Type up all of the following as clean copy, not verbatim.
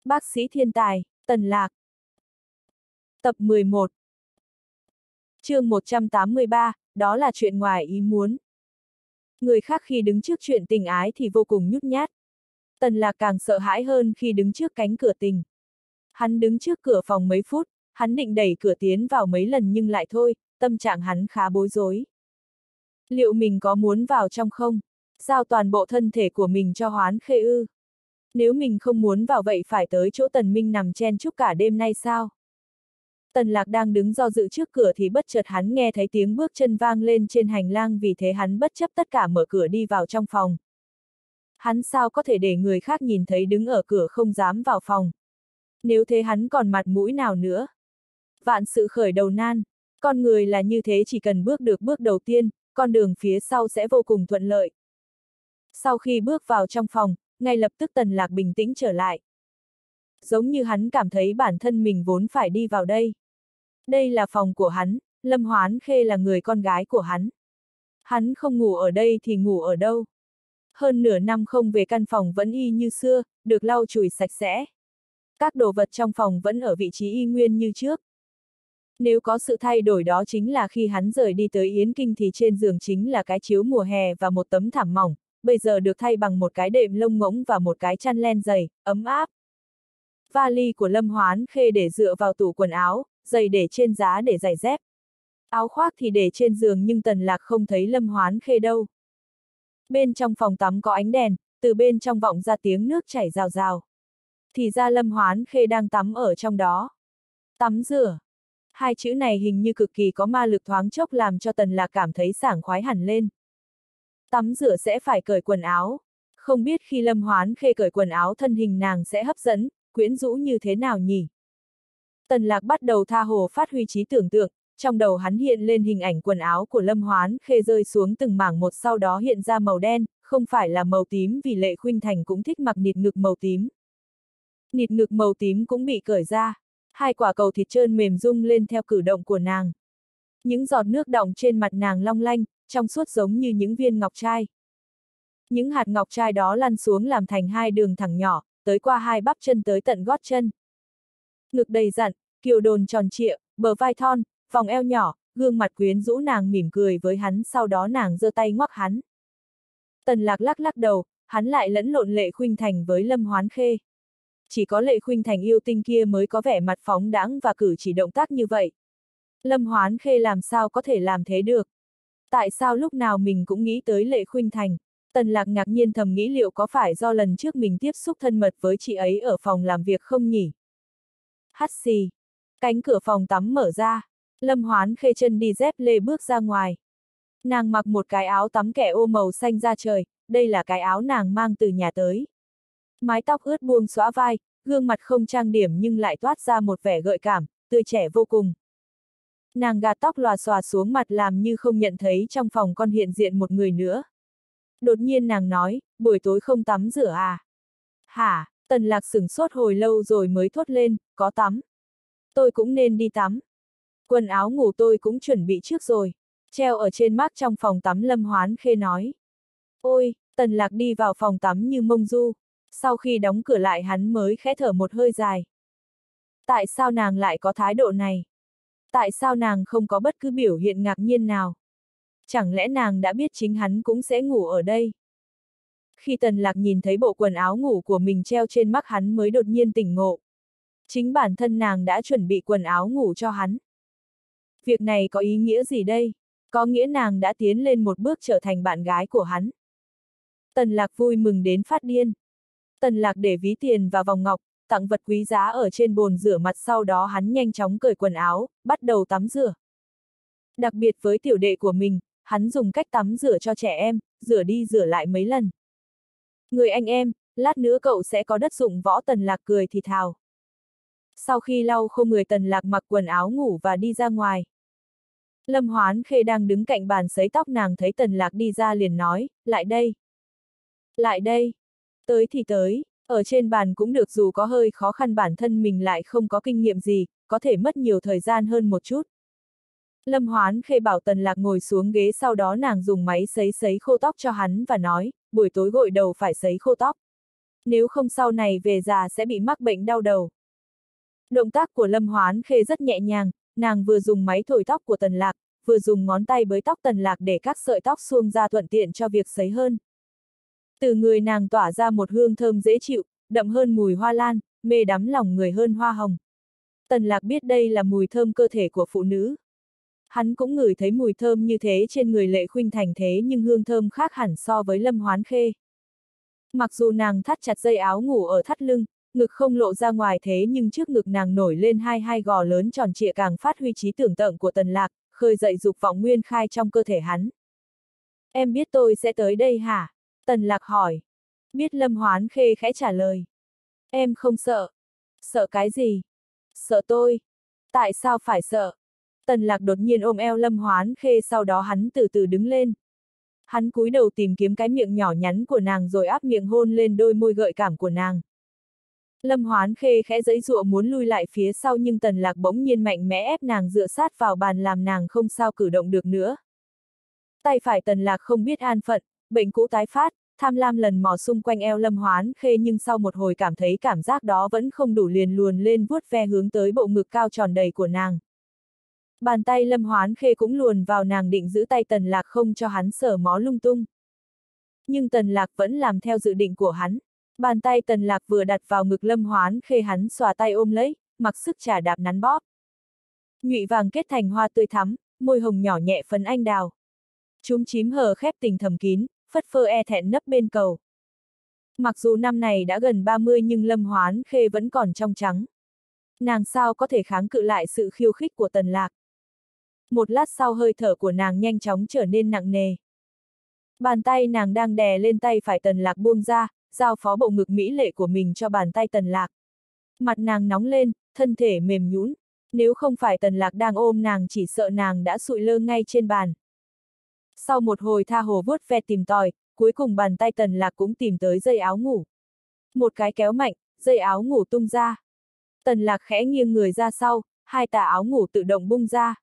Bác sĩ thiên tài, Tần Lạc. Tập 11. Chương 183, đó là chuyện ngoài ý muốn. Người khác khi đứng trước chuyện tình ái thì vô cùng nhút nhát. Tần Lạc càng sợ hãi hơn khi đứng trước cánh cửa tình. Hắn đứng trước cửa phòng mấy phút, hắn định đẩy cửa tiến vào mấy lần nhưng lại thôi, tâm trạng hắn khá bối rối. Liệu mình có muốn vào trong không? Giao toàn bộ thân thể của mình cho Hoán Khê ư? Nếu mình không muốn vào vậy phải tới chỗ Tần Minh nằm chen chúc cả đêm nay sao? Tần Lạc đang đứng do dự trước cửa thì bất chợt hắn nghe thấy tiếng bước chân vang lên trên hành lang, vì thế hắn bất chấp tất cả mở cửa đi vào trong phòng. Hắn sao có thể để người khác nhìn thấy đứng ở cửa không dám vào phòng? Nếu thế hắn còn mặt mũi nào nữa? Vạn sự khởi đầu nan, con người là như thế, chỉ cần bước được bước đầu tiên, con đường phía sau sẽ vô cùng thuận lợi. Sau khi bước vào trong phòng, ngay lập tức Tần Lạc bình tĩnh trở lại. Giống như hắn cảm thấy bản thân mình vốn phải đi vào đây. Đây là phòng của hắn, Lâm Hoán Khê là người con gái của hắn. Hắn không ngủ ở đây thì ngủ ở đâu? Hơn nửa năm không về, căn phòng vẫn y như xưa, được lau chùi sạch sẽ. Các đồ vật trong phòng vẫn ở vị trí y nguyên như trước. Nếu có sự thay đổi đó chính là khi hắn rời đi tới Yến Kinh thì trên giường chính là cái chiếu mùa hè và một tấm thảm mỏng, bây giờ được thay bằng một cái đệm lông ngỗng và một cái chăn len dày, ấm áp. Vali của Lâm Hoán Khê để dựa vào tủ quần áo, giày để trên giá để giày dép. Áo khoác thì để trên giường nhưng Tần Lạc không thấy Lâm Hoán Khê đâu. Bên trong phòng tắm có ánh đèn, từ bên trong vọng ra tiếng nước chảy rào rào. Thì ra Lâm Hoán Khê đang tắm ở trong đó. Tắm rửa. Hai chữ này hình như cực kỳ có ma lực, thoáng chốc làm cho Tần Lạc cảm thấy sảng khoái hẳn lên. Tắm rửa sẽ phải cởi quần áo. Không biết khi Lâm Hoán Khê cởi quần áo thân hình nàng sẽ hấp dẫn, quyến rũ như thế nào nhỉ? Tần Lạc bắt đầu tha hồ phát huy trí tưởng tượng, trong đầu hắn hiện lên hình ảnh quần áo của Lâm Hoán Khê rơi xuống từng mảng một, sau đó hiện ra màu đen, không phải là màu tím, vì Lệ Khuynh Thành cũng thích mặc nịt ngực màu tím. Nịt ngực màu tím cũng bị cởi ra, hai quả cầu thịt trơn mềm rung lên theo cử động của nàng. Những giọt nước đọng trên mặt nàng long lanh, trong suốt giống như những viên ngọc trai. Những hạt ngọc trai đó lăn xuống làm thành hai đường thẳng nhỏ, tới qua hai bắp chân tới tận gót chân. Ngực đầy dặn, kiều đồn tròn trịa, bờ vai thon, vòng eo nhỏ, gương mặt quyến rũ, nàng mỉm cười với hắn, sau đó nàng giơ tay ngoắc hắn. Tần Lạc lắc lắc đầu, hắn lại lẫn lộn Lệ Khuynh Thành với Lâm Hoán Khê. Chỉ có Lệ Khuynh Thành yêu tinh kia mới có vẻ mặt phóng đãng và cử chỉ động tác như vậy. Lâm Hoán Khê làm sao có thể làm thế được? Tại sao lúc nào mình cũng nghĩ tới Lệ Khuynh Thành? Tần Lạc ngạc nhiên thầm nghĩ, liệu có phải do lần trước mình tiếp xúc thân mật với chị ấy ở phòng làm việc không nhỉ? Hắt xì. Cánh cửa phòng tắm mở ra. Lâm Hoán Khê chân đi dép lê bước ra ngoài. Nàng mặc một cái áo tắm kẻ ô màu xanh da trời, đây là cái áo nàng mang từ nhà tới. Mái tóc ướt buông xõa vai, gương mặt không trang điểm nhưng lại toát ra một vẻ gợi cảm, tươi trẻ vô cùng. Nàng gạt tóc lòa xòa xuống mặt làm như không nhận thấy trong phòng còn hiện diện một người nữa. Đột nhiên nàng nói, buổi tối không tắm rửa à? Hả? Tần Lạc sửng sốt hồi lâu rồi mới thốt lên, có tắm. Tôi cũng nên đi tắm. Quần áo ngủ tôi cũng chuẩn bị trước rồi. Treo ở trên mác trong phòng tắm, Lâm Hoán Khê nói. Ôi, Tần Lạc đi vào phòng tắm như mông du. Sau khi đóng cửa lại hắn mới khẽ thở một hơi dài. Tại sao nàng lại có thái độ này? Tại sao nàng không có bất cứ biểu hiện ngạc nhiên nào? Chẳng lẽ nàng đã biết chính hắn cũng sẽ ngủ ở đây? Khi Tần Lạc nhìn thấy bộ quần áo ngủ của mình treo trên mác, hắn mới đột nhiên tỉnh ngộ. Chính bản thân nàng đã chuẩn bị quần áo ngủ cho hắn. Việc này có ý nghĩa gì đây? Có nghĩa nàng đã tiến lên một bước trở thành bạn gái của hắn. Tần Lạc vui mừng đến phát điên. Tần Lạc để ví tiền và vòng ngọc, tặng vật quý giá ở trên bồn rửa mặt, sau đó hắn nhanh chóng cởi quần áo, bắt đầu tắm rửa. Đặc biệt với tiểu đệ của mình, hắn dùng cách tắm rửa cho trẻ em, rửa đi rửa lại mấy lần. Người anh em, lát nữa cậu sẽ có đất dụng võ, Tần Lạc cười thì thào. Sau khi lau khô người, Tần Lạc mặc quần áo ngủ và đi ra ngoài. Lâm Hoán Khê đang đứng cạnh bàn sấy tóc, nàng thấy Tần Lạc đi ra liền nói, lại đây. Lại đây. Tới thì tới, ở trên bàn cũng được, dù có hơi khó khăn, bản thân mình lại không có kinh nghiệm gì, có thể mất nhiều thời gian hơn một chút. Lâm Hoán Khê bảo Tần Lạc ngồi xuống ghế, sau đó nàng dùng máy sấy khô tóc cho hắn và nói, buổi tối gội đầu phải sấy khô tóc. Nếu không sau này về già sẽ bị mắc bệnh đau đầu. Động tác của Lâm Hoán Khê rất nhẹ nhàng, nàng vừa dùng máy thổi tóc của Tần Lạc, vừa dùng ngón tay bới tóc Tần Lạc để các sợi tóc suông ra thuận tiện cho việc sấy hơn. Từ người nàng tỏa ra một hương thơm dễ chịu, đậm hơn mùi hoa lan, mê đắm lòng người hơn hoa hồng. Tần Lạc biết đây là mùi thơm cơ thể của phụ nữ. Hắn cũng ngửi thấy mùi thơm như thế trên người Lệ Khuynh Thành thế nhưng hương thơm khác hẳn so với Lâm Hoán Khê. Mặc dù nàng thắt chặt dây áo ngủ ở thắt lưng, ngực không lộ ra ngoài thế nhưng trước ngực nàng nổi lên hai gò lớn tròn trịa càng phát huy trí tưởng tượng của Tần Lạc, khơi dậy dục vọng nguyên khai trong cơ thể hắn. Em biết tôi sẽ tới đây hả? Tần Lạc hỏi. Biết. Lâm Hoán Khê khẽ trả lời. Em không sợ. Sợ cái gì? Sợ tôi. Tại sao phải sợ? Tần Lạc đột nhiên ôm eo Lâm Hoán Khê, sau đó hắn từ từ đứng lên. Hắn cúi đầu tìm kiếm cái miệng nhỏ nhắn của nàng rồi áp miệng hôn lên đôi môi gợi cảm của nàng. Lâm Hoán Khê khẽ giãy giụa muốn lui lại phía sau nhưng Tần Lạc bỗng nhiên mạnh mẽ ép nàng dựa sát vào bàn làm nàng không sao cử động được nữa. Tay phải Tần Lạc không biết an phận, bệnh cũ tái phát, tham lam lần mò xung quanh eo Lâm Hoán Khê nhưng sau một hồi cảm thấy cảm giác đó vẫn không đủ liền luồn lên vuốt ve hướng tới bộ ngực cao tròn đầy của nàng. Bàn tay Lâm Hoán Khê cũng luồn vào nàng định giữ tay Tần Lạc không cho hắn sờ mó lung tung. Nhưng Tần Lạc vẫn làm theo dự định của hắn. Bàn tay Tần Lạc vừa đặt vào ngực Lâm Hoán Khê hắn xòa tay ôm lấy, mặc sức chà đạp nắn bóp. Nhụy vàng kết thành hoa tươi thắm, môi hồng nhỏ nhẹ phấn anh đào. Chúm chím hờ khép tình thầm kín, phất phơ e thẹn nấp bên cầu. Mặc dù năm này đã gần 30 nhưng Lâm Hoán Khê vẫn còn trong trắng. Nàng sao có thể kháng cự lại sự khiêu khích của Tần Lạc. Một lát sau hơi thở của nàng nhanh chóng trở nên nặng nề. Bàn tay nàng đang đè lên tay phải Tần Lạc buông ra, giao phó bộ ngực mỹ lệ của mình cho bàn tay Tần Lạc. Mặt nàng nóng lên, thân thể mềm nhũn. Nếu không phải Tần Lạc đang ôm nàng chỉ sợ nàng đã sụi lơ ngay trên bàn. Sau một hồi tha hồ vuốt ve tìm tòi, cuối cùng bàn tay Tần Lạc cũng tìm tới dây áo ngủ. Một cái kéo mạnh, dây áo ngủ tung ra. Tần Lạc khẽ nghiêng người ra sau, hai tà áo ngủ tự động bung ra.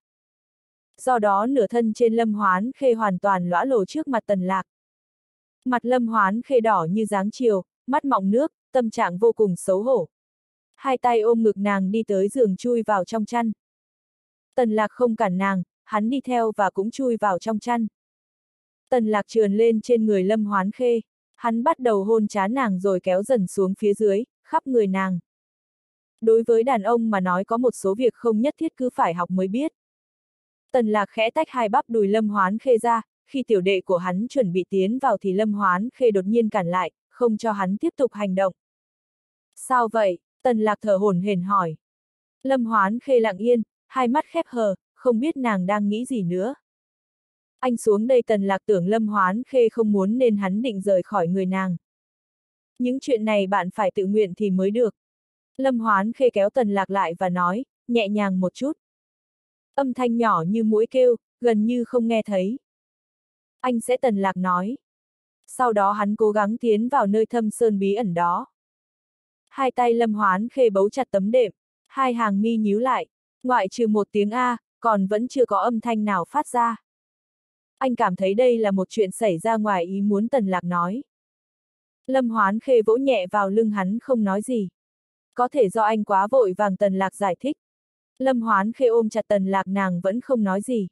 Do đó nửa thân trên Lâm Hoán Khê hoàn toàn lõa lồ trước mặt Tần Lạc. Mặt Lâm Hoán Khê đỏ như giáng chiều, mắt mọng nước, tâm trạng vô cùng xấu hổ. Hai tay ôm ngực nàng đi tới giường chui vào trong chăn. Tần Lạc không cản nàng, hắn đi theo và cũng chui vào trong chăn. Tần Lạc trườn lên trên người Lâm Hoán Khê, hắn bắt đầu hôn trán nàng rồi kéo dần xuống phía dưới, khắp người nàng. Đối với đàn ông mà nói có một số việc không nhất thiết cứ phải học mới biết. Tần Lạc khẽ tách hai bắp đùi Lâm Hoán Khê ra, khi tiểu đệ của hắn chuẩn bị tiến vào thì Lâm Hoán Khê đột nhiên cản lại, không cho hắn tiếp tục hành động. Sao vậy? Tần Lạc thở hổn hển hỏi. Lâm Hoán Khê lặng yên, hai mắt khép hờ, không biết nàng đang nghĩ gì nữa. Anh xuống đây. Tần Lạc tưởng Lâm Hoán Khê không muốn nên hắn định rời khỏi người nàng. Những chuyện này bạn phải tự nguyện thì mới được. Lâm Hoán Khê kéo Tần Lạc lại và nói, nhẹ nhàng một chút. Âm thanh nhỏ như muỗi kêu, gần như không nghe thấy. Anh sẽ. Tần Lạc nói. Sau đó hắn cố gắng tiến vào nơi thâm sơn bí ẩn đó. Hai tay Lâm Hoán Khê bấu chặt tấm đệm, hai hàng mi nhíu lại, ngoại trừ một tiếng A, còn vẫn chưa có âm thanh nào phát ra. Anh cảm thấy đây là một chuyện xảy ra ngoài ý muốn. Tần Lạc nói. Lâm Hoán Khê vỗ nhẹ vào lưng hắn không nói gì. Có thể do anh quá vội vàng. Tần Lạc giải thích. Lâm Hoán Khê ôm chặt Tần Lạc, nàng vẫn không nói gì.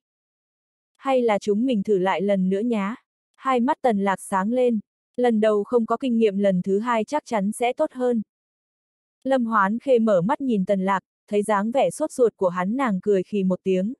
Hay là chúng mình thử lại lần nữa nhá. Hai mắt Tần Lạc sáng lên. Lần đầu không có kinh nghiệm, lần thứ hai chắc chắn sẽ tốt hơn. Lâm Hoán Khê mở mắt nhìn Tần Lạc, thấy dáng vẻ sốt ruột của hắn, nàng cười khì một tiếng.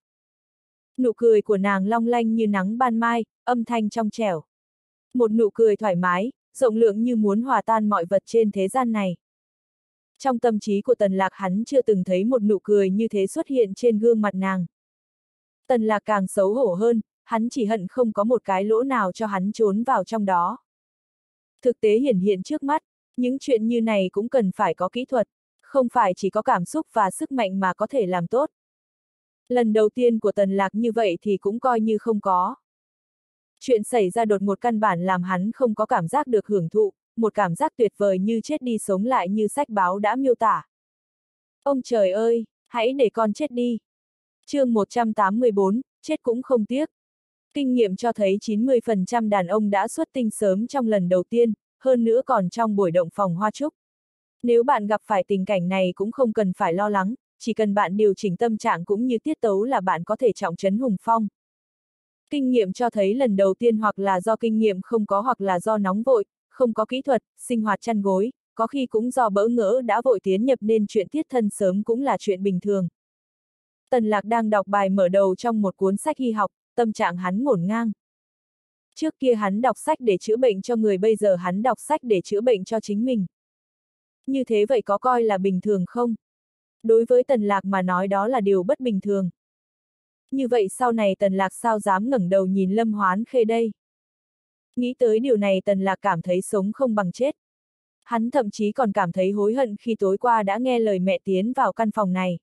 Nụ cười của nàng long lanh như nắng ban mai, âm thanh trong trẻo. Một nụ cười thoải mái, rộng lượng như muốn hòa tan mọi vật trên thế gian này. Trong tâm trí của Tần Lạc hắn chưa từng thấy một nụ cười như thế xuất hiện trên gương mặt nàng. Tần Lạc càng xấu hổ hơn, hắn chỉ hận không có một cái lỗ nào cho hắn trốn vào trong đó. Thực tế hiển hiện trước mắt, những chuyện như này cũng cần phải có kỹ thuật, không phải chỉ có cảm xúc và sức mạnh mà có thể làm tốt. Lần đầu tiên của Tần Lạc như vậy thì cũng coi như không có. Chuyện xảy ra đột ngột căn bản làm hắn không có cảm giác được hưởng thụ, một cảm giác tuyệt vời như chết đi sống lại như sách báo đã miêu tả. Ông trời ơi, hãy để con chết đi. Chương 184, chết cũng không tiếc. Kinh nghiệm cho thấy 90% đàn ông đã xuất tinh sớm trong lần đầu tiên, hơn nữa còn trong buổi động phòng hoa trúc. Nếu bạn gặp phải tình cảnh này cũng không cần phải lo lắng, chỉ cần bạn điều chỉnh tâm trạng cũng như tiết tấu là bạn có thể trọng trấn hùng phong. Kinh nghiệm cho thấy lần đầu tiên hoặc là do kinh nghiệm không có hoặc là do nóng vội, không có kỹ thuật, sinh hoạt chăn gối, có khi cũng do bỡ ngỡ đã vội tiến nhập nên chuyện tiết thân sớm cũng là chuyện bình thường. Tần Lạc đang đọc bài mở đầu trong một cuốn sách y học, tâm trạng hắn ngổn ngang. Trước kia hắn đọc sách để chữa bệnh cho người, bây giờ hắn đọc sách để chữa bệnh cho chính mình. Như thế vậy có coi là bình thường không? Đối với Tần Lạc mà nói đó là điều bất bình thường. Như vậy sau này Tần Lạc sao dám ngẩng đầu nhìn Lâm Hoán Khê đây? Nghĩ tới điều này Tần Lạc cảm thấy sống không bằng chết. Hắn thậm chí còn cảm thấy hối hận khi tối qua đã nghe lời mẹ tiến vào căn phòng này.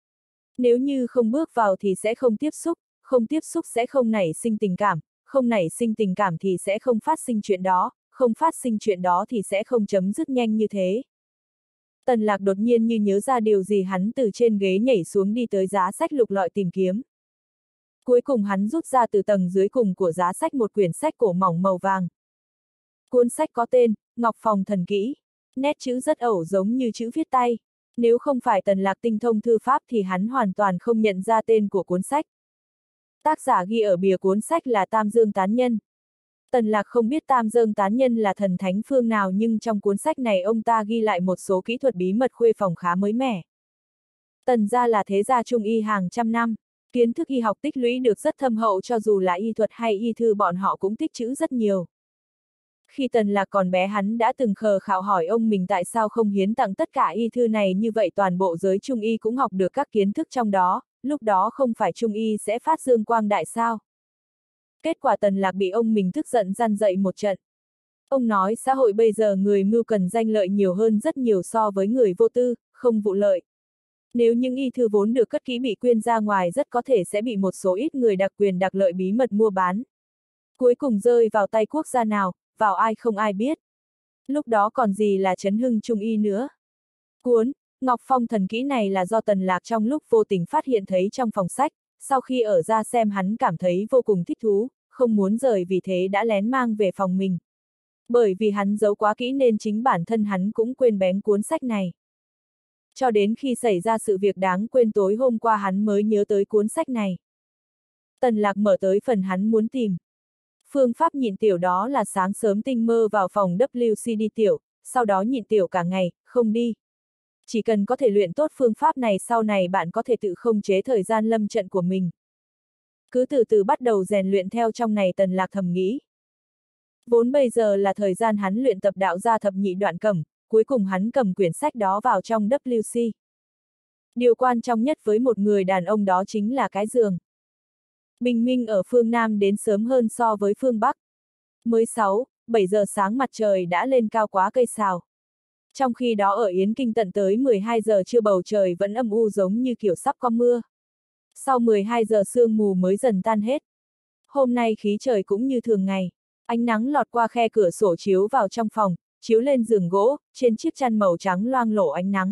Nếu như không bước vào thì sẽ không tiếp xúc sẽ không nảy sinh tình cảm, không nảy sinh tình cảm thì sẽ không phát sinh chuyện đó, không phát sinh chuyện đó thì sẽ không chấm dứt nhanh như thế. Tần Lạc đột nhiên như nhớ ra điều gì, hắn từ trên ghế nhảy xuống đi tới giá sách lục lọi tìm kiếm. Cuối cùng hắn rút ra từ tầng dưới cùng của giá sách một quyển sách cổ mỏng màu vàng. Cuốn sách có tên, Ngọc Phòng Thần Kỹ. Nét chữ rất ẩu giống như chữ viết tay. Nếu không phải Tần Lạc tinh thông thư pháp thì hắn hoàn toàn không nhận ra tên của cuốn sách. Tác giả ghi ở bìa cuốn sách là Tam Dương Tán Nhân. Tần Lạc không biết Tam Dương Tán Nhân là thần thánh phương nào, nhưng trong cuốn sách này ông ta ghi lại một số kỹ thuật bí mật khuê phòng khá mới mẻ. Tần gia là thế gia trung y hàng trăm năm, kiến thức y học tích lũy được rất thâm hậu, cho dù là y thuật hay y thư bọn họ cũng tích trữ rất nhiều. Khi Tần Lạc còn bé hắn đã từng khờ khạo hỏi ông mình tại sao không hiến tặng tất cả y thư này, như vậy toàn bộ giới trung y cũng học được các kiến thức trong đó, lúc đó không phải trung y sẽ phát dương quang đại sao? Kết quả Tần Lạc bị ông mình tức giận răn dạy một trận. Ông nói xã hội bây giờ người mưu cần danh lợi nhiều hơn rất nhiều so với người vô tư, không vụ lợi. Nếu những y thư vốn được cất kỹ bị quyên ra ngoài rất có thể sẽ bị một số ít người đặc quyền đặc lợi bí mật mua bán. Cuối cùng rơi vào tay quốc gia nào, vào ai không ai biết. Lúc đó còn gì là chấn hưng trung y nữa. Cuốn Ngọc Phong Thần Kỹ này là do Tần Lạc trong lúc vô tình phát hiện thấy trong phòng sách, sau khi ở ra xem hắn cảm thấy vô cùng thích thú, không muốn rời, vì thế đã lén mang về phòng mình. Bởi vì hắn giấu quá kỹ nên chính bản thân hắn cũng quên bén cuốn sách này. Cho đến khi xảy ra sự việc đáng quên tối hôm qua hắn mới nhớ tới cuốn sách này. Tần Lạc mở tới phần hắn muốn tìm. Phương pháp nhịn tiểu, đó là sáng sớm tinh mơ vào phòng WCD tiểu, sau đó nhịn tiểu cả ngày, không đi. Chỉ cần có thể luyện tốt phương pháp này, sau này bạn có thể tự khống chế thời gian lâm trận của mình. Cứ từ từ bắt đầu rèn luyện theo trong này, Tần Lạc thầm nghĩ. Vốn bây giờ là thời gian hắn luyện tập đạo gia thập nhị đoạn cẩm, cuối cùng hắn cầm quyển sách đó vào trong WC. Điều quan trọng nhất với một người đàn ông đó chính là cái giường. Bình minh ở phương Nam đến sớm hơn so với phương Bắc. Mới 6-7 giờ sáng mặt trời đã lên cao quá cây sào. Trong khi đó ở Yến Kinh tận tới 12 giờ trưa bầu trời vẫn âm u giống như kiểu sắp có mưa. Sau 12 giờ sương mù mới dần tan hết. Hôm nay khí trời cũng như thường ngày. Ánh nắng lọt qua khe cửa sổ chiếu vào trong phòng, chiếu lên giường gỗ, trên chiếc chăn màu trắng loang lổ ánh nắng.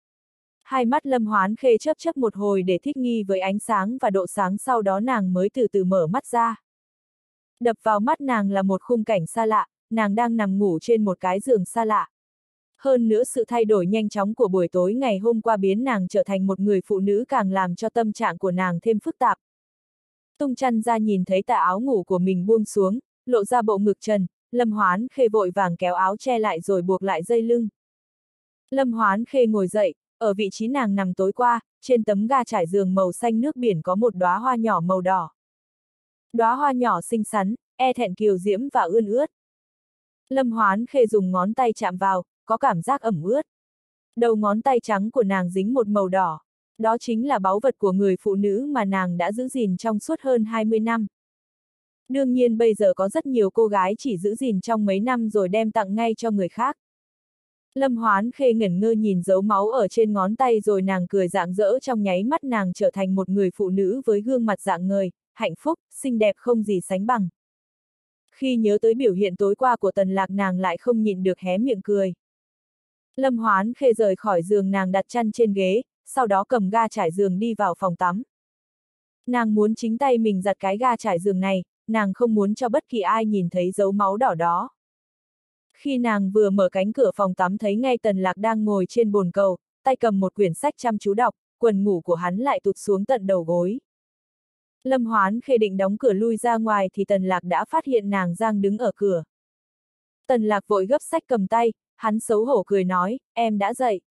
Hai mắt Lâm Hoán Khê chớp chớp một hồi để thích nghi với ánh sáng và độ sáng, sau đó nàng mới từ từ mở mắt ra. Đập vào mắt nàng là một khung cảnh xa lạ, nàng đang nằm ngủ trên một cái giường xa lạ. Hơn nữa sự thay đổi nhanh chóng của buổi tối ngày hôm qua biến nàng trở thành một người phụ nữ càng làm cho tâm trạng của nàng thêm phức tạp. Tung chăn ra nhìn thấy tà áo ngủ của mình buông xuống, lộ ra bộ ngực trần, Lâm Hoán Khê vội vàng kéo áo che lại rồi buộc lại dây lưng. Lâm Hoán Khê ngồi dậy, ở vị trí nàng nằm tối qua, trên tấm ga trải giường màu xanh nước biển có một đóa hoa nhỏ màu đỏ. Đóa hoa nhỏ xinh xắn, e thẹn kiều diễm và ươn ướt. Lâm Hoán Khê dùng ngón tay chạm vào, có cảm giác ẩm ướt. Đầu ngón tay trắng của nàng dính một màu đỏ. Đó chính là báu vật của người phụ nữ mà nàng đã giữ gìn trong suốt hơn 20 năm. Đương nhiên bây giờ có rất nhiều cô gái chỉ giữ gìn trong mấy năm rồi đem tặng ngay cho người khác. Lâm Hoán Khê ngẩn ngơ nhìn dấu máu ở trên ngón tay rồi nàng cười rạng rỡ, trong nháy mắt nàng trở thành một người phụ nữ với gương mặt rạng ngời, hạnh phúc, xinh đẹp không gì sánh bằng. Khi nhớ tới biểu hiện tối qua của Tần Lạc nàng lại không nhịn được hé miệng cười. Lâm Hoán Khê rời khỏi giường, nàng đặt chăn trên ghế, sau đó cầm ga trải giường đi vào phòng tắm. Nàng muốn chính tay mình giặt cái ga trải giường này, nàng không muốn cho bất kỳ ai nhìn thấy dấu máu đỏ đó. Khi nàng vừa mở cánh cửa phòng tắm thấy ngay Tần Lạc đang ngồi trên bồn cầu, tay cầm một quyển sách chăm chú đọc, quần ngủ của hắn lại tụt xuống tận đầu gối. Lâm Hoán Khê định đóng cửa lui ra ngoài thì Tần Lạc đã phát hiện nàng đang đứng ở cửa. Tần Lạc vội gấp sách cầm tay, hắn xấu hổ cười nói, em đã dậy.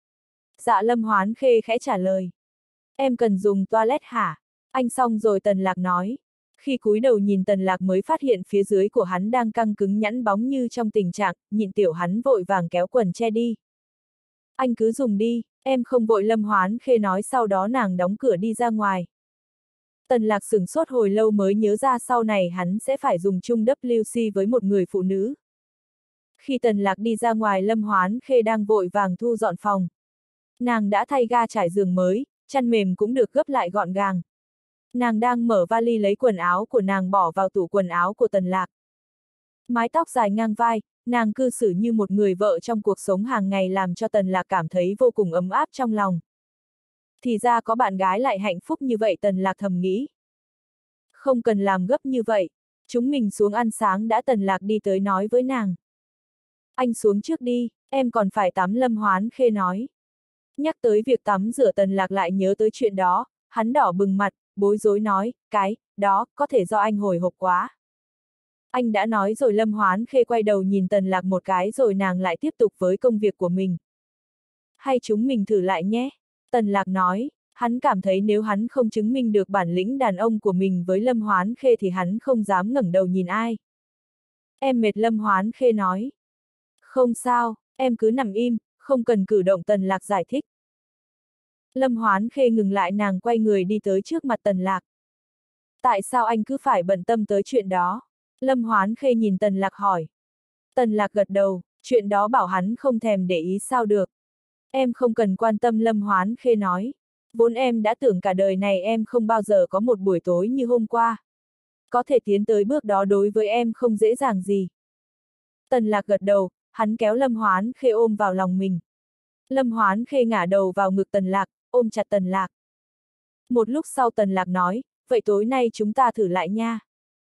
Dạ Lâm Hoán Khê khẽ trả lời. Em cần dùng toilet hả? Anh xong rồi Tần Lạc nói. Khi cúi đầu nhìn Tần Lạc mới phát hiện phía dưới của hắn đang căng cứng nhẵn bóng như trong tình trạng, nhịn tiểu hắn vội vàng kéo quần che đi. Anh cứ dùng đi, em không vội Lâm Hoán Khê nói sau đó nàng đóng cửa đi ra ngoài. Tần Lạc sửng sốt hồi lâu mới nhớ ra sau này hắn sẽ phải dùng chung WC với một người phụ nữ. Khi Tần Lạc đi ra ngoài Lâm Hoán Khê đang vội vàng thu dọn phòng. Nàng đã thay ga trải giường mới, chăn mềm cũng được gấp lại gọn gàng. Nàng đang mở vali lấy quần áo của nàng bỏ vào tủ quần áo của Tần Lạc. Mái tóc dài ngang vai, nàng cư xử như một người vợ trong cuộc sống hàng ngày làm cho Tần Lạc cảm thấy vô cùng ấm áp trong lòng. Thì ra có bạn gái lại hạnh phúc như vậy Tần Lạc thầm nghĩ. Không cần làm gấp như vậy, chúng mình xuống ăn sáng đã Tần Lạc đi tới nói với nàng. Anh xuống trước đi, em còn phải tắm Lâm Hoán Khê nói. Nhắc tới việc tắm rửa Tần Lạc lại nhớ tới chuyện đó, hắn đỏ bừng mặt, bối rối nói, cái, đó, có thể do anh hồi hộp quá. Anh đã nói rồi Lâm Hoán Khê quay đầu nhìn Tần Lạc một cái rồi nàng lại tiếp tục với công việc của mình. Hay chúng mình thử lại nhé, Tần Lạc nói, hắn cảm thấy nếu hắn không chứng minh được bản lĩnh đàn ông của mình với Lâm Hoán Khê thì hắn không dám ngẩng đầu nhìn ai. Em mệt Lâm Hoán Khê nói. Không sao, em cứ nằm im, không cần cử động Tần Lạc giải thích. Lâm Hoán Khê ngừng lại nàng quay người đi tới trước mặt Tần Lạc. Tại sao anh cứ phải bận tâm tới chuyện đó? Lâm Hoán Khê nhìn Tần Lạc hỏi. Tần Lạc gật đầu, chuyện đó bảo hắn không thèm để ý sao được. Em không cần quan tâm Lâm Hoán Khê nói. Vốn em đã tưởng cả đời này em không bao giờ có một buổi tối như hôm qua. Có thể tiến tới bước đó đối với em không dễ dàng gì. Tần Lạc gật đầu, hắn kéo Lâm Hoán Khê ôm vào lòng mình. Lâm Hoán Khê ngả đầu vào ngực Tần Lạc, ôm chặt Tần Lạc. Một lúc sau Tần Lạc nói, vậy tối nay chúng ta thử lại nha.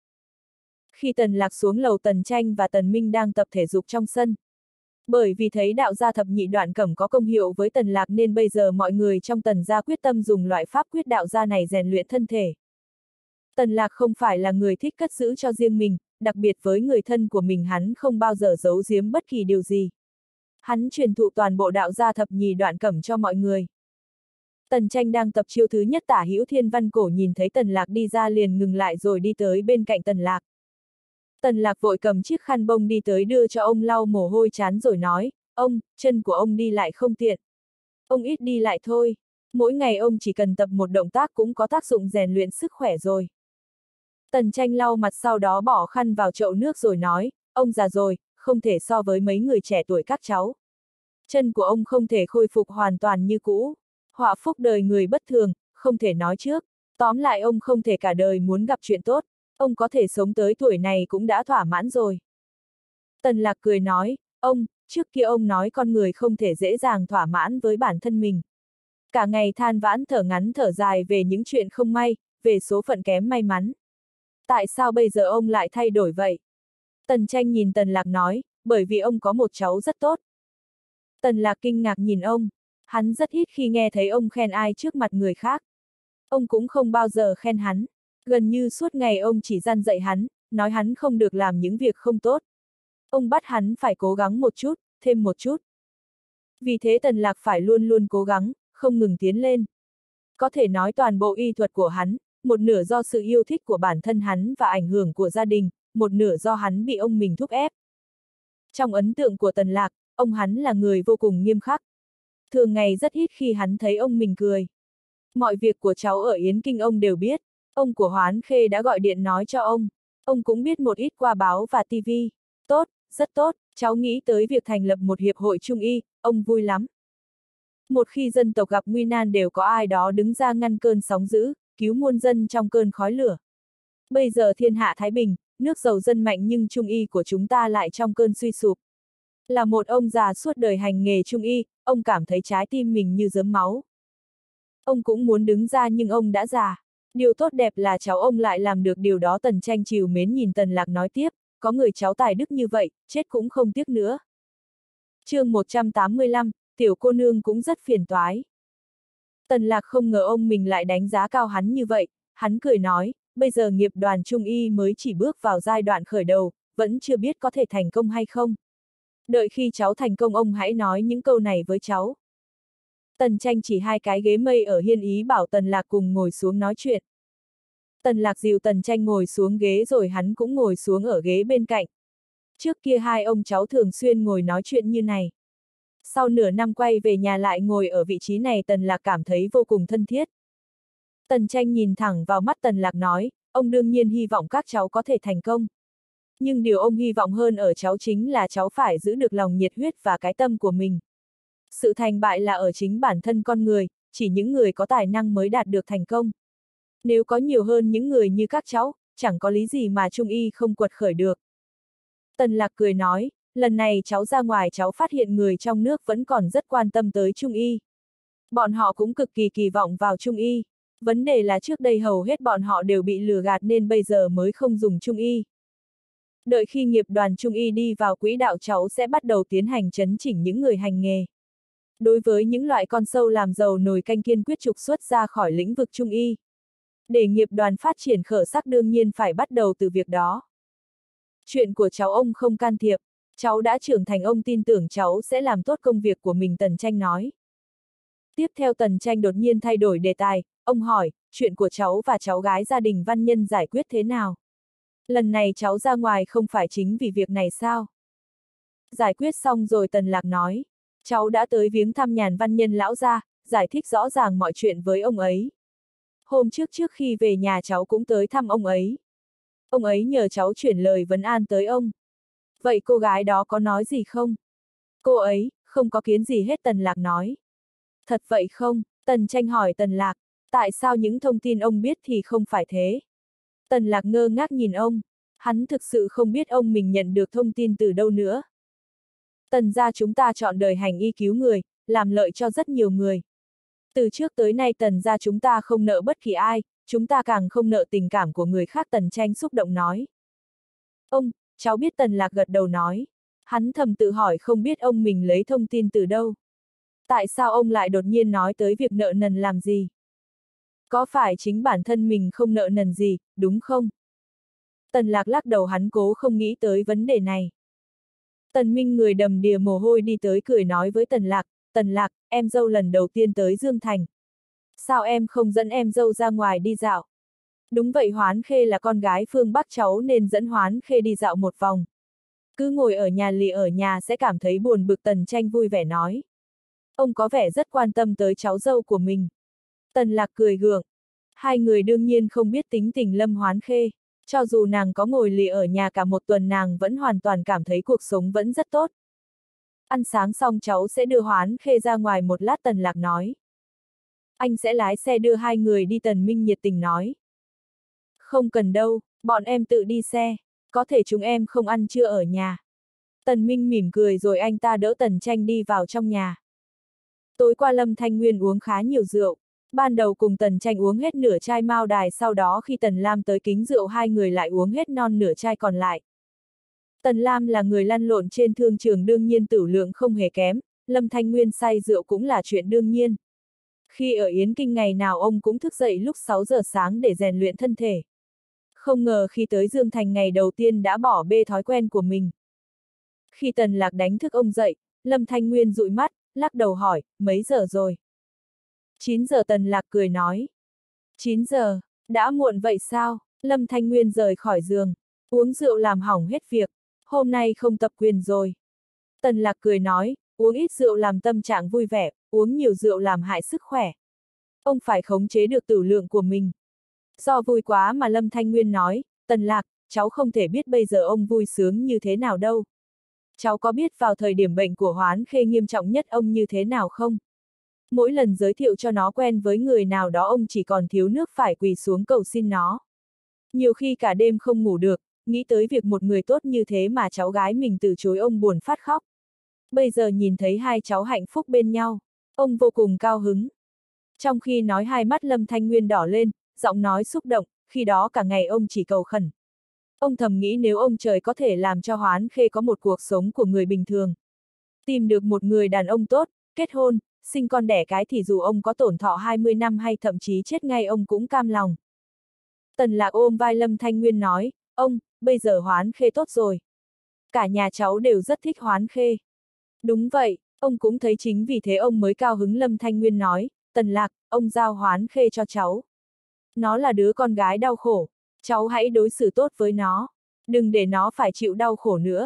Khi Tần Lạc xuống lầu Tần Tranh và Tần Minh đang tập thể dục trong sân. Bởi vì thấy đạo gia thập nhị đoạn cẩm có công hiệu với Tần Lạc nên bây giờ mọi người trong Tần gia quyết tâm dùng loại pháp quyết đạo gia này rèn luyện thân thể. Tần Lạc không phải là người thích cất giữ cho riêng mình, đặc biệt với người thân của mình hắn không bao giờ giấu giếm bất kỳ điều gì. Hắn truyền thụ toàn bộ đạo gia thập nhị đoạn cẩm cho mọi người. Tần Tranh đang tập chiêu thứ nhất Tả Hữu Thiên Văn Cổ nhìn thấy Tần Lạc đi ra liền ngừng lại rồi đi tới bên cạnh Tần Lạc. Tần Lạc vội cầm chiếc khăn bông đi tới đưa cho ông lau mồ hôi chán rồi nói, ông, chân của ông đi lại không tiện. Ông ít đi lại thôi, mỗi ngày ông chỉ cần tập một động tác cũng có tác dụng rèn luyện sức khỏe rồi. Tần Tranh lau mặt sau đó bỏ khăn vào chậu nước rồi nói, ông già rồi, không thể so với mấy người trẻ tuổi các cháu. Chân của ông không thể khôi phục hoàn toàn như cũ. Họa phúc đời người bất thường, không thể nói trước. Tóm lại ông không thể cả đời muốn gặp chuyện tốt. Ông có thể sống tới tuổi này cũng đã thỏa mãn rồi. Tần Lạc cười nói, ông, trước kia ông nói con người không thể dễ dàng thỏa mãn với bản thân mình. Cả ngày than vãn thở ngắn thở dài về những chuyện không may, về số phận kém may mắn. Tại sao bây giờ ông lại thay đổi vậy? Tần Tranh nhìn Tần Lạc nói, bởi vì ông có một cháu rất tốt. Tần Lạc kinh ngạc nhìn ông, hắn rất ít khi nghe thấy ông khen ai trước mặt người khác. Ông cũng không bao giờ khen hắn, gần như suốt ngày ông chỉ răn dạy hắn, nói hắn không được làm những việc không tốt. Ông bắt hắn phải cố gắng một chút, thêm một chút. Vì thế Tần Lạc phải luôn luôn cố gắng, không ngừng tiến lên. Có thể nói toàn bộ y thuật của hắn, một nửa do sự yêu thích của bản thân hắn và ảnh hưởng của gia đình, một nửa do hắn bị ông mình thúc ép. Trong ấn tượng của Tần Lạc, ông hắn là người vô cùng nghiêm khắc. Thường ngày rất ít khi hắn thấy ông mình cười. Mọi việc của cháu ở Yến Kinh ông đều biết, ông của Hoán Khê đã gọi điện nói cho ông cũng biết một ít qua báo và TV. Tốt, rất tốt, cháu nghĩ tới việc thành lập một hiệp hội trung y, ông vui lắm. Một khi dân tộc gặp nguy nan đều có ai đó đứng ra ngăn cơn sóng dữ, cứu muôn dân trong cơn khói lửa. Bây giờ thiên hạ thái bình, nước giàu dân mạnh nhưng trung y của chúng ta lại trong cơn suy sụp. Là một ông già suốt đời hành nghề trung y, ông cảm thấy trái tim mình như rớm máu. Ông cũng muốn đứng ra nhưng ông đã già. Điều tốt đẹp là cháu ông lại làm được điều đó. Tần Tranh trìu mến nhìn Tần Lạc nói tiếp, có người cháu tài đức như vậy, chết cũng không tiếc nữa. Chương 185, tiểu cô nương cũng rất phiền toái. Tần Lạc không ngờ ông mình lại đánh giá cao hắn như vậy, hắn cười nói, bây giờ nghiệp đoàn Trung Y mới chỉ bước vào giai đoạn khởi đầu, vẫn chưa biết có thể thành công hay không. Đợi khi cháu thành công ông hãy nói những câu này với cháu. Tần Tranh chỉ hai cái ghế mây ở hiên ý bảo Tần Lạc cùng ngồi xuống nói chuyện. Tần Lạc dìu Tần Tranh ngồi xuống ghế rồi hắn cũng ngồi xuống ở ghế bên cạnh. Trước kia hai ông cháu thường xuyên ngồi nói chuyện như này. Sau nửa năm quay về nhà lại ngồi ở vị trí này Tần Lạc cảm thấy vô cùng thân thiết. Tần Tranh nhìn thẳng vào mắt Tần Lạc nói, ông đương nhiên hy vọng các cháu có thể thành công. Nhưng điều ông hy vọng hơn ở cháu chính là cháu phải giữ được lòng nhiệt huyết và cái tâm của mình. Sự thành bại là ở chính bản thân con người, chỉ những người có tài năng mới đạt được thành công. Nếu có nhiều hơn những người như các cháu, chẳng có lý gì mà Trung Y không quật khởi được. Tần Lạc cười nói, lần này cháu ra ngoài cháu phát hiện người trong nước vẫn còn rất quan tâm tới Trung Y. Bọn họ cũng cực kỳ kỳ vọng vào Trung Y. Vấn đề là trước đây hầu hết bọn họ đều bị lừa gạt nên bây giờ mới không dùng Trung Y. Đợi khi nghiệp đoàn Trung Y đi vào quỹ đạo cháu sẽ bắt đầu tiến hành chấn chỉnh những người hành nghề. Đối với những loại con sâu làm giàu nồi canh kiên quyết trục xuất ra khỏi lĩnh vực Trung Y. Để nghiệp đoàn phát triển khởi sắc đương nhiên phải bắt đầu từ việc đó. Chuyện của cháu ông không can thiệp, cháu đã trưởng thành ông tin tưởng cháu sẽ làm tốt công việc của mình Tần Tranh nói. Tiếp theo Tần Tranh đột nhiên thay đổi đề tài, ông hỏi, chuyện của cháu và cháu gái gia đình Văn Nhân giải quyết thế nào? Lần này cháu ra ngoài không phải chính vì việc này sao? Giải quyết xong rồi Tần Lạc nói, cháu đã tới viếng thăm Nhàn Văn Nhân lão gia, giải thích rõ ràng mọi chuyện với ông ấy. Hôm trước khi về nhà cháu cũng tới thăm ông ấy. Ông ấy nhờ cháu chuyển lời vấn an tới ông. Vậy cô gái đó có nói gì không? Cô ấy, không có kiến gì hết Tần Lạc nói. Thật vậy không? Tần Tranh hỏi Tần Lạc, tại sao những thông tin ông biết thì không phải thế? Tần Lạc ngơ ngác nhìn ông, hắn thực sự không biết ông mình nhận được thông tin từ đâu nữa. Tần gia chúng ta chọn đời hành y cứu người, làm lợi cho rất nhiều người. Từ trước tới nay Tần gia chúng ta không nợ bất kỳ ai, chúng ta càng không nợ tình cảm của người khác Tần Tranh xúc động nói. Ông, cháu biết Tần Lạc gật đầu nói. Hắn thầm tự hỏi không biết ông mình lấy thông tin từ đâu. Tại sao ông lại đột nhiên nói tới việc nợ nần làm gì? Có phải chính bản thân mình không nợ nần gì, đúng không? Tần Lạc lắc đầu hắn cố không nghĩ tới vấn đề này. Tần Minh người đầm đìa mồ hôi đi tới cười nói với Tần Lạc, em dâu lần đầu tiên tới Dương Thành. Sao em không dẫn em dâu ra ngoài đi dạo? Đúng vậy Hoán Khê là con gái phương Bắc cháu nên dẫn Hoán Khê đi dạo một vòng. Cứ ngồi ở nhà lì ở nhà sẽ cảm thấy buồn bực Tần Tranh vui vẻ nói. Ông có vẻ rất quan tâm tới cháu dâu của mình. Tần Lạc cười gượng. Hai người đương nhiên không biết tính tình Lâm Hoán Khê. Cho dù nàng có ngồi lì ở nhà cả một tuần nàng vẫn hoàn toàn cảm thấy cuộc sống vẫn rất tốt. Ăn sáng xong cháu sẽ đưa Hoán Khê ra ngoài một lát Tần Lạc nói. Anh sẽ lái xe đưa hai người đi Tần Minh nhiệt tình nói. Không cần đâu, bọn em tự đi xe, có thể chúng em không ăn trưa ở nhà. Tần Minh mỉm cười rồi anh ta đỡ Tần Tranh đi vào trong nhà. Tối qua Lâm Thanh Nguyên uống khá nhiều rượu. Ban đầu cùng Tần Tranh uống hết nửa chai Mao Đài sau đó khi Tần Lam tới kính rượu hai người lại uống hết non nửa chai còn lại. Tần Lam là người lăn lộn trên thương trường đương nhiên tửu lượng không hề kém, Lâm Thanh Nguyên say rượu cũng là chuyện đương nhiên. Khi ở Yến Kinh ngày nào ông cũng thức dậy lúc 6 giờ sáng để rèn luyện thân thể. Không ngờ khi tới Dương Thành ngày đầu tiên đã bỏ bê thói quen của mình. Khi Tần Lạc đánh thức ông dậy, Lâm Thanh Nguyên dụi mắt, lắc đầu hỏi, mấy giờ rồi? 9 giờ Tần Lạc cười nói. 9 giờ, đã muộn vậy sao? Lâm Thanh Nguyên rời khỏi giường, uống rượu làm hỏng hết việc, hôm nay không tập quyền rồi. Tần Lạc cười nói, uống ít rượu làm tâm trạng vui vẻ, uống nhiều rượu làm hại sức khỏe. Ông phải khống chế được tửu lượng của mình. Do vui quá mà Lâm Thanh Nguyên nói, Tần Lạc, cháu không thể biết bây giờ ông vui sướng như thế nào đâu. Cháu có biết vào thời điểm bệnh của Hoán Khê nghiêm trọng nhất ông như thế nào không? Mỗi lần giới thiệu cho nó quen với người nào đó ông chỉ còn thiếu nước phải quỳ xuống cầu xin nó. Nhiều khi cả đêm không ngủ được, nghĩ tới việc một người tốt như thế mà cháu gái mình từ chối ông buồn phát khóc. Bây giờ nhìn thấy hai cháu hạnh phúc bên nhau, ông vô cùng cao hứng. Trong khi nói hai mắt Lâm Thanh Nguyên đỏ lên, giọng nói xúc động, khi đó cả ngày ông chỉ cầu khẩn. Ông thầm nghĩ nếu ông trời có thể làm cho Hoán Khê có một cuộc sống của người bình thường, tìm được một người đàn ông tốt, kết hôn, sinh con đẻ cái thì dù ông có tổn thọ 20 năm hay thậm chí chết ngay ông cũng cam lòng. Tần Lạc ôm vai Lâm Thanh Nguyên nói, ông, bây giờ Hoán Khê tốt rồi. Cả nhà cháu đều rất thích Hoán Khê. Đúng vậy, ông cũng thấy chính vì thế ông mới cao hứng. Lâm Thanh Nguyên nói, Tần Lạc, ông giao Hoán Khê cho cháu. Nó là đứa con gái đau khổ, cháu hãy đối xử tốt với nó, đừng để nó phải chịu đau khổ nữa.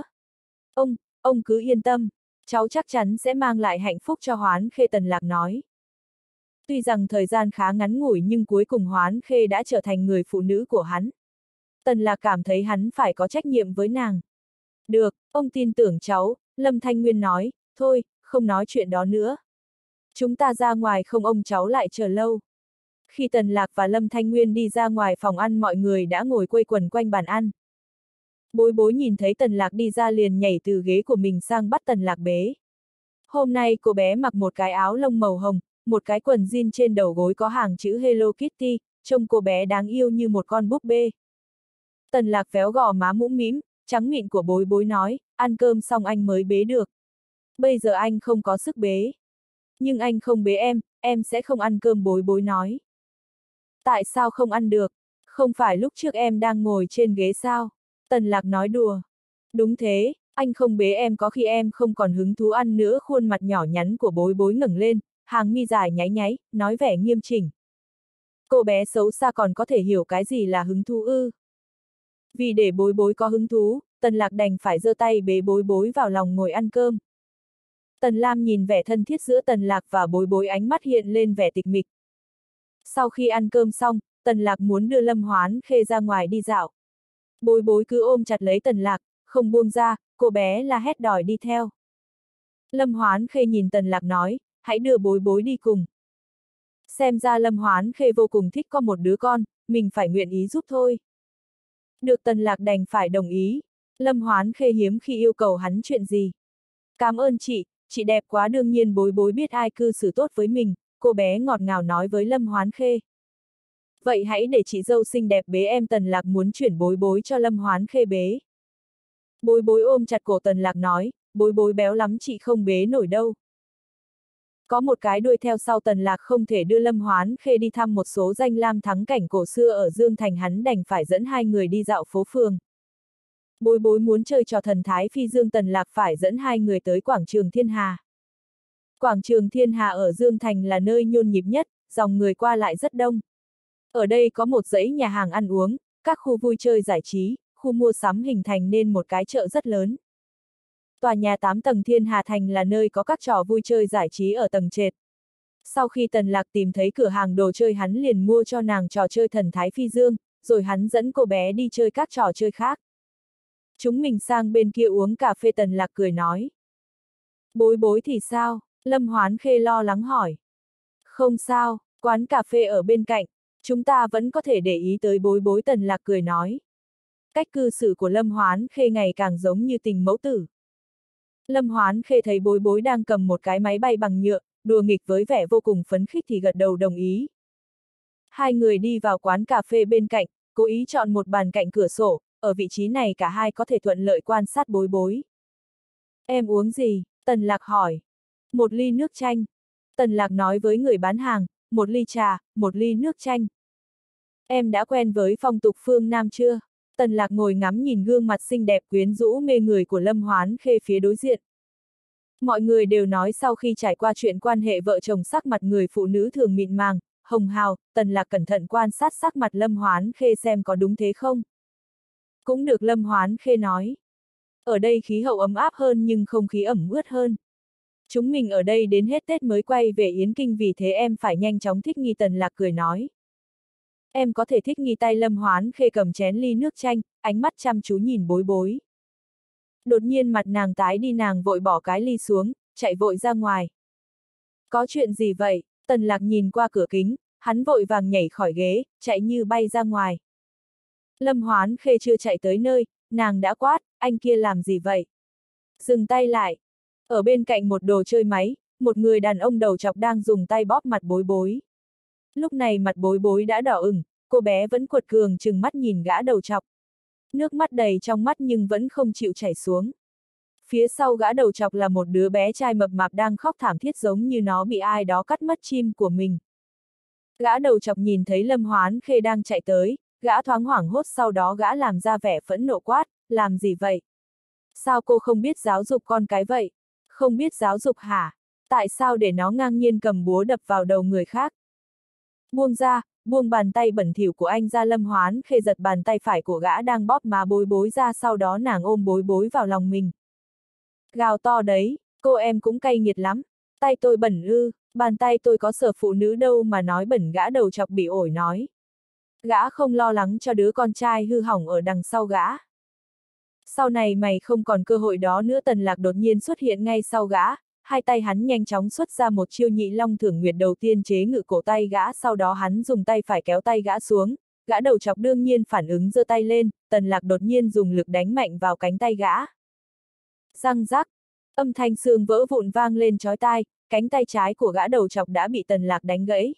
Ông cứ yên tâm, cháu chắc chắn sẽ mang lại hạnh phúc cho Hoán Khê, Tần Lạc nói. Tuy rằng thời gian khá ngắn ngủi nhưng cuối cùng Hoán Khê đã trở thành người phụ nữ của hắn. Tần Lạc cảm thấy hắn phải có trách nhiệm với nàng. Được, ông tin tưởng cháu, Lâm Thanh Nguyên nói, thôi, không nói chuyện đó nữa. Chúng ta ra ngoài không ông cháu lại chờ lâu. Khi Tần Lạc và Lâm Thanh Nguyên đi ra ngoài phòng ăn mọi người đã ngồi quây quần quanh bàn ăn. Bối bối nhìn thấy Tần Lạc đi ra liền nhảy từ ghế của mình sang bắt Tần Lạc bế. Hôm nay cô bé mặc một cái áo lông màu hồng, một cái quần jean trên đầu gối có hàng chữ Hello Kitty, trông cô bé đáng yêu như một con búp bê. Tần Lạc véo gò má mũm mĩm, trắng mịn của bối bối nói, ăn cơm xong anh mới bế được. Bây giờ anh không có sức bế. Nhưng anh không bế em sẽ không ăn cơm, bối bối nói. Tại sao không ăn được? Không phải lúc trước em đang ngồi trên ghế sao? Tần Lạc nói đùa. Đúng thế, anh không bế em có khi em không còn hứng thú ăn nữa. Khuôn mặt nhỏ nhắn của bối bối ngẩng lên, hàng mi dài nháy nháy, nói vẻ nghiêm chỉnh. Cô bé xấu xa còn có thể hiểu cái gì là hứng thú ư? Vì để bối bối có hứng thú, Tần Lạc đành phải giơ tay bế bối bối vào lòng ngồi ăn cơm. Tần Lam nhìn vẻ thân thiết giữa Tần Lạc và bối bối, ánh mắt hiện lên vẻ tịch mịch. Sau khi ăn cơm xong, Tần Lạc muốn đưa Lâm Hoán Khê ra ngoài đi dạo. Bối bối cứ ôm chặt lấy Tần Lạc, không buông ra, cô bé la hét đòi đi theo. Lâm Hoán Khê nhìn Tần Lạc nói, hãy đưa bối bối đi cùng. Xem ra Lâm Hoán Khê vô cùng thích có một đứa con, mình phải nguyện ý giúp thôi. Được, Tần Lạc đành phải đồng ý. Lâm Hoán Khê hiếm khi yêu cầu hắn chuyện gì. Cảm ơn chị đẹp quá. Đương nhiên bối bối biết ai cư xử tốt với mình, cô bé ngọt ngào nói với Lâm Hoán Khê. Vậy hãy để chị dâu xinh đẹp bế em. Tần Lạc muốn chuyển bối bối cho Lâm Hoán Khê bế. Bối bối ôm chặt cổ Tần Lạc nói, bối bối béo lắm chị không bế nổi đâu. Có một cái đuôi theo sau, Tần Lạc không thể đưa Lâm Hoán Khê đi thăm một số danh lam thắng cảnh cổ xưa ở Dương Thành, hắn đành phải dẫn hai người đi dạo phố phường. Bối bối muốn chơi trò thần thái phi dương, Tần Lạc phải dẫn hai người tới quảng trường Thiên Hà. Quảng trường Thiên Hà ở Dương Thành là nơi nhộn nhịp nhất, dòng người qua lại rất đông. Ở đây có một dãy nhà hàng ăn uống, các khu vui chơi giải trí, khu mua sắm hình thành nên một cái chợ rất lớn. Tòa nhà 8 tầng Thiên Hà Thành là nơi có các trò vui chơi giải trí ở tầng trệt. Sau khi Tần Lạc tìm thấy cửa hàng đồ chơi hắn liền mua cho nàng trò chơi thần thái phi dương, rồi hắn dẫn cô bé đi chơi các trò chơi khác. Chúng mình sang bên kia uống cà phê. Tần Lạc cười nói. Bối bối thì sao? Lâm Hoán Khê lo lắng hỏi. Không sao, quán cà phê ở bên cạnh, chúng ta vẫn có thể để ý tới bối bối. Tần Lạc cười nói. Cách cư xử của Lâm Hoán Khê ngày càng giống như tình mẫu tử. Lâm Hoán Khê thấy bối bối đang cầm một cái máy bay bằng nhựa, đùa nghịch với vẻ vô cùng phấn khích thì gật đầu đồng ý. Hai người đi vào quán cà phê bên cạnh, cố ý chọn một bàn cạnh cửa sổ, ở vị trí này cả hai có thể thuận lợi quan sát bối bối. Em uống gì? Tần Lạc hỏi. Một ly nước chanh. Tần Lạc nói với người bán hàng, một ly trà, một ly nước chanh. Em đã quen với phong tục phương Nam chưa? Tần Lạc ngồi ngắm nhìn gương mặt xinh đẹp quyến rũ mê người của Lâm Hoán Khê phía đối diện. Mọi người đều nói sau khi trải qua chuyện quan hệ vợ chồng sắc mặt người phụ nữ thường mịn màng, hồng hào. Tần Lạc cẩn thận quan sát sắc mặt Lâm Hoán Khê xem có đúng thế không. Cũng được, Lâm Hoán Khê nói. Ở đây khí hậu ấm áp hơn nhưng không khí ẩm ướt hơn. Chúng mình ở đây đến hết Tết mới quay về Yến Kinh, vì thế em phải nhanh chóng thích nghi. Tần Lạc cười nói. Em có thể thích nghi. Tay Lâm Hoán Khê cầm chén ly nước chanh, ánh mắt chăm chú nhìn bối bối. Đột nhiên mặt nàng tái đi, nàng vội bỏ cái ly xuống, chạy vội ra ngoài. Có chuyện gì vậy? Tần Lạc nhìn qua cửa kính, hắn vội vàng nhảy khỏi ghế, chạy như bay ra ngoài. Lâm Hoán Khê chưa chạy tới nơi, nàng đã quát, anh kia làm gì vậy? Dừng tay lại. Ở bên cạnh một đồ chơi máy, một người đàn ông đầu trọc đang dùng tay bóp mặt bối bối. Lúc này mặt bối bối đã đỏ ửng, cô bé vẫn cuột cường trừng mắt nhìn gã đầu trọc. Nước mắt đầy trong mắt nhưng vẫn không chịu chảy xuống. Phía sau gã đầu chọc là một đứa bé trai mập mạp đang khóc thảm thiết giống như nó bị ai đó cắt mất chim của mình. Gã đầu chọc nhìn thấy Lâm Hoán Khê đang chạy tới, gã thoáng hoảng hốt, sau đó gã làm ra vẻ phẫn nộ quát, làm gì vậy? Sao cô không biết giáo dục con cái vậy? Không biết giáo dục hả? Tại sao để nó ngang nhiên cầm búa đập vào đầu người khác? Buông ra, buông bàn tay bẩn thỉu của anh ra. Lâm Hoán Khê giật bàn tay phải của gã đang bóp má Bối Bối ra, sau đó nàng ôm Bối Bối vào lòng mình. Gào to đấy, cô em cũng cay nghiệt lắm. Tay tôi bẩn ư, bàn tay tôi có sờ phụ nữ đâu mà nói bẩn, gã đầu chọc bị ổi nói. Gã không lo lắng cho đứa con trai hư hỏng ở đằng sau gã. Sau này mày không còn cơ hội đó nữa. Tần Lạc đột nhiên xuất hiện ngay sau gã, hai tay hắn nhanh chóng xuất ra một chiêu Nhị Long Thưởng Nguyệt đầu tiên chế ngự cổ tay gã, sau đó hắn dùng tay phải kéo tay gã xuống. Gã đầu chọc đương nhiên phản ứng giơ tay lên, Tần Lạc đột nhiên dùng lực đánh mạnh vào cánh tay gã. Răng rắc, âm thanh xương vỡ vụn vang lên chói tai, cánh tay trái của gã đầu chọc đã bị Tần Lạc đánh gãy.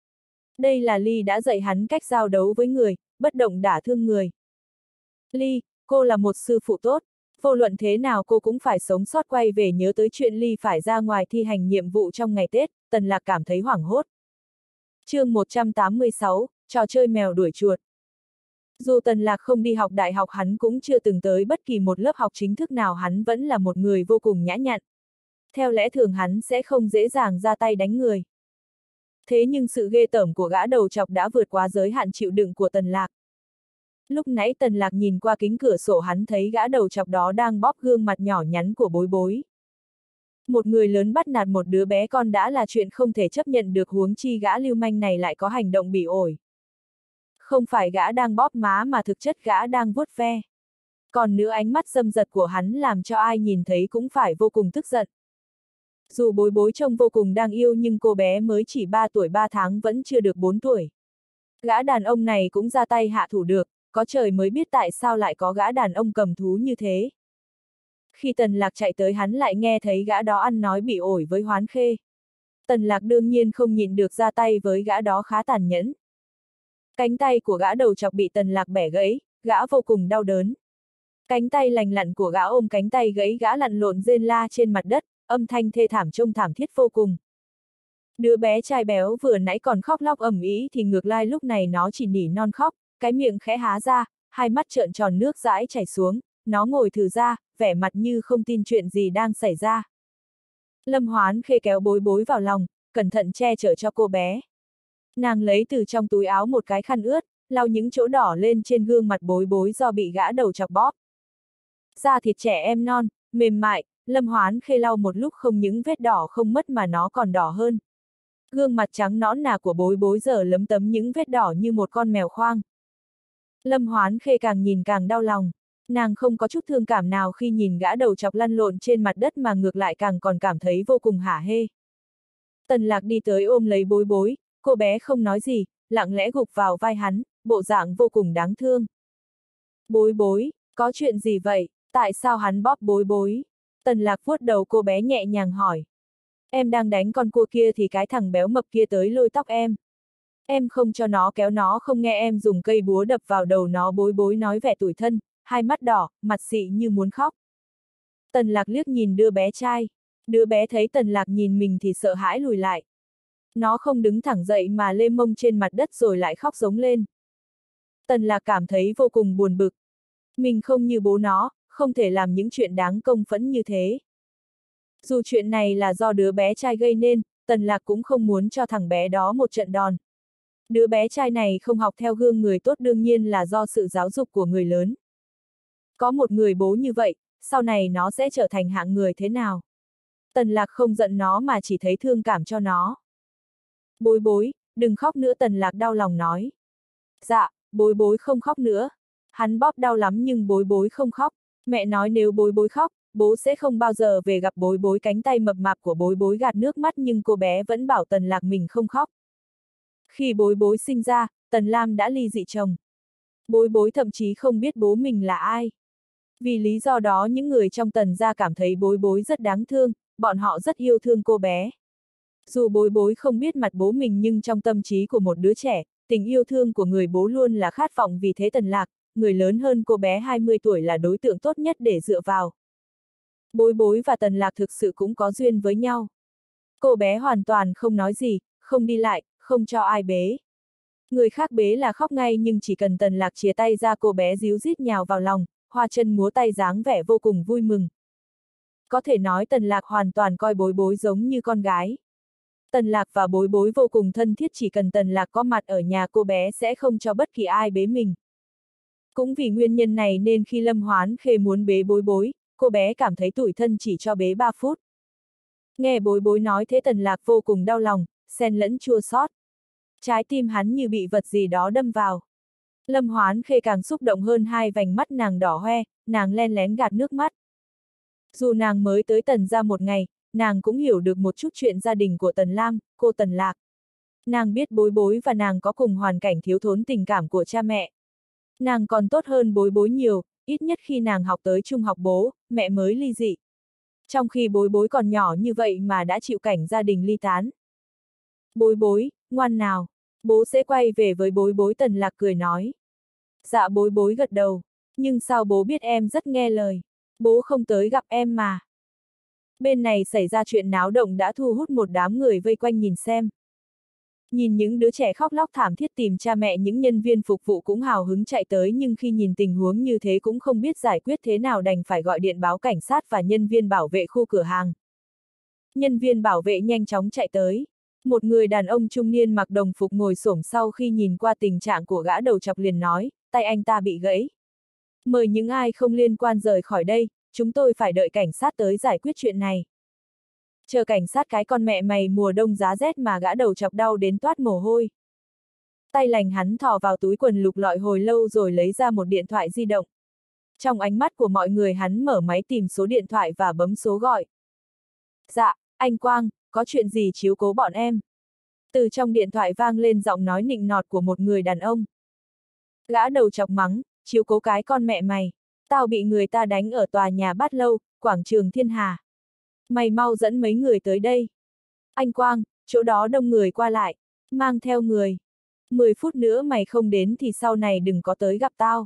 Đây là Ly đã dạy hắn cách giao đấu với người, bất động đả thương người. Ly, cô là một sư phụ tốt, vô luận thế nào cô cũng phải sống sót. Quay về nhớ tới chuyện Ly phải ra ngoài thi hành nhiệm vụ trong ngày Tết, Tần Lạc cảm thấy hoảng hốt. Chương 186, trò chơi mèo đuổi chuột. Dù Tần Lạc không đi học đại học, hắn cũng chưa từng tới bất kỳ một lớp học chính thức nào, hắn vẫn là một người vô cùng nhã nhặn. Theo lẽ thường hắn sẽ không dễ dàng ra tay đánh người. Thế nhưng sự ghê tởm của gã đầu chọc đã vượt quá giới hạn chịu đựng của Tần Lạc. Lúc nãy Tần Lạc nhìn qua kính cửa sổ, hắn thấy gã đầu chọc đó đang bóp gương mặt nhỏ nhắn của Bối Bối. Một người lớn bắt nạt một đứa bé con đã là chuyện không thể chấp nhận được, huống chi gã lưu manh này lại có hành động bỉ ổi. Không phải gã đang bóp má mà thực chất gã đang vuốt ve. Còn nữa, ánh mắt dâm dật của hắn làm cho ai nhìn thấy cũng phải vô cùng tức giận. Dù Bối Bối trông vô cùng đáng yêu nhưng cô bé mới chỉ 3 tuổi 3 tháng, vẫn chưa được 4 tuổi. Gã đàn ông này cũng ra tay hạ thủ được, có trời mới biết tại sao lại có gã đàn ông cầm thú như thế. Khi Tần Lạc chạy tới, hắn lại nghe thấy gã đó ăn nói bị ổi với Hoán Khê. Tần Lạc đương nhiên không nhịn được ra tay với gã đó khá tàn nhẫn. Cánh tay của gã đầu chọc bị Tần Lạc bẻ gãy, gã vô cùng đau đớn. Cánh tay lành lặn của gã ôm cánh tay gãy, gã lặn lộn rên la trên mặt đất, âm thanh thê thảm trông thảm thiết vô cùng. Đứa bé trai béo vừa nãy còn khóc lóc ầm ĩ thì ngược lại lúc này nó chỉ nỉ non khóc, cái miệng khẽ há ra, hai mắt trợn tròn nước dãi chảy xuống, nó ngồi thừ ra, vẻ mặt như không tin chuyện gì đang xảy ra. Lâm Hoán Khê kéo Bối Bối vào lòng, cẩn thận che chở cho cô bé. Nàng lấy từ trong túi áo một cái khăn ướt, lau những chỗ đỏ lên trên gương mặt Bối Bối do bị gã đầu chọc bóp. Da thịt trẻ em non, mềm mại, Lâm Hoán Khê lau một lúc không những vết đỏ không mất mà nó còn đỏ hơn. Gương mặt trắng nõn nà của Bối Bối giờ lấm tấm những vết đỏ như một con mèo khoang. Lâm Hoán Khê càng nhìn càng đau lòng. Nàng không có chút thương cảm nào khi nhìn gã đầu chọc lăn lộn trên mặt đất, mà ngược lại càng còn cảm thấy vô cùng hả hê. Tần Lạc đi tới ôm lấy Bối Bối, cô bé không nói gì, lặng lẽ gục vào vai hắn, bộ dạng vô cùng đáng thương. Bối Bối, có chuyện gì vậy? Tại sao hắn bóp Bối Bối? Tần Lạc vuốt đầu cô bé nhẹ nhàng hỏi. Em đang đánh con cua kia thì cái thằng béo mập kia tới lôi tóc em. Em không cho nó kéo, nó không nghe, em dùng cây búa đập vào đầu nó. Bối Bối nói vẻ tủi thân, hai mắt đỏ, mặt xị như muốn khóc. Tần Lạc liếc nhìn đứa bé trai. Đứa bé thấy Tần Lạc nhìn mình thì sợ hãi lùi lại. Nó không đứng thẳng dậy mà lê mông trên mặt đất rồi lại khóc giống lên. Tần Lạc cảm thấy vô cùng buồn bực. Mình không như bố nó, không thể làm những chuyện đáng công phẫn như thế. Dù chuyện này là do đứa bé trai gây nên, Tần Lạc cũng không muốn cho thằng bé đó một trận đòn. Đứa bé trai này không học theo gương người tốt đương nhiên là do sự giáo dục của người lớn. Có một người bố như vậy, sau này nó sẽ trở thành hạng người thế nào? Tần Lạc không giận nó mà chỉ thấy thương cảm cho nó. Bối Bối, đừng khóc nữa, Tần Lạc đau lòng nói. Dạ, Bối Bối không khóc nữa. Hắn bóp đau lắm nhưng Bối Bối không khóc. Mẹ nói nếu Bối Bối khóc, bố sẽ không bao giờ về gặp Bối Bối. Cánh tay mập mạp của Bối Bối gạt nước mắt nhưng cô bé vẫn bảo Tần Lạc mình không khóc. Khi Bối Bối sinh ra, Tần Lam đã ly dị chồng. Bối Bối thậm chí không biết bố mình là ai. Vì lý do đó những người trong Tần gia cảm thấy Bối Bối rất đáng thương, bọn họ rất yêu thương cô bé. Dù Bối Bối không biết mặt bố mình nhưng trong tâm trí của một đứa trẻ, tình yêu thương của người bố luôn là khát vọng, vì thế Tần Lạc, người lớn hơn cô bé 20 tuổi là đối tượng tốt nhất để dựa vào. Bối Bối và Tần Lạc thực sự cũng có duyên với nhau. Cô bé hoàn toàn không nói gì, không đi lại, không cho ai bế. Người khác bế là khóc ngay nhưng chỉ cần Tần Lạc chìa tay ra cô bé ríu rít nhào vào lòng, hoa chân múa tay dáng vẻ vô cùng vui mừng. Có thể nói Tần Lạc hoàn toàn coi Bối Bối giống như con gái. Tần Lạc và Bối Bối vô cùng thân thiết, chỉ cần Tần Lạc có mặt ở nhà cô bé sẽ không cho bất kỳ ai bế mình. Cũng vì nguyên nhân này nên khi Lâm Hoán Khê muốn bế Bối Bối, cô bé cảm thấy tủi thân chỉ cho bế 3 phút. Nghe Bối Bối nói thế Tần Lạc vô cùng đau lòng, xen lẫn chua xót. Trái tim hắn như bị vật gì đó đâm vào. Lâm Hoán Khê càng xúc động hơn, hai vành mắt nàng đỏ hoe, nàng len lén gạt nước mắt. Dù nàng mới tới Tần gia một ngày, nàng cũng hiểu được một chút chuyện gia đình của Tần Lam, cô Tần Lạc. Nàng biết Bối Bối và nàng có cùng hoàn cảnh thiếu thốn tình cảm của cha mẹ. Nàng còn tốt hơn Bối Bối nhiều, ít nhất khi nàng học tới trung học bố, mẹ mới ly dị. Trong khi Bối Bối còn nhỏ như vậy mà đã chịu cảnh gia đình ly tán. Bối Bối, ngoan nào, bố sẽ quay về với Bối Bối, Tần Lạc cười nói. Dạ Bối Bối gật đầu, nhưng sao bố biết em rất nghe lời, bố không tới gặp em mà. Bên này xảy ra chuyện náo động đã thu hút một đám người vây quanh nhìn xem. Nhìn những đứa trẻ khóc lóc thảm thiết tìm cha mẹ, những nhân viên phục vụ cũng hào hứng chạy tới, nhưng khi nhìn tình huống như thế cũng không biết giải quyết thế nào, đành phải gọi điện báo cảnh sát và nhân viên bảo vệ khu cửa hàng. Nhân viên bảo vệ nhanh chóng chạy tới. Một người đàn ông trung niên mặc đồng phục ngồi xổm sau khi nhìn qua tình trạng của gã đầu chọc liền nói, tay anh ta bị gãy. Mời những ai không liên quan rời khỏi đây, chúng tôi phải đợi cảnh sát tới giải quyết chuyện này. Chờ cảnh sát cái con mẹ mày, mùa đông giá rét mà gã đầu chọc đau đến toát mồ hôi. Tay lành hắn thò vào túi quần lục lọi hồi lâu rồi lấy ra một điện thoại di động. Trong ánh mắt của mọi người hắn mở máy tìm số điện thoại và bấm số gọi. Dạ, anh Quang, có chuyện gì chiếu cố bọn em? Từ trong điện thoại vang lên giọng nói nịnh nọt của một người đàn ông. Gã đầu chọc mắng, chiếu cố cái con mẹ mày. Tao bị người ta đánh ở tòa nhà Bát Lâu, quảng trường Thiên Hà. Mày mau dẫn mấy người tới đây. Anh Quang, chỗ đó đông người qua lại, mang theo người. 10 phút nữa mày không đến thì sau này đừng có tới gặp tao.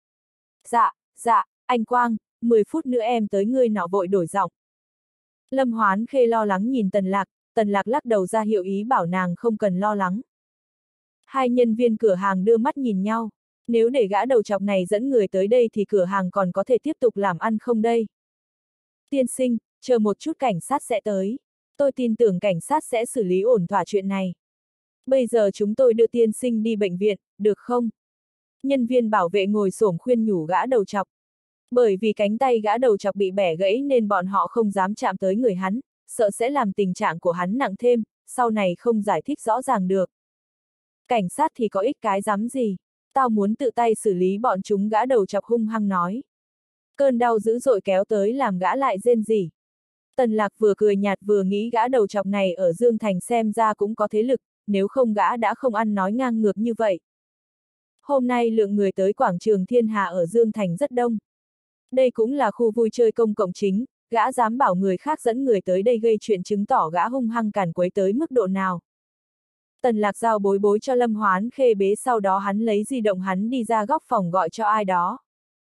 Dạ, anh Quang, 10 phút nữa em tới. Người nọ vội đổi giọng. Lâm Hoán Khê lo lắng nhìn Tần Lạc lắc đầu ra hiệu ý bảo nàng không cần lo lắng. Hai nhân viên cửa hàng đưa mắt nhìn nhau. Nếu để gã đầu chọc này dẫn người tới đây thì cửa hàng còn có thể tiếp tục làm ăn không đây? Tiên sinh, chờ một chút, cảnh sát sẽ tới. Tôi tin tưởng cảnh sát sẽ xử lý ổn thỏa chuyện này. Bây giờ chúng tôi đưa tiên sinh đi bệnh viện, được không? Nhân viên bảo vệ ngồi xổm khuyên nhủ gã đầu chọc. Bởi vì cánh tay gã đầu chọc bị bẻ gãy nên bọn họ không dám chạm tới người hắn, sợ sẽ làm tình trạng của hắn nặng thêm, sau này không giải thích rõ ràng được. Cảnh sát thì có ích cái dám gì? Tao muốn tự tay xử lý bọn chúng, gã đầu chọc hung hăng nói. Cơn đau dữ dội kéo tới làm gã lại rên rỉ. Tần Lạc vừa cười nhạt vừa nghĩ gã đầu chọc này ở Dương Thành xem ra cũng có thế lực, nếu không gã đã không ăn nói ngang ngược như vậy. Hôm nay lượng người tới quảng trường Thiên Hà ở Dương Thành rất đông. Đây cũng là khu vui chơi công cộng chính, gã dám bảo người khác dẫn người tới đây gây chuyện chứng tỏ gã hung hăng càn quấy tới mức độ nào. Tần Lạc giao Bối Bối cho Lâm Hoán Khê bế, sau đó hắn lấy di động hắn đi ra góc phòng gọi cho ai đó.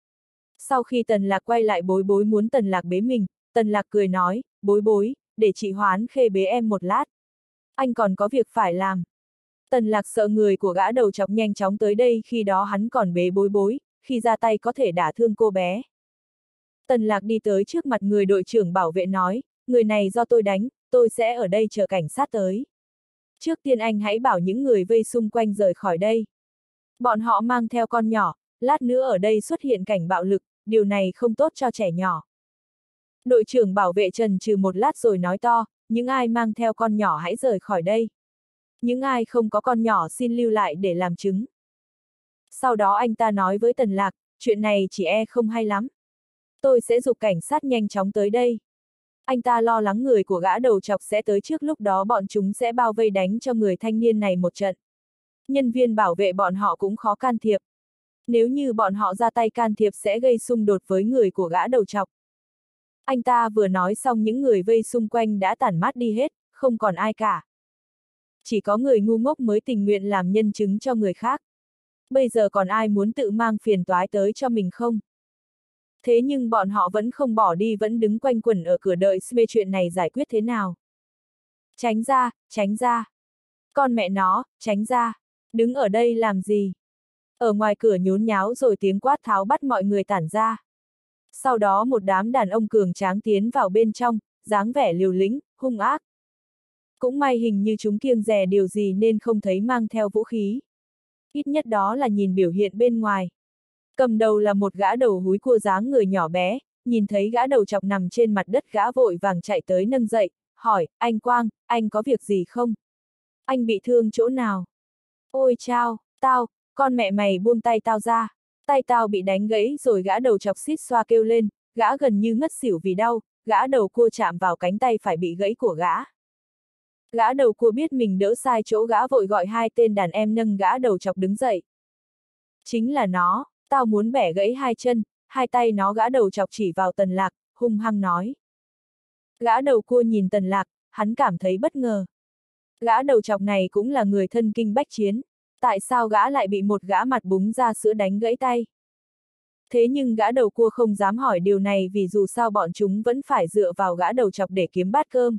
Sau khi Tần Lạc quay lại, Bối Bối muốn Tần Lạc bế mình, Tần Lạc cười nói, Bối Bối, để chị Hoán Khê bế em một lát. Anh còn có việc phải làm. Tần Lạc sợ người của gã đầu chọc nhanh chóng tới đây, khi đó hắn còn bế Bối Bối, khi ra tay có thể đả thương cô bé. Tần Lạc đi tới trước mặt người đội trưởng bảo vệ nói, người này do tôi đánh, tôi sẽ ở đây chờ cảnh sát tới. Trước tiên anh hãy bảo những người vây xung quanh rời khỏi đây. Bọn họ mang theo con nhỏ, lát nữa ở đây xuất hiện cảnh bạo lực, điều này không tốt cho trẻ nhỏ. Đội trưởng bảo vệ chần chừ một lát rồi nói to, những ai mang theo con nhỏ hãy rời khỏi đây. Những ai không có con nhỏ xin lưu lại để làm chứng. Sau đó anh ta nói với Tần Lạc, chuyện này chỉ không hay lắm. Tôi sẽ giục cảnh sát nhanh chóng tới đây. Anh ta lo lắng người của gã đầu chọc sẽ tới, trước lúc đó bọn chúng sẽ bao vây đánh cho người thanh niên này một trận. Nhân viên bảo vệ bọn họ cũng khó can thiệp. Nếu như bọn họ ra tay can thiệp sẽ gây xung đột với người của gã đầu chọc. Anh ta vừa nói xong những người vây xung quanh đã tản mát đi hết, không còn ai cả. Chỉ có người ngu ngốc mới tình nguyện làm nhân chứng cho người khác. bây giờ còn ai muốn tự mang phiền toái tới cho mình không? Thế nhưng bọn họ vẫn không bỏ đi, vẫn đứng quanh quẩn ở cửa đợi xem chuyện này giải quyết thế nào. Tránh ra, tránh ra. Con mẹ nó, tránh ra. Đứng ở đây làm gì? Ở ngoài cửa nhốn nháo rồi tiếng quát tháo bắt mọi người tản ra. Sau đó một đám đàn ông cường tráng tiến vào bên trong, dáng vẻ liều lĩnh, hung ác. Cũng may hình như chúng kiêng dè điều gì nên không thấy mang theo vũ khí. Ít nhất đó là nhìn biểu hiện bên ngoài. Cầm đầu là một gã đầu húi cua dáng người nhỏ bé, nhìn thấy gã đầu chọc nằm trên mặt đất gã vội vàng chạy tới nâng dậy, hỏi, anh Quang, anh có việc gì không? Anh bị thương chỗ nào? Ôi chao, con mẹ mày buông tay tao ra. Tay tao bị đánh gãy rồi gã đầu chọc xít xoa kêu lên, gã gần như ngất xỉu vì đau, gã đầu cua chạm vào cánh tay phải bị gãy của gã. Gã đầu cua biết mình đỡ sai chỗ, gã vội gọi hai tên đàn em nâng gã đầu chọc đứng dậy. Chính là nó, tao muốn bẻ gãy hai chân, hai tay nó. Gã đầu chọc chỉ vào Tần Lạc, hung hăng nói. Gã đầu cua nhìn Tần Lạc, hắn cảm thấy bất ngờ. Gã đầu chọc này cũng là người thân kinh bách chiến, tại sao gã lại bị một gã mặt búng ra sữa đánh gãy tay? Thế nhưng gã đầu cua không dám hỏi điều này vì dù sao bọn chúng vẫn phải dựa vào gã đầu chọc để kiếm bát cơm.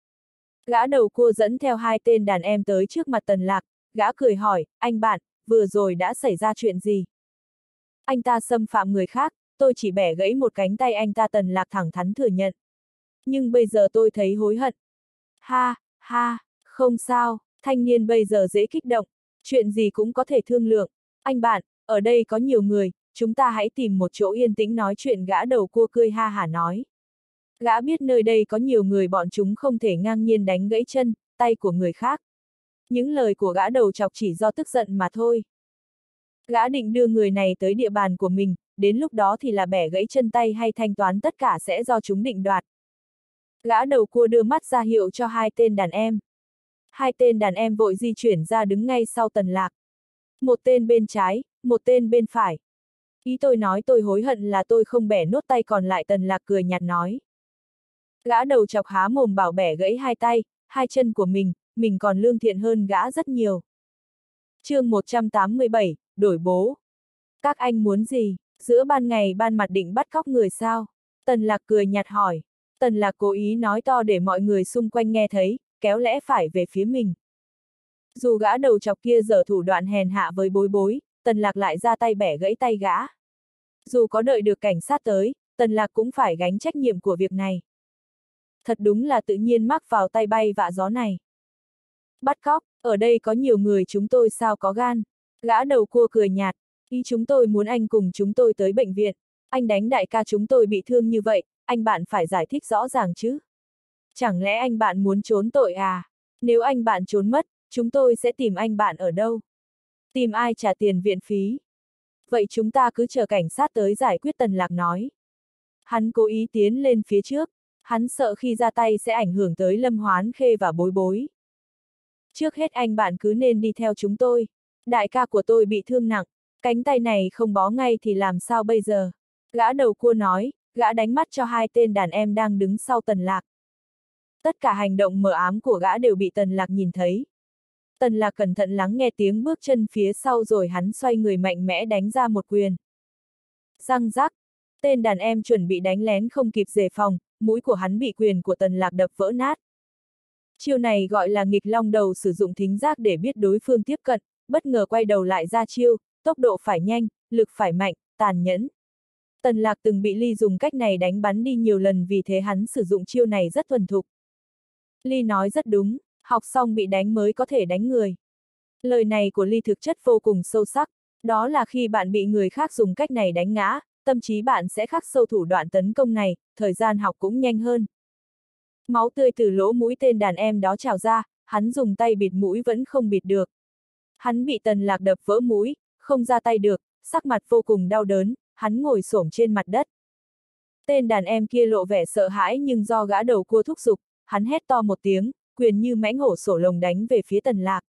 Gã đầu cua dẫn theo hai tên đàn em tới trước mặt Tần Lạc, gã cười hỏi, anh bạn, vừa rồi đã xảy ra chuyện gì? Anh ta xâm phạm người khác, tôi chỉ bẻ gãy một cánh tay anh ta. Tần Lạc thẳng thắn thừa nhận. Nhưng bây giờ tôi thấy hối hận. Ha, ha, không sao, thanh niên bây giờ dễ kích động, chuyện gì cũng có thể thương lượng. Anh bạn, ở đây có nhiều người, chúng ta hãy tìm một chỗ yên tĩnh nói chuyện. Gã đầu cua cười ha hả nói. Gã biết nơi đây có nhiều người, bọn chúng không thể ngang nhiên đánh gãy chân, tay của người khác. Những lời của gã đầu chọc chỉ do tức giận mà thôi. Gã định đưa người này tới địa bàn của mình, đến lúc đó thì là bẻ gãy chân tay hay thanh toán tất cả sẽ do chúng định đoạt. Gã đầu cua đưa mắt ra hiệu cho hai tên đàn em. Hai tên đàn em vội di chuyển ra đứng ngay sau Tần Lạc. Một tên bên trái, một tên bên phải. Ý tôi nói tôi hối hận là tôi không bẻ nốt tay còn lại. Tần Lạc cười nhạt nói. Gã đầu chọc há mồm bảo bẻ gãy hai tay, hai chân của mình còn lương thiện hơn gã rất nhiều. Chương 187, đổi bố. Các anh muốn gì? Giữa ban ngày ban mặt định bắt cóc người sao? Tần Lạc cười nhạt hỏi. Tần Lạc cố ý nói to để mọi người xung quanh nghe thấy, kéo lẽ phải về phía mình. Dù gã đầu chọc kia giở thủ đoạn hèn hạ với Bối Bối, Tần Lạc lại ra tay bẻ gãy tay gã. Dù có đợi được cảnh sát tới, Tần Lạc cũng phải gánh trách nhiệm của việc này. Thật đúng là tự nhiên mắc vào tay bay vạ gió này. Bắt cóc, ở đây có nhiều người, chúng tôi sao có gan. Gã đầu cua cười nhạt, ý chúng tôi muốn anh cùng chúng tôi tới bệnh viện. Anh đánh đại ca chúng tôi bị thương như vậy, anh bạn phải giải thích rõ ràng chứ. Chẳng lẽ anh bạn muốn trốn tội à? Nếu anh bạn trốn mất, chúng tôi sẽ tìm anh bạn ở đâu? Tìm ai trả tiền viện phí? Vậy chúng ta cứ chờ cảnh sát tới giải quyết. Tần Lạc nói. Hắn cố ý tiến lên phía trước, hắn sợ khi ra tay sẽ ảnh hưởng tới Lâm Hoán Khê và Bối Bối. Trước hết anh bạn cứ nên đi theo chúng tôi. Đại ca của tôi bị thương nặng, cánh tay này không bó ngay thì làm sao bây giờ? Gã đầu cua nói, gã đánh mắt cho hai tên đàn em đang đứng sau Tần Lạc. Tất cả hành động mờ ám của gã đều bị Tần Lạc nhìn thấy. Tần Lạc cẩn thận lắng nghe tiếng bước chân phía sau rồi hắn xoay người mạnh mẽ đánh ra một quyền. Răng rắc, tên đàn em chuẩn bị đánh lén không kịp đề phòng, mũi của hắn bị quyền của Tần Lạc đập vỡ nát. Chiêu này gọi là nghịch long đầu, sử dụng thính giác để biết đối phương tiếp cận, bất ngờ quay đầu lại ra chiêu, tốc độ phải nhanh, lực phải mạnh, tàn nhẫn. Tần Lạc từng bị Ly dùng cách này đánh bắn đi nhiều lần, vì thế hắn sử dụng chiêu này rất thuần thục. Ly nói rất đúng, học xong bị đánh mới có thể đánh người. Lời này của Ly thực chất vô cùng sâu sắc, đó là khi bạn bị người khác dùng cách này đánh ngã, tâm trí bạn sẽ khắc sâu thủ đoạn tấn công này, thời gian học cũng nhanh hơn. Máu tươi từ lỗ mũi tên đàn em đó trào ra, hắn dùng tay bịt mũi vẫn không bịt được. Hắn bị Tần Lạc đập vỡ mũi, không ra tay được, sắc mặt vô cùng đau đớn, hắn ngồi xổm trên mặt đất. Tên đàn em kia lộ vẻ sợ hãi, nhưng do gã đầu cua thúc giục, hắn hét to một tiếng, quyền như mãnh hổ sổ lồng đánh về phía Tần Lạc.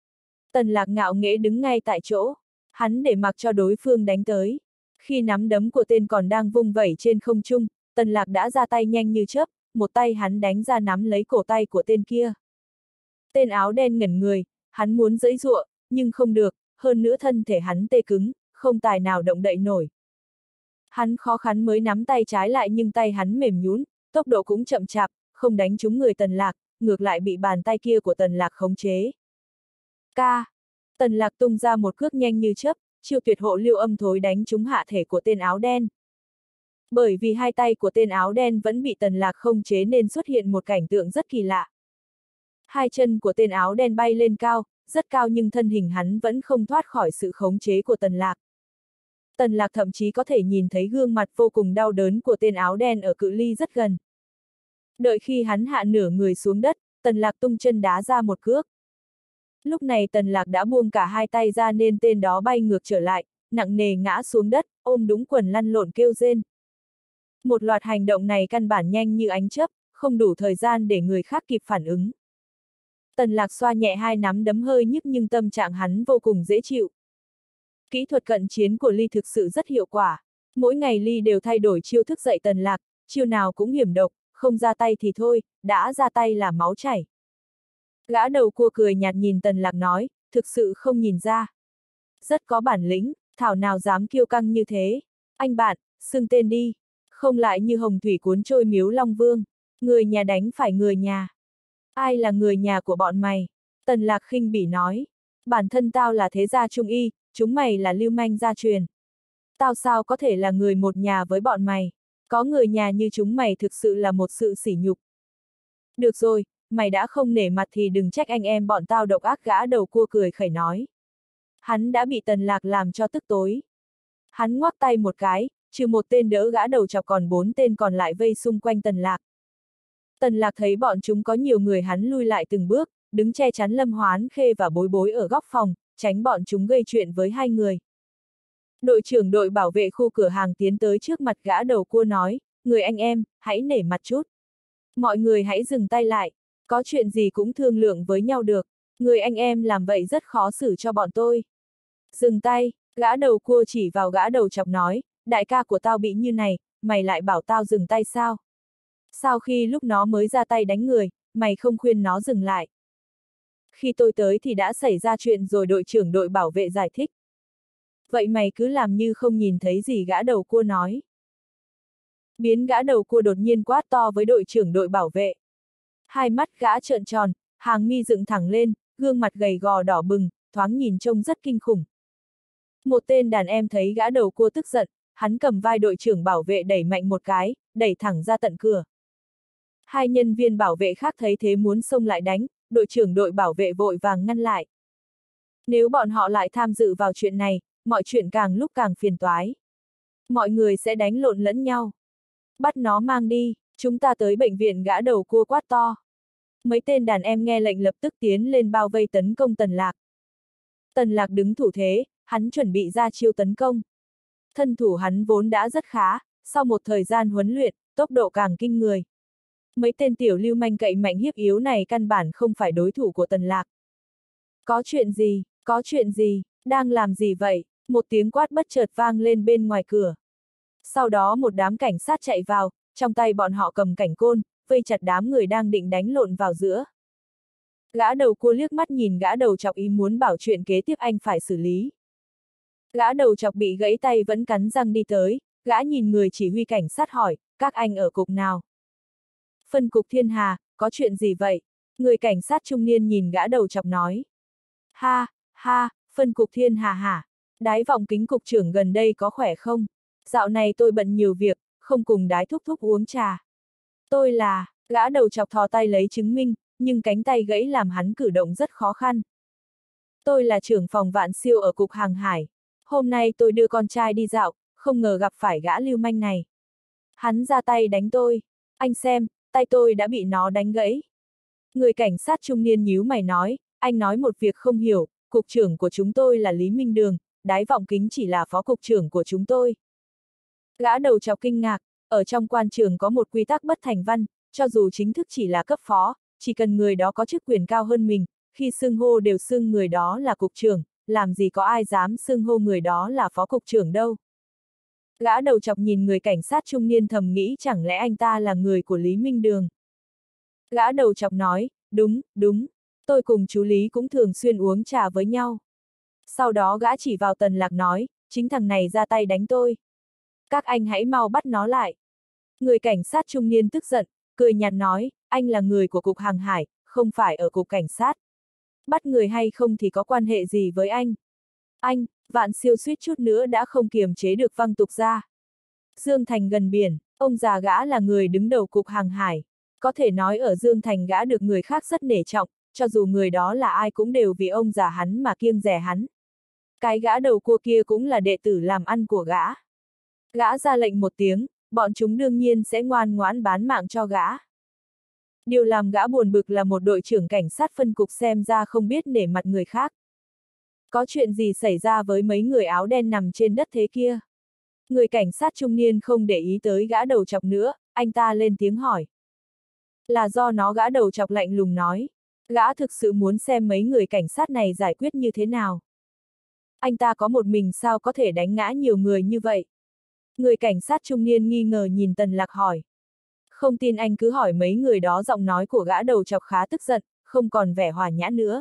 Tần Lạc ngạo nghễ đứng ngay tại chỗ, hắn để mặc cho đối phương đánh tới. Khi nắm đấm của tên còn đang vung vẩy trên không trung, Tần Lạc đã ra tay nhanh như chớp, một tay hắn đánh ra nắm lấy cổ tay của tên kia. Tên áo đen ngẩn người, hắn muốn giãy giụa, nhưng không được, hơn nữa thân thể hắn tê cứng, không tài nào động đậy nổi. Hắn khó khăn mới nắm tay trái lại nhưng tay hắn mềm nhũn, tốc độ cũng chậm chạp, không đánh trúng người Tần Lạc, ngược lại bị bàn tay kia của Tần Lạc khống chế. Ca! Tần Lạc tung ra một cước nhanh như chớp, chiêu tuyệt hộ lưu âm thối đánh trúng hạ thể của tên áo đen. Bởi vì hai tay của tên áo đen vẫn bị Tần Lạc khống chế nên xuất hiện một cảnh tượng rất kỳ lạ. Hai chân của tên áo đen bay lên cao, rất cao nhưng thân hình hắn vẫn không thoát khỏi sự khống chế của Tần Lạc. Tần Lạc thậm chí có thể nhìn thấy gương mặt vô cùng đau đớn của tên áo đen ở cự ly rất gần. Đợi khi hắn hạ nửa người xuống đất, Tần Lạc tung chân đá ra một cước. Lúc này Tần Lạc đã buông cả hai tay ra nên tên đó bay ngược trở lại, nặng nề ngã xuống đất, ôm đúng quần lăn lộn kêu rên. Một loạt hành động này căn bản nhanh như ánh chớp, không đủ thời gian để người khác kịp phản ứng. Tần Lạc xoa nhẹ hai nắm đấm hơi nhức nhưng tâm trạng hắn vô cùng dễ chịu. Kỹ thuật cận chiến của Ly thực sự rất hiệu quả. Mỗi ngày Ly đều thay đổi chiêu thức dạy Tần Lạc, chiêu nào cũng hiểm độc, không ra tay thì thôi, đã ra tay là máu chảy. Gã đầu cua cười nhạt nhìn Tần Lạc nói, thực sự không nhìn ra. Rất có bản lĩnh, thảo nào dám kiêu căng như thế. Anh bạn, xưng tên đi. Không lại như hồng thủy cuốn trôi Miếu Long Vương. Người nhà đánh phải người nhà. Ai là người nhà của bọn mày? Tần Lạc khinh bỉ nói. Bản thân tao là thế gia trung y, chúng mày là lưu manh gia truyền. Tao sao có thể là người một nhà với bọn mày? Có người nhà như chúng mày thực sự là một sự sỉ nhục. Được rồi, mày đã không nể mặt thì đừng trách anh em bọn tao độc ác. Gã đầu cua cười khẩy nói. Hắn đã bị Tần Lạc làm cho tức tối. Hắn ngoắc tay một cái, trừ một tên đỡ gã đầu chọc còn 4 tên còn lại vây xung quanh Tần Lạc. Tần Lạc thấy bọn chúng có nhiều người hắn lui lại từng bước, đứng che chắn Lâm Hoán Khê và Bối Bối ở góc phòng, tránh bọn chúng gây chuyện với hai người. Đội trưởng đội bảo vệ khu cửa hàng tiến tới trước mặt gã đầu cua nói, người anh em, hãy nể mặt chút. Mọi người hãy dừng tay lại, có chuyện gì cũng thương lượng với nhau được, người anh em làm vậy rất khó xử cho bọn tôi. Dừng tay, gã đầu cua chỉ vào gã đầu chọc nói, đại ca của tao bị như này, mày lại bảo tao dừng tay sao? Sau khi lúc nó mới ra tay đánh người, mày không khuyên nó dừng lại. Khi tôi tới thì đã xảy ra chuyện rồi, đội trưởng đội bảo vệ giải thích. Vậy mày cứ làm như không nhìn thấy gì, gã đầu cua nói. Biến gã đầu cua đột nhiên quát to với đội trưởng đội bảo vệ. Hai mắt gã trợn tròn, hàng mi dựng thẳng lên, gương mặt gầy gò đỏ bừng, thoáng nhìn trông rất kinh khủng. Một tên đàn em thấy gã đầu cua tức giận, hắn cầm vai đội trưởng bảo vệ đẩy mạnh một cái, đẩy thẳng ra tận cửa. Hai nhân viên bảo vệ khác thấy thế muốn xông lại đánh, đội trưởng đội bảo vệ vội vàng ngăn lại. Nếu bọn họ lại tham dự vào chuyện này, mọi chuyện càng lúc càng phiền toái. Mọi người sẽ đánh lộn lẫn nhau. Bắt nó mang đi, chúng ta tới bệnh viện. Gã đầu cua quát to. Mấy tên đàn em nghe lệnh lập tức tiến lên bao vây tấn công Tần Lạc. Tần Lạc đứng thủ thế, hắn chuẩn bị ra chiêu tấn công. Thân thủ hắn vốn đã rất khá, sau một thời gian huấn luyện, tốc độ càng kinh người. Mấy tên tiểu lưu manh cậy mạnh hiếp yếu này căn bản không phải đối thủ của Tần Lạc. Có chuyện gì, có chuyện gì, đang làm gì vậy? Một tiếng quát bất chợt vang lên bên ngoài cửa. Sau đó một đám cảnh sát chạy vào, trong tay bọn họ cầm cảnh côn, vây chặt đám người đang định đánh lộn vào giữa. Gã đầu cua liếc mắt nhìn gã đầu chọc, ý muốn bảo chuyện kế tiếp anh phải xử lý. Gã đầu chọc bị gãy tay vẫn cắn răng đi tới, gã nhìn người chỉ huy cảnh sát hỏi, các anh ở cục nào? Phân cục Thiên Hà, có chuyện gì vậy? Người cảnh sát trung niên nhìn gã đầu chọc nói. Ha, ha, phân cục Thiên Hà hả? Đái vọng kính cục trưởng gần đây có khỏe không? Dạo này tôi bận nhiều việc, không cùng đái thúc thúc uống trà. Tôi là, gã đầu chọc thò tay lấy chứng minh, nhưng cánh tay gãy làm hắn cử động rất khó khăn. Tôi là trưởng phòng Vạn Siêu ở cục hàng hải. Hôm nay tôi đưa con trai đi dạo, không ngờ gặp phải gã lưu manh này. Hắn ra tay đánh tôi. Anh xem, tay tôi đã bị nó đánh gãy. Người cảnh sát trung niên nhíu mày nói, anh nói một việc không hiểu, cục trưởng của chúng tôi là Lý Minh Đường, đái vọng kính chỉ là phó cục trưởng của chúng tôi. Gã đầu chọc kinh ngạc, ở trong quan trường có một quy tắc bất thành văn, cho dù chính thức chỉ là cấp phó, chỉ cần người đó có chức quyền cao hơn mình, khi xưng hô đều xưng người đó là cục trưởng, làm gì có ai dám xưng hô người đó là phó cục trưởng đâu. Gã đầu chọc nhìn người cảnh sát trung niên thầm nghĩ chẳng lẽ anh ta là người của Lý Minh Đường. Gã đầu chọc nói, đúng, đúng, tôi cùng chú Lý cũng thường xuyên uống trà với nhau. Sau đó gã chỉ vào Tần Lạc nói, chính thằng này ra tay đánh tôi. Các anh hãy mau bắt nó lại. Người cảnh sát trung niên tức giận, cười nhạt nói, anh là người của cục hàng hải, không phải ở cục cảnh sát. Bắt người hay không thì có quan hệ gì với anh? Anh, Vạn Siêu suýt chút nữa đã không kiềm chế được văng tục ra. Dương Thành gần biển, ông già gã là người đứng đầu cục hàng hải. Có thể nói ở Dương Thành gã được người khác rất nể trọng, cho dù người đó là ai cũng đều vì ông già hắn mà kiêng dè hắn. Cái gã đầu cua kia cũng là đệ tử làm ăn của gã. Gã ra lệnh một tiếng, bọn chúng đương nhiên sẽ ngoan ngoãn bán mạng cho gã. Điều làm gã buồn bực là một đội trưởng cảnh sát phân cục xem ra không biết nể mặt người khác. Có chuyện gì xảy ra với mấy người áo đen nằm trên đất thế kia? Người cảnh sát trung niên không để ý tới gã đầu chọc nữa, anh ta lên tiếng hỏi. Là do nó, gã đầu chọc lạnh lùng nói. Gã thực sự muốn xem mấy người cảnh sát này giải quyết như thế nào. Anh ta có một mình sao có thể đánh ngã nhiều người như vậy? Người cảnh sát trung niên nghi ngờ nhìn Tần Lạc hỏi. Không tin anh cứ hỏi mấy người đó. Giọng nói của gã đầu chọc khá tức giận, không còn vẻ hòa nhã nữa.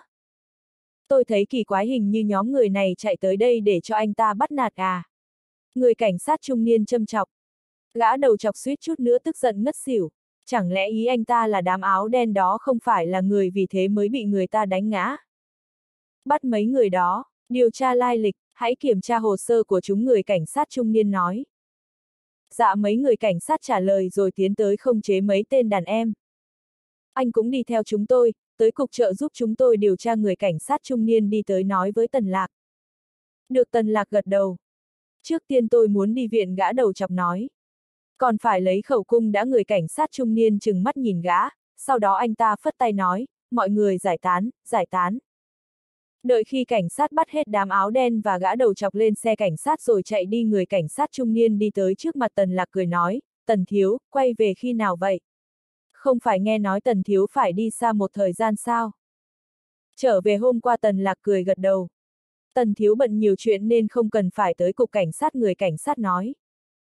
Tôi thấy kỳ quái, hình như nhóm người này chạy tới đây để cho anh ta bắt nạt à? Người cảnh sát trung niên châm chọc. Gã đầu chọc suýt chút nữa tức giận ngất xỉu. Chẳng lẽ ý anh ta là đám áo đen đó không phải là người vì thế mới bị người ta đánh ngã? Bắt mấy người đó, điều tra lai lịch, hãy kiểm tra hồ sơ của chúng, người cảnh sát trung niên nói. Dạ, mấy người cảnh sát trả lời rồi tiến tới khống chế mấy tên đàn em. Anh cũng đi theo chúng tôi, tới cục trợ giúp chúng tôi điều tra, người cảnh sát trung niên đi tới nói với Tần Lạc. Được, Tần Lạc gật đầu. Trước tiên tôi muốn đi viện, gã đầu chọc nói. Còn phải lấy khẩu cung đã? Người cảnh sát trung niên trừng mắt nhìn gã, sau đó anh ta phất tay nói, mọi người giải tán, giải tán. Đợi khi cảnh sát bắt hết đám áo đen và gã đầu chọc lên xe cảnh sát rồi chạy đi, người cảnh sát trung niên đi tới trước mặt Tần Lạc cười nói, Tần thiếu, quay về khi nào vậy? Không phải nghe nói Tần thiếu phải đi xa một thời gian sao? Trở về hôm qua. Tần Lạc cười gật đầu. Tần thiếu bận nhiều chuyện nên không cần phải tới cục cảnh sát, người cảnh sát nói.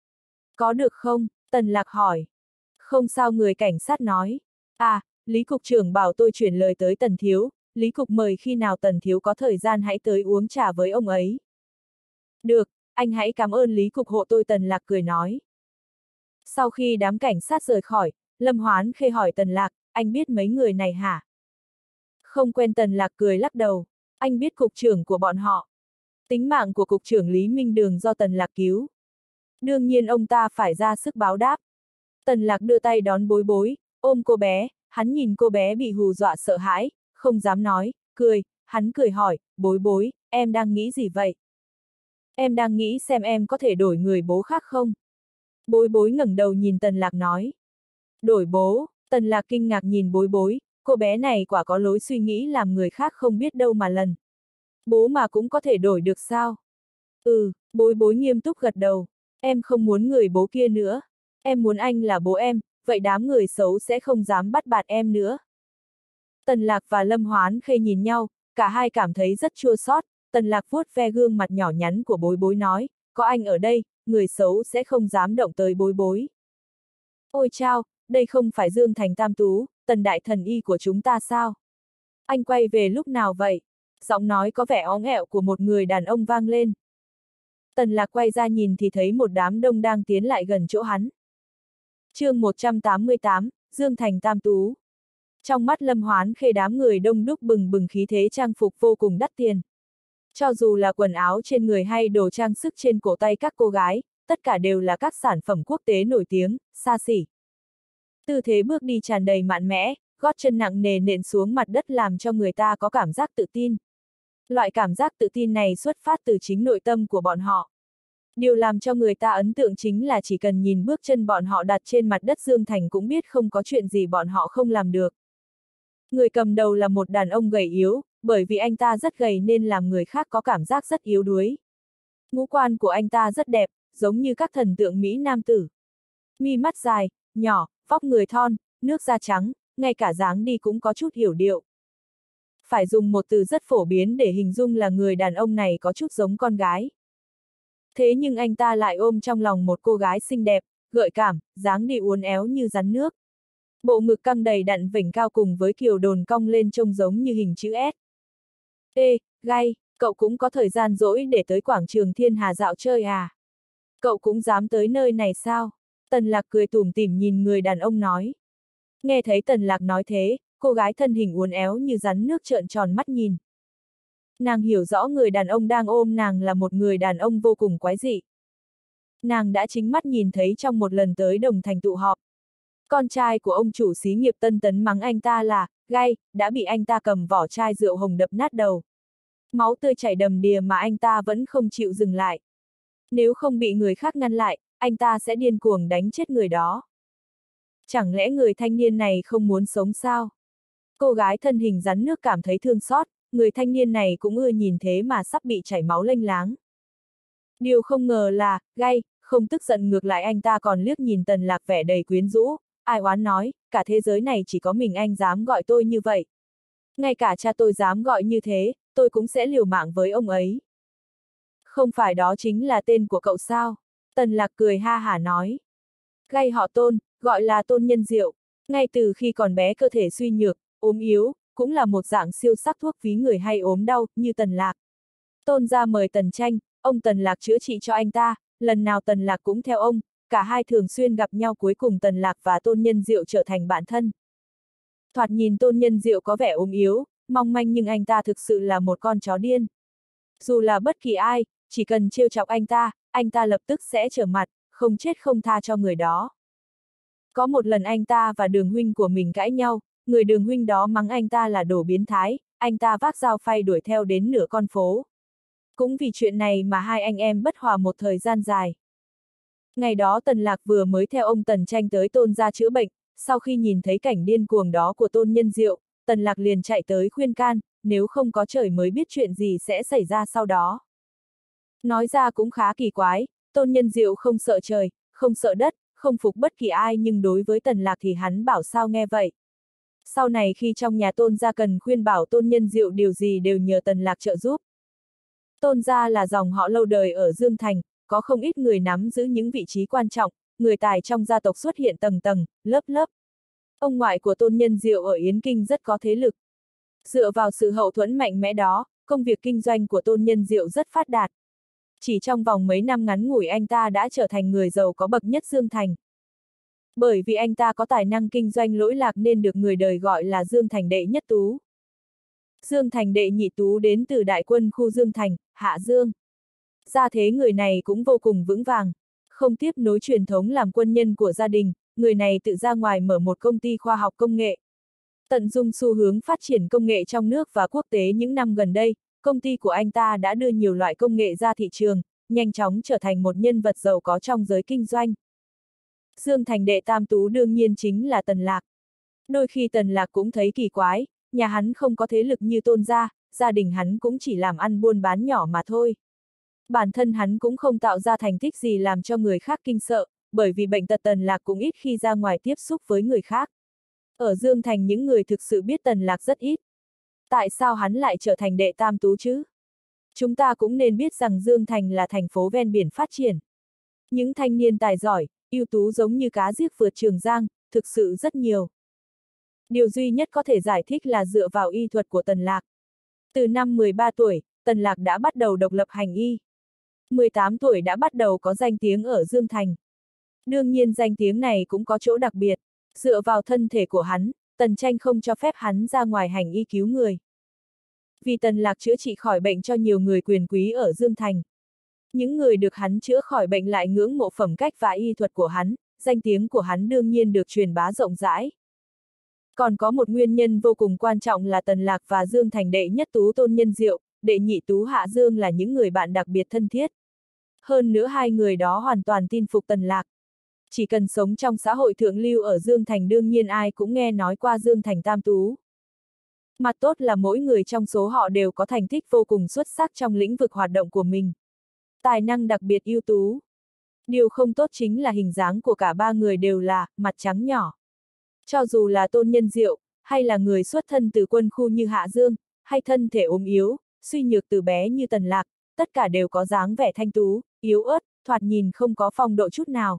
Có được không? Tần Lạc hỏi. Không sao, người cảnh sát nói. À, Lý cục trưởng bảo tôi chuyển lời tới Tần thiếu, Lý cục mời khi nào Tần thiếu có thời gian hãy tới uống trà với ông ấy. Được, anh hãy cảm ơn Lý cục hộ tôi, Tần Lạc cười nói. Sau khi đám cảnh sát rời khỏi, Lâm Hoán Khê hỏi Tần Lạc, anh biết mấy người này hả? Không quen. Tần Lạc cười lắc đầu. Anh biết cục trưởng của bọn họ. Tính mạng của cục trưởng Lý Minh Đường do Tần Lạc cứu. Đương nhiên ông ta phải ra sức báo đáp. Tần Lạc đưa tay đón Bối Bối, ôm cô bé, hắn nhìn cô bé bị hù dọa sợ hãi, không dám nói, cười, hắn cười hỏi, Bối Bối, em đang nghĩ gì vậy? Em đang nghĩ xem em có thể đổi người bố khác không? Bối Bối ngẩng đầu nhìn Tần Lạc nói. Đổi bố? Tần Lạc kinh ngạc nhìn Bối Bối, cô bé này quả có lối suy nghĩ làm người khác không biết đâu mà lần. Bố mà cũng có thể đổi được sao? Ừ, Bối Bối nghiêm túc gật đầu. Em không muốn người bố kia nữa. Em muốn anh là bố em, vậy đám người xấu sẽ không dám bắt bạt em nữa. Tần Lạc và Lâm Hoán Khê nhìn nhau, cả hai cảm thấy rất chua xót. Tần Lạc vuốt ve gương mặt nhỏ nhắn của Bối Bối nói, có anh ở đây, người xấu sẽ không dám động tới Bối Bối. Ôi chao, đây không phải Dương Thành Tam Tú, Tần đại thần y của chúng ta sao? Anh quay về lúc nào vậy? Giọng nói có vẻ óng ẹo của một người đàn ông vang lên. Tần Lạc quay ra nhìn thì thấy một đám đông đang tiến lại gần chỗ hắn. Chương 188, Dương Thành Tam Tú. Trong mắt Lâm Hoán Khê, đám người đông đúc bừng bừng khí thế, trang phục vô cùng đắt tiền. Cho dù là quần áo trên người hay đồ trang sức trên cổ tay các cô gái, tất cả đều là các sản phẩm quốc tế nổi tiếng, xa xỉ. Tư thế bước đi tràn đầy mạnh mẽ, gót chân nặng nề nện xuống mặt đất làm cho người ta có cảm giác tự tin. Loại cảm giác tự tin này xuất phát từ chính nội tâm của bọn họ. Điều làm cho người ta ấn tượng chính là chỉ cần nhìn bước chân bọn họ đặt trên mặt đất Dương Thành cũng biết không có chuyện gì bọn họ không làm được. Người cầm đầu là một đàn ông gầy yếu, bởi vì anh ta rất gầy nên làm người khác có cảm giác rất yếu đuối. Ngũ quan của anh ta rất đẹp, giống như các thần tượng Mỹ nam tử. Mi mắt dài, nhỏ, vóc người thon, nước da trắng, ngay cả dáng đi cũng có chút hiểu điệu. Phải dùng một từ rất phổ biến để hình dung là người đàn ông này có chút giống con gái. Thế nhưng anh ta lại ôm trong lòng một cô gái xinh đẹp, gợi cảm, dáng đi uốn éo như rắn nước. Bộ ngực căng đầy đặn vểnh cao cùng với kiều đồn cong lên trông giống như hình chữ S. Ê, gai, cậu cũng có thời gian rỗi để tới quảng trường Thiên Hà dạo chơi à? Cậu cũng dám tới nơi này sao? Tần Lạc cười tủm tỉm nhìn người đàn ông nói. Nghe thấy Tần Lạc nói thế, cô gái thân hình uốn éo như rắn nước trợn tròn mắt nhìn. Nàng hiểu rõ người đàn ông đang ôm nàng là một người đàn ông vô cùng quái dị. Nàng đã chính mắt nhìn thấy trong một lần tới Đồng Thành tụ họp. Con trai của ông chủ xí nghiệp Tân Tấn mắng anh ta là gay, đã bị anh ta cầm vỏ chai rượu hồng đập nát đầu. Máu tươi chảy đầm đìa mà anh ta vẫn không chịu dừng lại. Nếu không bị người khác ngăn lại, anh ta sẽ điên cuồng đánh chết người đó. Chẳng lẽ người thanh niên này không muốn sống sao? Cô gái thân hình rắn nước cảm thấy thương xót, người thanh niên này cũng ưa nhìn thế mà sắp bị chảy máu lênh láng. Điều không ngờ là, gay, không tức giận ngược lại anh ta còn liếc nhìn Tần Lạc vẻ đầy quyến rũ, ai oán nói, cả thế giới này chỉ có mình anh dám gọi tôi như vậy. Ngay cả cha tôi dám gọi như thế, tôi cũng sẽ liều mạng với ông ấy. Không phải đó chính là tên của cậu sao? Tần Lạc cười ha hả nói. Gay họ Tôn, gọi là Tôn Nhân Diệu, ngay từ khi còn bé cơ thể suy nhược, ốm yếu, cũng là một dạng siêu sắc thuốc ví người hay ốm đau, như Tần Lạc. Tôn gia mời Tần Tranh, ông Tần Lạc chữa trị cho anh ta, lần nào Tần Lạc cũng theo ông, cả hai thường xuyên gặp nhau cuối cùng Tần Lạc và Tôn Nhân Diệu trở thành bạn thân. Thoạt nhìn Tôn Nhân Diệu có vẻ ốm yếu, mong manh nhưng anh ta thực sự là một con chó điên. Dù là bất kỳ ai, chỉ cần trêu chọc anh ta lập tức sẽ trở mặt, không chết không tha cho người đó. Có một lần anh ta và đường huynh của mình cãi nhau, người đường huynh đó mắng anh ta là đồ biến thái, anh ta vác dao phay đuổi theo đến nửa con phố. Cũng vì chuyện này mà hai anh em bất hòa một thời gian dài. Ngày đó Tần Lạc vừa mới theo ông Tần Tranh tới Tôn gia chữa bệnh, sau khi nhìn thấy cảnh điên cuồng đó của Tôn Nhân Diệu, Tần Lạc liền chạy tới khuyên can, nếu không có trời mới biết chuyện gì sẽ xảy ra sau đó. Nói ra cũng khá kỳ quái, Tôn Nhân Diệu không sợ trời, không sợ đất, không phục bất kỳ ai nhưng đối với Tần Lạc thì hắn bảo sao nghe vậy. Sau này khi trong nhà Tôn gia cần khuyên bảo Tôn Nhân Diệu điều gì đều nhờ Tần Lạc trợ giúp. Tôn gia là dòng họ lâu đời ở Dương Thành, có không ít người nắm giữ những vị trí quan trọng, người tài trong gia tộc xuất hiện tầng tầng, lớp lớp. Ông ngoại của Tôn Nhân Diệu ở Yến Kinh rất có thế lực. Dựa vào sự hậu thuẫn mạnh mẽ đó, công việc kinh doanh của Tôn Nhân Diệu rất phát đạt. Chỉ trong vòng mấy năm ngắn ngủi anh ta đã trở thành người giàu có bậc nhất Dương Thành. Bởi vì anh ta có tài năng kinh doanh lỗi lạc nên được người đời gọi là Dương Thành đệ nhất tú. Dương Thành đệ nhị tú đến từ đại quân khu Dương Thành, Hạ Dương. Gia thế người này cũng vô cùng vững vàng, không tiếp nối truyền thống làm quân nhân của gia đình, người này tự ra ngoài mở một công ty khoa học công nghệ. Tận dụng xu hướng phát triển công nghệ trong nước và quốc tế những năm gần đây, công ty của anh ta đã đưa nhiều loại công nghệ ra thị trường, nhanh chóng trở thành một nhân vật giàu có trong giới kinh doanh. Dương Thành đệ tam tú đương nhiên chính là Tần Lạc. Đôi khi Tần Lạc cũng thấy kỳ quái, nhà hắn không có thế lực như Tôn gia, gia đình hắn cũng chỉ làm ăn buôn bán nhỏ mà thôi. Bản thân hắn cũng không tạo ra thành tích gì làm cho người khác kinh sợ, bởi vì bệnh tật Tần Lạc cũng ít khi ra ngoài tiếp xúc với người khác. Ở Dương Thành những người thực sự biết Tần Lạc rất ít. Tại sao hắn lại trở thành đệ tam tú chứ? Chúng ta cũng nên biết rằng Dương Thành là thành phố ven biển phát triển. Những thanh niên tài giỏi, ưu tú giống như cá giết vượt Trường Giang, thực sự rất nhiều. Điều duy nhất có thể giải thích là dựa vào y thuật của Tần Lạc. Từ năm 13 tuổi, Tần Lạc đã bắt đầu độc lập hành y. 18 tuổi đã bắt đầu có danh tiếng ở Dương Thành. Đương nhiên danh tiếng này cũng có chỗ đặc biệt. Dựa vào thân thể của hắn, Tần Tranh không cho phép hắn ra ngoài hành y cứu người. Vì Tần Lạc chữa trị khỏi bệnh cho nhiều người quyền quý ở Dương Thành. Những người được hắn chữa khỏi bệnh lại ngưỡng mộ phẩm cách và y thuật của hắn, danh tiếng của hắn đương nhiên được truyền bá rộng rãi. Còn có một nguyên nhân vô cùng quan trọng là Tần Lạc và Dương Thành đệ nhất tú Tôn Nhân Diệu, đệ nhị tú Hạ Dương là những người bạn đặc biệt thân thiết. Hơn nữa hai người đó hoàn toàn tin phục Tần Lạc. Chỉ cần sống trong xã hội thượng lưu ở Dương Thành đương nhiên ai cũng nghe nói qua Dương Thành tam tú. Mặt tốt là mỗi người trong số họ đều có thành tích vô cùng xuất sắc trong lĩnh vực hoạt động của mình. Tài năng đặc biệt ưu tú. Điều không tốt chính là hình dáng của cả ba người đều là mặt trắng nhỏ. Cho dù là Tôn Nhân Diệu, hay là người xuất thân từ quân khu như Hạ Dương, hay thân thể ốm yếu, suy nhược từ bé như Tần Lạc, tất cả đều có dáng vẻ thanh tú, yếu ớt, thoạt nhìn không có phong độ chút nào.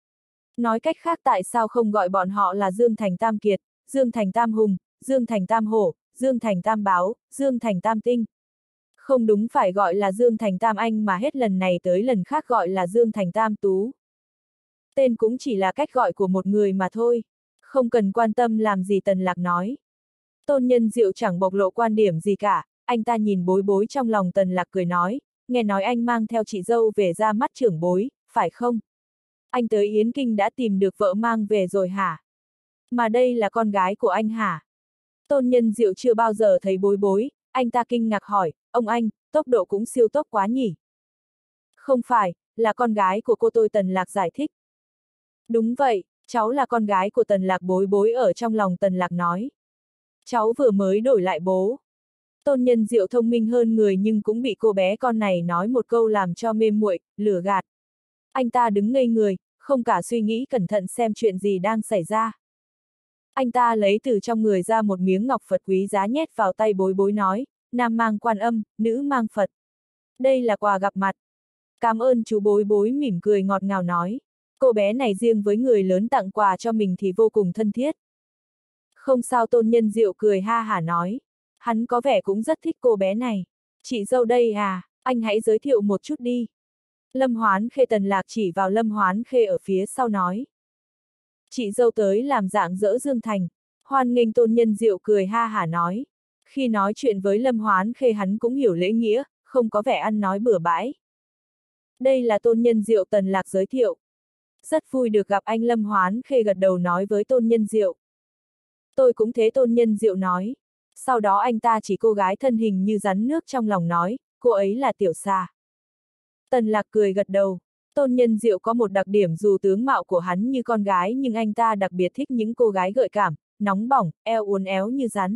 Nói cách khác tại sao không gọi bọn họ là Dương Thành Tam Kiệt, Dương Thành Tam Hùng, Dương Thành Tam Hổ, Dương Thành Tam Báo, Dương Thành Tam Tinh. Không đúng, phải gọi là Dương Thành Tam Anh mà hết lần này tới lần khác gọi là Dương Thành Tam Tú. Tên cũng chỉ là cách gọi của một người mà thôi. Không cần quan tâm làm gì, Tần Lạc nói. Tôn Nhân Diệu chẳng bộc lộ quan điểm gì cả, anh ta nhìn Bối Bối trong lòng. Tần Lạc cười nói, nghe nói anh mang theo chị dâu về ra mắt trưởng bối, phải không? Anh tới Yến Kinh đã tìm được vợ mang về rồi hả? Mà đây là con gái của anh hả? Tôn Nhân Diệu chưa bao giờ thấy Bối Bối, anh ta kinh ngạc hỏi, ông anh, tốc độ cũng siêu tốc quá nhỉ? Không phải, là con gái của cô tôi, Tần Lạc giải thích. Đúng vậy, cháu là con gái của Tần Lạc. Bối Bối ở trong lòng Tần Lạc nói. Cháu vừa mới đổi lại bố. Tôn Nhân Diệu thông minh hơn người nhưng cũng bị cô bé con này nói một câu làm cho mê muội, lừa gạt. Anh ta đứng ngây người, không cả suy nghĩ cẩn thận xem chuyện gì đang xảy ra. Anh ta lấy từ trong người ra một miếng ngọc Phật quý giá nhét vào tay Bối Bối nói, nam mang Quan Âm, nữ mang Phật. Đây là quà gặp mặt. Cảm ơn chú. Bối Bối mỉm cười ngọt ngào nói. Cô bé này riêng với người lớn tặng quà cho mình thì vô cùng thân thiết. Không sao, Tôn Nhân Diệu cười ha hả nói. Hắn có vẻ cũng rất thích cô bé này. Chị dâu đây à, anh hãy giới thiệu một chút đi. Lâm Hoán Khê. Tần Lạc chỉ vào Lâm Hoán Khê ở phía sau nói. Chị dâu tới làm dạng dỡ Dương Thành. Hoan nghênh. Tôn Nhân Diệu cười ha hả nói. Khi nói chuyện với Lâm Hoán Khê hắn cũng hiểu lễ nghĩa, không có vẻ ăn nói bừa bãi. Đây là Tôn Nhân Diệu. Tần Lạc giới thiệu. Rất vui được gặp anh. Lâm Hoán Khê gật đầu nói với Tôn Nhân Diệu. Tôi cũng thế. Tôn Nhân Diệu nói. Sau đó anh ta chỉ cô gái thân hình như rắn nước trong lòng nói, cô ấy là Tiểu Xà. Tần Lạc cười gật đầu. Tôn Nhân Diệu có một đặc điểm, dù tướng mạo của hắn như con gái nhưng anh ta đặc biệt thích những cô gái gợi cảm, nóng bỏng, eo uốn éo như rắn.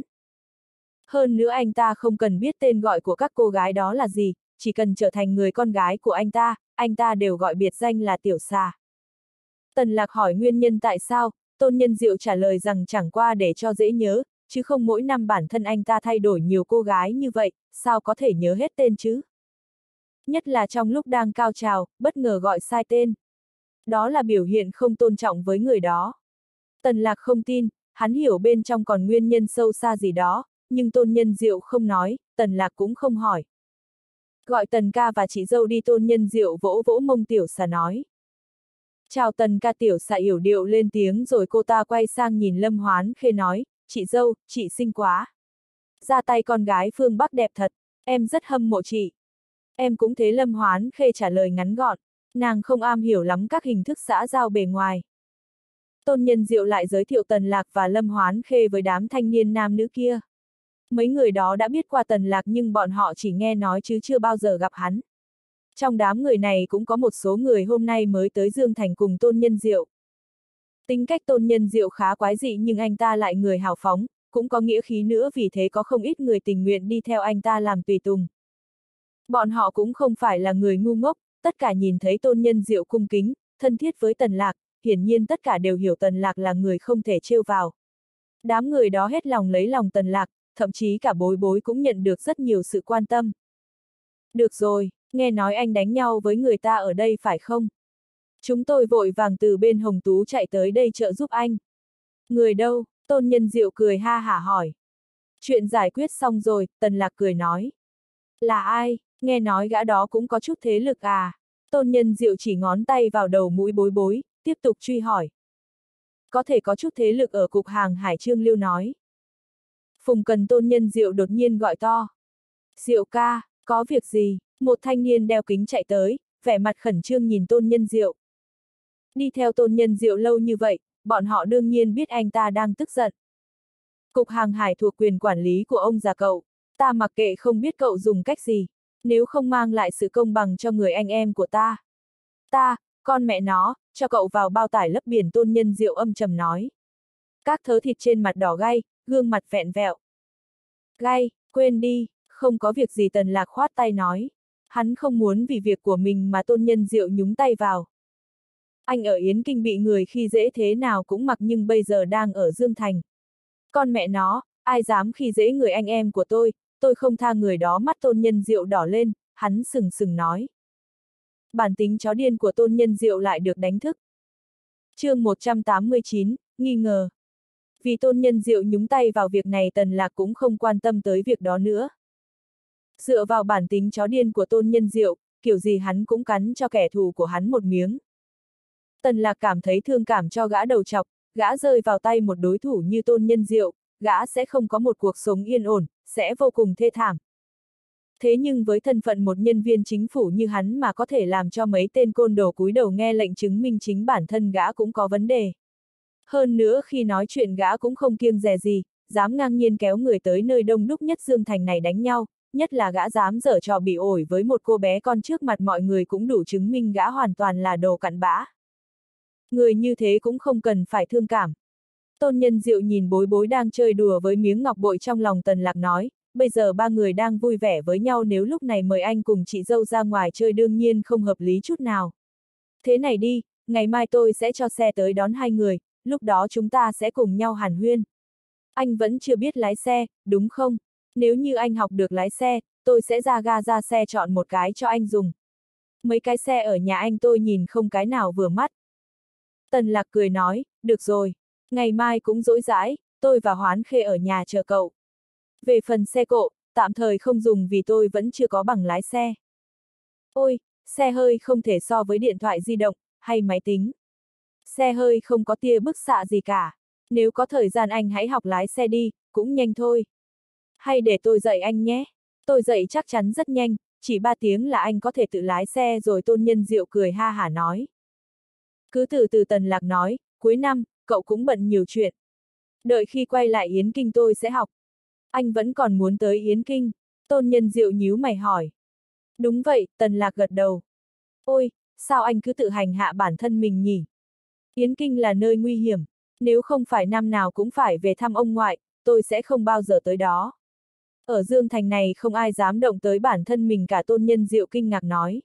Hơn nữa anh ta không cần biết tên gọi của các cô gái đó là gì, chỉ cần trở thành người con gái của anh ta đều gọi biệt danh là Tiểu Xà. Tần Lạc hỏi nguyên nhân tại sao, Tôn Nhân Diệu trả lời rằng chẳng qua để cho dễ nhớ, chứ không mỗi năm bản thân anh ta thay đổi nhiều cô gái như vậy, sao có thể nhớ hết tên chứ? Nhất là trong lúc đang cao trào, bất ngờ gọi sai tên. Đó là biểu hiện không tôn trọng với người đó. Tần Lạc không tin, hắn hiểu bên trong còn nguyên nhân sâu xa gì đó, nhưng Tôn Nhân Diệu không nói, Tần Lạc cũng không hỏi. Gọi Tần ca và chị dâu đi. Tôn Nhân Diệu vỗ vỗ mông Tiểu Xà nói. Chào Tần ca. Tiểu Xà yểu điệu lên tiếng rồi cô ta quay sang nhìn Lâm Hoán Khê nói, chị dâu, chị xinh quá. Ra tay con gái phương Bắc đẹp thật, em rất hâm mộ chị. Em cũng thế. Lâm Hoán Khê trả lời ngắn gọn, nàng không am hiểu lắm các hình thức xã giao bề ngoài. Tôn Nhân Diệu lại giới thiệu Tần Lạc và Lâm Hoán Khê với đám thanh niên nam nữ kia. Mấy người đó đã biết qua Tần Lạc nhưng bọn họ chỉ nghe nói chứ chưa bao giờ gặp hắn. Trong đám người này cũng có một số người hôm nay mới tới Dương Thành cùng Tôn Nhân Diệu. Tính cách Tôn Nhân Diệu khá quái dị nhưng anh ta lại người hào phóng, cũng có nghĩa khí nữa, vì thế có không ít người tình nguyện đi theo anh ta làm tùy tùng. Bọn họ cũng không phải là người ngu ngốc, tất cả nhìn thấy Tôn Nhân Diệu cung kính, thân thiết với Tần Lạc, hiển nhiên tất cả đều hiểu Tần Lạc là người không thể trêu vào. Đám người đó hết lòng lấy lòng Tần Lạc, thậm chí cả Bối Bối cũng nhận được rất nhiều sự quan tâm. Được rồi, nghe nói anh đánh nhau với người ta ở đây phải không? Chúng tôi vội vàng từ bên Hồng Tú chạy tới đây trợ giúp anh. Người đâu? Tôn Nhân Diệu cười ha hả hỏi. Chuyện giải quyết xong rồi, Tần Lạc cười nói. Là ai? Nghe nói gã đó cũng có chút thế lực à? Tôn Nhân Diệu chỉ ngón tay vào đầu mũi Bối Bối, tiếp tục truy hỏi. Có thể có chút thế lực ở cục hàng hải. Trương Liêu nói. Phùng Cần. Tôn Nhân Diệu đột nhiên gọi to. Diệu ca, có việc gì? Một thanh niên đeo kính chạy tới, vẻ mặt khẩn trương nhìn Tôn Nhân Diệu. Đi theo Tôn Nhân Diệu lâu như vậy, bọn họ đương nhiên biết anh ta đang tức giận. Cục hàng hải thuộc quyền quản lý của ông già cậu, ta mặc kệ không biết cậu dùng cách gì, nếu không mang lại sự công bằng cho người anh em của ta. Con mẹ nó, cho cậu vào bao tải lấp biển. Tôn Nhân Diệu âm trầm nói. Các thớ thịt trên mặt đỏ gay, gương mặt vẹn vẹo. Gay, quên đi, không có việc gì. Tần Lạc khoát tay nói. Hắn không muốn vì việc của mình mà Tôn Nhân Diệu nhúng tay vào. Anh ở Yến Kinh bị người khi dễ thế nào cũng mặc, nhưng bây giờ đang ở Dương Thành. Con mẹ nó, ai dám khi dễ người anh em của tôi không tha người đó. Mắt Tôn Nhân Diệu đỏ lên, hắn sừng sừng nói. Bản tính chó điên của Tôn Nhân Diệu lại được đánh thức. Chương 189, nghi ngờ. Vì Tôn Nhân Diệu nhúng tay vào việc này, Tần Lạc cũng không quan tâm tới việc đó nữa. Dựa vào bản tính chó điên của Tôn Nhân Diệu, kiểu gì hắn cũng cắn cho kẻ thù của hắn một miếng. Tần Lạc cảm thấy thương cảm cho gã đầu trọc, gã rơi vào tay một đối thủ như Tôn Nhân Diệu, gã sẽ không có một cuộc sống yên ổn, sẽ vô cùng thê thảm. Thế nhưng với thân phận một nhân viên chính phủ như hắn mà có thể làm cho mấy tên côn đồ cúi đầu nghe lệnh, chứng minh chính bản thân gã cũng có vấn đề. Hơn nữa khi nói chuyện gã cũng không kiêng dè gì, dám ngang nhiên kéo người tới nơi đông đúc nhất Dương Thành này đánh nhau, nhất là gã dám giở trò bị ổi với một cô bé con trước mặt mọi người cũng đủ chứng minh gã hoàn toàn là đồ cặn bã. Người như thế cũng không cần phải thương cảm. Tôn Nhân Diệu nhìn Bối Bối đang chơi đùa với miếng ngọc bội trong lòng Tần Lạc nói, bây giờ ba người đang vui vẻ với nhau, nếu lúc này mời anh cùng chị dâu ra ngoài chơi đương nhiên không hợp lý chút nào. Thế này đi, ngày mai tôi sẽ cho xe tới đón hai người, lúc đó chúng ta sẽ cùng nhau hàn huyên. Anh vẫn chưa biết lái xe, đúng không? Nếu như anh học được lái xe, tôi sẽ ra ga ra xe chọn một cái cho anh dùng. Mấy cái xe ở nhà anh tôi nhìn không cái nào vừa mắt. Tần Lạc cười nói, được rồi, ngày mai cũng rỗi rãi, tôi và Hoán Khê ở nhà chờ cậu. Về phần xe cộ, tạm thời không dùng vì tôi vẫn chưa có bằng lái xe. Ôi, xe hơi không thể so với điện thoại di động, hay máy tính. Xe hơi không có tia bức xạ gì cả. Nếu có thời gian anh hãy học lái xe đi, cũng nhanh thôi. Hay để tôi dạy anh nhé. Tôi dạy chắc chắn rất nhanh, chỉ 3 tiếng là anh có thể tự lái xe rồi. Tôn Nhân Diệu cười ha hả nói. Cứ từ từ, Tần Lạc nói, cuối năm, cậu cũng bận nhiều chuyện. Đợi khi quay lại Yến Kinh tôi sẽ học. Anh vẫn còn muốn tới Yến Kinh. Tôn Nhân Diệu nhíu mày hỏi. Đúng vậy, Tần Lạc gật đầu. Ôi, sao anh cứ tự hành hạ bản thân mình nhỉ? Yến Kinh là nơi nguy hiểm. Nếu không phải năm nào cũng phải về thăm ông ngoại, tôi sẽ không bao giờ tới đó. Ở Dương Thành này không ai dám động tới bản thân mình cả. Tôn Nhân Diệu kinh ngạc nói.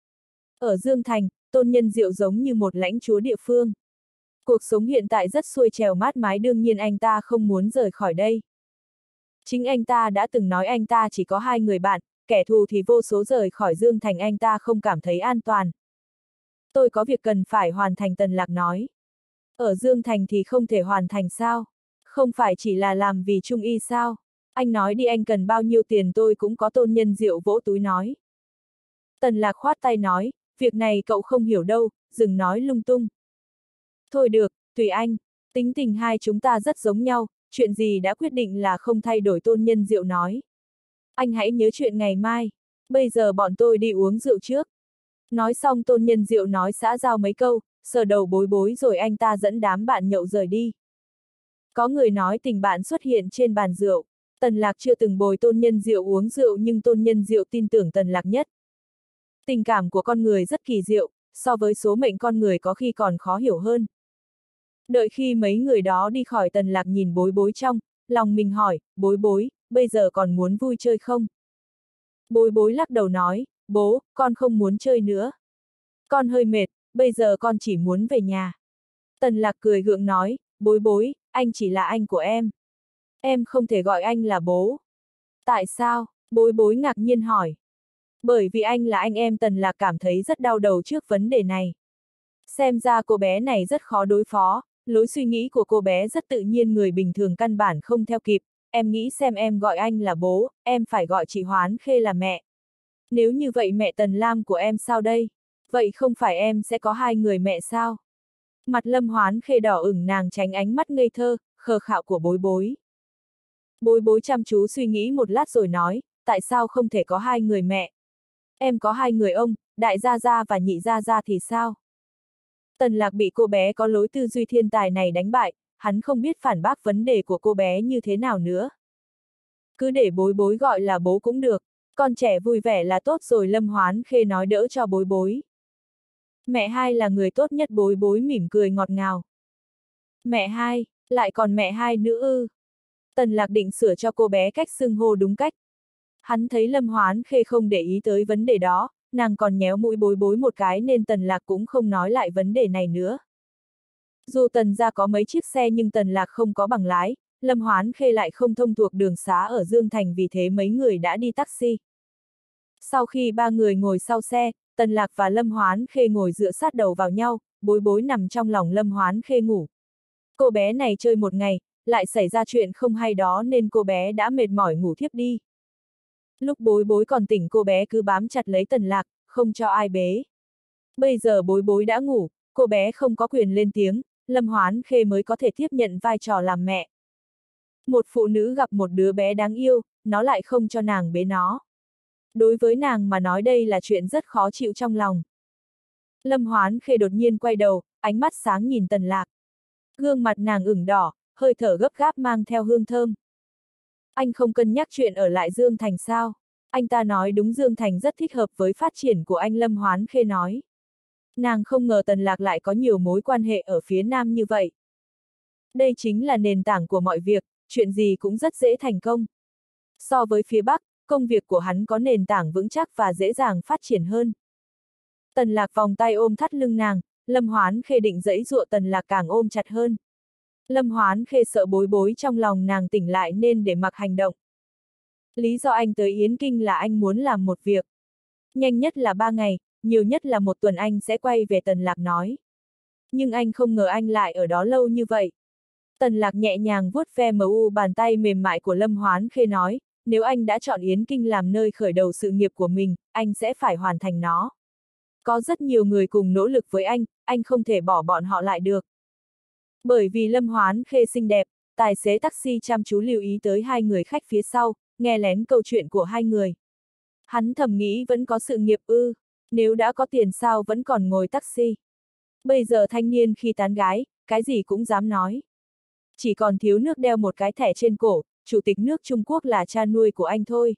Ở Dương Thành, Tôn Nhân Diệu giống như một lãnh chúa địa phương. Cuộc sống hiện tại rất xuôi trèo mát mái, đương nhiên anh ta không muốn rời khỏi đây. Chính anh ta đã từng nói anh ta chỉ có 2 người bạn, kẻ thù thì vô số, rời khỏi Dương Thành anh ta không cảm thấy an toàn. Tôi có việc cần phải hoàn thành, Tần Lạc nói. Ở Dương Thành thì không thể hoàn thành sao? Không phải chỉ là làm vì trung y sao? Anh nói đi, anh cần bao nhiêu tiền tôi cũng có. Tôn Nhân Diệu vỗ túi nói. Tần Lạc khoát tay nói, việc này cậu không hiểu đâu, đừng nói lung tung. Thôi được, tùy anh, tính tình hai chúng ta rất giống nhau, chuyện gì đã quyết định là không thay đổi. Tôn Nhân Diệu nói. Anh hãy nhớ chuyện ngày mai, bây giờ bọn tôi đi uống rượu trước. Nói xong Tôn Nhân Diệu nói xã giao mấy câu, sờ đầu Bối Bối rồi anh ta dẫn đám bạn nhậu rời đi. Có người nói tình bạn xuất hiện trên bàn rượu. Tần Lạc chưa từng bồi Tôn Nhân Diệu uống rượu nhưng Tôn Nhân Diệu tin tưởng Tần Lạc nhất. Tình cảm của con người rất kỳ diệu, so với số mệnh con người có khi còn khó hiểu hơn. Đợi khi mấy người đó đi khỏi, Tần Lạc nhìn Bối Bối trong lòng mình hỏi, Bối Bối, bây giờ còn muốn vui chơi không? Bối Bối lắc đầu nói, bố, con không muốn chơi nữa. Con hơi mệt, bây giờ con chỉ muốn về nhà. Tần Lạc cười gượng nói, Bối Bối, anh chỉ là anh của em. Em không thể gọi anh là bố. Tại sao? Bối Bối ngạc nhiên hỏi. Bởi vì anh là anh em. Tần Lạc cảm thấy rất đau đầu trước vấn đề này. Xem ra cô bé này rất khó đối phó, lối suy nghĩ của cô bé rất tự nhiên, người bình thường căn bản không theo kịp. Em nghĩ xem, em gọi anh là bố, em phải gọi chị Hoán Khê là mẹ. Nếu như vậy mẹ Tần Lam của em sao đây? Vậy không phải em sẽ có 2 người mẹ sao? Mặt Lâm Hoán Khê đỏ ửng, nàng tránh ánh mắt ngây thơ, khờ khạo của Bối Bối. Bối Bối chăm chú suy nghĩ một lát rồi nói, tại sao không thể có 2 người mẹ? Em có 2 người ông, đại gia gia và nhị gia gia thì sao? Tần Lạc bị cô bé có lối tư duy thiên tài này đánh bại, hắn không biết phản bác vấn đề của cô bé như thế nào nữa. Cứ để Bối Bối gọi là bố cũng được, con trẻ vui vẻ là tốt rồi. Lâm Hoán Khê nói đỡ cho Bối Bối. Mẹ hai là người tốt nhất. Bối Bối mỉm cười ngọt ngào. Mẹ hai, lại còn mẹ hai nữa ư? Tần Lạc định sửa cho cô bé cách xưng hô đúng cách. Hắn thấy Lâm Hoán Khê không để ý tới vấn đề đó, nàng còn nhéo mũi Bối Bối một cái nên Tần Lạc cũng không nói lại vấn đề này nữa. Dù Tần gia có mấy chiếc xe nhưng Tần Lạc không có bằng lái, Lâm Hoán Khê lại không thông thuộc đường xá ở Dương Thành, vì thế mấy người đã đi taxi. Sau khi 3 người ngồi sau xe, Tần Lạc và Lâm Hoán Khê ngồi dựa sát đầu vào nhau, Bối Bối nằm trong lòng Lâm Hoán Khê ngủ. Cô bé này chơi một ngày, lại xảy ra chuyện không hay đó nên cô bé đã mệt mỏi ngủ thiếp đi. Lúc bối bối còn tỉnh cô bé cứ bám chặt lấy Tần Lạc, không cho ai bế. Bây giờ bối bối đã ngủ, cô bé không có quyền lên tiếng, Lâm Hoán Khê mới có thể tiếp nhận vai trò làm mẹ. Một phụ nữ gặp một đứa bé đáng yêu, nó lại không cho nàng bế nó. Đối với nàng mà nói đây là chuyện rất khó chịu trong lòng. Lâm Hoán Khê đột nhiên quay đầu, ánh mắt sáng nhìn Tần Lạc. Gương mặt nàng ửng đỏ, hơi thở gấp gáp mang theo hương thơm. Anh không cân nhắc chuyện ở lại Dương Thành sao? Anh ta nói đúng, Dương Thành rất thích hợp với phát triển của anh, Lâm Hoán Khê nói. Nàng không ngờ Tần Lạc lại có nhiều mối quan hệ ở phía Nam như vậy. Đây chính là nền tảng của mọi việc, chuyện gì cũng rất dễ thành công. So với phía Bắc, công việc của hắn có nền tảng vững chắc và dễ dàng phát triển hơn. Tần Lạc vòng tay ôm thắt lưng nàng, Lâm Hoán Khê định giãy giụa, Tần Lạc càng ôm chặt hơn. Lâm Hoán Khê sợ bối bối trong lòng nàng tỉnh lại nên để mặc hành động. Lý do anh tới Yến Kinh là anh muốn làm một việc. Nhanh nhất là 3 ngày, nhiều nhất là 1 tuần anh sẽ quay về, Tần Lạc nói. Nhưng anh không ngờ anh lại ở đó lâu như vậy. Tần Lạc nhẹ nhàng vuốt ve bàn tay mềm mại của Lâm Hoán Khê nói, nếu anh đã chọn Yến Kinh làm nơi khởi đầu sự nghiệp của mình, anh sẽ phải hoàn thành nó. Có rất nhiều người cùng nỗ lực với anh không thể bỏ bọn họ lại được. Bởi vì Lâm Hoán Khê xinh đẹp, tài xế taxi chăm chú lưu ý tới 2 người khách phía sau, nghe lén câu chuyện của 2 người. Hắn thầm nghĩ vẫn có sự nghiệp ư, nếu đã có tiền sao vẫn còn ngồi taxi. Bây giờ thanh niên khi tán gái, cái gì cũng dám nói. Chỉ còn thiếu nước đeo một cái thẻ trên cổ, Chủ tịch nước Trung Quốc là cha nuôi của anh thôi.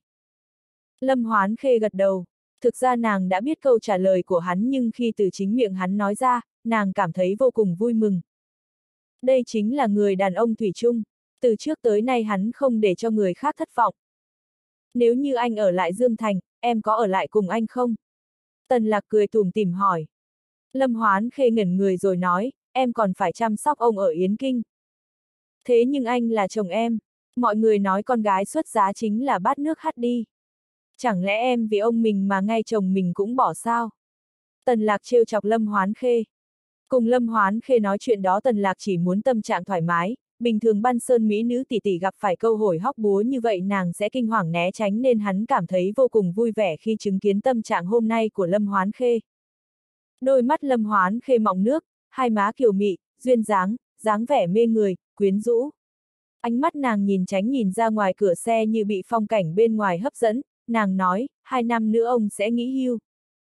Lâm Hoán Khê gật đầu. Thực ra nàng đã biết câu trả lời của hắn, nhưng khi từ chính miệng hắn nói ra, nàng cảm thấy vô cùng vui mừng. Đây chính là người đàn ông thủy chung. Từ trước tới nay hắn không để cho người khác thất vọng. Nếu như anh ở lại Dương Thành, em có ở lại cùng anh không? Tần Lạc cười tủm tỉm hỏi. Lâm Hoán Khê ngẩn người rồi nói, em còn phải chăm sóc ông ở Yến Kinh. Thế nhưng anh là chồng em. Mọi người nói con gái xuất giá chính là bát nước hắt đi. Chẳng lẽ em vì ông mình mà ngay chồng mình cũng bỏ sao? Tần Lạc trêu chọc Lâm Hoán Khê. Cùng Lâm Hoán Khê nói chuyện đó, Tần Lạc chỉ muốn tâm trạng thoải mái. Bình thường Ban Sơn mỹ nữ tỷ tỷ gặp phải câu hỏi hóc búa như vậy nàng sẽ kinh hoàng né tránh, nên hắn cảm thấy vô cùng vui vẻ khi chứng kiến tâm trạng hôm nay của Lâm Hoán Khê. Đôi mắt Lâm Hoán Khê mọng nước, hai má kiều mị, duyên dáng, dáng vẻ mê người, quyến rũ. Ánh mắt nàng nhìn tránh nhìn ra ngoài cửa xe như bị phong cảnh bên ngoài hấp dẫn, nàng nói, 2 năm nữa ông sẽ nghỉ hưu.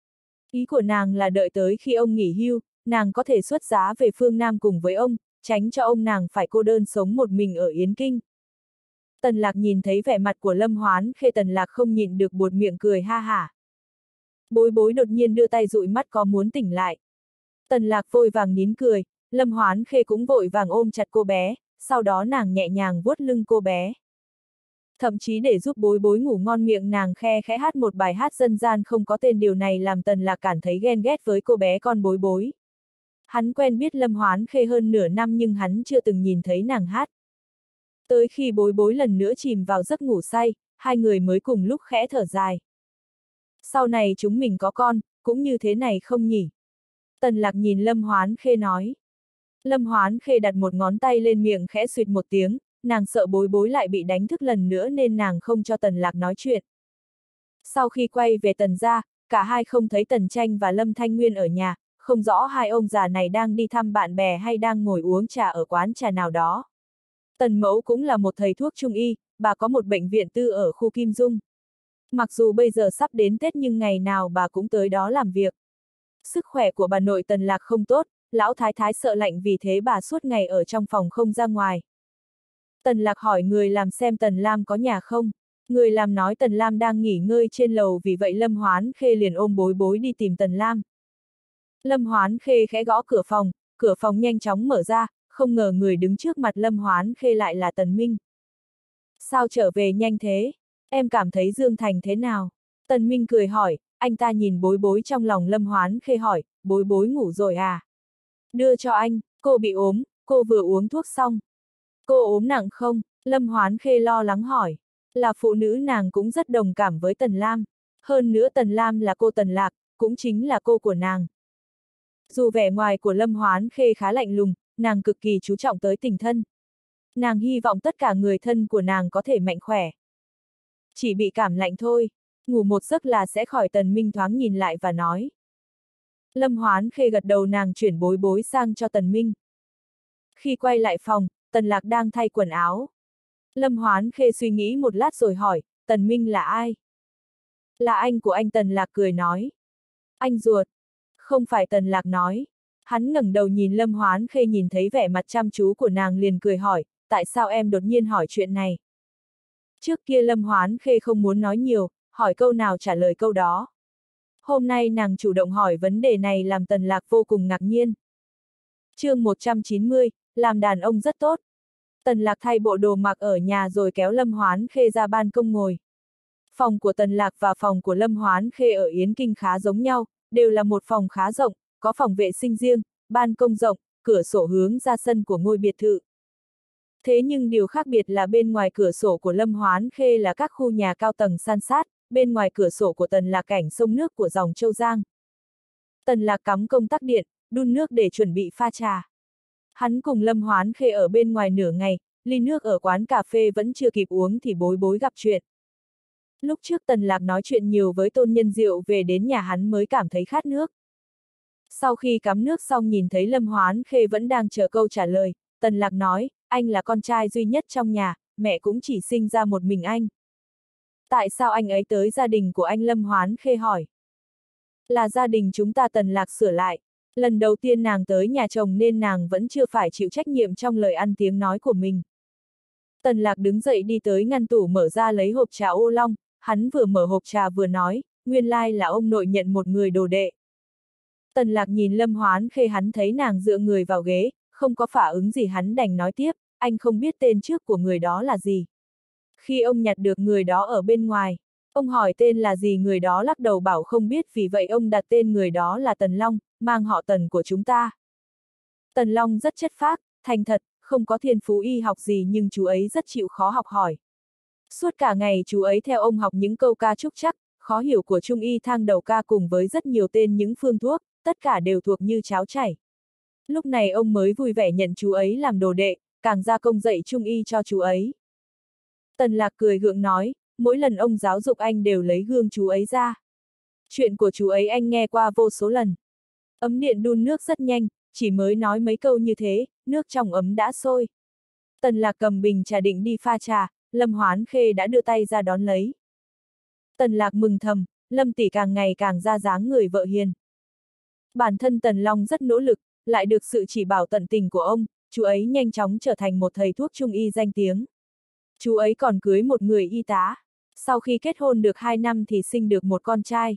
Ý của nàng là đợi tới khi ông nghỉ hưu, nàng có thể xuất giá về phương Nam cùng với ông, tránh cho ông nàng phải cô đơn sống một mình ở Yến Kinh. Tần Lạc nhìn thấy vẻ mặt của Lâm Hoán Khê, Tần Lạc không nhịn được buột miệng cười ha hả. Bối bối đột nhiên đưa tay dụi mắt có muốn tỉnh lại. Tần Lạc vội vàng nín cười, Lâm Hoán Khê cũng vội vàng ôm chặt cô bé, sau đó nàng nhẹ nhàng vuốt lưng cô bé. Thậm chí để giúp bối bối ngủ ngon, miệng nàng khe khẽ hát một bài hát dân gian không có tên, điều này làm Tần Lạc cảm thấy ghen ghét với cô bé con bối bối. Hắn quen biết Lâm Hoán Khê hơn nửa năm nhưng hắn chưa từng nhìn thấy nàng hát. Tới khi bối bối lần nữa chìm vào giấc ngủ say, 2 người mới cùng lúc khẽ thở dài. Sau này chúng mình có con, cũng như thế này không nhỉ? Tần Lạc nhìn Lâm Hoán Khê nói. Lâm Hoán Khê đặt một ngón tay lên miệng khẽ suýt một tiếng, nàng sợ bối bối lại bị đánh thức lần nữa nên nàng không cho Tần Lạc nói chuyện. Sau khi quay về Tần gia, cả hai không thấy Tần Tranh và Lâm Thanh Nguyên ở nhà, không rõ hai ông già này đang đi thăm bạn bè hay đang ngồi uống trà ở quán trà nào đó. Tần Mẫu cũng là một thầy thuốc trung y, bà có một bệnh viện tư ở khu Kim Dung. Mặc dù bây giờ sắp đến Tết nhưng ngày nào bà cũng tới đó làm việc. Sức khỏe của bà nội Tần Lạc không tốt, lão thái thái sợ lạnh, vì thế bà suốt ngày ở trong phòng không ra ngoài. Tần Lạc hỏi người làm xem Tần Lam có nhà không. Người làm nói Tần Lam đang nghỉ ngơi trên lầu, vì vậy Lâm Hoán Khê liền ôm bối bối đi tìm Tần Lam. Lâm Hoán Khê khẽ gõ cửa phòng nhanh chóng mở ra, không ngờ người đứng trước mặt Lâm Hoán Khê lại là Tần Minh. Sao trở về nhanh thế? Em cảm thấy Dương Thành thế nào? Tần Minh cười hỏi, anh ta nhìn bối bối trong lòng Lâm Hoán Khê hỏi, bối bối ngủ rồi à? Đưa cho anh, cô bị ốm, cô vừa uống thuốc xong. Cô ốm nặng không? Lâm Hoán Khê lo lắng hỏi. Là phụ nữ nàng cũng rất đồng cảm với Tần Lam. Hơn nữa Tần Lam là cô Tần Lạc, cũng chính là cô của nàng. Dù vẻ ngoài của Lâm Hoán Khê khá lạnh lùng, nàng cực kỳ chú trọng tới tình thân. Nàng hy vọng tất cả người thân của nàng có thể mạnh khỏe. Chỉ bị cảm lạnh thôi, ngủ một giấc là sẽ khỏi. Tần Minh thoáng nhìn lại và nói. Lâm Hoán Khê gật đầu, nàng chuyển bối bối sang cho Tần Minh. Khi quay lại phòng, Tần Lạc đang thay quần áo. Lâm Hoán Khê suy nghĩ một lát rồi hỏi, Tần Minh là ai? Là anh của anh. Tần Lạc cười nói. Anh ruột. Không phải. Tần Lạc nói. Hắn ngẩng đầu nhìn Lâm Hoán Khê, nhìn thấy vẻ mặt chăm chú của nàng liền cười hỏi, tại sao em đột nhiên hỏi chuyện này? Trước kia Lâm Hoán Khê không muốn nói nhiều, hỏi câu nào trả lời câu đó. Hôm nay nàng chủ động hỏi vấn đề này làm Tần Lạc vô cùng ngạc nhiên. Chương 190, làm đàn ông rất tốt. Tần Lạc thay bộ đồ mặc ở nhà rồi kéo Lâm Hoán Khê ra ban công ngồi. Phòng của Tần Lạc và phòng của Lâm Hoán Khê ở Yến Kinh khá giống nhau, đều là một phòng khá rộng, có phòng vệ sinh riêng, ban công rộng, cửa sổ hướng ra sân của ngôi biệt thự. Thế nhưng điều khác biệt là bên ngoài cửa sổ của Lâm Hoán Khê là các khu nhà cao tầng san sát, bên ngoài cửa sổ của Tần Lạc cảnh sông nước của dòng Châu Giang. Tần Lạc cắm công tắc điện, đun nước để chuẩn bị pha trà. Hắn cùng Lâm Hoán Khê ở bên ngoài nửa ngày, ly nước ở quán cà phê vẫn chưa kịp uống thì bối bối gặp chuyện. Lúc trước Tần Lạc nói chuyện nhiều với Tôn Nhân Diệu, về đến nhà hắn mới cảm thấy khát nước. Sau khi cắm nước xong nhìn thấy Lâm Hoán Khê vẫn đang chờ câu trả lời, Tần Lạc nói, anh là con trai duy nhất trong nhà, mẹ cũng chỉ sinh ra một mình anh. Tại sao anh ấy tới gia đình của anh? Lâm Hoán Khê hỏi. Là gia đình chúng ta. Tần Lạc sửa lại. Lần đầu tiên nàng tới nhà chồng nên nàng vẫn chưa phải chịu trách nhiệm trong lời ăn tiếng nói của mình. Tần Lạc đứng dậy đi tới ngăn tủ mở ra lấy hộp trà ô long, hắn vừa mở hộp trà vừa nói, nguyên lai là ông nội nhận một người đồ đệ. Tần Lạc nhìn Lâm Hoán Khê, hắn thấy nàng dựa người vào ghế, không có phản ứng gì, hắn đành nói tiếp, anh không biết tên trước của người đó là gì. Khi ông nhặt được người đó ở bên ngoài, ông hỏi tên là gì, người đó lắc đầu bảo không biết, vì vậy ông đặt tên người đó là Tần Long, mang họ Tần của chúng ta. Tần Long rất chất phác, thành thật, không có thiên phú y học gì nhưng chú ấy rất chịu khó học hỏi. Suốt cả ngày chú ấy theo ông học những câu ca trúc chắc, khó hiểu của Trung y thang đầu ca cùng với rất nhiều tên những phương thuốc, tất cả đều thuộc như cháo chảy. Lúc này ông mới vui vẻ nhận chú ấy làm đồ đệ, càng gia công dạy Trung y cho chú ấy. Tần Lạc cười gượng nói, mỗi lần ông giáo dục anh đều lấy gương chú ấy ra. Chuyện của chú ấy anh nghe qua vô số lần. Ấm điện đun nước rất nhanh, chỉ mới nói mấy câu như thế, nước trong ấm đã sôi. Tần Lạc cầm bình trà định đi pha trà, Lâm Hoán Khê đã đưa tay ra đón lấy. Tần Lạc mừng thầm, Lâm tỷ càng ngày càng ra dáng người vợ hiền. Bản thân Tần Long rất nỗ lực, lại được sự chỉ bảo tận tình của ông, chú ấy nhanh chóng trở thành một thầy thuốc Trung y danh tiếng. Chú ấy còn cưới một người y tá. Sau khi kết hôn được 2 năm thì sinh được một con trai.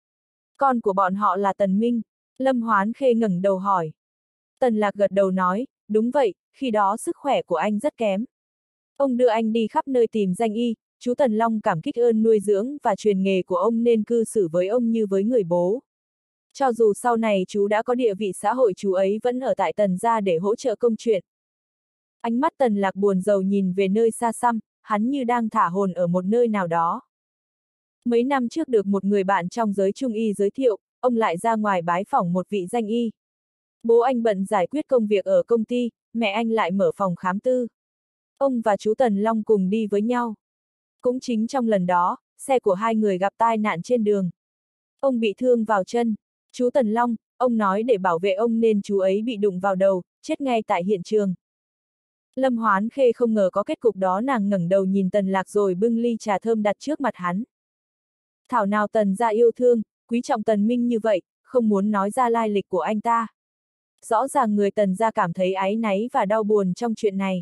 Con của bọn họ là Tần Minh. Lâm Hoán Khê ngẩng đầu hỏi. Tần Lạc gật đầu nói, đúng vậy, khi đó sức khỏe của anh rất kém. Ông đưa anh đi khắp nơi tìm danh y, chú Tần Long cảm kích ơn nuôi dưỡng và truyền nghề của ông nên cư xử với ông như với người bố. Cho dù sau này chú đã có địa vị xã hội, chú ấy vẫn ở tại Tần gia để hỗ trợ công chuyện. Ánh mắt Tần Lạc buồn rầu nhìn về nơi xa xăm, hắn như đang thả hồn ở một nơi nào đó. Mấy năm trước được một người bạn trong giới Trung y giới thiệu, ông lại ra ngoài bái phỏng một vị danh y. Bố anh bận giải quyết công việc ở công ty, mẹ anh lại mở phòng khám tư. Ông và chú Tần Long cùng đi với nhau. Cũng chính trong lần đó, xe của hai người gặp tai nạn trên đường. Ông bị thương vào chân. Chú Tần Long, ông nói để bảo vệ ông nên chú ấy bị đụng vào đầu, chết ngay tại hiện trường. Lâm Hoán Khê không ngờ có kết cục đó, nàng ngẩng đầu nhìn Tần Lạc rồi bưng ly trà thơm đặt trước mặt hắn. Thảo nào Tần gia yêu thương, quý trọng Tần Minh như vậy, không muốn nói ra lai lịch của anh ta. Rõ ràng người Tần gia cảm thấy áy náy và đau buồn trong chuyện này.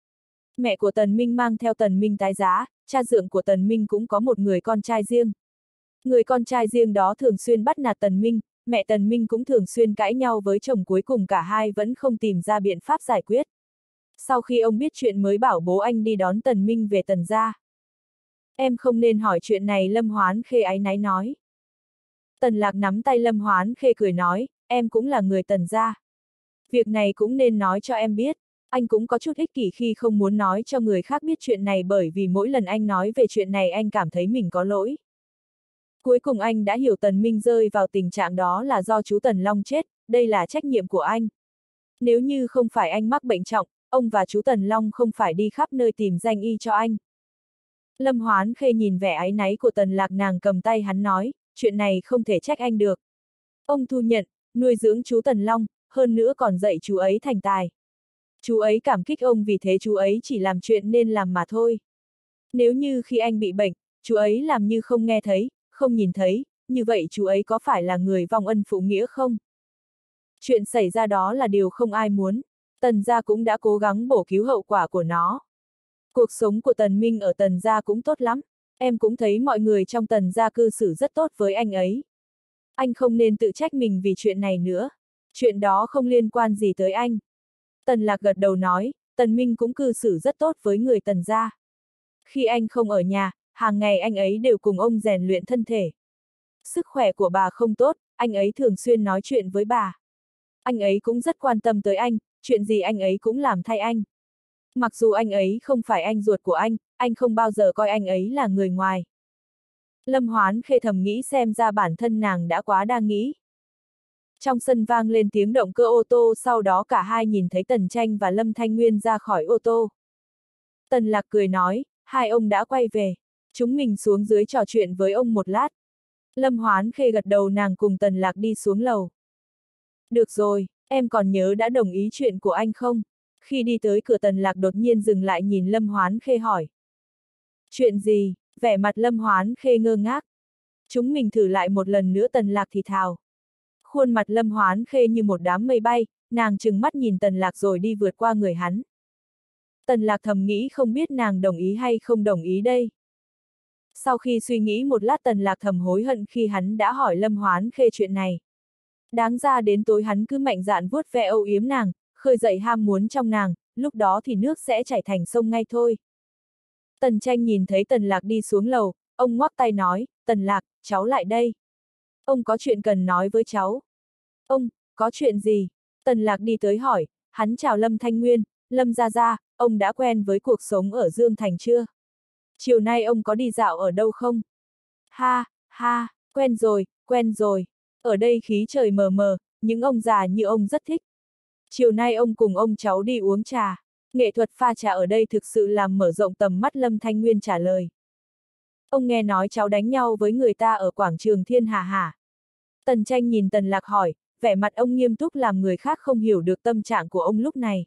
Mẹ của Tần Minh mang theo Tần Minh tái giá, cha dượng của Tần Minh cũng có một người con trai riêng. Người con trai riêng đó thường xuyên bắt nạt Tần Minh, mẹ Tần Minh cũng thường xuyên cãi nhau với chồng, cuối cùng cả hai vẫn không tìm ra biện pháp giải quyết. Sau khi ông biết chuyện mới bảo bố anh đi đón Tần Minh về Tần gia. Em không nên hỏi chuyện này, Lâm Hoán Khê áy náy nói. Tần Lạc nắm tay Lâm Hoán Khê cười nói, em cũng là người Tần gia. Việc này cũng nên nói cho em biết, anh cũng có chút ích kỷ khi không muốn nói cho người khác biết chuyện này, bởi vì mỗi lần anh nói về chuyện này anh cảm thấy mình có lỗi. Cuối cùng anh đã hiểu Tần Minh rơi vào tình trạng đó là do chú Tần Long chết, đây là trách nhiệm của anh. Nếu như không phải anh mắc bệnh trọng, ông và chú Tần Long không phải đi khắp nơi tìm danh y cho anh. Lâm Hoán Khê nhìn vẻ áy náy của Tần Lạc, nàng cầm tay hắn nói, chuyện này không thể trách anh được. Ông thu nhận, nuôi dưỡng chú Tần Long, hơn nữa còn dạy chú ấy thành tài. Chú ấy cảm kích ông, vì thế chú ấy chỉ làm chuyện nên làm mà thôi. Nếu như khi anh bị bệnh, chú ấy làm như không nghe thấy, không nhìn thấy, như vậy chú ấy có phải là người vong ân phụ nghĩa không? Chuyện xảy ra đó là điều không ai muốn. Tần gia cũng đã cố gắng bổ cứu hậu quả của nó. Cuộc sống của Tần Minh ở Tần gia cũng tốt lắm. Em cũng thấy mọi người trong Tần gia cư xử rất tốt với anh ấy. Anh không nên tự trách mình vì chuyện này nữa. Chuyện đó không liên quan gì tới anh. Tần Lạc gật đầu nói, Tần Minh cũng cư xử rất tốt với người Tần gia. Khi anh không ở nhà, hàng ngày anh ấy đều cùng ông rèn luyện thân thể. Sức khỏe của bà không tốt, anh ấy thường xuyên nói chuyện với bà. Anh ấy cũng rất quan tâm tới anh, chuyện gì anh ấy cũng làm thay anh. Mặc dù anh ấy không phải anh ruột của anh không bao giờ coi anh ấy là người ngoài. Lâm Hoán Khê thầm nghĩ xem ra bản thân nàng đã quá đa nghĩ. Trong sân vang lên tiếng động cơ ô tô, sau đó cả hai nhìn thấy Tần Tranh và Lâm Thanh Nguyên ra khỏi ô tô. Tần Lạc cười nói, hai ông đã quay về. Chúng mình xuống dưới trò chuyện với ông một lát. Lâm Hoán Khê gật đầu, nàng cùng Tần Lạc đi xuống lầu. Được rồi, em còn nhớ đã đồng ý chuyện của anh không? Khi đi tới cửa, Tần Lạc đột nhiên dừng lại nhìn Lâm Hoán Khê hỏi. Chuyện gì? Vẻ mặt Lâm Hoán Khê ngơ ngác. Chúng mình thử lại một lần nữa, Tần Lạc thì thào. Khuôn mặt Lâm Hoán Khê như một đám mây bay, nàng trừng mắt nhìn Tần Lạc rồi đi vượt qua người hắn. Tần Lạc thầm nghĩ không biết nàng đồng ý hay không đồng ý đây. Sau khi suy nghĩ một lát, Tần Lạc thầm hối hận khi hắn đã hỏi Lâm Hoán Khê chuyện này. Đáng ra đến tối hắn cứ mạnh dạn vuốt ve âu yếm nàng, khơi dậy ham muốn trong nàng, lúc đó thì nước sẽ chảy thành sông ngay thôi. Tần Tranh nhìn thấy Tần Lạc đi xuống lầu, ông ngoắc tay nói, Tần Lạc, cháu lại đây. Ông có chuyện cần nói với cháu. Ông, có chuyện gì? Tần Lạc đi tới hỏi, hắn chào Lâm Thanh Nguyên, Lâm Gia Gia, ông đã quen với cuộc sống ở Dương Thành chưa? Chiều nay ông có đi dạo ở đâu không? Ha, ha, quen rồi. Ở đây khí trời mờ mờ, những ông già như ông rất thích. Chiều nay ông cùng ông cháu đi uống trà. Nghệ thuật pha trà ở đây thực sự làm mở rộng tầm mắt, Lâm Thanh Nguyên trả lời. Ông nghe nói cháu đánh nhau với người ta ở quảng trường Thiên Hà hả? Tần Tranh nhìn Tần Lạc hỏi, vẻ mặt ông nghiêm túc làm người khác không hiểu được tâm trạng của ông lúc này.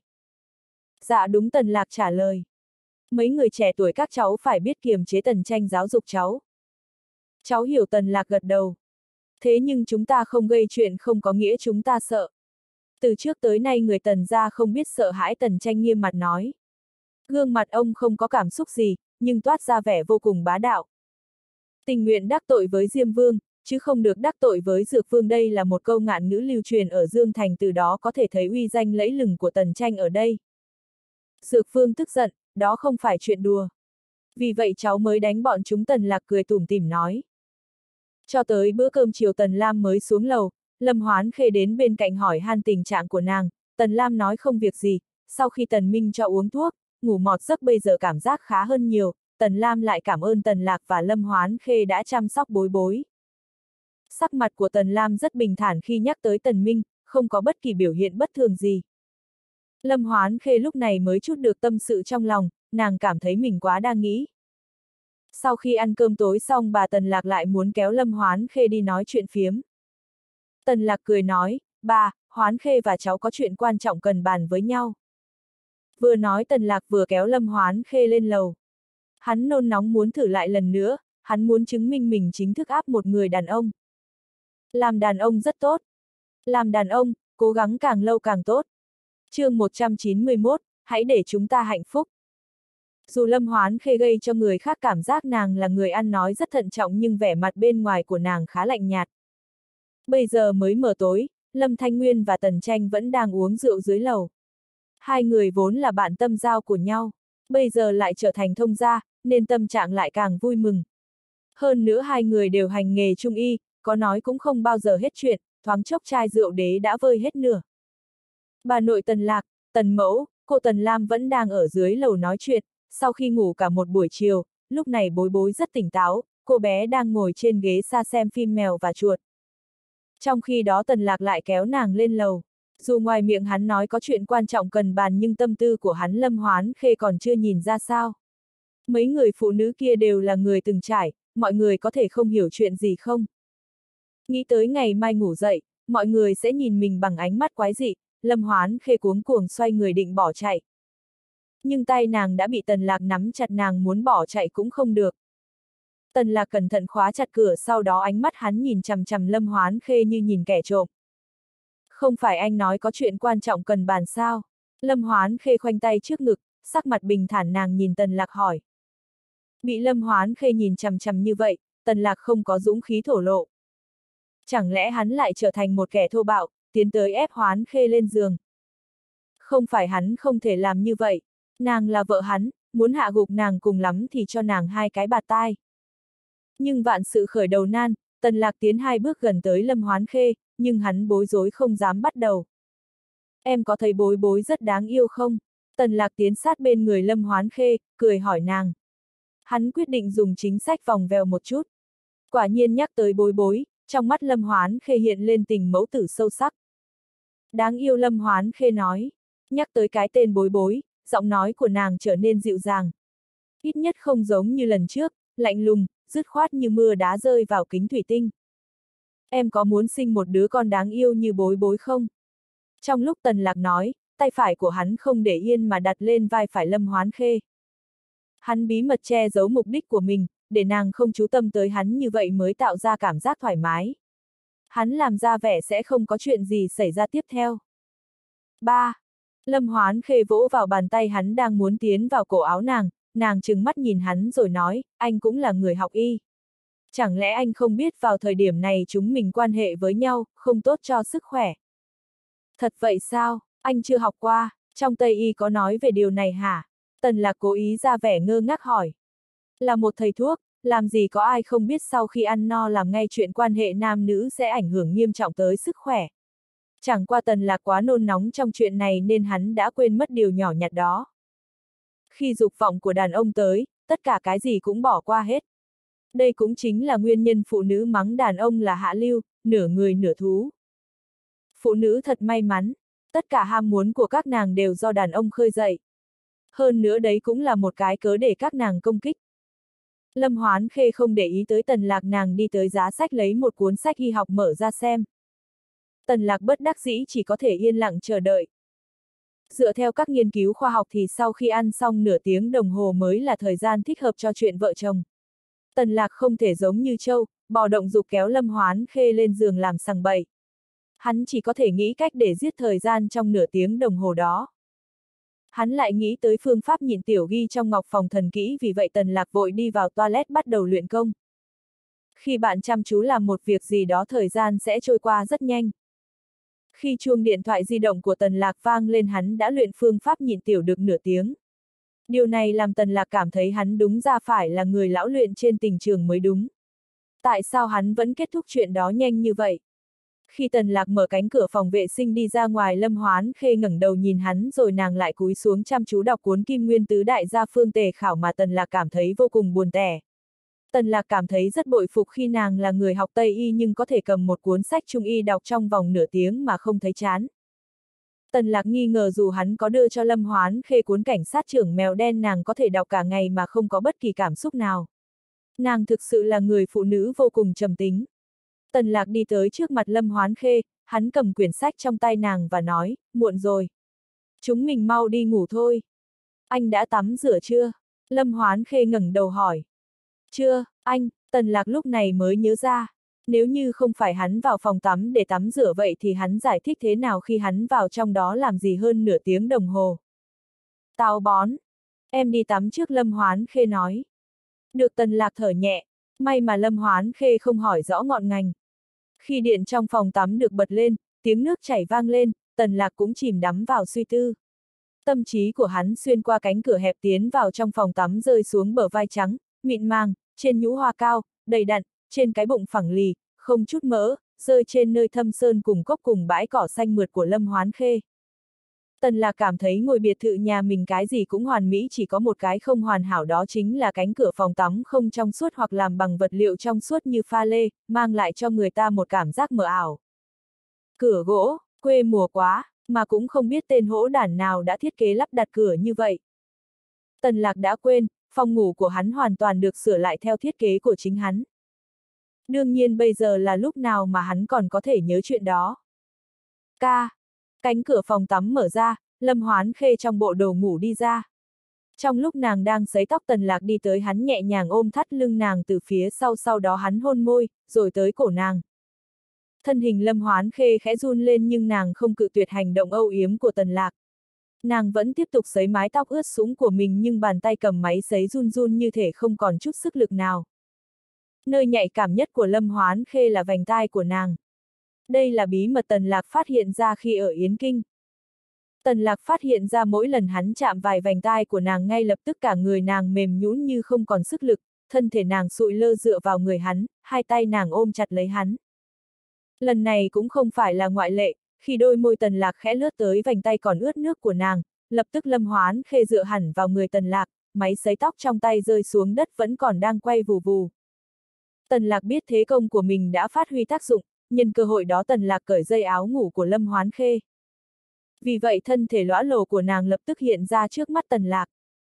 Dạ đúng, Tần Lạc trả lời. Mấy người trẻ tuổi các cháu phải biết kiềm chế, Tần Tranh giáo dục cháu. Cháu hiểu, Tần Lạc gật đầu. Thế nhưng chúng ta không gây chuyện không có nghĩa chúng ta sợ. Từ trước tới nay người Tần gia không biết sợ hãi, Tần Tranh nghiêm mặt nói. Gương mặt ông không có cảm xúc gì, nhưng toát ra vẻ vô cùng bá đạo. Tình nguyện đắc tội với Diêm Vương, chứ không được đắc tội với Dược Vương, đây là một câu ngạn ngữ lưu truyền ở Dương Thành, từ đó có thể thấy uy danh lẫy lừng của Tần Tranh ở đây. Dược Vương tức giận, đó không phải chuyện đùa. Vì vậy cháu mới đánh bọn chúng, Tần Lạc cười tủm tỉm nói. Cho tới bữa cơm chiều Tần Lam mới xuống lầu, Lâm Hoán Khê đến bên cạnh hỏi han tình trạng của nàng, Tần Lam nói không việc gì, sau khi Tần Minh cho uống thuốc, ngủ mọt giấc, bây giờ cảm giác khá hơn nhiều, Tần Lam lại cảm ơn Tần Lạc và Lâm Hoán Khê đã chăm sóc bối bối. Sắc mặt của Tần Lam rất bình thản khi nhắc tới Tần Minh, không có bất kỳ biểu hiện bất thường gì. Lâm Hoán Khê lúc này mới chút được tâm sự trong lòng, nàng cảm thấy mình quá đa nghĩ. Sau khi ăn cơm tối xong, bà Tần Lạc lại muốn kéo Lâm Hoán Khê đi nói chuyện phiếm. Tần Lạc cười nói, bà, Hoán Khê và cháu có chuyện quan trọng cần bàn với nhau. Vừa nói Tần Lạc vừa kéo Lâm Hoán Khê lên lầu. Hắn nôn nóng muốn thử lại lần nữa, hắn muốn chứng minh mình chính thức áp một người đàn ông. Làm đàn ông rất tốt. Làm đàn ông, cố gắng càng lâu càng tốt. Chương 191, hãy để chúng ta hạnh phúc. Dù Lâm Hoán Khê gây cho người khác cảm giác nàng là người ăn nói rất thận trọng, nhưng vẻ mặt bên ngoài của nàng khá lạnh nhạt. Bây giờ mới mờ tối, Lâm Thanh Nguyên và Tần Tranh vẫn đang uống rượu dưới lầu. Hai người vốn là bạn tâm giao của nhau, bây giờ lại trở thành thông gia, nên tâm trạng lại càng vui mừng. Hơn nữa hai người đều hành nghề trung y, có nói cũng không bao giờ hết chuyện, thoáng chốc chai rượu đế đã vơi hết nửa. Bà nội Tần Lạc, Tần Mẫu, cô Tần Lam vẫn đang ở dưới lầu nói chuyện, sau khi ngủ cả một buổi chiều, lúc này bối bối rất tỉnh táo, cô bé đang ngồi trên ghế xa xem phim Mèo và Chuột. Trong khi đó Tần Lạc lại kéo nàng lên lầu. Dù ngoài miệng hắn nói có chuyện quan trọng cần bàn, nhưng tâm tư của hắn Lâm Hoán Khê còn chưa nhìn ra sao. Mấy người phụ nữ kia đều là người từng trải, mọi người có thể không hiểu chuyện gì không? Nghĩ tới ngày mai ngủ dậy, mọi người sẽ nhìn mình bằng ánh mắt quái dị, Lâm Hoán Khê cuống cuồng xoay người định bỏ chạy. Nhưng tay nàng đã bị Tần Lạc nắm chặt, nàng muốn bỏ chạy cũng không được. Tần Lạc cẩn thận khóa chặt cửa, sau đó ánh mắt hắn nhìn chằm chằm Lâm Hoán Khê như nhìn kẻ trộm. Không phải anh nói có chuyện quan trọng cần bàn sao? Lâm Hoán Khê khoanh tay trước ngực, sắc mặt bình thản, nàng nhìn Tần Lạc hỏi. Bị Lâm Hoán Khê nhìn chằm chằm như vậy, Tần Lạc không có dũng khí thổ lộ. Chẳng lẽ hắn lại trở thành một kẻ thô bạo, tiến tới ép Hoán Khê lên giường? Không phải hắn không thể làm như vậy, nàng là vợ hắn, muốn hạ gục nàng cùng lắm thì cho nàng 2 cái bạt tai. Nhưng vạn sự khởi đầu nan, Tần Lạc tiến 2 bước gần tới Lâm Hoán Khê, nhưng hắn bối rối không dám bắt đầu. Em có thấy bối bối rất đáng yêu không? Tần Lạc tiến sát bên người Lâm Hoán Khê, cười hỏi nàng. Hắn quyết định dùng chính sách vòng vèo một chút. Quả nhiên nhắc tới bối bối, trong mắt Lâm Hoán Khê hiện lên tình mẫu tử sâu sắc. Đáng yêu, Lâm Hoán Khê nói. Nhắc tới cái tên bối bối, giọng nói của nàng trở nên dịu dàng. Ít nhất không giống như lần trước, lạnh lùng, dứt khoát như mưa đá rơi vào kính thủy tinh. Em có muốn sinh một đứa con đáng yêu như bối bối không? Trong lúc Tần Lạc nói, tay phải của hắn không để yên mà đặt lên vai phải Lâm Hoán Khê. Hắn bí mật che giấu mục đích của mình, để nàng không chú tâm tới hắn, như vậy mới tạo ra cảm giác thoải mái. Hắn làm ra vẻ sẽ không có chuyện gì xảy ra tiếp theo. 3. Lâm Hoán Khê vỗ vào bàn tay hắn đang muốn tiến vào cổ áo nàng trừng mắt nhìn hắn rồi nói, anh cũng là người học y. Chẳng lẽ anh không biết vào thời điểm này chúng mình quan hệ với nhau, không tốt cho sức khỏe? Thật vậy sao, anh chưa học qua, trong Tây y có nói về điều này hả? Tần Lạc cố ý ra vẻ ngơ ngác hỏi. Là một thầy thuốc, làm gì có ai không biết sau khi ăn no làm ngay chuyện quan hệ nam nữ sẽ ảnh hưởng nghiêm trọng tới sức khỏe. Chẳng qua Tần Lạc quá nôn nóng trong chuyện này nên hắn đã quên mất điều nhỏ nhặt đó. Khi dục vọng của đàn ông tới, tất cả cái gì cũng bỏ qua hết. Đây cũng chính là nguyên nhân phụ nữ mắng đàn ông là hạ lưu, nửa người nửa thú. Phụ nữ thật may mắn, tất cả ham muốn của các nàng đều do đàn ông khơi dậy. Hơn nữa đấy cũng là một cái cớ để các nàng công kích. Lâm Hoán Khê không để ý tới Tần Lạc, nàng đi tới giá sách lấy một cuốn sách y học mở ra xem. Tần Lạc bất đắc dĩ chỉ có thể yên lặng chờ đợi. Dựa theo các nghiên cứu khoa học thì sau khi ăn xong nửa tiếng đồng hồ mới là thời gian thích hợp cho chuyện vợ chồng. Tần Lạc không thể giống như trâu, bò động dục kéo Lâm Hoán Khê lên giường làm sằng bậy. Hắn chỉ có thể nghĩ cách để giết thời gian trong nửa tiếng đồng hồ đó. Hắn lại nghĩ tới phương pháp nhịn tiểu ghi trong ngọc phòng thần kỹ, vì vậy Tần Lạc vội đi vào toilet bắt đầu luyện công. Khi bạn chăm chú làm một việc gì đó thời gian sẽ trôi qua rất nhanh. Khi chuông điện thoại di động của Tần Lạc vang lên, hắn đã luyện phương pháp nhịn tiểu được nửa tiếng. Điều này làm Tần Lạc cảm thấy hắn đúng ra phải là người lão luyện trên tình trường mới đúng. Tại sao hắn vẫn kết thúc chuyện đó nhanh như vậy? Khi Tần Lạc mở cánh cửa phòng vệ sinh đi ra ngoài, Lâm Hoán Khê ngẩng đầu nhìn hắn rồi nàng lại cúi xuống chăm chú đọc cuốn Kim Nguyên Tứ Đại Gia Phương Tề Khảo mà Tần Lạc cảm thấy vô cùng buồn tẻ. Tần Lạc cảm thấy rất bội phục khi nàng là người học Tây y nhưng có thể cầm một cuốn sách Trung y đọc trong vòng nửa tiếng mà không thấy chán. Tần Lạc nghi ngờ dù hắn có đưa cho Lâm Hoán Khê cuốn Cảnh sát trưởng mèo đen, nàng có thể đọc cả ngày mà không có bất kỳ cảm xúc nào. Nàng thực sự là người phụ nữ vô cùng trầm tính. Tần Lạc đi tới trước mặt Lâm Hoán Khê, hắn cầm quyển sách trong tay nàng và nói, muộn rồi. Chúng mình mau đi ngủ thôi. Anh đã tắm rửa chưa? Lâm Hoán Khê ngẩng đầu hỏi. Chưa, anh. Tần Lạc lúc này mới nhớ ra. Nếu như không phải hắn vào phòng tắm để tắm rửa vậy thì hắn giải thích thế nào khi hắn vào trong đó làm gì hơn nửa tiếng đồng hồ? Táo bón. Em đi tắm trước, Lâm Hoán Khê nói. Được. Tần Lạc thở nhẹ. May mà Lâm Hoán Khê không hỏi rõ ngọn ngành. Khi điện trong phòng tắm được bật lên, tiếng nước chảy vang lên, Tần Lạc cũng chìm đắm vào suy tư. Tâm trí của hắn xuyên qua cánh cửa hẹp tiến vào trong phòng tắm, rơi xuống bờ vai trắng, mịn màng, trên nhũ hoa cao, đầy đặn, trên cái bụng phẳng lì, không chút mỡ, rơi trên nơi thâm sơn cùng cốc cùng bãi cỏ xanh mượt của Lâm Hoán Khê. Tần Lạc cảm thấy ngôi biệt thự nhà mình cái gì cũng hoàn mỹ, chỉ có một cái không hoàn hảo, đó chính là cánh cửa phòng tắm không trong suốt hoặc làm bằng vật liệu trong suốt như pha lê, mang lại cho người ta một cảm giác mờ ảo. Cửa gỗ, quê mùa quá, mà cũng không biết tên hỗn đản nào đã thiết kế lắp đặt cửa như vậy. Tần Lạc đã quên, phòng ngủ của hắn hoàn toàn được sửa lại theo thiết kế của chính hắn. Đương nhiên bây giờ là lúc nào mà hắn còn có thể nhớ chuyện đó. Cánh cửa phòng tắm mở ra, Lâm Hoán Khê trong bộ đồ ngủ đi ra. Trong lúc nàng đang sấy tóc Tần Lạc đi tới hắn nhẹ nhàng ôm thắt lưng nàng từ phía sau đó hắn hôn môi, rồi tới cổ nàng. Thân hình Lâm Hoán Khê khẽ run lên nhưng nàng không cự tuyệt hành động âu yếm của Tần Lạc. Nàng vẫn tiếp tục sấy mái tóc ướt sũng của mình nhưng bàn tay cầm máy sấy run run như thể không còn chút sức lực nào. Nơi nhạy cảm nhất của Lâm Hoán Khê là vành tai của nàng. Đây là bí mật Tần Lạc phát hiện ra khi ở Yến Kinh. Tần Lạc phát hiện ra mỗi lần hắn chạm vài vành tai của nàng ngay lập tức cả người nàng mềm nhũn như không còn sức lực, thân thể nàng sụi lơ dựa vào người hắn, hai tay nàng ôm chặt lấy hắn. Lần này cũng không phải là ngoại lệ, khi đôi môi Tần Lạc khẽ lướt tới vành tay còn ướt nước của nàng, lập tức Lâm Hoán Khê dựa hẳn vào người Tần Lạc, máy sấy tóc trong tay rơi xuống đất vẫn còn đang quay vù vù. Tần Lạc biết thế công của mình đã phát huy tác dụng, nhân cơ hội đó Tần Lạc cởi dây áo ngủ của Lâm Hoán Khê. Vì vậy thân thể lõa lồ của nàng lập tức hiện ra trước mắt Tần Lạc.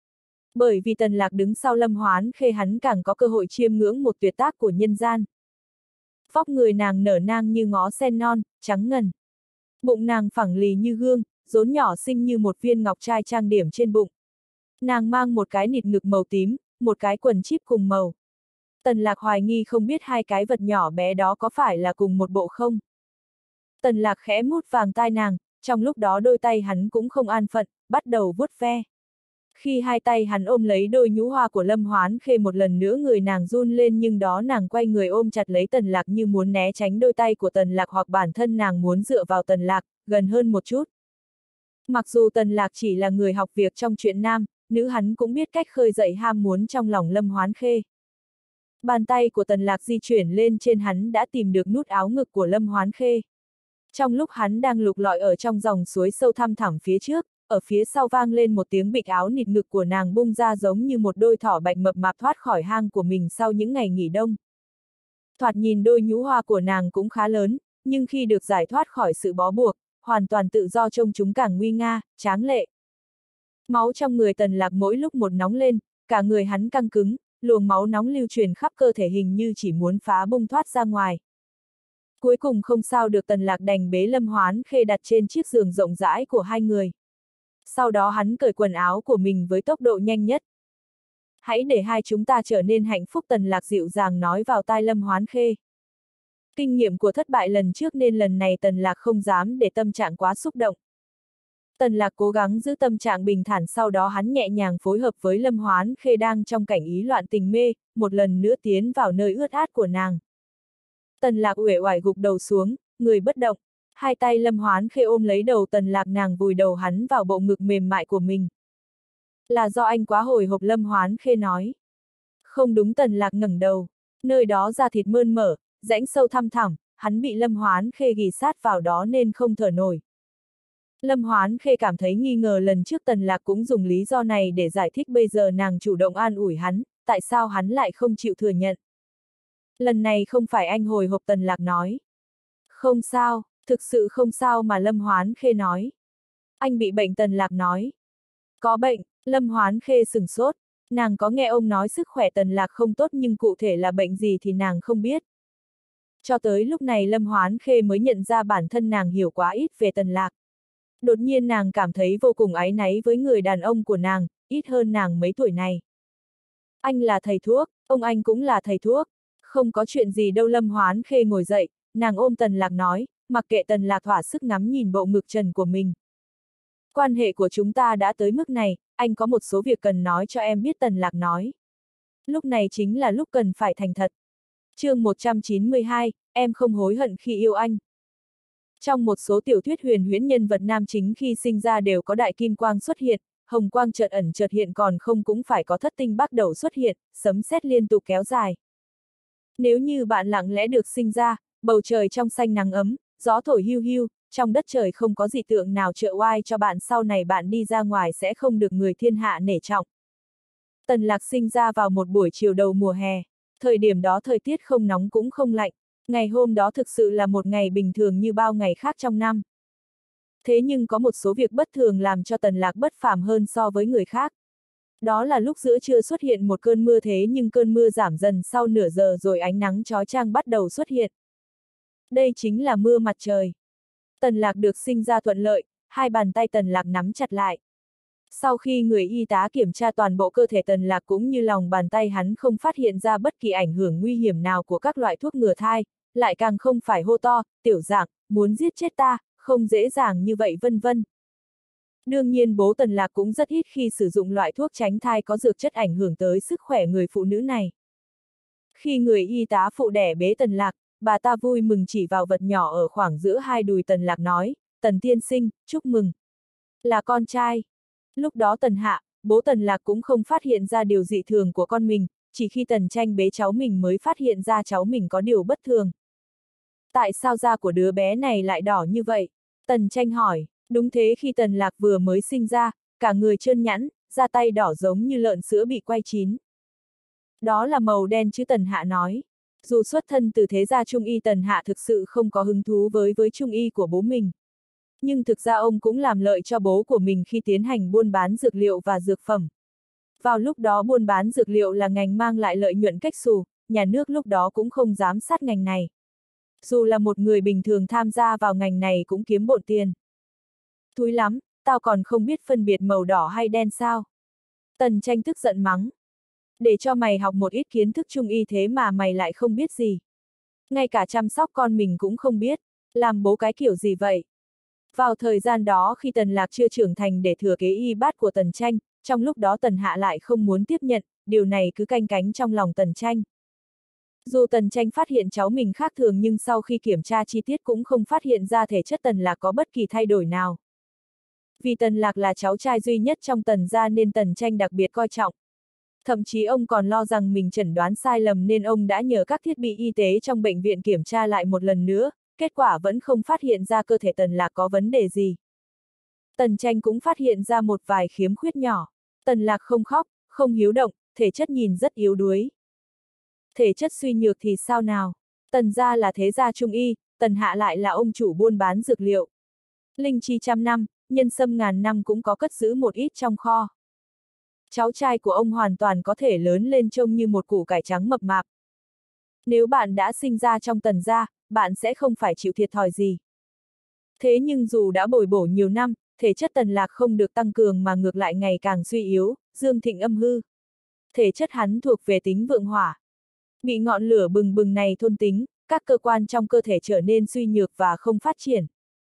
Bởi vì Tần Lạc đứng sau Lâm Hoán Khê hắn càng có cơ hội chiêm ngưỡng một tuyệt tác của nhân gian. Vóc người nàng nở nang như ngó sen non, trắng ngần. Bụng nàng phẳng lì như gương, rốn nhỏ xinh như một viên ngọc trai trang điểm trên bụng. Nàng mang một cái nịt ngực màu tím, một cái quần chíp cùng màu. Tần Lạc hoài nghi không biết hai cái vật nhỏ bé đó có phải là cùng một bộ không. Tần Lạc khẽ mút vàng tai nàng, trong lúc đó đôi tay hắn cũng không an phận, bắt đầu vuốt ve. Khi hai tay hắn ôm lấy đôi nhũ hoa của Lâm Hoán Khê một lần nữa người nàng run lên nhưng đó nàng quay người ôm chặt lấy Tần Lạc như muốn né tránh đôi tay của Tần Lạc hoặc bản thân nàng muốn dựa vào Tần Lạc, gần hơn một chút. Mặc dù Tần Lạc chỉ là người học việc trong chuyện nam, nữ hắn cũng biết cách khơi dậy ham muốn trong lòng Lâm Hoán Khê. Bàn tay của Tần Lạc di chuyển lên trên hắn đã tìm được nút áo ngực của Lâm Hoán Khê. Trong lúc hắn đang lục lọi ở trong dòng suối sâu thăm thẳm phía trước, ở phía sau vang lên một tiếng bịch áo nịt ngực của nàng bung ra giống như một đôi thỏ bạch mập mạp thoát khỏi hang của mình sau những ngày nghỉ đông. Thoạt nhìn đôi nhũ hoa của nàng cũng khá lớn, nhưng khi được giải thoát khỏi sự bó buộc, hoàn toàn tự do trông chúng càng nguy nga, tráng lệ. Máu trong người Tần Lạc mỗi lúc một nóng lên, cả người hắn căng cứng, luồng máu nóng lưu truyền khắp cơ thể hình như chỉ muốn phá bung thoát ra ngoài. Cuối cùng không sao được Tần Lạc đành bế Lâm Hoán Khê đặt trên chiếc giường rộng rãi của hai người. Sau đó hắn cởi quần áo của mình với tốc độ nhanh nhất. Hãy để hai chúng ta trở nên hạnh phúc Tần Lạc dịu dàng nói vào tai Lâm Hoán Khê. Kinh nghiệm của thất bại lần trước nên lần này Tần Lạc không dám để tâm trạng quá xúc động. Tần Lạc cố gắng giữ tâm trạng bình thản sau đó hắn nhẹ nhàng phối hợp với Lâm Hoán Khê đang trong cảnh ý loạn tình mê, một lần nữa tiến vào nơi ướt át của nàng. Tần Lạc uể oải gục đầu xuống, người bất động. Hai tay Lâm Hoán Khê ôm lấy đầu Tần Lạc nàng vùi đầu hắn vào bộ ngực mềm mại của mình. Là do anh quá hồi hộp Lâm Hoán Khê nói. Không đúng Tần Lạc ngẩng đầu. Nơi đó da thịt mơn mởn, rãnh sâu thăm thẳm, hắn bị Lâm Hoán Khê ghì sát vào đó nên không thở nổi. Lâm Hoán Khê cảm thấy nghi ngờ lần trước Tần Lạc cũng dùng lý do này để giải thích bây giờ nàng chủ động an ủi hắn, tại sao hắn lại không chịu thừa nhận. Lần này không phải anh hồi hộp Tần Lạc nói. Không sao, thực sự không sao mà Lâm Hoán Khê nói. Anh bị bệnh Tần Lạc nói. Có bệnh, Lâm Hoán Khê sửng sốt, nàng có nghe ông nói sức khỏe Tần Lạc không tốt nhưng cụ thể là bệnh gì thì nàng không biết. Cho tới lúc này Lâm Hoán Khê mới nhận ra bản thân nàng hiểu quá ít về Tần Lạc. Đột nhiên nàng cảm thấy vô cùng áy náy với người đàn ông của nàng, ít hơn nàng mấy tuổi này. Anh là thầy thuốc, ông anh cũng là thầy thuốc. Không có chuyện gì đâu Lâm Hoán Khê ngồi dậy, nàng ôm Tần Lạc nói, mặc kệ Tần Lạc thỏa sức ngắm nhìn bộ ngực trần của mình. Quan hệ của chúng ta đã tới mức này, anh có một số việc cần nói cho em biết Tần Lạc nói. Lúc này chính là lúc cần phải thành thật. Chương 192, em không hối hận khi yêu anh. Trong một số tiểu thuyết huyền huyễn nhân vật nam chính khi sinh ra đều có đại kim quang xuất hiện, hồng quang chợt ẩn chợt hiện còn không cũng phải có thất tinh bắt đầu xuất hiện, sấm sét liên tục kéo dài. Nếu như bạn lặng lẽ được sinh ra, bầu trời trong xanh nắng ấm, gió thổi hiu hiu, trong đất trời không có dị tượng nào trợ oai cho bạn sau này bạn đi ra ngoài sẽ không được người thiên hạ nể trọng. Tần Lạc sinh ra vào một buổi chiều đầu mùa hè, thời điểm đó thời tiết không nóng cũng không lạnh, ngày hôm đó thực sự là một ngày bình thường như bao ngày khác trong năm. Thế nhưng có một số việc bất thường làm cho Tần Lạc bất phàm hơn so với người khác. Đó là lúc giữa trưa xuất hiện một cơn mưa, thế nhưng cơn mưa giảm dần sau nửa giờ rồi ánh nắng chói chang bắt đầu xuất hiện. Đây chính là mưa mặt trời. Tần Lạc được sinh ra thuận lợi, hai bàn tay Tần Lạc nắm chặt lại. Sau khi người y tá kiểm tra toàn bộ cơ thể Tần Lạc cũng như lòng bàn tay, hắn không phát hiện ra bất kỳ ảnh hưởng nguy hiểm nào của các loại thuốc ngừa thai, lại càng không phải hô to, tiểu dạng, muốn giết chết ta, không dễ dàng như vậy vân vân. Đương nhiên bố Tần Lạc cũng rất ít khi sử dụng loại thuốc tránh thai có dược chất ảnh hưởng tới sức khỏe người phụ nữ này. Khi người y tá phụ đẻ bế Tần Lạc, bà ta vui mừng chỉ vào vật nhỏ ở khoảng giữa hai đùi Tần Lạc nói, Tần tiên sinh, chúc mừng. Là con trai. Lúc đó Tần Hạ, bố Tần Lạc cũng không phát hiện ra điều dị thường của con mình, chỉ khi Tần Tranh bế cháu mình mới phát hiện ra cháu mình có điều bất thường. Tại sao da của đứa bé này lại đỏ như vậy? Tần Tranh hỏi. Đúng thế, khi Tần Lạc vừa mới sinh ra, cả người trơn nhẵn, da tay đỏ giống như lợn sữa bị quay chín. Đó là màu đen chứ, Tần Hạ nói. Dù xuất thân từ thế gia trung y, Tần Hạ thực sự không có hứng thú với trung y của bố mình. Nhưng thực ra ông cũng làm lợi cho bố của mình khi tiến hành buôn bán dược liệu và dược phẩm. Vào lúc đó buôn bán dược liệu là ngành mang lại lợi nhuận cách xù, nhà nước lúc đó cũng không giám sát ngành này. Dù là một người bình thường tham gia vào ngành này cũng kiếm bộn tiền. Thúi lắm, tao còn không biết phân biệt màu đỏ hay đen sao? Tần Tranh tức giận mắng. Để cho mày học một ít kiến thức trung y thế mà mày lại không biết gì. Ngay cả chăm sóc con mình cũng không biết, làm bố cái kiểu gì vậy? Vào thời gian đó khi Tần Lạc chưa trưởng thành để thừa kế y bát của Tần Tranh, trong lúc đó Tần Hạ lại không muốn tiếp nhận, điều này cứ canh cánh trong lòng Tần Tranh. Dù Tần Tranh phát hiện cháu mình khác thường nhưng sau khi kiểm tra chi tiết cũng không phát hiện ra thể chất Tần Lạc có bất kỳ thay đổi nào. Vì Tần Lạc là cháu trai duy nhất trong Tần gia nên Tần Tranh đặc biệt coi trọng. Thậm chí ông còn lo rằng mình chẩn đoán sai lầm nên ông đã nhờ các thiết bị y tế trong bệnh viện kiểm tra lại một lần nữa, kết quả vẫn không phát hiện ra cơ thể Tần Lạc có vấn đề gì. Tần Tranh cũng phát hiện ra một vài khiếm khuyết nhỏ. Tần Lạc không khóc, không hiếu động, thể chất nhìn rất yếu đuối. Thể chất suy nhược thì sao nào? Tần gia là thế gia trung y, Tần Hạ lại là ông chủ buôn bán dược liệu. Linh chi trăm năm, nhân sâm ngàn năm cũng có cất giữ một ít trong kho. Cháu trai của ông hoàn toàn có thể lớn lên trông như một củ cải trắng mập mạp. Nếu bạn đã sinh ra trong Tần gia, bạn sẽ không phải chịu thiệt thòi gì. Thế nhưng dù đã bồi bổ nhiều năm, thể chất Tần Lạc không được tăng cường mà ngược lại ngày càng suy yếu, dương thịnh âm hư. Thể chất hắn thuộc về tính vượng hỏa. Bị ngọn lửa bừng bừng này thôn tính, các cơ quan trong cơ thể trở nên suy nhược và không phát triển.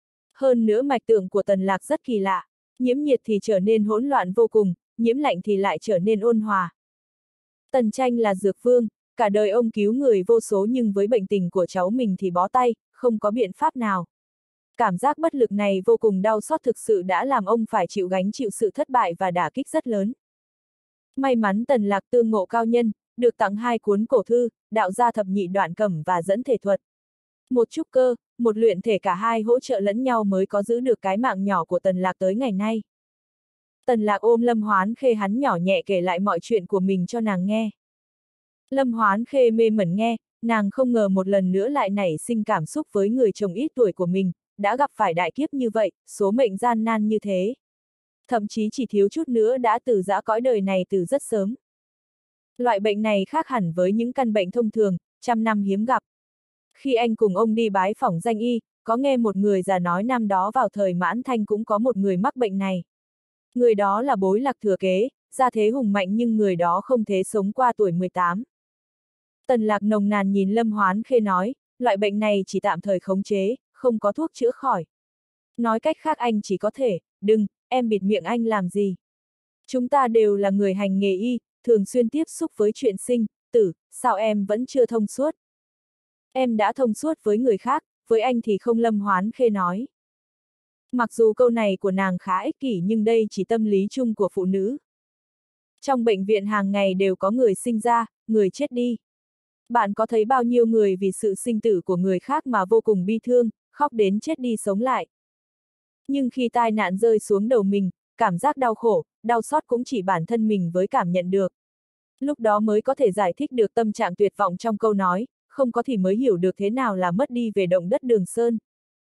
Hơn nữa mạch tượng của Tần Lạc rất kỳ lạ, nhiễm nhiệt thì trở nên hỗn loạn vô cùng, nhiễm lạnh thì lại trở nên ôn hòa. Tần Tranh là dược vương, cả đời ông cứu người vô số nhưng với bệnh tình của cháu mình thì bó tay, không có biện pháp nào. Cảm giác bất lực này vô cùng đau xót thực sự đã làm ông phải gánh chịu sự thất bại và đả kích rất lớn. May mắn Tần Lạc tương ngộ cao nhân, được tặng 2 cuốn cổ thư, đạo gia thập nhị đoạn cẩm và dẫn thể thuật. Một trúc cơ, một luyện thể, cả hai hỗ trợ lẫn nhau mới có giữ được cái mạng nhỏ của Tần Lạc tới ngày nay. Tần Lạc ôm Lâm Hoán Khê, hắn nhỏ nhẹ kể lại mọi chuyện của mình cho nàng nghe. Lâm Hoán Khê mê mẩn nghe, nàng không ngờ một lần nữa lại nảy sinh cảm xúc với người chồng ít tuổi của mình, đã gặp phải đại kiếp như vậy, số mệnh gian nan như thế. Thậm chí chỉ thiếu chút nữa đã từ giã cõi đời này từ rất sớm. Loại bệnh này khác hẳn với những căn bệnh thông thường, trăm năm hiếm gặp. Khi anh cùng ông đi bái phỏng danh y, có nghe một người già nói năm đó vào thời Mãn Thanh cũng có một người mắc bệnh này. Người đó là bối Lạc thừa kế, gia thế hùng mạnh nhưng người đó không thể sống qua tuổi 18. Tần Lạc nồng nàn nhìn Lâm Hoán Khê nói, loại bệnh này chỉ tạm thời khống chế, không có thuốc chữa khỏi. Nói cách khác anh chỉ có thể, đừng, em bịt miệng anh làm gì. Chúng ta đều là người hành nghề y, thường xuyên tiếp xúc với chuyện sinh, tử, sao em vẫn chưa thông suốt? Em đã thông suốt với người khác, với anh thì không, Lâm Hoán Khê nói. Mặc dù câu này của nàng khá ích kỷ nhưng đây chỉ tâm lý chung của phụ nữ. Trong bệnh viện hàng ngày đều có người sinh ra, người chết đi. Bạn có thấy bao nhiêu người vì sự sinh tử của người khác mà vô cùng bi thương, khóc đến chết đi sống lại. Nhưng khi tai nạn rơi xuống đầu mình, cảm giác đau khổ, đau xót cũng chỉ bản thân mình mới cảm nhận được. Lúc đó mới có thể giải thích được tâm trạng tuyệt vọng trong câu nói, không có thì mới hiểu được thế nào là mất đi về động đất Đường Sơn.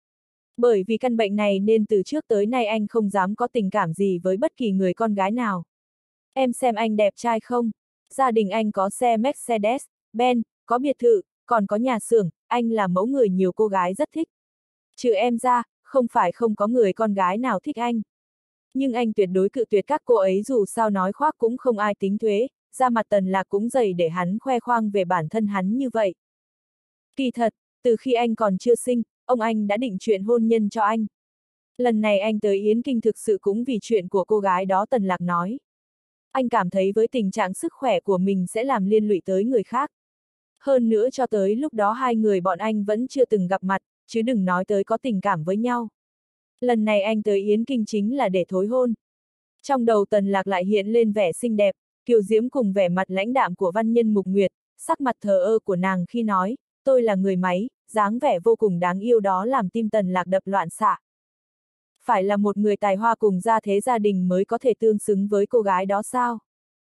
Bởi vì căn bệnh này nên từ trước tới nay anh không dám có tình cảm gì với bất kỳ người con gái nào. Em xem anh đẹp trai không? Gia đình anh có xe Mercedes, Benz, có biệt thự, còn có nhà xưởng, anh là mẫu người nhiều cô gái rất thích. Trừ em ra, không phải không có người con gái nào thích anh. Nhưng anh tuyệt đối cự tuyệt các cô ấy, dù sao nói khoác cũng không ai tính thuế, da mặt Tần Lạc cũng dày để hắn khoe khoang về bản thân hắn như vậy. Kỳ thật, từ khi anh còn chưa sinh, ông anh đã định chuyện hôn nhân cho anh. Lần này anh tới Yến Kinh thực sự cũng vì chuyện của cô gái đó, Tần Lạc nói. Anh cảm thấy với tình trạng sức khỏe của mình sẽ làm liên lụy tới người khác. Hơn nữa cho tới lúc đó hai người bọn anh vẫn chưa từng gặp mặt, chứ đừng nói tới có tình cảm với nhau. Lần này anh tới Yến Kinh chính là để thối hôn. Trong đầu Tần Lạc lại hiện lên vẻ xinh đẹp, kiều diễm cùng vẻ mặt lãnh đạm của văn nhân Mục Nguyệt, sắc mặt thờ ơ của nàng khi nói, tôi là người máy, dáng vẻ vô cùng đáng yêu đó làm tim Tần Lạc đập loạn xạ. Phải là một người tài hoa cùng gia thế gia đình mới có thể tương xứng với cô gái đó sao?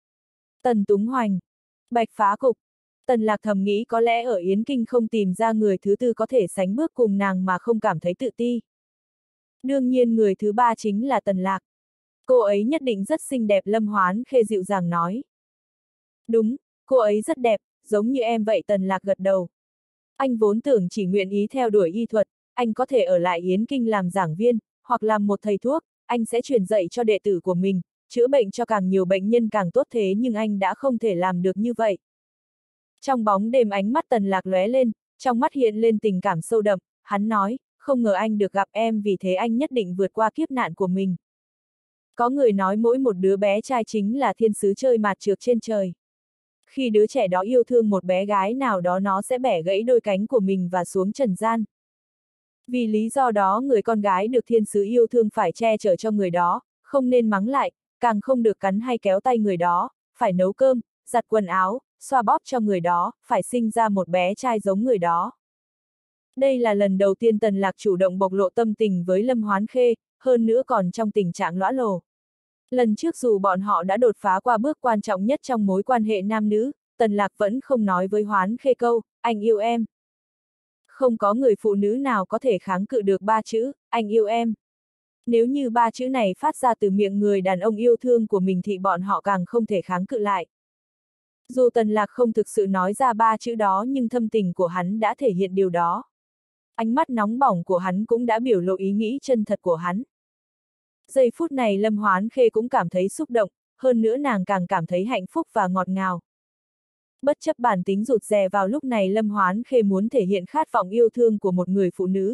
Tần Túng Hoành, Bạch Phá Cục. Tần Lạc thầm nghĩ có lẽ ở Yến Kinh không tìm ra người thứ tư có thể sánh bước cùng nàng mà không cảm thấy tự ti. Đương nhiên người thứ ba chính là Tần Lạc. Cô ấy nhất định rất xinh đẹp, Lâm Hoán Khê dịu dàng nói. Đúng, cô ấy rất đẹp, giống như em vậy, Tần Lạc gật đầu. Anh vốn tưởng chỉ nguyện ý theo đuổi y thuật, anh có thể ở lại Yến Kinh làm giảng viên, hoặc làm một thầy thuốc, anh sẽ truyền dạy cho đệ tử của mình, chữa bệnh cho càng nhiều bệnh nhân càng tốt, thế nhưng anh đã không thể làm được như vậy. Trong bóng đêm ánh mắt Tần Lạc lóe lên, trong mắt hiện lên tình cảm sâu đậm, hắn nói, không ngờ anh được gặp em, vì thế anh nhất định vượt qua kiếp nạn của mình. Có người nói mỗi một đứa bé trai chính là thiên sứ chơi mạt trược trên trời. Khi đứa trẻ đó yêu thương một bé gái nào đó, nó sẽ bẻ gãy đôi cánh của mình và xuống trần gian. Vì lý do đó người con gái được thiên sứ yêu thương phải che chở cho người đó, không nên mắng lại, càng không được cắn hay kéo tay người đó, phải nấu cơm, giặt quần áo, xoa bóp cho người đó, phải sinh ra một bé trai giống người đó. Đây là lần đầu tiên Tần Lạc chủ động bộc lộ tâm tình với Lâm Hoán Khê, hơn nữa còn trong tình trạng lõa lồ. Lần trước dù bọn họ đã đột phá qua bước quan trọng nhất trong mối quan hệ nam nữ, Tần Lạc vẫn không nói với Hoán Khê câu, anh yêu em. Không có người phụ nữ nào có thể kháng cự được ba chữ, anh yêu em. Nếu như ba chữ này phát ra từ miệng người đàn ông yêu thương của mình thì bọn họ càng không thể kháng cự lại. Dù Tần Lạc không thực sự nói ra ba chữ đó nhưng thâm tình của hắn đã thể hiện điều đó. Ánh mắt nóng bỏng của hắn cũng đã biểu lộ ý nghĩ chân thật của hắn. Giây phút này Lâm Hoán Khê cũng cảm thấy xúc động, hơn nữa nàng càng cảm thấy hạnh phúc và ngọt ngào. Bất chấp bản tính rụt rè, vào lúc này Lâm Hoán Khê muốn thể hiện khát vọng yêu thương của một người phụ nữ.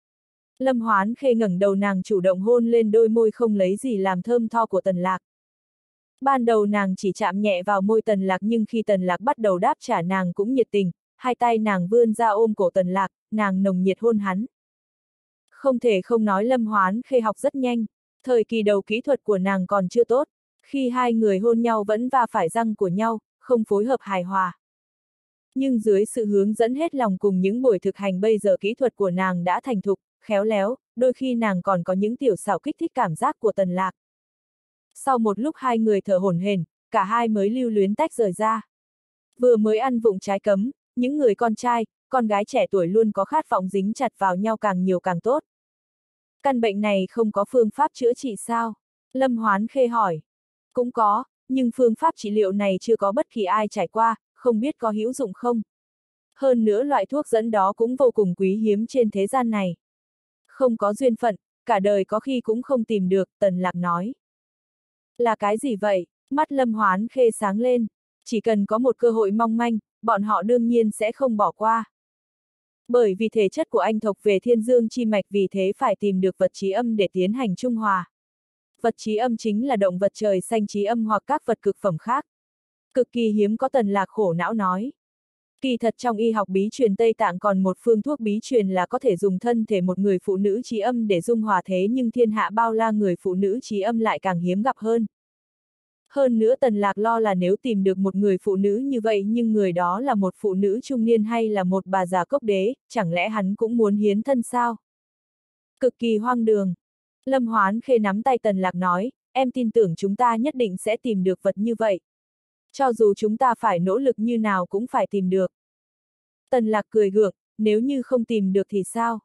Lâm Hoán Khê ngẩng đầu, nàng chủ động hôn lên đôi môi không lấy gì làm thơm tho của Tần Lạc. Ban đầu nàng chỉ chạm nhẹ vào môi Tần Lạc, nhưng khi Tần Lạc bắt đầu đáp trả nàng cũng nhiệt tình, hai tay nàng vươn ra ôm cổ Tần Lạc, nàng nồng nhiệt hôn hắn. Không thể không nói Lâm Hoán Khê học rất nhanh, thời kỳ đầu kỹ thuật của nàng còn chưa tốt, khi hai người hôn nhau vẫn va phải răng của nhau, không phối hợp hài hòa. Nhưng dưới sự hướng dẫn hết lòng cùng những buổi thực hành bây giờ kỹ thuật của nàng đã thành thục, khéo léo, đôi khi nàng còn có những tiểu xảo kích thích cảm giác của Tần Lạc. Sau một lúc hai người thở hổn hển, cả hai mới lưu luyến tách rời ra. Vừa mới ăn vụng trái cấm, những người con trai, con gái trẻ tuổi luôn có khát vọng dính chặt vào nhau càng nhiều càng tốt. Căn bệnh này không có phương pháp chữa trị sao? Lâm Hoán Khê hỏi. Cũng có, nhưng phương pháp trị liệu này chưa có bất kỳ ai trải qua, không biết có hữu dụng không. Hơn nữa loại thuốc dẫn đó cũng vô cùng quý hiếm trên thế gian này. Không có duyên phận, cả đời có khi cũng không tìm được, Tần Lạc nói. Là cái gì vậy? Mắt Lâm Hoán Khê sáng lên. Chỉ cần có một cơ hội mong manh, bọn họ đương nhiên sẽ không bỏ qua. Bởi vì thể chất của anh thuộc về thiên dương chi mạch, vì thế phải tìm được vật trí âm để tiến hành trung hòa. Vật trí âm chính là động vật trời xanh trí âm hoặc các vật cực phẩm khác. Cực kỳ hiếm có, Tần Lạc khổ não nói. Kỳ thật trong y học bí truyền Tây Tạng còn một phương thuốc bí truyền là có thể dùng thân thể một người phụ nữ trí âm để dung hòa, thế nhưng thiên hạ bao la người phụ nữ trí âm lại càng hiếm gặp hơn. Hơn nữa Tần Lạc lo là nếu tìm được một người phụ nữ như vậy nhưng người đó là một phụ nữ trung niên hay là một bà già cốc đế, chẳng lẽ hắn cũng muốn hiến thân sao? Cực kỳ hoang đường. Lâm Hoán Khê nắm tay Tần Lạc nói, em tin tưởng chúng ta nhất định sẽ tìm được vật như vậy. Cho dù chúng ta phải nỗ lực như nào cũng phải tìm được. Tần Lạc cười gượng, nếu như không tìm được thì sao?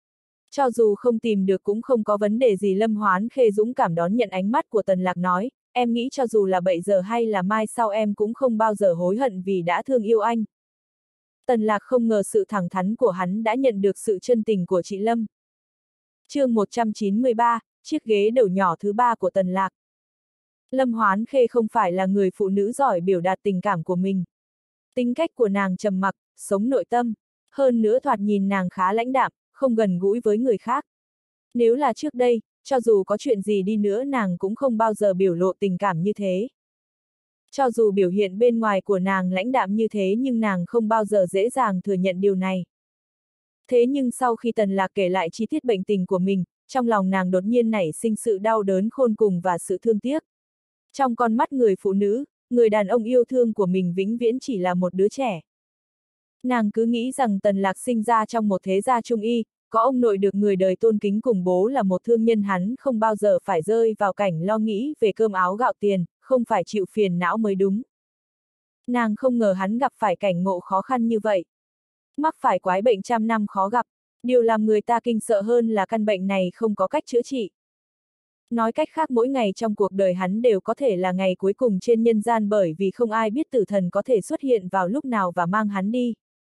Cho dù không tìm được cũng không có vấn đề gì. Lâm Hoán Khê dũng cảm đón nhận ánh mắt của Tần Lạc nói, em nghĩ cho dù là bây giờ hay là mai sau em cũng không bao giờ hối hận vì đã thương yêu anh. Tần Lạc không ngờ sự thẳng thắn của hắn đã nhận được sự chân tình của chị Lâm. Chương 193, chiếc ghế đầu nhỏ thứ 3 của Tần Lạc. Lâm Hoán Khê không phải là người phụ nữ giỏi biểu đạt tình cảm của mình. Tính cách của nàng trầm mặc, sống nội tâm. Hơn nữa thoạt nhìn nàng khá lãnh đạm, không gần gũi với người khác. Nếu là trước đây, cho dù có chuyện gì đi nữa nàng cũng không bao giờ biểu lộ tình cảm như thế. Cho dù biểu hiện bên ngoài của nàng lãnh đạm như thế nhưng nàng không bao giờ dễ dàng thừa nhận điều này. Thế nhưng sau khi Tần Lạc kể lại chi tiết bệnh tình của mình, trong lòng nàng đột nhiên nảy sinh sự đau đớn khôn cùng và sự thương tiếc. Trong con mắt người phụ nữ, người đàn ông yêu thương của mình vĩnh viễn chỉ là một đứa trẻ. Nàng cứ nghĩ rằng Tần Lạc sinh ra trong một thế gia trung y, có ông nội được người đời tôn kính cùng bố là một thương nhân, hắn không bao giờ phải rơi vào cảnh lo nghĩ về cơm áo gạo tiền, không phải chịu phiền não mới đúng. Nàng không ngờ hắn gặp phải cảnh ngộ khó khăn như vậy. Mắc phải quái bệnh trăm năm khó gặp, điều làm người ta kinh sợ hơn là căn bệnh này không có cách chữa trị. Nói cách khác mỗi ngày trong cuộc đời hắn đều có thể là ngày cuối cùng trên nhân gian bởi vì không ai biết tử thần có thể xuất hiện vào lúc nào và mang hắn đi.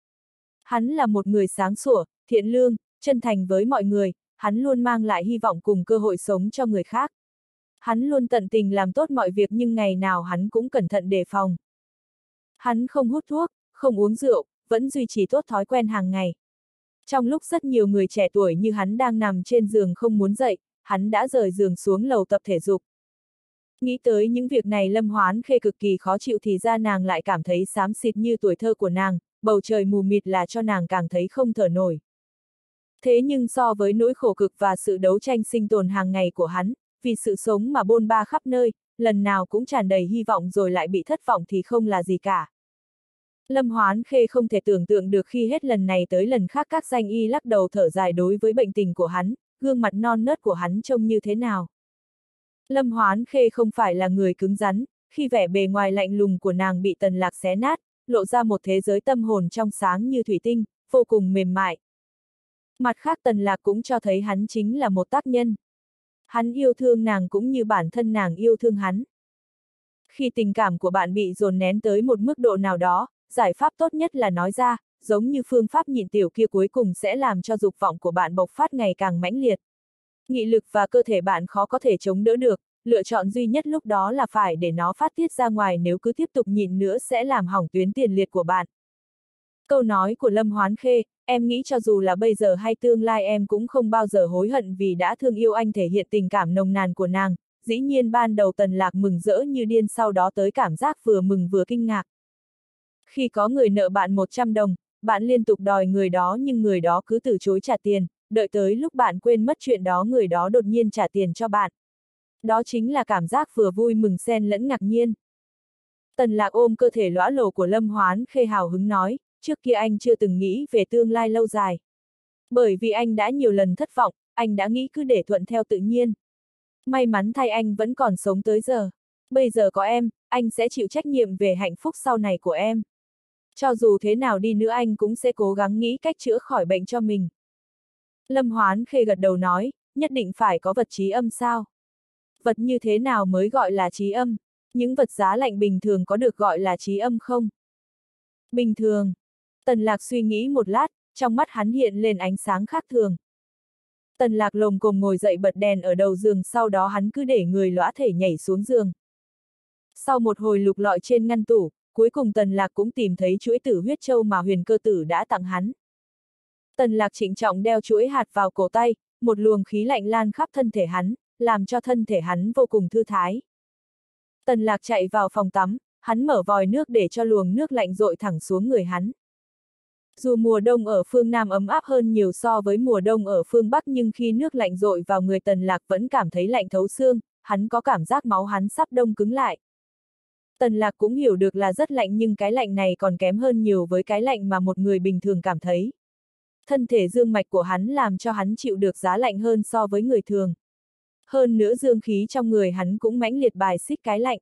Hắn là một người sáng sủa, thiện lương, chân thành với mọi người, hắn luôn mang lại hy vọng cùng cơ hội sống cho người khác. Hắn luôn tận tình làm tốt mọi việc nhưng ngày nào hắn cũng cẩn thận đề phòng. Hắn không hút thuốc, không uống rượu, vẫn duy trì tốt thói quen hàng ngày. Trong lúc rất nhiều người trẻ tuổi như hắn đang nằm trên giường không muốn dậy, hắn đã rời giường xuống lầu tập thể dục. Nghĩ tới những việc này Lâm Hoán Khê cực kỳ khó chịu thì ra nàng lại cảm thấy xám xịt như tuổi thơ của nàng, bầu trời mù mịt là cho nàng càng thấy không thở nổi. Thế nhưng so với nỗi khổ cực và sự đấu tranh sinh tồn hàng ngày của hắn, vì sự sống mà bôn ba khắp nơi, lần nào cũng tràn đầy hy vọng rồi lại bị thất vọng thì không là gì cả. Lâm Hoán Khê không thể tưởng tượng được khi hết lần này tới lần khác các danh y lắc đầu thở dài đối với bệnh tình của hắn, gương mặt non nớt của hắn trông như thế nào. Lâm Hoán Khê không phải là người cứng rắn, khi vẻ bề ngoài lạnh lùng của nàng bị Tần Lạc xé nát, lộ ra một thế giới tâm hồn trong sáng như thủy tinh, vô cùng mềm mại. Mặt khác Tần Lạc cũng cho thấy hắn chính là một tác nhân. Hắn yêu thương nàng cũng như bản thân nàng yêu thương hắn. Khi tình cảm của bạn bị dồn nén tới một mức độ nào đó, giải pháp tốt nhất là nói ra, giống như phương pháp nhịn tiểu kia cuối cùng sẽ làm cho dục vọng của bạn bộc phát ngày càng mãnh liệt. Nghị lực và cơ thể bạn khó có thể chống đỡ được, lựa chọn duy nhất lúc đó là phải để nó phát tiết ra ngoài, nếu cứ tiếp tục nhịn nữa sẽ làm hỏng tuyến tiền liệt của bạn. Câu nói của Lâm Hoán Khê, em nghĩ cho dù là bây giờ hay tương lai em cũng không bao giờ hối hận vì đã thương yêu anh, thể hiện tình cảm nồng nàn của nàng. Dĩ nhiên ban đầu Tần Lạc mừng rỡ như điên, sau đó tới cảm giác vừa mừng vừa kinh ngạc. Khi có người nợ bạn 100 đồng, bạn liên tục đòi người đó nhưng người đó cứ từ chối trả tiền, đợi tới lúc bạn quên mất chuyện đó người đó đột nhiên trả tiền cho bạn. Đó chính là cảm giác vừa vui mừng xen lẫn ngạc nhiên. Tần Lạc ôm cơ thể lõa lồ của Lâm Hoán Khê hào hứng nói, trước kia anh chưa từng nghĩ về tương lai lâu dài. Bởi vì anh đã nhiều lần thất vọng, anh đã nghĩ cứ để thuận theo tự nhiên. May mắn thay anh vẫn còn sống tới giờ. Bây giờ có em, anh sẽ chịu trách nhiệm về hạnh phúc sau này của em. Cho dù thế nào đi nữa anh cũng sẽ cố gắng nghĩ cách chữa khỏi bệnh cho mình. Lâm Hoán Khê gật đầu nói, nhất định phải có vật trí âm sao? Vật như thế nào mới gọi là trí âm? Những vật giá lạnh bình thường có được gọi là trí âm không? Bình thường. Tần Lạc suy nghĩ một lát, trong mắt hắn hiện lên ánh sáng khác thường. Tần Lạc lồm cồm ngồi dậy bật đèn ở đầu giường, sau đó hắn cứ để người lõa thể nhảy xuống giường. Sau một hồi lục lọi trên ngăn tủ, cuối cùng Tần Lạc cũng tìm thấy chuỗi tử huyết châu mà Huyền Cơ Tử đã tặng hắn. Tần Lạc trịnh trọng đeo chuỗi hạt vào cổ tay, một luồng khí lạnh lan khắp thân thể hắn, làm cho thân thể hắn vô cùng thư thái. Tần Lạc chạy vào phòng tắm, hắn mở vòi nước để cho luồng nước lạnh dội thẳng xuống người hắn. Dù mùa đông ở phương Nam ấm áp hơn nhiều so với mùa đông ở phương Bắc nhưng khi nước lạnh dội vào người Tần Lạc vẫn cảm thấy lạnh thấu xương, hắn có cảm giác máu hắn sắp đông cứng lại. Tần Lạc cũng hiểu được là rất lạnh nhưng cái lạnh này còn kém hơn nhiều với cái lạnh mà một người bình thường cảm thấy. Thân thể dương mạch của hắn làm cho hắn chịu được giá lạnh hơn so với người thường. Hơn nữa dương khí trong người hắn cũng mãnh liệt bài xích cái lạnh.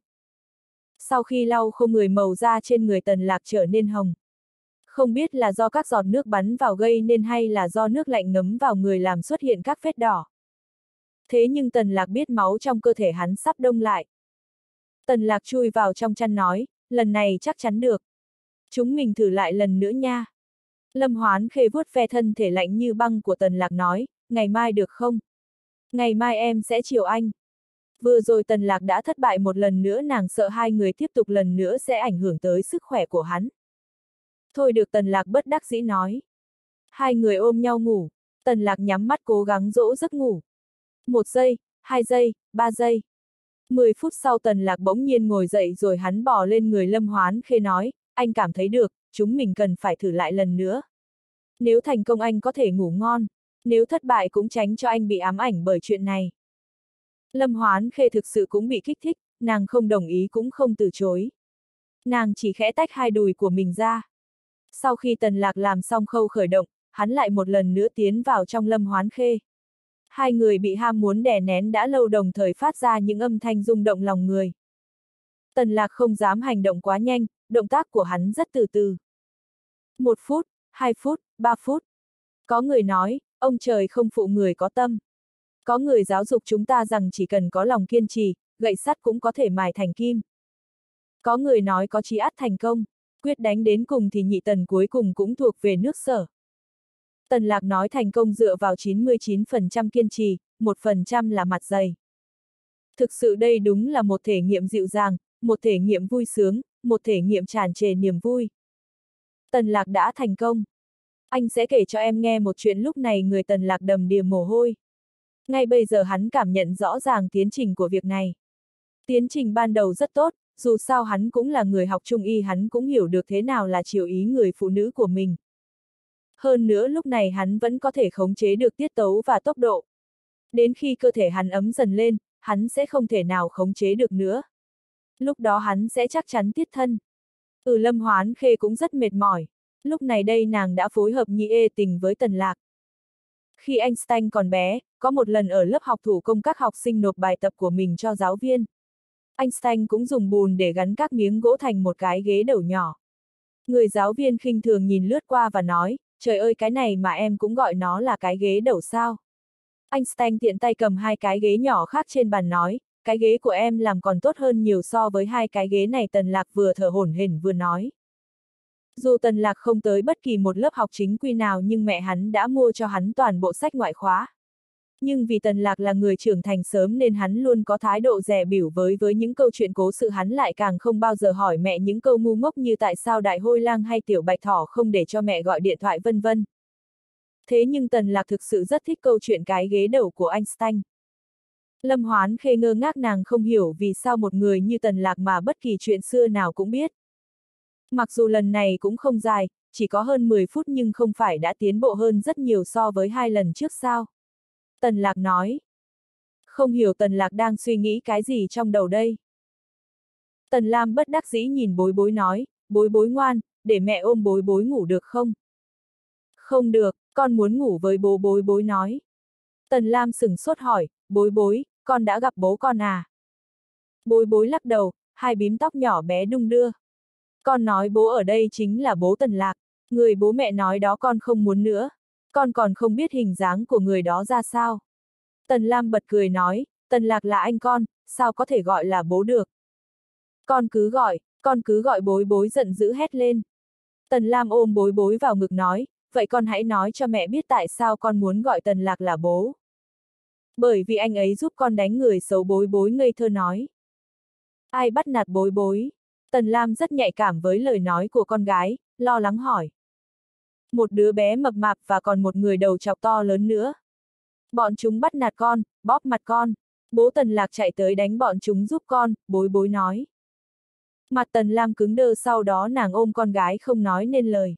Sau khi lau khô người, màu da trên người Tần Lạc trở nên hồng. Không biết là do các giọt nước bắn vào gây nên hay là do nước lạnh ngấm vào người làm xuất hiện các vết đỏ. Thế nhưng Tần Lạc biết máu trong cơ thể hắn sắp đông lại. Tần Lạc chui vào trong chăn nói, lần này chắc chắn được. Chúng mình thử lại lần nữa nha. Lâm Hoán Khê vuốt ve thân thể lạnh như băng của Tần Lạc nói, ngày mai được không? Ngày mai em sẽ chiều anh. Vừa rồi Tần Lạc đã thất bại một lần nữa, nàng sợ hai người tiếp tục lần nữa sẽ ảnh hưởng tới sức khỏe của hắn. Thôi được, Tần Lạc bất đắc dĩ nói. Hai người ôm nhau ngủ, Tần Lạc nhắm mắt cố gắng dỗ giấc ngủ. 1 giây, 2 giây, 3 giây. 10 phút sau Tần Lạc bỗng nhiên ngồi dậy rồi hắn bò lên người Lâm Hoán Khê nói, anh cảm thấy được, chúng mình cần phải thử lại lần nữa. Nếu thành công anh có thể ngủ ngon, nếu thất bại cũng tránh cho anh bị ám ảnh bởi chuyện này. Lâm Hoán Khê thực sự cũng bị kích thích, nàng không đồng ý cũng không từ chối. Nàng chỉ khẽ tách hai đùi của mình ra. Sau khi Tần Lạc làm xong khâu khởi động, hắn lại một lần nữa tiến vào trong Lâm Hoán Khê. Hai người bị ham muốn đè nén đã lâu đồng thời phát ra những âm thanh rung động lòng người. Tần Lạc không dám hành động quá nhanh, động tác của hắn rất từ từ. 1 phút, 2 phút, 3 phút. Có người nói, ông trời không phụ người có tâm. Có người giáo dục chúng ta rằng chỉ cần có lòng kiên trì, gậy sắt cũng có thể mài thành kim. Có người nói có chí ắt thành công, quyết đánh đến cùng thì nhị tần cuối cùng cũng thuộc về nước Sở. Tần Lạc nói thành công dựa vào 99% kiên trì, 1% là mặt dày. Thực sự đây đúng là một thể nghiệm dịu dàng, một thể nghiệm vui sướng, một thể nghiệm tràn trề niềm vui. Tần Lạc đã thành công. Anh sẽ kể cho em nghe một chuyện. Lúc này người Tần Lạc đầm đìa mồ hôi. Ngay bây giờ hắn cảm nhận rõ ràng tiến trình của việc này. Tiến trình ban đầu rất tốt, dù sao hắn cũng là người học trung y, hắn cũng hiểu được thế nào là chiều ý người phụ nữ của mình. Hơn nữa lúc này hắn vẫn có thể khống chế được tiết tấu và tốc độ. Đến khi cơ thể hắn ấm dần lên, hắn sẽ không thể nào khống chế được nữa. Lúc đó hắn sẽ chắc chắn tiết thân. Lâm Hoán Khê cũng rất mệt mỏi. Lúc này đây nàng đã phối hợp nhị ê tình với Tần Lạc. Khi Einstein còn bé, có một lần ở lớp học thủ công các học sinh nộp bài tập của mình cho giáo viên. Einstein cũng dùng bùn để gắn các miếng gỗ thành một cái ghế đầu nhỏ. Người giáo viên khinh thường nhìn lướt qua và nói, trời ơi, cái này mà em cũng gọi nó là cái ghế đầu sao? Einstein tiện tay cầm hai cái ghế nhỏ khác trên bàn nói, cái ghế của em làm còn tốt hơn nhiều so với hai cái ghế này. Tần Lạc vừa thở hổn hển vừa nói. Dù Tần Lạc không tới bất kỳ một lớp học chính quy nào nhưng mẹ hắn đã mua cho hắn toàn bộ sách ngoại khóa. Nhưng vì Tần Lạc là người trưởng thành sớm nên hắn luôn có thái độ dè bỉu với những câu chuyện cố sự, hắn lại càng không bao giờ hỏi mẹ những câu ngu ngốc như tại sao Đại Hôi Lang hay Tiểu Bạch Thỏ không để cho mẹ gọi điện thoại vân vân. Thế nhưng Tần Lạc thực sự rất thích câu chuyện cái ghế đầu của Einstein. Lâm Hoán Khê ngơ ngác, nàng không hiểu vì sao một người như Tần Lạc mà bất kỳ chuyện xưa nào cũng biết. Mặc dù lần này cũng không dài, chỉ có hơn 10 phút nhưng không phải đã tiến bộ hơn rất nhiều so với 2 lần trước sao? Tần Lạc nói. Không hiểu Tần Lạc đang suy nghĩ cái gì trong đầu đây. Tần Lam bất đắc dĩ nhìn Bối Bối nói, Bối Bối ngoan, để mẹ ôm Bối Bối ngủ được không? Không được, con muốn ngủ với bố. Bối Bối nói. Tần Lam sửng sốt hỏi, Bối Bối, con đã gặp bố con à? Bối Bối lắc đầu, hai bím tóc nhỏ bé đung đưa. Con nói bố ở đây chính là bố Tần Lạc, người bố mẹ nói đó con không muốn nữa. Con còn không biết hình dáng của người đó ra sao. Tần Lam bật cười nói, Tần Lạc là anh con, sao có thể gọi là bố được. Con cứ gọi. Bối Bối giận dữ hét lên. Tần Lam ôm Bối Bối vào ngực nói, vậy con hãy nói cho mẹ biết tại sao con muốn gọi Tần Lạc là bố. Bởi vì anh ấy giúp con đánh người xấu. Bối Bối ngây thơ nói. Ai bắt nạt Bối Bối? Tần Lam rất nhạy cảm với lời nói của con gái, lo lắng hỏi. Một đứa bé mập mạp và còn một người đầu chọc to lớn nữa. Bọn chúng bắt nạt con, bóp mặt con. Bố Tần Lạc chạy tới đánh bọn chúng giúp con, Bối Bối nói. Mặt Tần Lam cứng đơ, sau đó nàng ôm con gái không nói nên lời.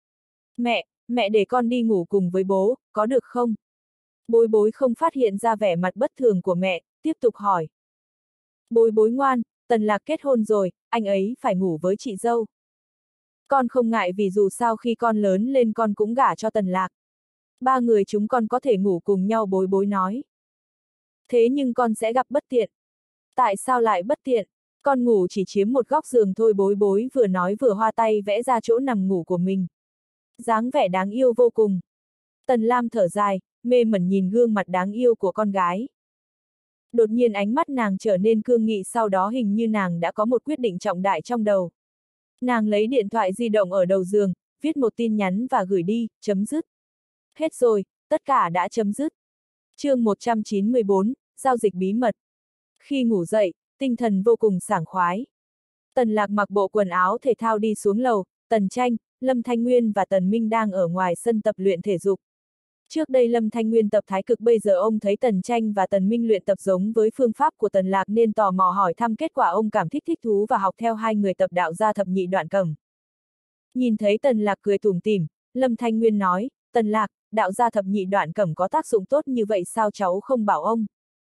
Mẹ để con đi ngủ cùng với bố, có được không? Bối Bối không phát hiện ra vẻ mặt bất thường của mẹ, tiếp tục hỏi. Bối Bối ngoan, Tần Lạc kết hôn rồi, anh ấy phải ngủ với chị dâu. Con không ngại vì dù sao khi con lớn lên con cũng gả cho Tần Lạc. Ba người chúng con có thể ngủ cùng nhau. Bối Bối nói. Thế nhưng con sẽ gặp bất tiện. Tại sao lại bất tiện? Con ngủ chỉ chiếm một góc giường thôi. Bối Bối vừa nói vừa hoa tay vẽ ra chỗ nằm ngủ của mình. Dáng vẻ đáng yêu vô cùng. Tần Lam thở dài, mê mẩn nhìn gương mặt đáng yêu của con gái. Đột nhiên ánh mắt nàng trở nên cương nghị, sau đó hình như nàng đã có một quyết định trọng đại trong đầu. Nàng lấy điện thoại di động ở đầu giường, viết một tin nhắn và gửi đi, chấm dứt. Hết rồi, tất cả đã chấm dứt. Chương 194, giao dịch bí mật. Khi ngủ dậy, tinh thần vô cùng sảng khoái. Tần Lạc mặc bộ quần áo thể thao đi xuống lầu, Tần Tranh, Lâm Thanh Nguyên và Tần Minh đang ở ngoài sân tập luyện thể dục. Trước đây Lâm Thanh Nguyên tập thái cực, bây giờ ông thấy Tần Tranh và Tần Minh luyện tập giống với phương pháp của Tần Lạc nên tò mò hỏi thăm, kết quả ông cảm thích thú và học theo hai người tập đạo gia thập nhị đoạn cẩm. Nhìn thấy Tần Lạc cười tủm tỉm, Lâm Thanh Nguyên nói, Tần Lạc, đạo gia thập nhị đoạn cẩm có tác dụng tốt như vậy sao cháu không bảo ông?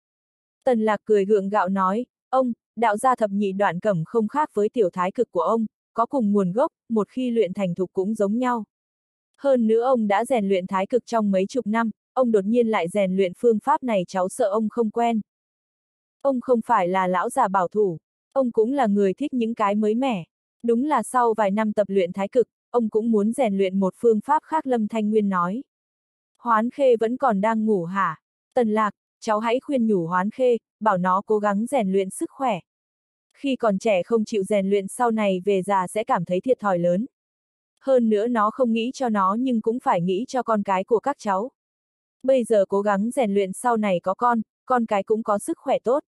Tần Lạc cười gượng gạo nói, ông, đạo gia thập nhị đoạn cẩm không khác với tiểu thái cực của ông, có cùng nguồn gốc, một khi luyện thành thục cũng giống nhau. Hơn nữa ông đã rèn luyện thái cực trong mấy chục năm, ông đột nhiên lại rèn luyện phương pháp này, cháu sợ ông không quen. Ông không phải là lão già bảo thủ, ông cũng là người thích những cái mới mẻ. Đúng là sau vài năm tập luyện thái cực, ông cũng muốn rèn luyện một phương pháp khác, Lâm Thanh Nguyên nói. Hoán Khê vẫn còn đang ngủ hả? Tần Lạc, cháu hãy khuyên nhủ Hoán Khê, bảo nó cố gắng rèn luyện sức khỏe. Khi còn trẻ không chịu rèn luyện, sau này về già sẽ cảm thấy thiệt thòi lớn. Hơn nữa nó không nghĩ cho nó nhưng cũng phải nghĩ cho con cái của các cháu. Bây giờ cố gắng rèn luyện, sau này có con cái cũng có sức khỏe tốt.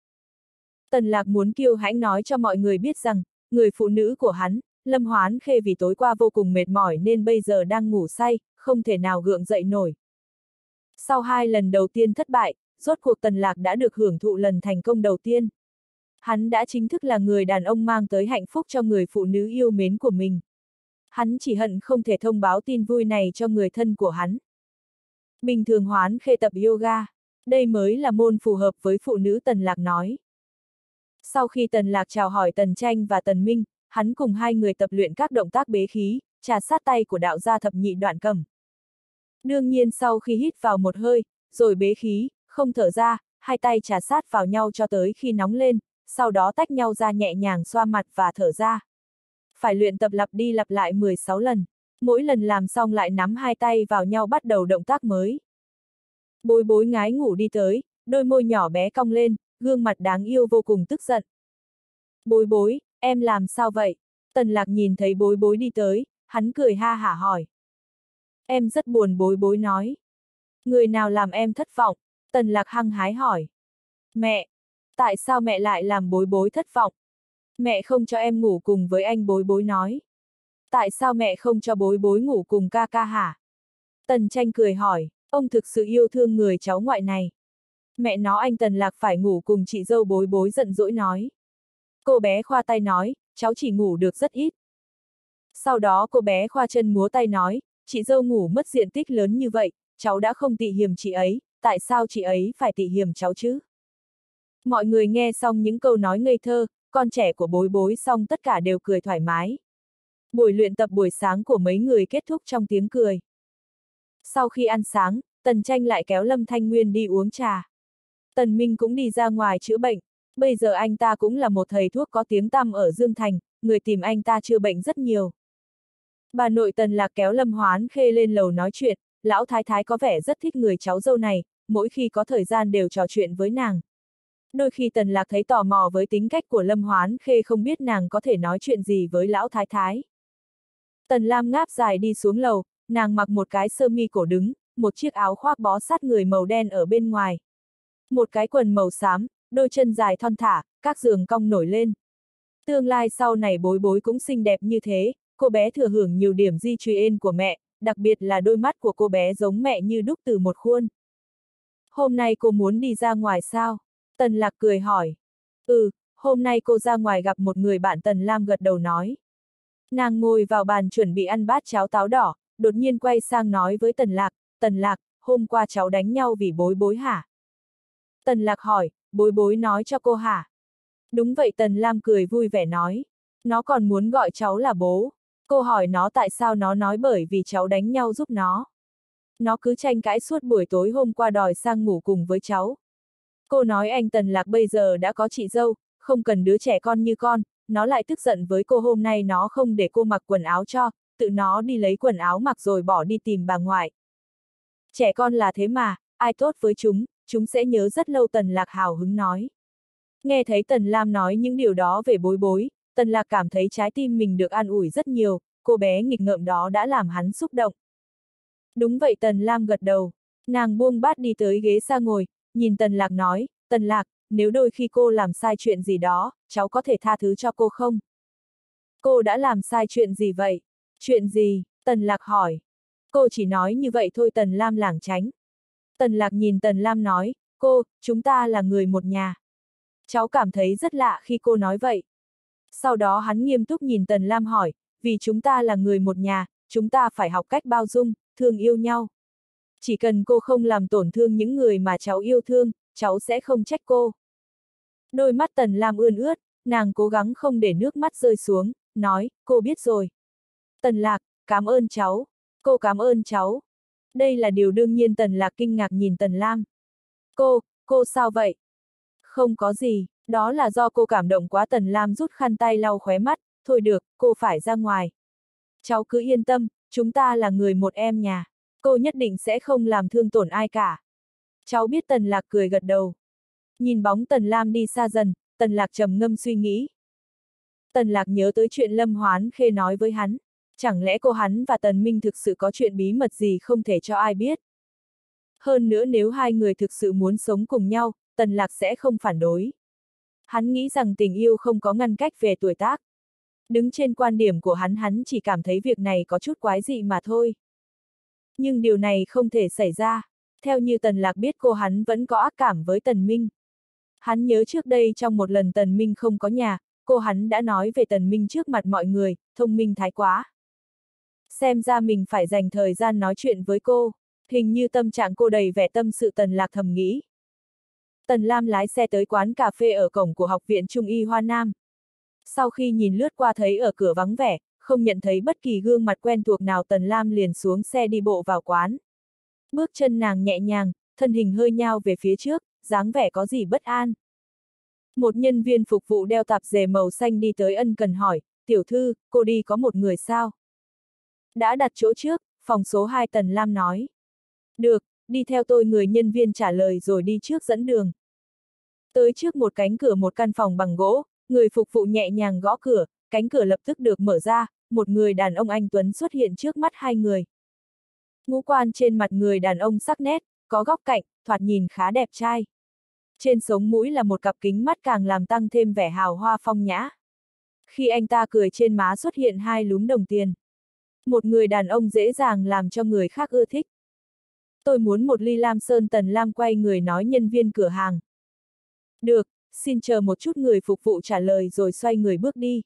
Tần Lạc muốn kiêu hãnh nói cho mọi người biết rằng, người phụ nữ của hắn, Lâm Hoán Khê vì tối qua vô cùng mệt mỏi nên bây giờ đang ngủ say, không thể nào gượng dậy nổi. Sau 2 lần đầu tiên thất bại, rốt cuộc Tần Lạc đã được hưởng thụ lần thành công đầu tiên. Hắn đã chính thức là người đàn ông mang tới hạnh phúc cho người phụ nữ yêu mến của mình. Hắn chỉ hận không thể thông báo tin vui này cho người thân của hắn. Bình thường Hoán Khê tập yoga, đây mới là môn phù hợp với phụ nữ, Tần Lạc nói. Sau khi Tần Lạc chào hỏi Tần Tranh và Tần Minh, hắn cùng hai người tập luyện các động tác bế khí, trà sát tay của đạo gia thập nhị đoạn cẩm. Đương nhiên sau khi hít vào một hơi, rồi bế khí, không thở ra, hai tay trà sát vào nhau cho tới khi nóng lên, sau đó tách nhau ra, nhẹ nhàng xoa mặt và thở ra. Phải luyện tập lặp đi lặp lại 16 lần, mỗi lần làm xong lại nắm hai tay vào nhau bắt đầu động tác mới. Bối bối ngái ngủ đi tới, đôi môi nhỏ bé cong lên, gương mặt đáng yêu vô cùng tức giận. Bối bối, em làm sao vậy? Tần Lạc nhìn thấy bối bối đi tới, hắn cười ha hả hỏi. Em rất buồn, bối bối nói. Người nào làm em thất vọng? Tần Lạc hăng hái hỏi. Mẹ! Tại sao mẹ lại làm bối bối thất vọng? Mẹ không cho em ngủ cùng với anh, bối bối nói. Tại sao mẹ không cho bối bối ngủ cùng ca ca hả? Tần Tranh cười hỏi, ông thực sự yêu thương người cháu ngoại này. Mẹ nó anh Tần Lạc phải ngủ cùng chị dâu, bối bối giận dỗi nói. Cô bé khoa tay nói, cháu chỉ ngủ được rất ít. Sau đó cô bé khoa chân múa tay nói, chị dâu ngủ mất diện tích lớn như vậy, cháu đã không tị hiềm chị ấy, tại sao chị ấy phải tị hiềm cháu chứ? Mọi người nghe xong những câu nói ngây thơ, con trẻ của bối bối xong tất cả đều cười thoải mái. Buổi luyện tập buổi sáng của mấy người kết thúc trong tiếng cười. Sau khi ăn sáng, Tần Tranh lại kéo Lâm Thanh Nguyên đi uống trà. Tần Minh cũng đi ra ngoài chữa bệnh, bây giờ anh ta cũng là một thầy thuốc có tiếng tăm ở Dương Thành, người tìm anh ta chữa bệnh rất nhiều. Bà nội Tần Lạc kéo Lâm Hoán Khê lên lầu nói chuyện, lão thái thái có vẻ rất thích người cháu dâu này, mỗi khi có thời gian đều trò chuyện với nàng. Đôi khi Tần Lạc thấy tò mò với tính cách của Lâm Hoán Khê, không biết nàng có thể nói chuyện gì với lão thái thái. Tần Lam ngáp dài đi xuống lầu, nàng mặc một cái sơ mi cổ đứng, một chiếc áo khoác bó sát người màu đen ở bên ngoài. Một cái quần màu xám, đôi chân dài thon thả, các giường cong nổi lên. Tương lai sau này bối bối cũng xinh đẹp như thế, cô bé thừa hưởng nhiều điểm di truyền của mẹ, đặc biệt là đôi mắt của cô bé giống mẹ như đúc từ một khuôn. Hôm nay cô muốn đi ra ngoài sao? Tần Lạc cười hỏi. Hôm nay cô ra ngoài gặp một người bạn, Tần Lam gật đầu nói. Nàng ngồi vào bàn chuẩn bị ăn bát cháo táo đỏ, đột nhiên quay sang nói với Tần Lạc, hôm qua cháu đánh nhau vì bối bối hả? Tần Lạc hỏi, bối bối nói cho cô hả? Đúng vậy, Tần Lam cười vui vẻ nói. Nó còn muốn gọi cháu là bố. Cô hỏi nó tại sao, nó nói bởi vì cháu đánh nhau giúp nó. Nó cứ tranh cãi suốt buổi tối hôm qua, đòi sang ngủ cùng với cháu. Cô nói anh Tần Lạc bây giờ đã có chị dâu, không cần đứa trẻ con như con, nó lại tức giận với cô, hôm nay nó không để cô mặc quần áo cho, tự nó đi lấy quần áo mặc rồi bỏ đi tìm bà ngoại. Trẻ con là thế mà, ai tốt với chúng, chúng sẽ nhớ rất lâu, Tần Lạc hào hứng nói. Nghe thấy Tần Lam nói những điều đó về bối bối, Tần Lạc cảm thấy trái tim mình được an ủi rất nhiều, cô bé nghịch ngợm đó đã làm hắn xúc động. Đúng vậy, Tần Lam gật đầu. Nàng buông bát đi tới ghế xa ngồi, nhìn Tần Lạc nói, Tần Lạc, nếu đôi khi cô làm sai chuyện gì đó, cháu có thể tha thứ cho cô không? Cô đã làm sai chuyện gì vậy? Chuyện gì? Tần Lạc hỏi. Cô chỉ nói như vậy thôi, Tần Lam lảng tránh. Tần Lạc nhìn Tần Lam nói, chúng ta là người một nhà. Cháu cảm thấy rất lạ khi cô nói vậy. Sau đó hắn nghiêm túc nhìn Tần Lam hỏi, vì chúng ta là người một nhà, chúng ta phải học cách bao dung, thương yêu nhau. Chỉ cần cô không làm tổn thương những người mà cháu yêu thương, cháu sẽ không trách cô. Đôi mắt Tần Lam ươn ướt, nàng cố gắng không để nước mắt rơi xuống, nói, cô biết rồi. Tần Lạc, cảm ơn cháu. Cô cảm ơn cháu. Đây là điều đương nhiên. Tần Lạc kinh ngạc nhìn Tần Lam. Cô sao vậy? Không có gì, đó là do cô cảm động quá. Tần Lam rút khăn tay lau khóe mắt, thôi được, cô phải ra ngoài. Cháu cứ yên tâm, chúng ta là người một em nhà. Cô nhất định sẽ không làm thương tổn ai cả. Cháu biết. Tần Lạc cười gật đầu. Nhìn bóng Tần Lam đi xa dần, Tần Lạc trầm ngâm suy nghĩ. Tần Lạc nhớ tới chuyện Lâm Hoán Khê nói với hắn. Chẳng lẽ hắn và Tần Minh thực sự có chuyện bí mật gì không thể cho ai biết? Hơn nữa nếu hai người thực sự muốn sống cùng nhau, Tần Lạc sẽ không phản đối. Hắn nghĩ rằng tình yêu không có ngăn cách về tuổi tác. Đứng trên quan điểm của hắn chỉ cảm thấy việc này có chút quái dị mà thôi. Nhưng điều này không thể xảy ra. Theo như Tần Lạc biết, hắn vẫn có ác cảm với Tần Minh. Hắn nhớ trước đây trong một lần Tần Minh không có nhà, hắn đã nói về Tần Minh trước mặt mọi người, thông minh thái quá. Xem ra mình phải dành thời gian nói chuyện với cô, hình như tâm trạng cô đầy vẻ tâm sự. Tần Lạc thầm nghĩ. Tần Lam lái xe tới quán cà phê ở cổng của Học viện Trung y Hoa Nam. Sau khi nhìn lướt qua thấy ở cửa vắng vẻ, không nhận thấy bất kỳ gương mặt quen thuộc nào, Tần Lam liền xuống xe đi bộ vào quán. Bước chân nàng nhẹ nhàng, thân hình hơi nhao về phía trước, dáng vẻ có gì bất an. Một nhân viên phục vụ đeo tạp dề màu xanh đi tới ân cần hỏi, tiểu thư, cô đi có một người sao? Đã đặt chỗ trước, phòng số 2. Tần Lam nói. Được, đi theo tôi. Người nhân viên trả lời rồi đi trước dẫn đường. Tới trước một cánh cửa một căn phòng bằng gỗ, người phục vụ nhẹ nhàng gõ cửa, cánh cửa lập tức được mở ra, một người đàn ông anh tuấn xuất hiện trước mắt hai người. Ngũ quan trên mặt người đàn ông sắc nét, có góc cạnh, thoạt nhìn khá đẹp trai. Trên sống mũi là một cặp kính mắt càng làm tăng thêm vẻ hào hoa phong nhã. Khi anh ta cười, trên má xuất hiện hai lúm đồng tiền. Một người đàn ông dễ dàng làm cho người khác ưa thích. Tôi muốn một ly Lam Sơn. Tần Lam quay người nói nhân viên cửa hàng. Được, xin chờ một chút. Người phục vụ trả lời rồi xoay người bước đi.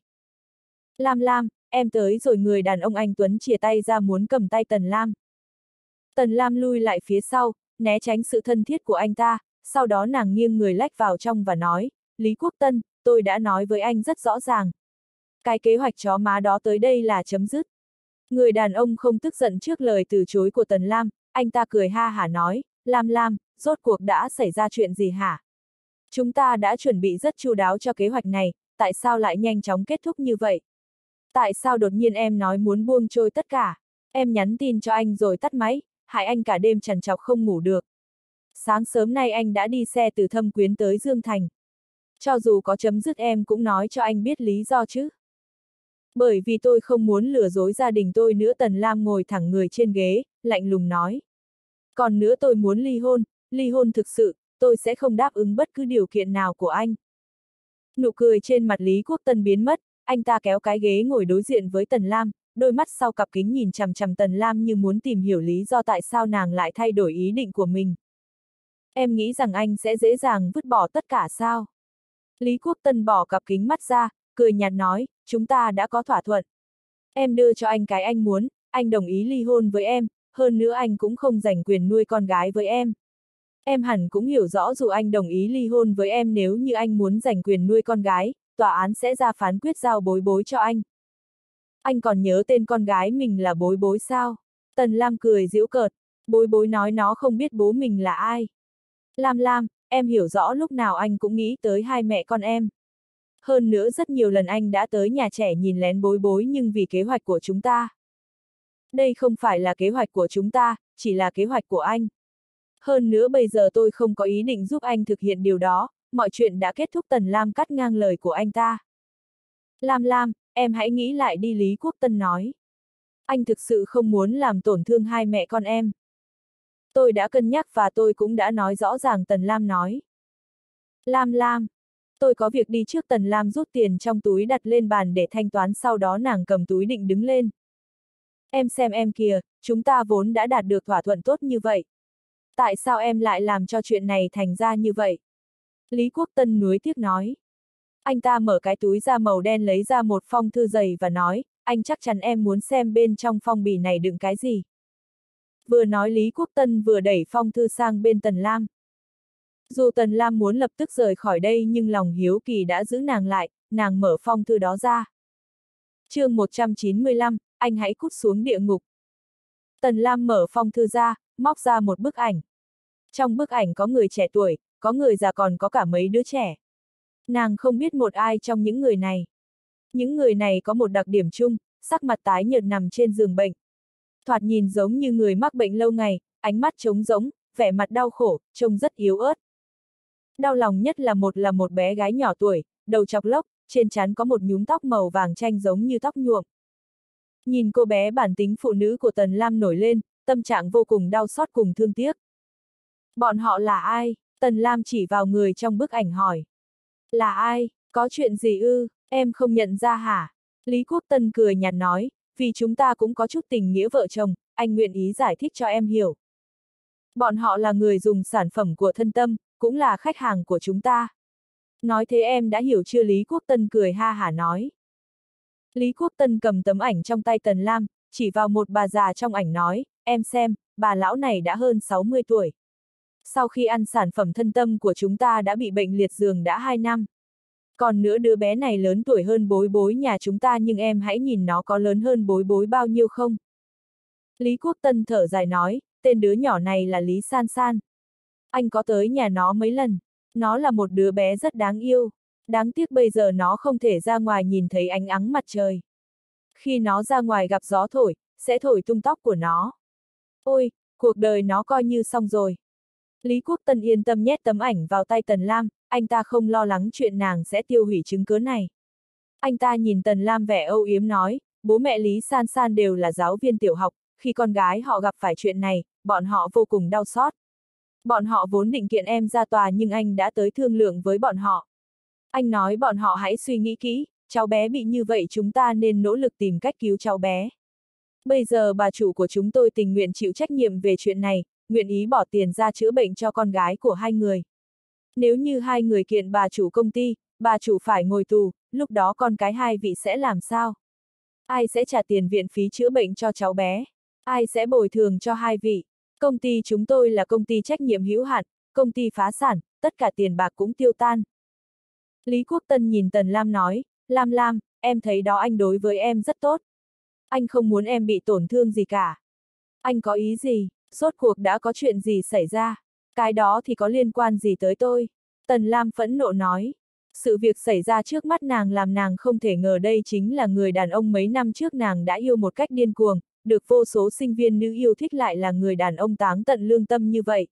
Lam, em tới rồi. Người đàn ông anh tuấn chìa tay ra muốn cầm tay Tần Lam. Tần Lam lui lại phía sau, né tránh sự thân thiết của anh ta, sau đó nàng nghiêng người lách vào trong và nói, Lý Quốc Tân, tôi đã nói với anh rất rõ ràng. Cái kế hoạch chó má đó tới đây là chấm dứt. Người đàn ông không tức giận trước lời từ chối của Tần Lam, anh ta cười ha hả nói, Lam, rốt cuộc đã xảy ra chuyện gì hả? Chúng ta đã chuẩn bị rất chu đáo cho kế hoạch này, tại sao lại nhanh chóng kết thúc như vậy? Tại sao đột nhiên em nói muốn buông trôi tất cả? Em nhắn tin cho anh rồi tắt máy, hại anh cả đêm trằn trọc không ngủ được. Sáng sớm nay anh đã đi xe từ Thâm Quyến tới Dương Thành. Cho dù có chấm dứt em cũng nói cho anh biết lý do chứ. Bởi vì tôi không muốn lừa dối gia đình tôi nữa. Tần Lam ngồi thẳng người trên ghế, lạnh lùng nói. Còn nữa, tôi muốn ly hôn thực sự, tôi sẽ không đáp ứng bất cứ điều kiện nào của anh. Nụ cười trên mặt Lý Quốc Tân biến mất, anh ta kéo cái ghế ngồi đối diện với Tần Lam, đôi mắt sau cặp kính nhìn chằm chằm Tần Lam như muốn tìm hiểu lý do tại sao nàng lại thay đổi ý định của mình. Em nghĩ rằng anh sẽ dễ dàng vứt bỏ tất cả sao? Lý Quốc Tân bỏ cặp kính mắt ra, cười nhạt nói, chúng ta đã có thỏa thuận. Em đưa cho anh cái anh muốn, anh đồng ý ly hôn với em, hơn nữa anh cũng không giành quyền nuôi con gái với em. Em hẳn cũng hiểu rõ dù anh đồng ý ly hôn với em, nếu như anh muốn giành quyền nuôi con gái, tòa án sẽ ra phán quyết giao bối bối cho anh. Anh còn nhớ tên con gái mình là Bối Bối sao? Tần Lam cười giễu cợt, Bối Bối nói nó không biết bố mình là ai. Lam, em hiểu rõ lúc nào anh cũng nghĩ tới hai mẹ con em. Hơn nữa rất nhiều lần anh đã tới nhà trẻ nhìn lén Bối Bối, nhưng vì kế hoạch của chúng ta. Đây không phải là kế hoạch của chúng ta, chỉ là kế hoạch của anh. Hơn nữa bây giờ tôi không có ý định giúp anh thực hiện điều đó, mọi chuyện đã kết thúc. Tần Lam cắt ngang lời của anh ta. Lam, em hãy nghĩ lại đi, Lý Quốc Tân nói. Anh thực sự không muốn làm tổn thương hai mẹ con em. Tôi đã cân nhắc và tôi cũng đã nói rõ ràng, Tần Lam nói. Lam, tôi có việc đi trước. Tần Lam rút tiền trong túi đặt lên bàn để thanh toán, sau đó nàng cầm túi định đứng lên. Em xem em kìa, chúng ta vốn đã đạt được thỏa thuận tốt như vậy. Tại sao em lại làm cho chuyện này thành ra như vậy? Lý Quốc Tân nuối tiếc nói. Anh ta mở cái túi da màu đen lấy ra một phong thư dày và nói, anh chắc chắn em muốn xem bên trong phong bì này đựng cái gì. Vừa nói Lý Quốc Tân vừa đẩy phong thư sang bên Tần Lam. Dù Tần Lam muốn lập tức rời khỏi đây nhưng lòng hiếu kỳ đã giữ nàng lại, nàng mở phong thư đó ra. Chương 195, anh hãy cút xuống địa ngục. Tần Lam mở phong thư ra, móc ra một bức ảnh. Trong bức ảnh có người trẻ tuổi, có người già, còn có cả mấy đứa trẻ. Nàng không biết một ai trong những người này. Những người này có một đặc điểm chung, sắc mặt tái nhợt nằm trên giường bệnh. Thoạt nhìn giống như người mắc bệnh lâu ngày, ánh mắt trống rỗng, vẻ mặt đau khổ, trông rất yếu ớt. Đau lòng nhất là một bé gái nhỏ tuổi, đầu chọc lốc, trên trán có một nhúm tóc màu vàng chanh giống như tóc nhuộm. Nhìn cô bé, bản tính phụ nữ của Tần Lam nổi lên, tâm trạng vô cùng đau xót cùng thương tiếc. Bọn họ là ai? Tần Lam chỉ vào người trong bức ảnh hỏi. Là ai? Có chuyện gì ư? Em không nhận ra hả? Lý Quốc Tân cười nhạt nói, vì chúng ta cũng có chút tình nghĩa vợ chồng, anh nguyện ý giải thích cho em hiểu. Bọn họ là người dùng sản phẩm của Thân Tâm, cũng là khách hàng của chúng ta. Nói thế em đã hiểu chưa? Lý Quốc Tân cười ha hả nói. Lý Quốc Tân cầm tấm ảnh trong tay Tần Lam, chỉ vào một bà già trong ảnh nói, em xem, bà lão này đã hơn 60 tuổi. Sau khi ăn sản phẩm Thân Tâm của chúng ta đã bị bệnh liệt giường đã 2 năm. Còn nữa, đứa bé này lớn tuổi hơn bối bối nhà chúng ta, nhưng em hãy nhìn nó có lớn hơn bối bối bao nhiêu không? Lý Quốc Tân thở dài nói, tên đứa nhỏ này là Lý San San. Anh có tới nhà nó mấy lần. Nó là một đứa bé rất đáng yêu. Đáng tiếc bây giờ nó không thể ra ngoài nhìn thấy ánh nắng mặt trời. Khi nó ra ngoài gặp gió thổi, sẽ thổi tung tóc của nó. Ôi, cuộc đời nó coi như xong rồi. Lý Quốc Tân yên tâm nhét tấm ảnh vào tay Tần Lam, anh ta không lo lắng chuyện nàng sẽ tiêu hủy chứng cứ này. Anh ta nhìn Tần Lam vẻ âu yếm nói, bố mẹ Lý San San đều là giáo viên tiểu học, khi con gái họ gặp phải chuyện này, bọn họ vô cùng đau xót. Bọn họ vốn định kiện em ra tòa nhưng anh đã tới thương lượng với bọn họ. Anh nói bọn họ hãy suy nghĩ kỹ, cháu bé bị như vậy chúng ta nên nỗ lực tìm cách cứu cháu bé. Bây giờ bà chủ của chúng tôi tình nguyện chịu trách nhiệm về chuyện này, nguyện ý bỏ tiền ra chữa bệnh cho con gái của hai người. Nếu như hai người kiện bà chủ công ty, bà chủ phải ngồi tù, lúc đó con cái hai vị sẽ làm sao? Ai sẽ trả tiền viện phí chữa bệnh cho cháu bé? Ai sẽ bồi thường cho hai vị? Công ty chúng tôi là công ty trách nhiệm hữu hạn, công ty phá sản, tất cả tiền bạc cũng tiêu tan. Lý Quốc Tân nhìn Tần Lam nói, Lam, em thấy đó, anh đối với em rất tốt. Anh không muốn em bị tổn thương gì cả. Anh có ý gì? Rốt cuộc đã có chuyện gì xảy ra? Cái đó thì có liên quan gì tới tôi? Tần Lam phẫn nộ nói. Sự việc xảy ra trước mắt nàng làm nàng không thể ngờ đây chính là người đàn ông mấy năm trước nàng đã yêu một cách điên cuồng, được vô số sinh viên nữ yêu thích, lại là người đàn ông táng tận lương tâm như vậy.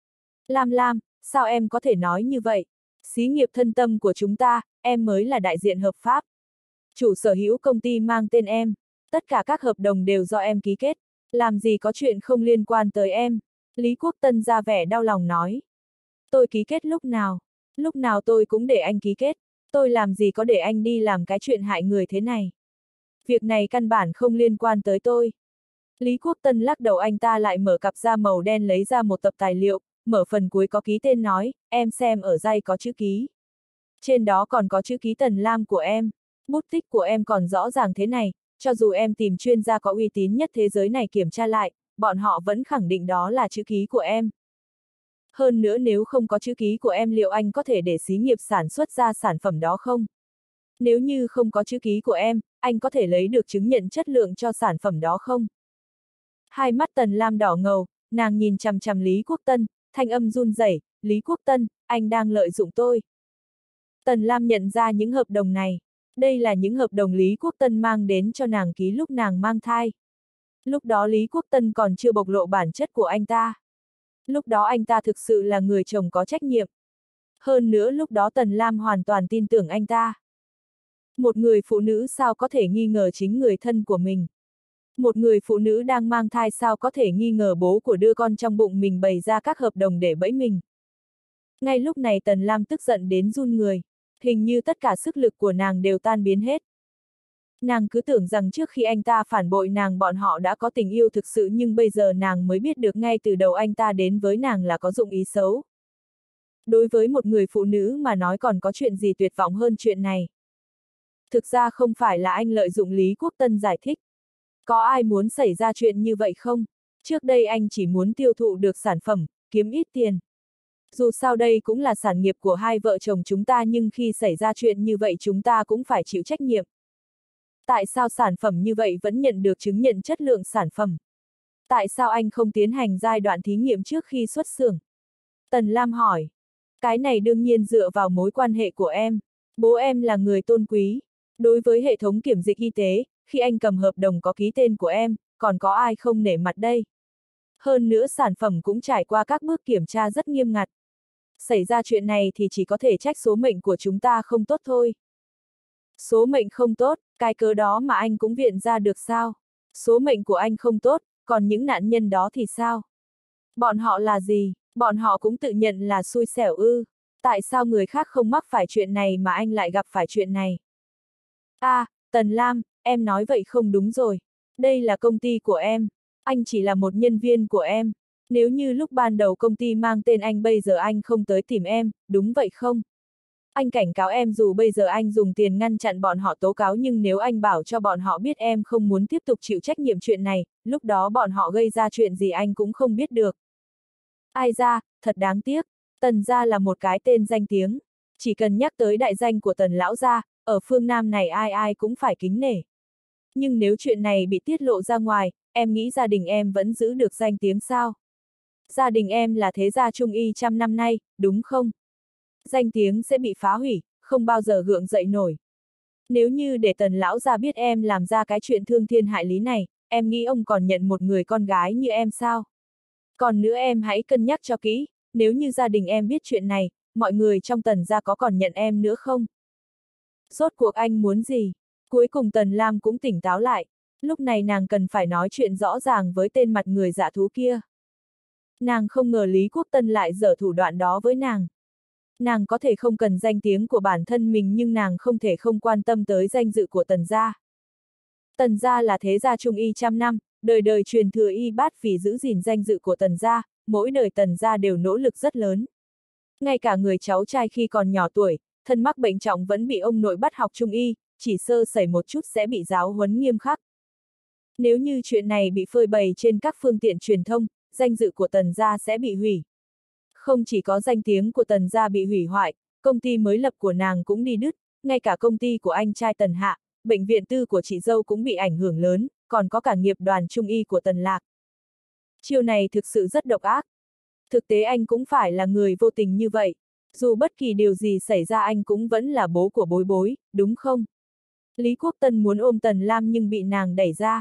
Lam, sao em có thể nói như vậy? Xí nghiệp Thân Tâm của chúng ta, em mới là đại diện hợp pháp. Chủ sở hữu công ty mang tên em. Tất cả các hợp đồng đều do em ký kết. Làm gì có chuyện không liên quan tới em? Lý Quốc Tân ra vẻ đau lòng nói. Tôi ký kết lúc nào? Lúc nào tôi cũng để anh ký kết. Tôi làm gì có để anh đi làm cái chuyện hại người thế này? Việc này căn bản không liên quan tới tôi. Lý Quốc Tân lắc đầu, anh ta lại mở cặp da màu đen lấy ra một tập tài liệu, mở phần cuối có ký tên nói, em xem ở dây có chữ ký. Trên đó còn có chữ ký Tần Lam của em. Bút tích của em còn rõ ràng thế này, cho dù em tìm chuyên gia có uy tín nhất thế giới này kiểm tra lại, bọn họ vẫn khẳng định đó là chữ ký của em. Hơn nữa, nếu không có chữ ký của em, liệu anh có thể để xí nghiệp sản xuất ra sản phẩm đó không? Nếu như không có chữ ký của em, anh có thể lấy được chứng nhận chất lượng cho sản phẩm đó không? Hai mắt Tần Lam đỏ ngầu, nàng nhìn chằm chằm Lý Quốc Tân, thanh âm run rẩy, Lý Quốc Tân, anh đang lợi dụng tôi. Tần Lam nhận ra những hợp đồng này. Đây là những hợp đồng Lý Quốc Tân mang đến cho nàng ký lúc nàng mang thai. Lúc đó Lý Quốc Tân còn chưa bộc lộ bản chất của anh ta. Lúc đó anh ta thực sự là người chồng có trách nhiệm. Hơn nữa lúc đó Tần Lam hoàn toàn tin tưởng anh ta. Một người phụ nữ sao có thể nghi ngờ chính người thân của mình? Một người phụ nữ đang mang thai sao có thể nghi ngờ bố của đứa con trong bụng mình bày ra các hợp đồng để bẫy mình? Ngay lúc này Tần Lam tức giận đến run người. Hình như tất cả sức lực của nàng đều tan biến hết. Nàng cứ tưởng rằng trước khi anh ta phản bội nàng bọn họ đã có tình yêu thực sự, nhưng bây giờ nàng mới biết được ngay từ đầu anh ta đến với nàng là có dụng ý xấu. Đối với một người phụ nữ mà nói còn có chuyện gì tuyệt vọng hơn chuyện này. Thực ra không phải là anh lợi dụng Lý Quốc Tân giải thích. Có ai muốn xảy ra chuyện như vậy không? Trước đây anh chỉ muốn tiêu thụ được sản phẩm, kiếm ít tiền. Dù sao đây cũng là sản nghiệp của hai vợ chồng chúng ta, nhưng khi xảy ra chuyện như vậy chúng ta cũng phải chịu trách nhiệm. Tại sao sản phẩm như vậy vẫn nhận được chứng nhận chất lượng sản phẩm? Tại sao anh không tiến hành giai đoạn thí nghiệm trước khi xuất xưởng? Tần Lam hỏi. Cái này đương nhiên dựa vào mối quan hệ của em. Bố em là người tôn quý. Đối với hệ thống kiểm dịch y tế, khi anh cầm hợp đồng có ký tên của em, còn có ai không nể mặt đây? Hơn nữa sản phẩm cũng trải qua các bước kiểm tra rất nghiêm ngặt. Xảy ra chuyện này thì chỉ có thể trách số mệnh của chúng ta không tốt thôi. Số mệnh không tốt, cái cớ đó mà anh cũng viện ra được sao? Số mệnh của anh không tốt, còn những nạn nhân đó thì sao? Bọn họ là gì? Bọn họ cũng tự nhận là xui xẻo ư? Tại sao người khác không mắc phải chuyện này mà anh lại gặp phải chuyện này? Tần Lam, em nói vậy không đúng rồi. Đây là công ty của em. Anh chỉ là một nhân viên của em. Nếu như lúc ban đầu công ty mang tên anh, bây giờ anh không tới tìm em, đúng vậy không? Anh cảnh cáo em dù bây giờ anh dùng tiền ngăn chặn bọn họ tố cáo, nhưng nếu anh bảo cho bọn họ biết em không muốn tiếp tục chịu trách nhiệm chuyện này, lúc đó bọn họ gây ra chuyện gì anh cũng không biết được. Ai ra, thật đáng tiếc. Tần gia là một cái tên danh tiếng. Chỉ cần nhắc tới đại danh của Tần lão gia, ở phương Nam này ai ai cũng phải kính nể. Nhưng nếu chuyện này bị tiết lộ ra ngoài, em nghĩ gia đình em vẫn giữ được danh tiếng sao? Gia đình em là thế gia trung y trăm năm nay, đúng không? Danh tiếng sẽ bị phá hủy, không bao giờ gượng dậy nổi. Nếu như để Tần lão gia biết em làm ra cái chuyện thương thiên hại lý này, em nghĩ ông còn nhận một người con gái như em sao? Còn nữa em hãy cân nhắc cho kỹ, nếu như gia đình em biết chuyện này, mọi người trong Tần gia có còn nhận em nữa không? Rốt cuộc anh muốn gì? Cuối cùng Tần Lam cũng tỉnh táo lại. Lúc này nàng cần phải nói chuyện rõ ràng với tên mặt người dạ thú kia. Nàng không ngờ Lý Quốc Tân lại dở thủ đoạn đó với nàng. Nàng có thể không cần danh tiếng của bản thân mình, nhưng nàng không thể không quan tâm tới danh dự của Tần gia. Tần gia là thế gia trung y trăm năm, đời đời truyền thừa y bát, vì giữ gìn danh dự của Tần gia, mỗi đời Tần gia đều nỗ lực rất lớn. Ngay cả người cháu trai khi còn nhỏ tuổi, thân mắc bệnh trọng vẫn bị ông nội bắt học trung y, chỉ sơ sẩy một chút sẽ bị giáo huấn nghiêm khắc. Nếu như chuyện này bị phơi bày trên các phương tiện truyền thông, danh dự của Tần gia sẽ bị hủy. Không chỉ có danh tiếng của Tần gia bị hủy hoại, công ty mới lập của nàng cũng đi đứt, ngay cả công ty của anh trai Tần Hạ, bệnh viện tư của chị dâu cũng bị ảnh hưởng lớn, còn có cả nghiệp đoàn trung y của Tần Lạc. Chiêu này thực sự rất độc ác. Thực tế anh cũng phải là người vô tình như vậy. Dù bất kỳ điều gì xảy ra anh cũng vẫn là bố của Bối Bối, đúng không? Lý Quốc Tân muốn ôm Tần Lam nhưng bị nàng đẩy ra.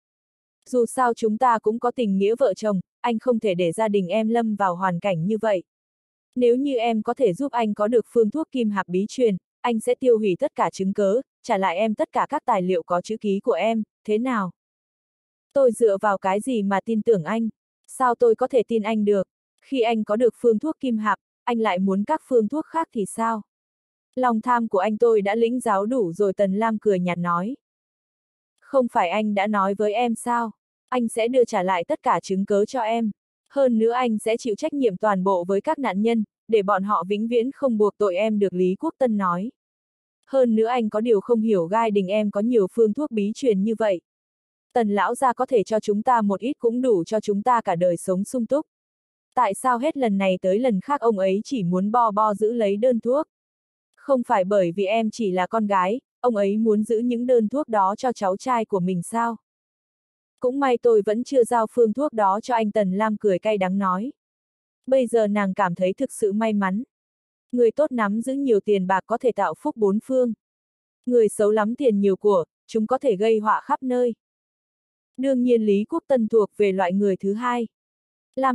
Dù sao chúng ta cũng có tình nghĩa vợ chồng, anh không thể để gia đình em lâm vào hoàn cảnh như vậy. Nếu như em có thể giúp anh có được phương thuốc kim hạp bí truyền, anh sẽ tiêu hủy tất cả chứng cớ, trả lại em tất cả các tài liệu có chữ ký của em, thế nào? Tôi dựa vào cái gì mà tin tưởng anh? Sao tôi có thể tin anh được? Khi anh có được phương thuốc kim hạp, anh lại muốn các phương thuốc khác thì sao? Lòng tham của anh tôi đã lĩnh giáo đủ rồi, Tần Lam cười nhạt nói. Không phải anh đã nói với em sao? Anh sẽ đưa trả lại tất cả chứng cớ cho em. Hơn nữa anh sẽ chịu trách nhiệm toàn bộ với các nạn nhân, để bọn họ vĩnh viễn không buộc tội em được, Lý Quốc Tân nói. Hơn nữa anh có điều không hiểu, gai đình em có nhiều phương thuốc bí truyền như vậy. Tần lão gia có thể cho chúng ta một ít cũng đủ cho chúng ta cả đời sống sung túc. Tại sao hết lần này tới lần khác ông ấy chỉ muốn bo bo giữ lấy đơn thuốc? Không phải bởi vì em chỉ là con gái, ông ấy muốn giữ những đơn thuốc đó cho cháu trai của mình sao? Cũng may tôi vẫn chưa giao phương thuốc đó cho anh, Tần Lam cười cay đắng nói. Bây giờ nàng cảm thấy thực sự may mắn. Người tốt nắm giữ nhiều tiền bạc có thể tạo phúc bốn phương. Người xấu lắm tiền nhiều của, chúng có thể gây họa khắp nơi. Đương nhiên Lý Quốc Tân thuộc về loại người thứ hai. Lam Lam,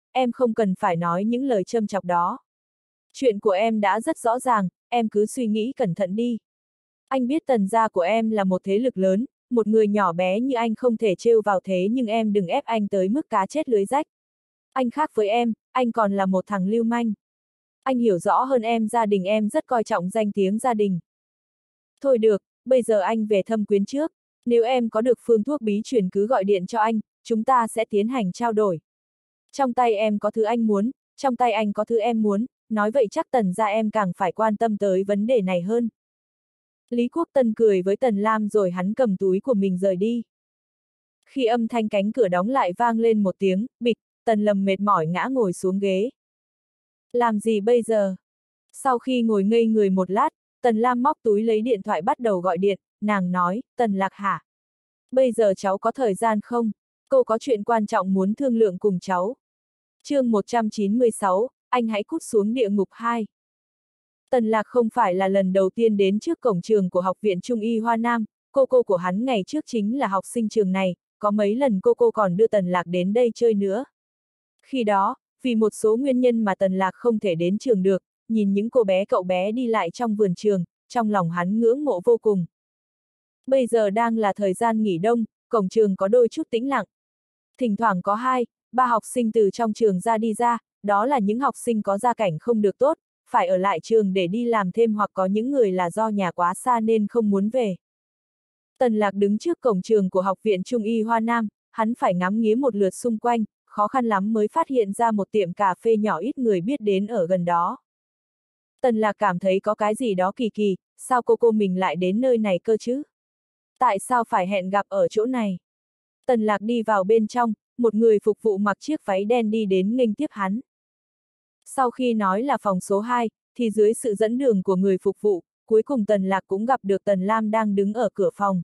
em không cần phải nói những lời châm chọc đó. Chuyện của em đã rất rõ ràng, em cứ suy nghĩ cẩn thận đi. Anh biết Tần gia của em là một thế lực lớn, một người nhỏ bé như anh không thể trêu vào thế nhưng em đừng ép anh tới mức cá chết lưới rách. Anh khác với em, anh còn là một thằng lưu manh. Anh hiểu rõ hơn em, gia đình em rất coi trọng danh tiếng gia đình. Thôi được, bây giờ anh về thâm quyến trước. Nếu em có được phương thuốc bí truyền cứ gọi điện cho anh, chúng ta sẽ tiến hành trao đổi. Trong tay em có thứ anh muốn, trong tay anh có thứ em muốn, nói vậy chắc Tần gia em càng phải quan tâm tới vấn đề này hơn. Lý Quốc Tân cười với Tần Lam rồi hắn cầm túi của mình rời đi. Khi âm thanh cánh cửa đóng lại vang lên một tiếng, bịch, Tần Lâm mệt mỏi ngã ngồi xuống ghế. Làm gì bây giờ? Sau khi ngồi ngây người một lát, Tần Lam móc túi lấy điện thoại bắt đầu gọi điện, nàng nói, Tần Lạc hả? Bây giờ cháu có thời gian không? Cô có chuyện quan trọng muốn thương lượng cùng cháu. Chương 196, anh hãy cút xuống địa ngục 2. Tần Lạc không phải là lần đầu tiên đến trước cổng trường của Học viện Trung y Hoa Nam, cô của hắn ngày trước chính là học sinh trường này, có mấy lần cô còn đưa Tần Lạc đến đây chơi nữa. Khi đó, vì một số nguyên nhân mà Tần Lạc không thể đến trường được, nhìn những cô bé cậu bé đi lại trong vườn trường, trong lòng hắn ngưỡng mộ vô cùng. Bây giờ đang là thời gian nghỉ đông, cổng trường có đôi chút tĩnh lặng. Thỉnh thoảng có 2-3 học sinh từ trong trường ra đi ra, đó là những học sinh có gia cảnh không được tốt, phải ở lại trường để đi làm thêm hoặc có những người là do nhà quá xa nên không muốn về. Tần Lạc đứng trước cổng trường của Học viện Trung y Hoa Nam, hắn phải ngắm nghía một lượt xung quanh, khó khăn lắm mới phát hiện ra một tiệm cà phê nhỏ ít người biết đến ở gần đó. Tần Lạc cảm thấy có cái gì đó kỳ kỳ, sao cô mình lại đến nơi này cơ chứ? Tại sao phải hẹn gặp ở chỗ này? Tần Lạc đi vào bên trong, một người phục vụ mặc chiếc váy đen đi đến nghênh tiếp hắn. Sau khi nói là phòng số 2, thì dưới sự dẫn đường của người phục vụ, cuối cùng Tần Lạc cũng gặp được Tần Lam đang đứng ở cửa phòng.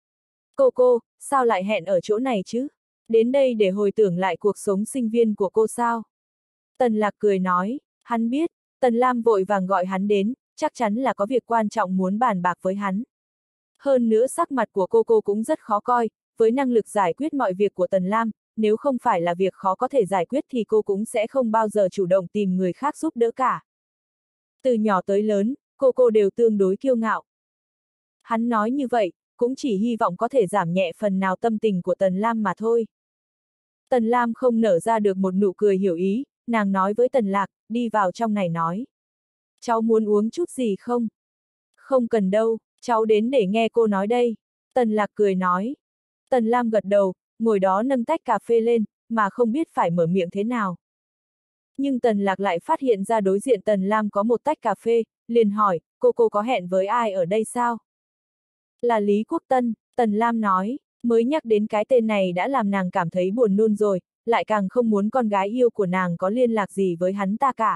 Cô, sao lại hẹn ở chỗ này chứ? Đến đây để hồi tưởng lại cuộc sống sinh viên của cô sao? Tần Lạc cười nói, hắn biết, Tần Lam vội vàng gọi hắn đến, chắc chắn là có việc quan trọng muốn bàn bạc với hắn. Hơn nữa sắc mặt của cô cũng rất khó coi, với năng lực giải quyết mọi việc của Tần Lam, nếu không phải là việc khó có thể giải quyết thì cô cũng sẽ không bao giờ chủ động tìm người khác giúp đỡ cả. Từ nhỏ tới lớn, cô đều tương đối kiêu ngạo. Hắn nói như vậy, cũng chỉ hy vọng có thể giảm nhẹ phần nào tâm tình của Tần Lam mà thôi. Tần Lam không nở ra được một nụ cười hiểu ý, nàng nói với Tần Lạc, đi vào trong này nói. Cháu muốn uống chút gì không? Không cần đâu, cháu đến để nghe cô nói đây. Tần Lạc cười nói. Tần Lam gật đầu, ngồi đó nâng tách cà phê lên, mà không biết phải mở miệng thế nào. Nhưng Tần Lạc lại phát hiện ra đối diện Tần Lam có một tách cà phê, liền hỏi, cô có hẹn với ai ở đây sao? Là Lý Quốc Tân, Tần Lam nói, mới nhắc đến cái tên này đã làm nàng cảm thấy buồn nôn rồi, lại càng không muốn con gái yêu của nàng có liên lạc gì với hắn ta cả.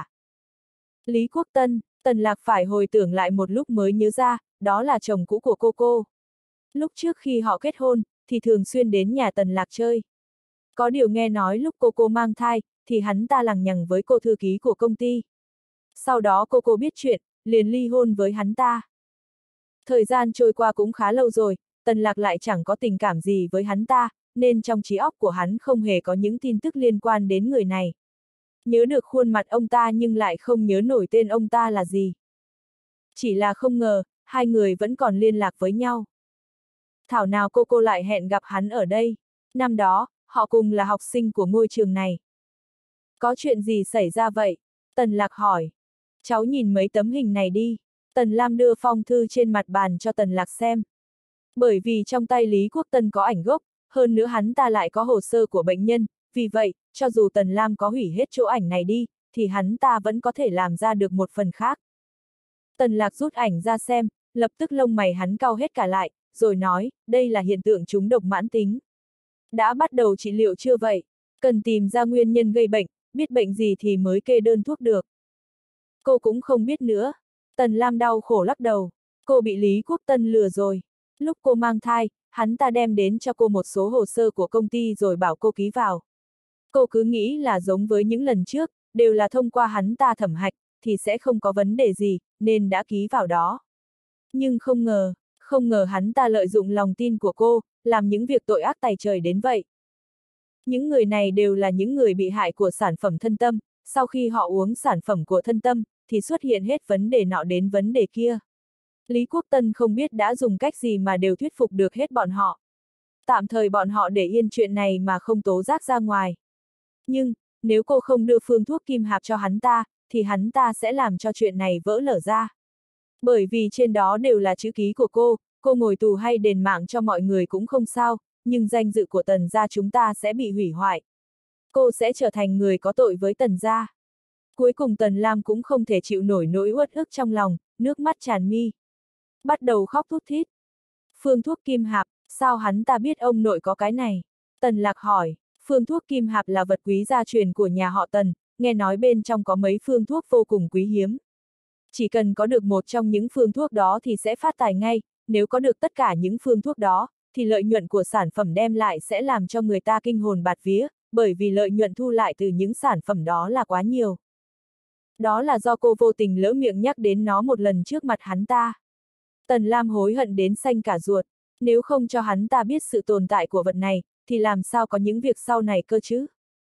Lý Quốc Tân, Tần Lạc phải hồi tưởng lại một lúc mới nhớ ra, đó là chồng cũ của cô. Lúc trước khi họ kết hôn, thì thường xuyên đến nhà Tần Lạc chơi. Có điều nghe nói lúc cô mang thai, thì hắn ta lằng nhằng với cô thư ký của công ty. Sau đó cô biết chuyện, liền ly hôn với hắn ta. Thời gian trôi qua cũng khá lâu rồi, Tần Lạc lại chẳng có tình cảm gì với hắn ta, nên trong trí óc của hắn không hề có những tin tức liên quan đến người này. Nhớ được khuôn mặt ông ta nhưng lại không nhớ nổi tên ông ta là gì. Chỉ là không ngờ, hai người vẫn còn liên lạc với nhau. Thảo nào cô lại hẹn gặp hắn ở đây. Năm đó, họ cùng là học sinh của ngôi trường này. Có chuyện gì xảy ra vậy? Tần Lạc hỏi. Cháu nhìn mấy tấm hình này đi. Tần Lam đưa phong thư trên mặt bàn cho Tần Lạc xem. Bởi vì trong tay Lý Quốc Tân có ảnh gốc, hơn nữa hắn ta lại có hồ sơ của bệnh nhân, vì vậy, cho dù Tần Lam có hủy hết chỗ ảnh này đi, thì hắn ta vẫn có thể làm ra được một phần khác. Tần Lạc rút ảnh ra xem, lập tức lông mày hắn cau hết cả lại, rồi nói, đây là hiện tượng trúng độc mãn tính. Đã bắt đầu trị liệu chưa vậy? Cần tìm ra nguyên nhân gây bệnh, biết bệnh gì thì mới kê đơn thuốc được. Cô cũng không biết nữa. Tần Lam đau khổ lắc đầu. Cô bị Lý Quốc Tân lừa rồi. Lúc cô mang thai, hắn ta đem đến cho cô một số hồ sơ của công ty rồi bảo cô ký vào. Cô cứ nghĩ là giống với những lần trước, đều là thông qua hắn ta thẩm hạch, thì sẽ không có vấn đề gì, nên đã ký vào đó. Nhưng không ngờ hắn ta lợi dụng lòng tin của cô, làm những việc tội ác tày trời đến vậy. Những người này đều là những người bị hại của sản phẩm thân tâm, sau khi họ uống sản phẩm của thân tâm, thì xuất hiện hết vấn đề nọ đến vấn đề kia. Lý Quốc Tân không biết đã dùng cách gì mà đều thuyết phục được hết bọn họ. Tạm thời bọn họ để yên chuyện này mà không tố giác ra ngoài. Nhưng, nếu cô không đưa phương thuốc kim hạp cho hắn ta, thì hắn ta sẽ làm cho chuyện này vỡ lở ra. Bởi vì trên đó đều là chữ ký của cô ngồi tù hay đền mạng cho mọi người cũng không sao, nhưng danh dự của Tần gia chúng ta sẽ bị hủy hoại. Cô sẽ trở thành người có tội với Tần gia. Cuối cùng Tần Lam cũng không thể chịu nổi nỗi uất ức trong lòng, nước mắt tràn mi. Bắt đầu khóc thút thít. Phương thuốc kim hạp, sao hắn ta biết ông nội có cái này? Tần Lạc hỏi, phương thuốc kim hạp là vật quý gia truyền của nhà họ Tần, nghe nói bên trong có mấy phương thuốc vô cùng quý hiếm. Chỉ cần có được một trong những phương thuốc đó thì sẽ phát tài ngay, nếu có được tất cả những phương thuốc đó, thì lợi nhuận của sản phẩm đem lại sẽ làm cho người ta kinh hồn bạt vía, bởi vì lợi nhuận thu lại từ những sản phẩm đó là quá nhiều. Đó là do cô vô tình lỡ miệng nhắc đến nó một lần trước mặt hắn ta. Tần Lam hối hận đến xanh cả ruột, nếu không cho hắn ta biết sự tồn tại của vật này, thì làm sao có những việc sau này cơ chứ?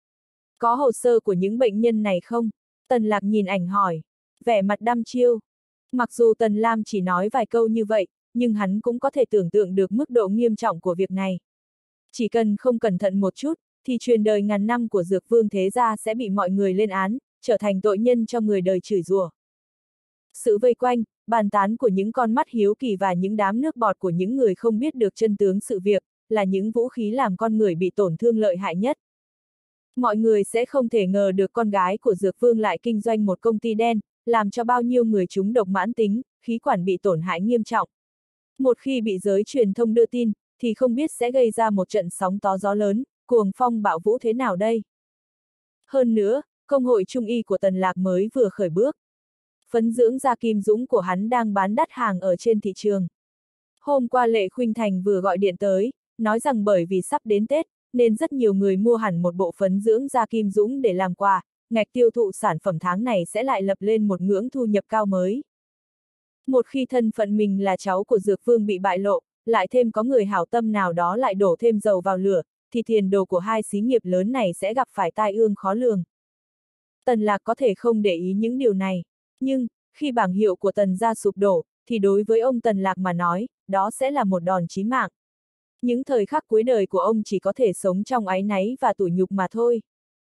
Có hồ sơ của những bệnh nhân này không? Tần Lạc nhìn ảnh hỏi, vẻ mặt đăm chiêu. Mặc dù Tần Lam chỉ nói vài câu như vậy, nhưng hắn cũng có thể tưởng tượng được mức độ nghiêm trọng của việc này. Chỉ cần không cẩn thận một chút, thì truyền đời ngàn năm của Dược Vương thế gia sẽ bị mọi người lên án, trở thành tội nhân cho người đời chửi rủa. Sự vây quanh, bàn tán của những con mắt hiếu kỳ và những đám nước bọt của những người không biết được chân tướng sự việc, là những vũ khí làm con người bị tổn thương lợi hại nhất. Mọi người sẽ không thể ngờ được con gái của Dược Vương lại kinh doanh một công ty đen, làm cho bao nhiêu người trúng độc mãn tính, khí quản bị tổn hại nghiêm trọng. Một khi bị giới truyền thông đưa tin, thì không biết sẽ gây ra một trận sóng to gió lớn, cuồng phong bạo vũ thế nào đây. Hơn nữa, công hội trung y của Tần Lạc mới vừa khởi bước. Phấn dưỡng da Kim Dũng của hắn đang bán đắt hàng ở trên thị trường. Hôm qua Lệ Khuynh Thành vừa gọi điện tới, nói rằng bởi vì sắp đến Tết, nên rất nhiều người mua hẳn một bộ phấn dưỡng da Kim Dũng để làm quà, ngạch tiêu thụ sản phẩm tháng này sẽ lại lập lên một ngưỡng thu nhập cao mới. Một khi thân phận mình là cháu của Dược Vương bị bại lộ, lại thêm có người hảo tâm nào đó lại đổ thêm dầu vào lửa, thì tiền đồ của hai xí nghiệp lớn này sẽ gặp phải tai ương khó lường. Tần Lạc có thể không để ý những điều này, nhưng, khi bảng hiệu của Tần gia sụp đổ, thì đối với ông Tần Lạc mà nói, đó sẽ là một đòn chí mạng. Những thời khắc cuối đời của ông chỉ có thể sống trong áy náy và tủi nhục mà thôi.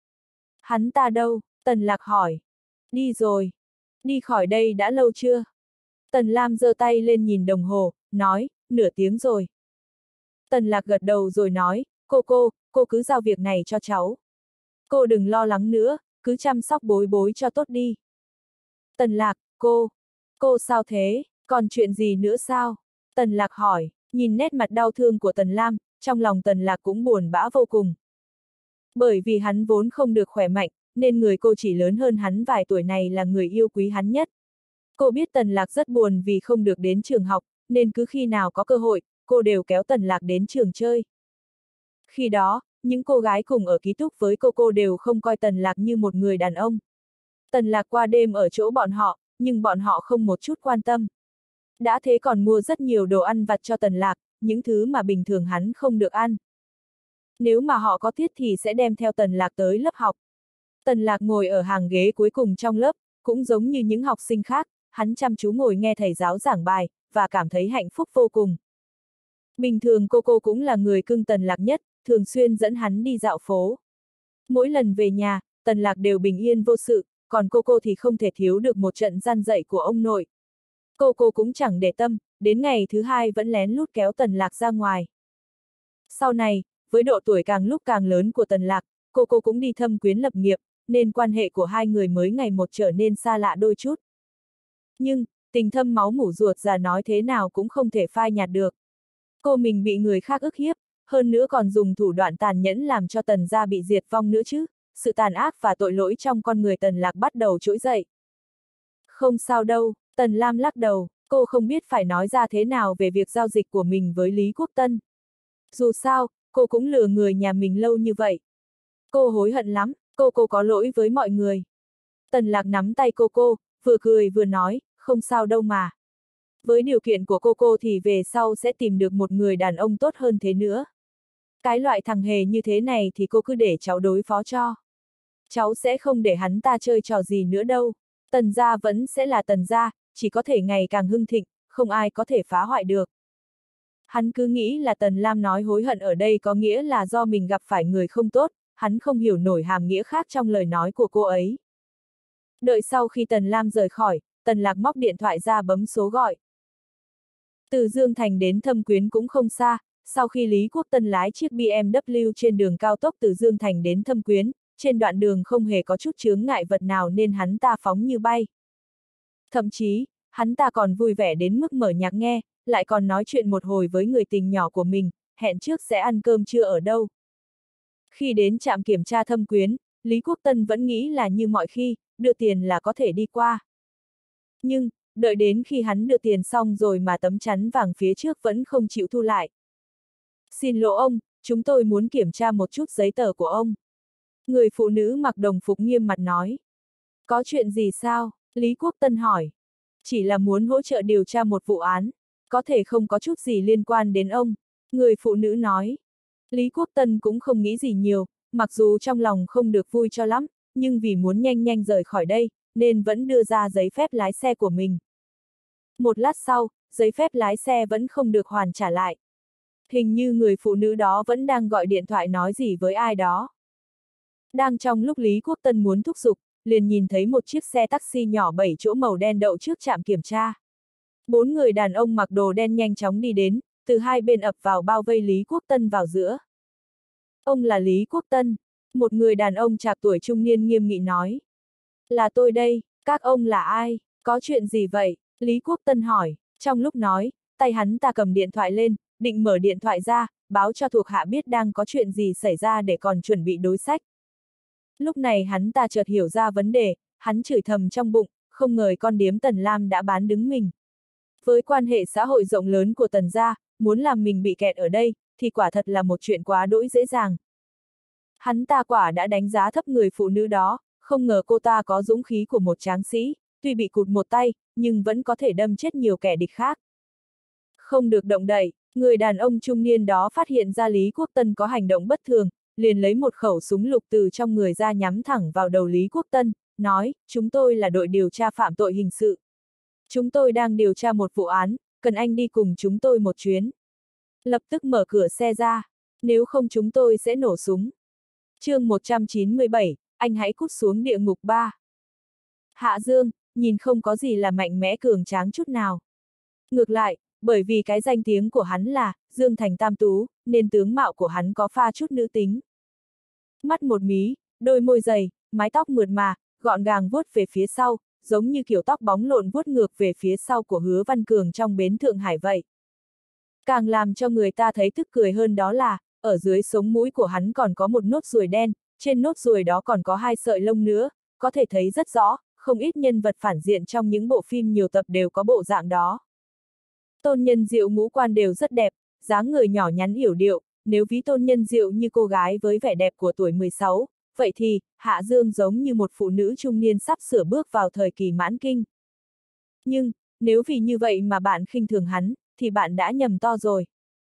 Hắn ta đâu? Tần Lạc hỏi. Đi rồi. Đi khỏi đây đã lâu chưa? Tần Lam giơ tay lên nhìn đồng hồ, nói, nửa tiếng rồi. Tần Lạc gật đầu rồi nói, cô cứ giao việc này cho cháu. Cô đừng lo lắng nữa, cứ chăm sóc bối bối cho tốt đi. Tần Lạc, cô sao thế, còn chuyện gì nữa sao? Tần Lạc hỏi, nhìn nét mặt đau thương của Tần Lam, trong lòng Tần Lạc cũng buồn bã vô cùng. Bởi vì hắn vốn không được khỏe mạnh, nên người cô chỉ lớn hơn hắn vài tuổi này là người yêu quý hắn nhất. Cô biết Tần Lạc rất buồn vì không được đến trường học, nên cứ khi nào có cơ hội, cô đều kéo Tần Lạc đến trường chơi. Khi đó, những cô gái cùng ở ký túc với cô đều không coi Tần Lạc như một người đàn ông. Tần Lạc qua đêm ở chỗ bọn họ, nhưng bọn họ không một chút quan tâm. Đã thế còn mua rất nhiều đồ ăn vặt cho Tần Lạc, những thứ mà bình thường hắn không được ăn. Nếu mà họ có tiết thì sẽ đem theo Tần Lạc tới lớp học. Tần Lạc ngồi ở hàng ghế cuối cùng trong lớp, cũng giống như những học sinh khác, hắn chăm chú ngồi nghe thầy giáo giảng bài, và cảm thấy hạnh phúc vô cùng. Bình thường cô cũng là người cưng Tần Lạc nhất, thường xuyên dẫn hắn đi dạo phố. Mỗi lần về nhà, Tần Lạc đều bình yên vô sự, còn cô thì không thể thiếu được một trận gian dạy của ông nội. Cô cũng chẳng để tâm, đến ngày thứ hai vẫn lén lút kéo Tần Lạc ra ngoài. Sau này, với độ tuổi càng lúc càng lớn của Tần Lạc, cô cũng đi thâm quyến lập nghiệp, nên quan hệ của hai người mới ngày một trở nên xa lạ đôi chút. Nhưng, tình thâm máu mủ ruột già nói thế nào cũng không thể phai nhạt được. Cô mình bị người khác ức hiếp, hơn nữa còn dùng thủ đoạn tàn nhẫn làm cho Tần gia bị diệt vong nữa chứ, sự tàn ác và tội lỗi trong con người Tần Lạc bắt đầu trỗi dậy. Không sao đâu, Tần Lam lắc đầu, cô không biết phải nói ra thế nào về việc giao dịch của mình với Lý Quốc Tân. Dù sao, cô cũng lừa người nhà mình lâu như vậy. Cô hối hận lắm, cô có lỗi với mọi người. Tần Lạc nắm tay cô, vừa cười vừa nói, không sao đâu mà. Với điều kiện của cô thì về sau sẽ tìm được một người đàn ông tốt hơn thế nữa. Cái loại thằng hề như thế này thì cô cứ để cháu đối phó cho. Cháu sẽ không để hắn ta chơi trò gì nữa đâu. Tần gia vẫn sẽ là Tần gia, chỉ có thể ngày càng hưng thịnh, không ai có thể phá hoại được. Hắn cứ nghĩ là Tần Lam nói hối hận ở đây có nghĩa là do mình gặp phải người không tốt, hắn không hiểu nổi hàm nghĩa khác trong lời nói của cô ấy. Đợi sau khi Tần Lam rời khỏi, Tần Lạc móc điện thoại ra bấm số gọi. Từ Dương Thành đến Thâm Quyến cũng không xa, sau khi Lý Quốc Tân lái chiếc BMW trên đường cao tốc từ Dương Thành đến Thâm Quyến, trên đoạn đường không hề có chút chướng ngại vật nào nên hắn ta phóng như bay. Thậm chí, hắn ta còn vui vẻ đến mức mở nhạc nghe, lại còn nói chuyện một hồi với người tình nhỏ của mình, hẹn trước sẽ ăn cơm trưa ở đâu. Khi đến trạm kiểm tra Thâm Quyến, Lý Quốc Tân vẫn nghĩ là như mọi khi, đưa tiền là có thể đi qua. Nhưng, đợi đến khi hắn đưa tiền xong rồi mà tấm chắn vàng phía trước vẫn không chịu thu lại. Xin lỗi ông, chúng tôi muốn kiểm tra một chút giấy tờ của ông. Người phụ nữ mặc đồng phục nghiêm mặt nói. Có chuyện gì sao? Lý Quốc Tân hỏi. Chỉ là muốn hỗ trợ điều tra một vụ án, có thể không có chút gì liên quan đến ông. Người phụ nữ nói. Lý Quốc Tân cũng không nghĩ gì nhiều, mặc dù trong lòng không được vui cho lắm, nhưng vì muốn nhanh nhanh rời khỏi đây, nên vẫn đưa ra giấy phép lái xe của mình. Một lát sau, giấy phép lái xe vẫn không được hoàn trả lại. Hình như người phụ nữ đó vẫn đang gọi điện thoại nói gì với ai đó. Đang trong lúc Lý Quốc Tân muốn thúc giục, liền nhìn thấy một chiếc xe taxi nhỏ 7 chỗ màu đen đậu trước trạm kiểm tra. 4 người đàn ông mặc đồ đen nhanh chóng đi đến, từ hai bên ập vào bao vây Lý Quốc Tân vào giữa. Ông là Lý Quốc Tân, một người đàn ông trạc tuổi trung niên nghiêm nghị nói. Là tôi đây, các ông là ai, có chuyện gì vậy? Lý Quốc Tân hỏi, trong lúc nói, tay hắn ta cầm điện thoại lên, định mở điện thoại ra, báo cho thuộc hạ biết đang có chuyện gì xảy ra để còn chuẩn bị đối sách. Lúc này hắn ta chợt hiểu ra vấn đề, hắn chửi thầm trong bụng, không ngờ con điếm Tần Lam đã bán đứng mình. Với quan hệ xã hội rộng lớn của Tần gia, muốn làm mình bị kẹt ở đây, thì quả thật là một chuyện quá đỗi dễ dàng. Hắn ta quả đã đánh giá thấp người phụ nữ đó, không ngờ cô ta có dũng khí của một tráng sĩ, tuy bị cụt một tay, nhưng vẫn có thể đâm chết nhiều kẻ địch khác. Không được động đậy, người đàn ông trung niên đó phát hiện ra Lý Quốc Tân có hành động bất thường, liền lấy một khẩu súng lục từ trong người ra nhắm thẳng vào đầu Lý Quốc Tân, nói, chúng tôi là đội điều tra phạm tội hình sự. Chúng tôi đang điều tra một vụ án, cần anh đi cùng chúng tôi một chuyến. Lập tức mở cửa xe ra, nếu không chúng tôi sẽ nổ súng. Chương 197, anh hãy cút xuống địa ngục 3. Hạ Dương, nhìn không có gì là mạnh mẽ cường tráng chút nào. Ngược lại, bởi vì cái danh tiếng của hắn là Dương Thành Tam Tú, nên tướng mạo của hắn có pha chút nữ tính. Mắt một mí, đôi môi dày, mái tóc mượt mà, gọn gàng vuốt về phía sau, giống như kiểu tóc bóng lộn vuốt ngược về phía sau của Hứa Văn Cường trong bến Thượng Hải vậy. Càng làm cho người ta thấy tức cười hơn đó là, ở dưới sống mũi của hắn còn có một nốt ruồi đen, trên nốt ruồi đó còn có 2 sợi lông nữa, có thể thấy rất rõ, không ít nhân vật phản diện trong những bộ phim nhiều tập đều có bộ dạng đó. Tôn Nhân Diệu ngũ quan đều rất đẹp, dáng người nhỏ nhắn yểu điệu, nếu ví Tôn Nhân Diệu như cô gái với vẻ đẹp của tuổi 16, vậy thì, Hạ Dương giống như một phụ nữ trung niên sắp sửa bước vào thời kỳ mãn kinh. Nhưng, nếu vì như vậy mà bạn khinh thường hắn, thì bạn đã nhầm to rồi.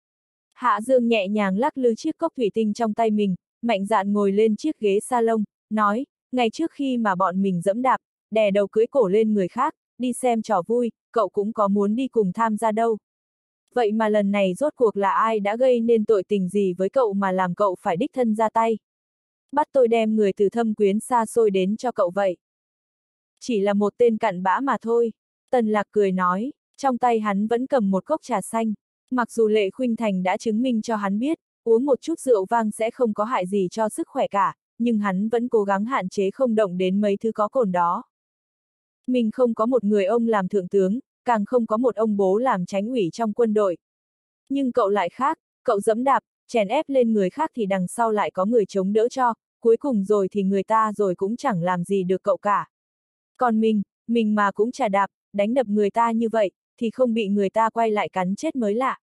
Hạ Dương nhẹ nhàng lắc lư chiếc cốc thủy tinh trong tay mình, mạnh dạn ngồi lên chiếc ghế salon, nói, ngày trước khi mà bọn mình dẫm đạp, đè đầu cưỡi cổ lên người khác, đi xem trò vui, cậu cũng có muốn đi cùng tham gia đâu. Vậy mà lần này rốt cuộc là ai đã gây nên tội tình gì với cậu mà làm cậu phải đích thân ra tay? Bắt tôi đem người từ Thâm Quyến xa xôi đến cho cậu vậy. Chỉ là một tên cặn bã mà thôi. Tần Lạc cười nói, trong tay hắn vẫn cầm một cốc trà xanh. Mặc dù Lệ Khuynh Thành đã chứng minh cho hắn biết, uống một chút rượu vang sẽ không có hại gì cho sức khỏe cả, nhưng hắn vẫn cố gắng hạn chế không động đến mấy thứ có cồn đó. Mình không có một người ông làm thượng tướng, càng không có một ông bố làm chánh ủy trong quân đội. Nhưng cậu lại khác, cậu dẫm đạp, chèn ép lên người khác thì đằng sau lại có người chống đỡ cho, cuối cùng rồi thì người ta rồi cũng chẳng làm gì được cậu cả. Còn mình mà cũng chà đạp, đánh đập người ta như vậy, thì không bị người ta quay lại cắn chết mới lạ.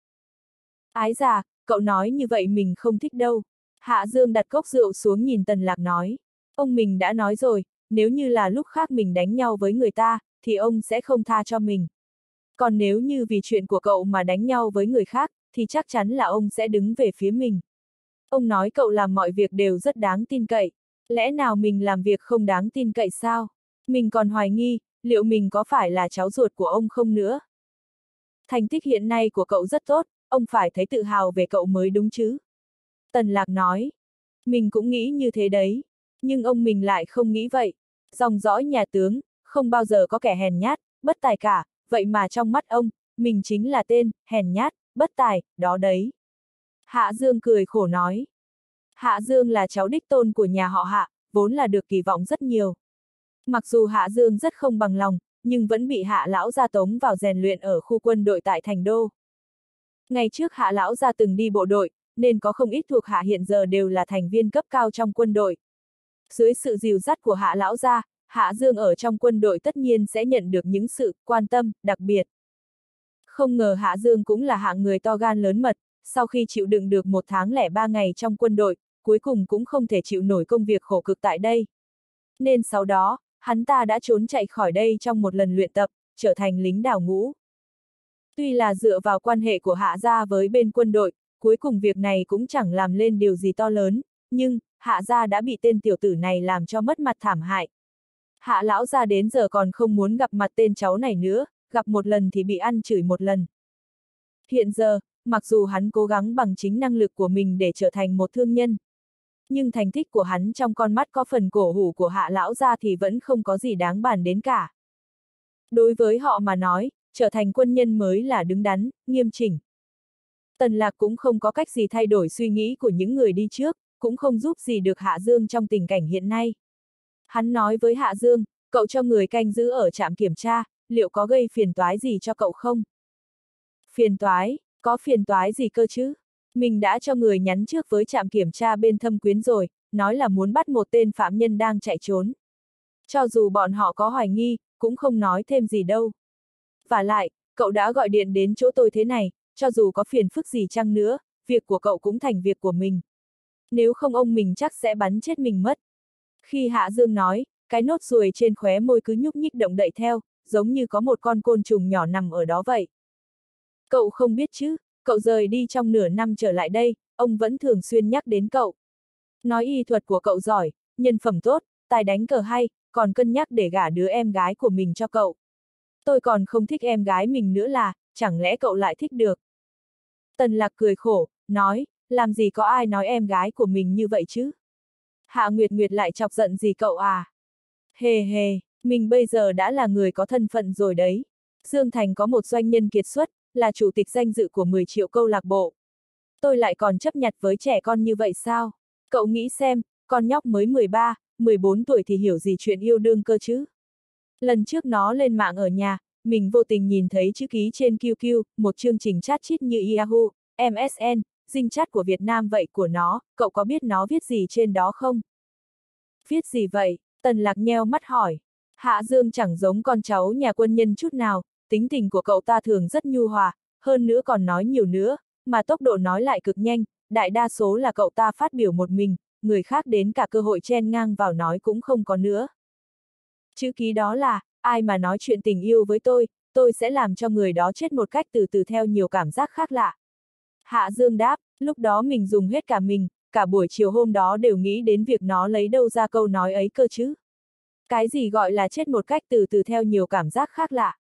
Ái già, cậu nói như vậy mình không thích đâu. Hạ Dương đặt cốc rượu xuống nhìn Tần Lạc nói. Ông mình đã nói rồi, nếu như là lúc khác mình đánh nhau với người ta, thì ông sẽ không tha cho mình. Còn nếu như vì chuyện của cậu mà đánh nhau với người khác, thì chắc chắn là ông sẽ đứng về phía mình. Ông nói cậu làm mọi việc đều rất đáng tin cậy. Lẽ nào mình làm việc không đáng tin cậy sao? Mình còn hoài nghi, liệu mình có phải là cháu ruột của ông không nữa? Thành tích hiện nay của cậu rất tốt, ông phải thấy tự hào về cậu mới đúng chứ. Tần Lạc nói. Mình cũng nghĩ như thế đấy. Nhưng ông mình lại không nghĩ vậy. Dòng dõi nhà tướng, không bao giờ có kẻ hèn nhát, bất tài cả, vậy mà trong mắt ông, mình chính là tên, hèn nhát, bất tài, đó đấy. Hạ Dương cười khổ nói. Hạ Dương là cháu đích tôn của nhà họ Hạ, vốn là được kỳ vọng rất nhiều. Mặc dù Hạ Dương rất không bằng lòng, nhưng vẫn bị Hạ Lão gia tống vào rèn luyện ở khu quân đội tại Thành Đô. Ngày trước Hạ Lão gia từng đi bộ đội, nên có không ít thuộc Hạ hiện giờ đều là thành viên cấp cao trong quân đội. Dưới sự dìu dắt của Hạ Lão gia, Hạ Dương ở trong quân đội tất nhiên sẽ nhận được những sự quan tâm đặc biệt. Không ngờ Hạ Dương cũng là hạng người to gan lớn mật, sau khi chịu đựng được 1 tháng lẻ 3 ngày trong quân đội, cuối cùng cũng không thể chịu nổi công việc khổ cực tại đây. Nên sau đó, hắn ta đã trốn chạy khỏi đây trong một lần luyện tập, trở thành lính đào ngũ. Tuy là dựa vào quan hệ của Hạ gia với bên quân đội, cuối cùng việc này cũng chẳng làm lên điều gì to lớn, nhưng, Hạ gia đã bị tên tiểu tử này làm cho mất mặt thảm hại. Hạ lão gia đến giờ còn không muốn gặp mặt tên cháu này nữa, gặp một lần thì bị ăn chửi một lần. Hiện giờ, mặc dù hắn cố gắng bằng chính năng lực của mình để trở thành một thương nhân, nhưng thành tích của hắn trong con mắt có phần cổ hủ của Hạ lão gia thì vẫn không có gì đáng bàn đến cả. Đối với họ mà nói, trở thành quân nhân mới là đứng đắn, nghiêm chỉnh. Tần Lạc cũng không có cách gì thay đổi suy nghĩ của những người đi trước, cũng không giúp gì được Hạ Dương trong tình cảnh hiện nay. Hắn nói với Hạ Dương, cậu cho người canh giữ ở trạm kiểm tra, liệu có gây phiền toái gì cho cậu không? Phiền toái, có phiền toái gì cơ chứ? Mình đã cho người nhắn trước với trạm kiểm tra bên Thâm Quyến rồi, nói là muốn bắt một tên phạm nhân đang chạy trốn. Cho dù bọn họ có hoài nghi, cũng không nói thêm gì đâu. Vả lại, cậu đã gọi điện đến chỗ tôi thế này, cho dù có phiền phức gì chăng nữa, việc của cậu cũng thành việc của mình. Nếu không ông mình chắc sẽ bắn chết mình mất. Khi Hạ Dương nói, cái nốt ruồi trên khóe môi cứ nhúc nhích động đậy theo, giống như có một con côn trùng nhỏ nằm ở đó vậy. Cậu không biết chứ, cậu rời đi trong nửa năm trở lại đây, ông vẫn thường xuyên nhắc đến cậu. Nói y thuật của cậu giỏi, nhân phẩm tốt, tài đánh cờ hay, còn cân nhắc để gả đứa em gái của mình cho cậu. Tôi còn không thích em gái mình nữa là, chẳng lẽ cậu lại thích được? Tần Lạc cười khổ, nói, làm gì có ai nói em gái của mình như vậy chứ? Hạ Nguyệt Nguyệt lại chọc giận gì cậu à? Hề hề, mình bây giờ đã là người có thân phận rồi đấy. Dương Thành có một doanh nhân kiệt xuất, là chủ tịch danh dự của 10 triệu câu lạc bộ. Tôi lại còn chấp nhặt với trẻ con như vậy sao? Cậu nghĩ xem, con nhóc mới 13, 14 tuổi thì hiểu gì chuyện yêu đương cơ chứ? Lần trước nó lên mạng ở nhà, mình vô tình nhìn thấy chữ ký trên QQ, một chương trình chat chít như Yahoo, MSN, Ding chat của Việt Nam vậy của nó, cậu có biết nó viết gì trên đó không? Viết gì vậy? Tần Lạc nheo mắt hỏi. Hạ Dương chẳng giống con cháu nhà quân nhân chút nào, tính tình của cậu ta thường rất nhu hòa, hơn nữa còn nói nhiều nữa, mà tốc độ nói lại cực nhanh, đại đa số là cậu ta phát biểu một mình, người khác đến cả cơ hội chen ngang vào nói cũng không có nữa. Chữ ký đó là, ai mà nói chuyện tình yêu với tôi sẽ làm cho người đó chết một cách từ từ theo nhiều cảm giác khác lạ. Hạ Dương đáp, lúc đó mình dùng hết cả mình, cả buổi chiều hôm đó đều nghĩ đến việc nó lấy đâu ra câu nói ấy cơ chứ. Cái gì gọi là chết một cách từ từ theo nhiều cảm giác khác lạ.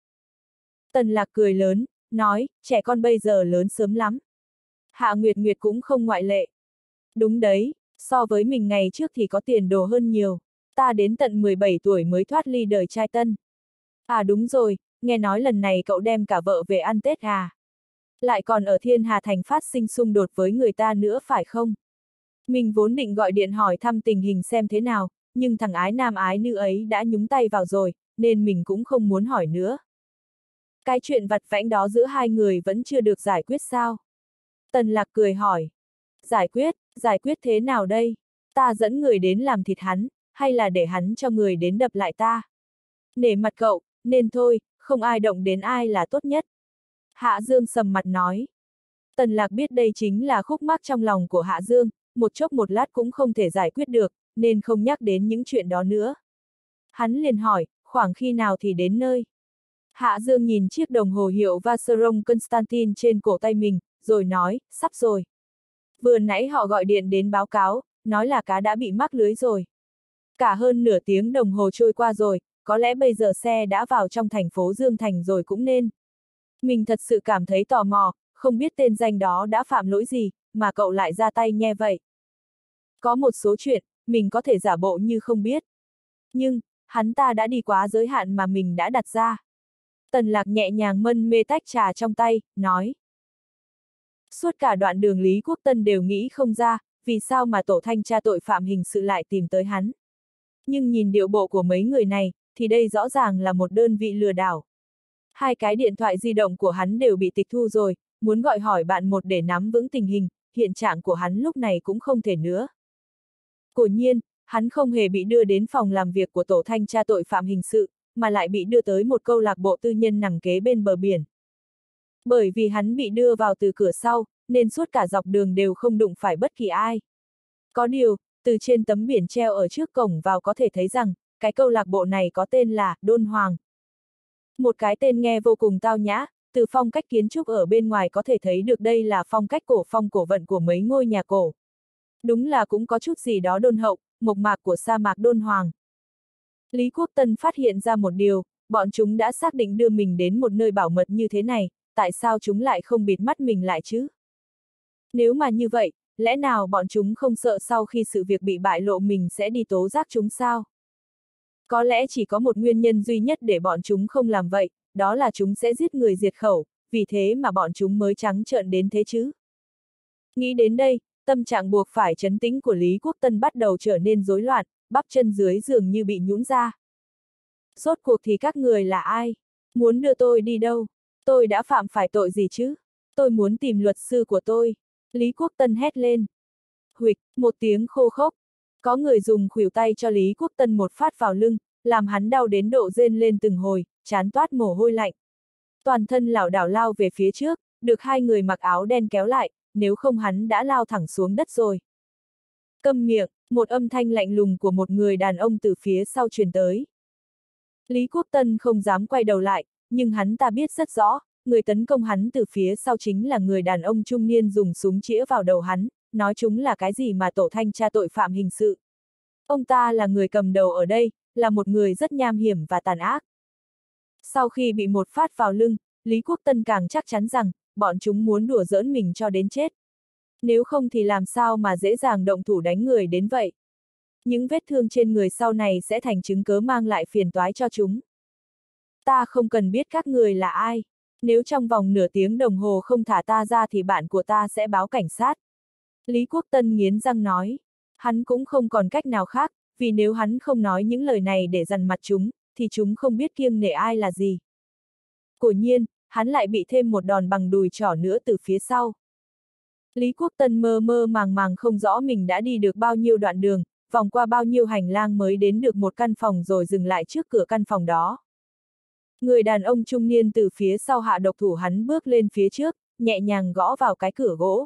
Tần Lạc cười lớn, nói, trẻ con bây giờ lớn sớm lắm. Hạ Nguyệt Nguyệt cũng không ngoại lệ. Đúng đấy, so với mình ngày trước thì có tiền đồ hơn nhiều. Ta đến tận 17 tuổi mới thoát ly đời trai tân. À đúng rồi, nghe nói lần này cậu đem cả vợ về ăn Tết à? Lại còn ở Thiên Hà Thành phát sinh xung đột với người ta nữa phải không? Mình vốn định gọi điện hỏi thăm tình hình xem thế nào, nhưng thằng ái nam ái nữ ấy đã nhúng tay vào rồi, nên mình cũng không muốn hỏi nữa. Cái chuyện vặt vãnh đó giữa hai người vẫn chưa được giải quyết sao? Tần Lạc cười hỏi. Giải quyết thế nào đây? Ta dẫn người đến làm thịt hắn, hay là để hắn cho người đến đập lại ta? Nể mặt cậu, nên thôi, không ai động đến ai là tốt nhất. Hạ Dương sầm mặt nói. Tần Lạc biết đây chính là khúc mắc trong lòng của Hạ Dương, một chốc một lát cũng không thể giải quyết được, nên không nhắc đến những chuyện đó nữa. Hắn liền hỏi, khoảng khi nào thì đến nơi? Hạ Dương nhìn chiếc đồng hồ hiệu Vacheron Constantin trên cổ tay mình, rồi nói, sắp rồi. Vừa nãy họ gọi điện đến báo cáo, nói là cá đã bị mắc lưới rồi. Cả hơn nửa tiếng đồng hồ trôi qua rồi, có lẽ bây giờ xe đã vào trong thành phố Dương Thành rồi cũng nên. Mình thật sự cảm thấy tò mò, không biết tên danh đó đã phạm lỗi gì, mà cậu lại ra tay nhe vậy. Có một số chuyện, mình có thể giả bộ như không biết. Nhưng, hắn ta đã đi quá giới hạn mà mình đã đặt ra. Tần Lạc nhẹ nhàng mân mê tách trà trong tay, nói. Suốt cả đoạn đường Lý Quốc Tân đều nghĩ không ra, vì sao mà tổ thanh tra tội phạm hình sự lại tìm tới hắn. Nhưng nhìn điệu bộ của mấy người này, thì đây rõ ràng là một đơn vị lừa đảo. Hai cái điện thoại di động của hắn đều bị tịch thu rồi, muốn gọi hỏi bạn một để nắm vững tình hình, hiện trạng của hắn lúc này cũng không thể nữa. Quả nhiên, hắn không hề bị đưa đến phòng làm việc của tổ thanh tra tội phạm hình sự, mà lại bị đưa tới một câu lạc bộ tư nhân nằm kế bên bờ biển. Bởi vì hắn bị đưa vào từ cửa sau, nên suốt cả dọc đường đều không đụng phải bất kỳ ai. Có điều, từ trên tấm biển treo ở trước cổng vào có thể thấy rằng, cái câu lạc bộ này có tên là Đôn Hoàng. Một cái tên nghe vô cùng tao nhã, từ phong cách kiến trúc ở bên ngoài có thể thấy được đây là phong cách cổ phong cổ vận của mấy ngôi nhà cổ. Đúng là cũng có chút gì đó đôn hậu, mộc mạc của sa mạc Đôn Hoàng. Lý Quốc Tân phát hiện ra một điều, bọn chúng đã xác định đưa mình đến một nơi bảo mật như thế này, tại sao chúng lại không bịt mắt mình lại chứ? Nếu mà như vậy, lẽ nào bọn chúng không sợ sau khi sự việc bị bại lộ mình sẽ đi tố giác chúng sao? Có lẽ chỉ có một nguyên nhân duy nhất để bọn chúng không làm vậy, đó là chúng sẽ giết người diệt khẩu, vì thế mà bọn chúng mới trắng trợn đến thế chứ. Nghĩ đến đây, tâm trạng buộc phải trấn tĩnh của Lý Quốc Tân bắt đầu trở nên rối loạn, bắp chân dưới dường như bị nhũn ra. Rốt cuộc thì các người là ai? Muốn đưa tôi đi đâu? Tôi đã phạm phải tội gì chứ? Tôi muốn tìm luật sư của tôi. Lý Quốc Tân hét lên. Huỵch, một tiếng khô khốc. Có người dùng khuỷu tay cho Lý Quốc Tân một phát vào lưng, làm hắn đau đến độ rên lên từng hồi, trán toát mồ hôi lạnh. Toàn thân lảo đảo lao về phía trước, được hai người mặc áo đen kéo lại, nếu không hắn đã lao thẳng xuống đất rồi. Câm miệng, một âm thanh lạnh lùng của một người đàn ông từ phía sau truyền tới. Lý Quốc Tân không dám quay đầu lại, nhưng hắn ta biết rất rõ, người tấn công hắn từ phía sau chính là người đàn ông trung niên dùng súng chĩa vào đầu hắn, nói chúng là cái gì mà tổ thanh tra tội phạm hình sự. Ông ta là người cầm đầu ở đây, là một người rất nham hiểm và tàn ác. Sau khi bị một phát vào lưng, Lý Quốc Tân càng chắc chắn rằng, bọn chúng muốn đùa giỡn mình cho đến chết. Nếu không thì làm sao mà dễ dàng động thủ đánh người đến vậy. Những vết thương trên người sau này sẽ thành chứng cớ mang lại phiền toái cho chúng. Ta không cần biết các người là ai. Nếu trong vòng nửa tiếng đồng hồ không thả ta ra thì bạn của ta sẽ báo cảnh sát. Lý Quốc Tân nghiến răng nói. Hắn cũng không còn cách nào khác, vì nếu hắn không nói những lời này để dằn mặt chúng, thì chúng không biết kiêng nể ai là gì. Quả nhiên, hắn lại bị thêm một đòn bằng đùi trỏ nữa từ phía sau. Lý Quốc Tân mơ mơ màng màng không rõ mình đã đi được bao nhiêu đoạn đường, vòng qua bao nhiêu hành lang mới đến được một căn phòng rồi dừng lại trước cửa căn phòng đó. Người đàn ông trung niên từ phía sau hạ độc thủ hắn bước lên phía trước, nhẹ nhàng gõ vào cái cửa gỗ.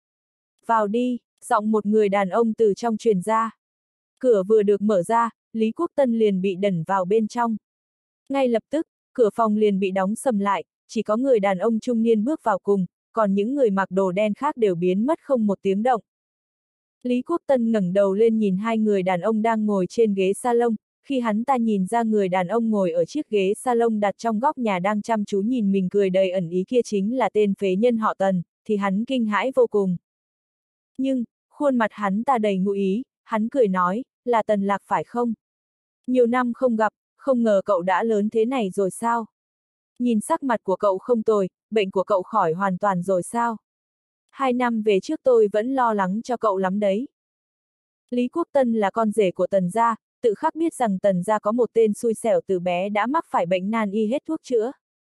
Vào đi, giọng một người đàn ông từ trong truyền ra. Cửa vừa được mở ra, Lý Quốc Tân liền bị đẩy vào bên trong. Ngay lập tức, cửa phòng liền bị đóng sầm lại, chỉ có người đàn ông trung niên bước vào cùng, còn những người mặc đồ đen khác đều biến mất không một tiếng động. Lý Quốc Tân ngẩng đầu lên nhìn hai người đàn ông đang ngồi trên ghế salon, khi hắn ta nhìn ra người đàn ông ngồi ở chiếc ghế salon đặt trong góc nhà đang chăm chú nhìn mình cười đầy ẩn ý kia chính là tên phế nhân họ Tần, thì hắn kinh hãi vô cùng. Nhưng, khuôn mặt hắn ta đầy ngụ ý, hắn cười nói, là Tần Lạc phải không? Nhiều năm không gặp, không ngờ cậu đã lớn thế này rồi sao? Nhìn sắc mặt của cậu không tồi, bệnh của cậu khỏi hoàn toàn rồi sao? 2 năm về trước tôi vẫn lo lắng cho cậu lắm đấy. Lý Quốc Tân là con rể của Tần gia, tự khắc biết rằng Tần gia có một tên xui xẻo từ bé đã mắc phải bệnh nan y hết thuốc chữa.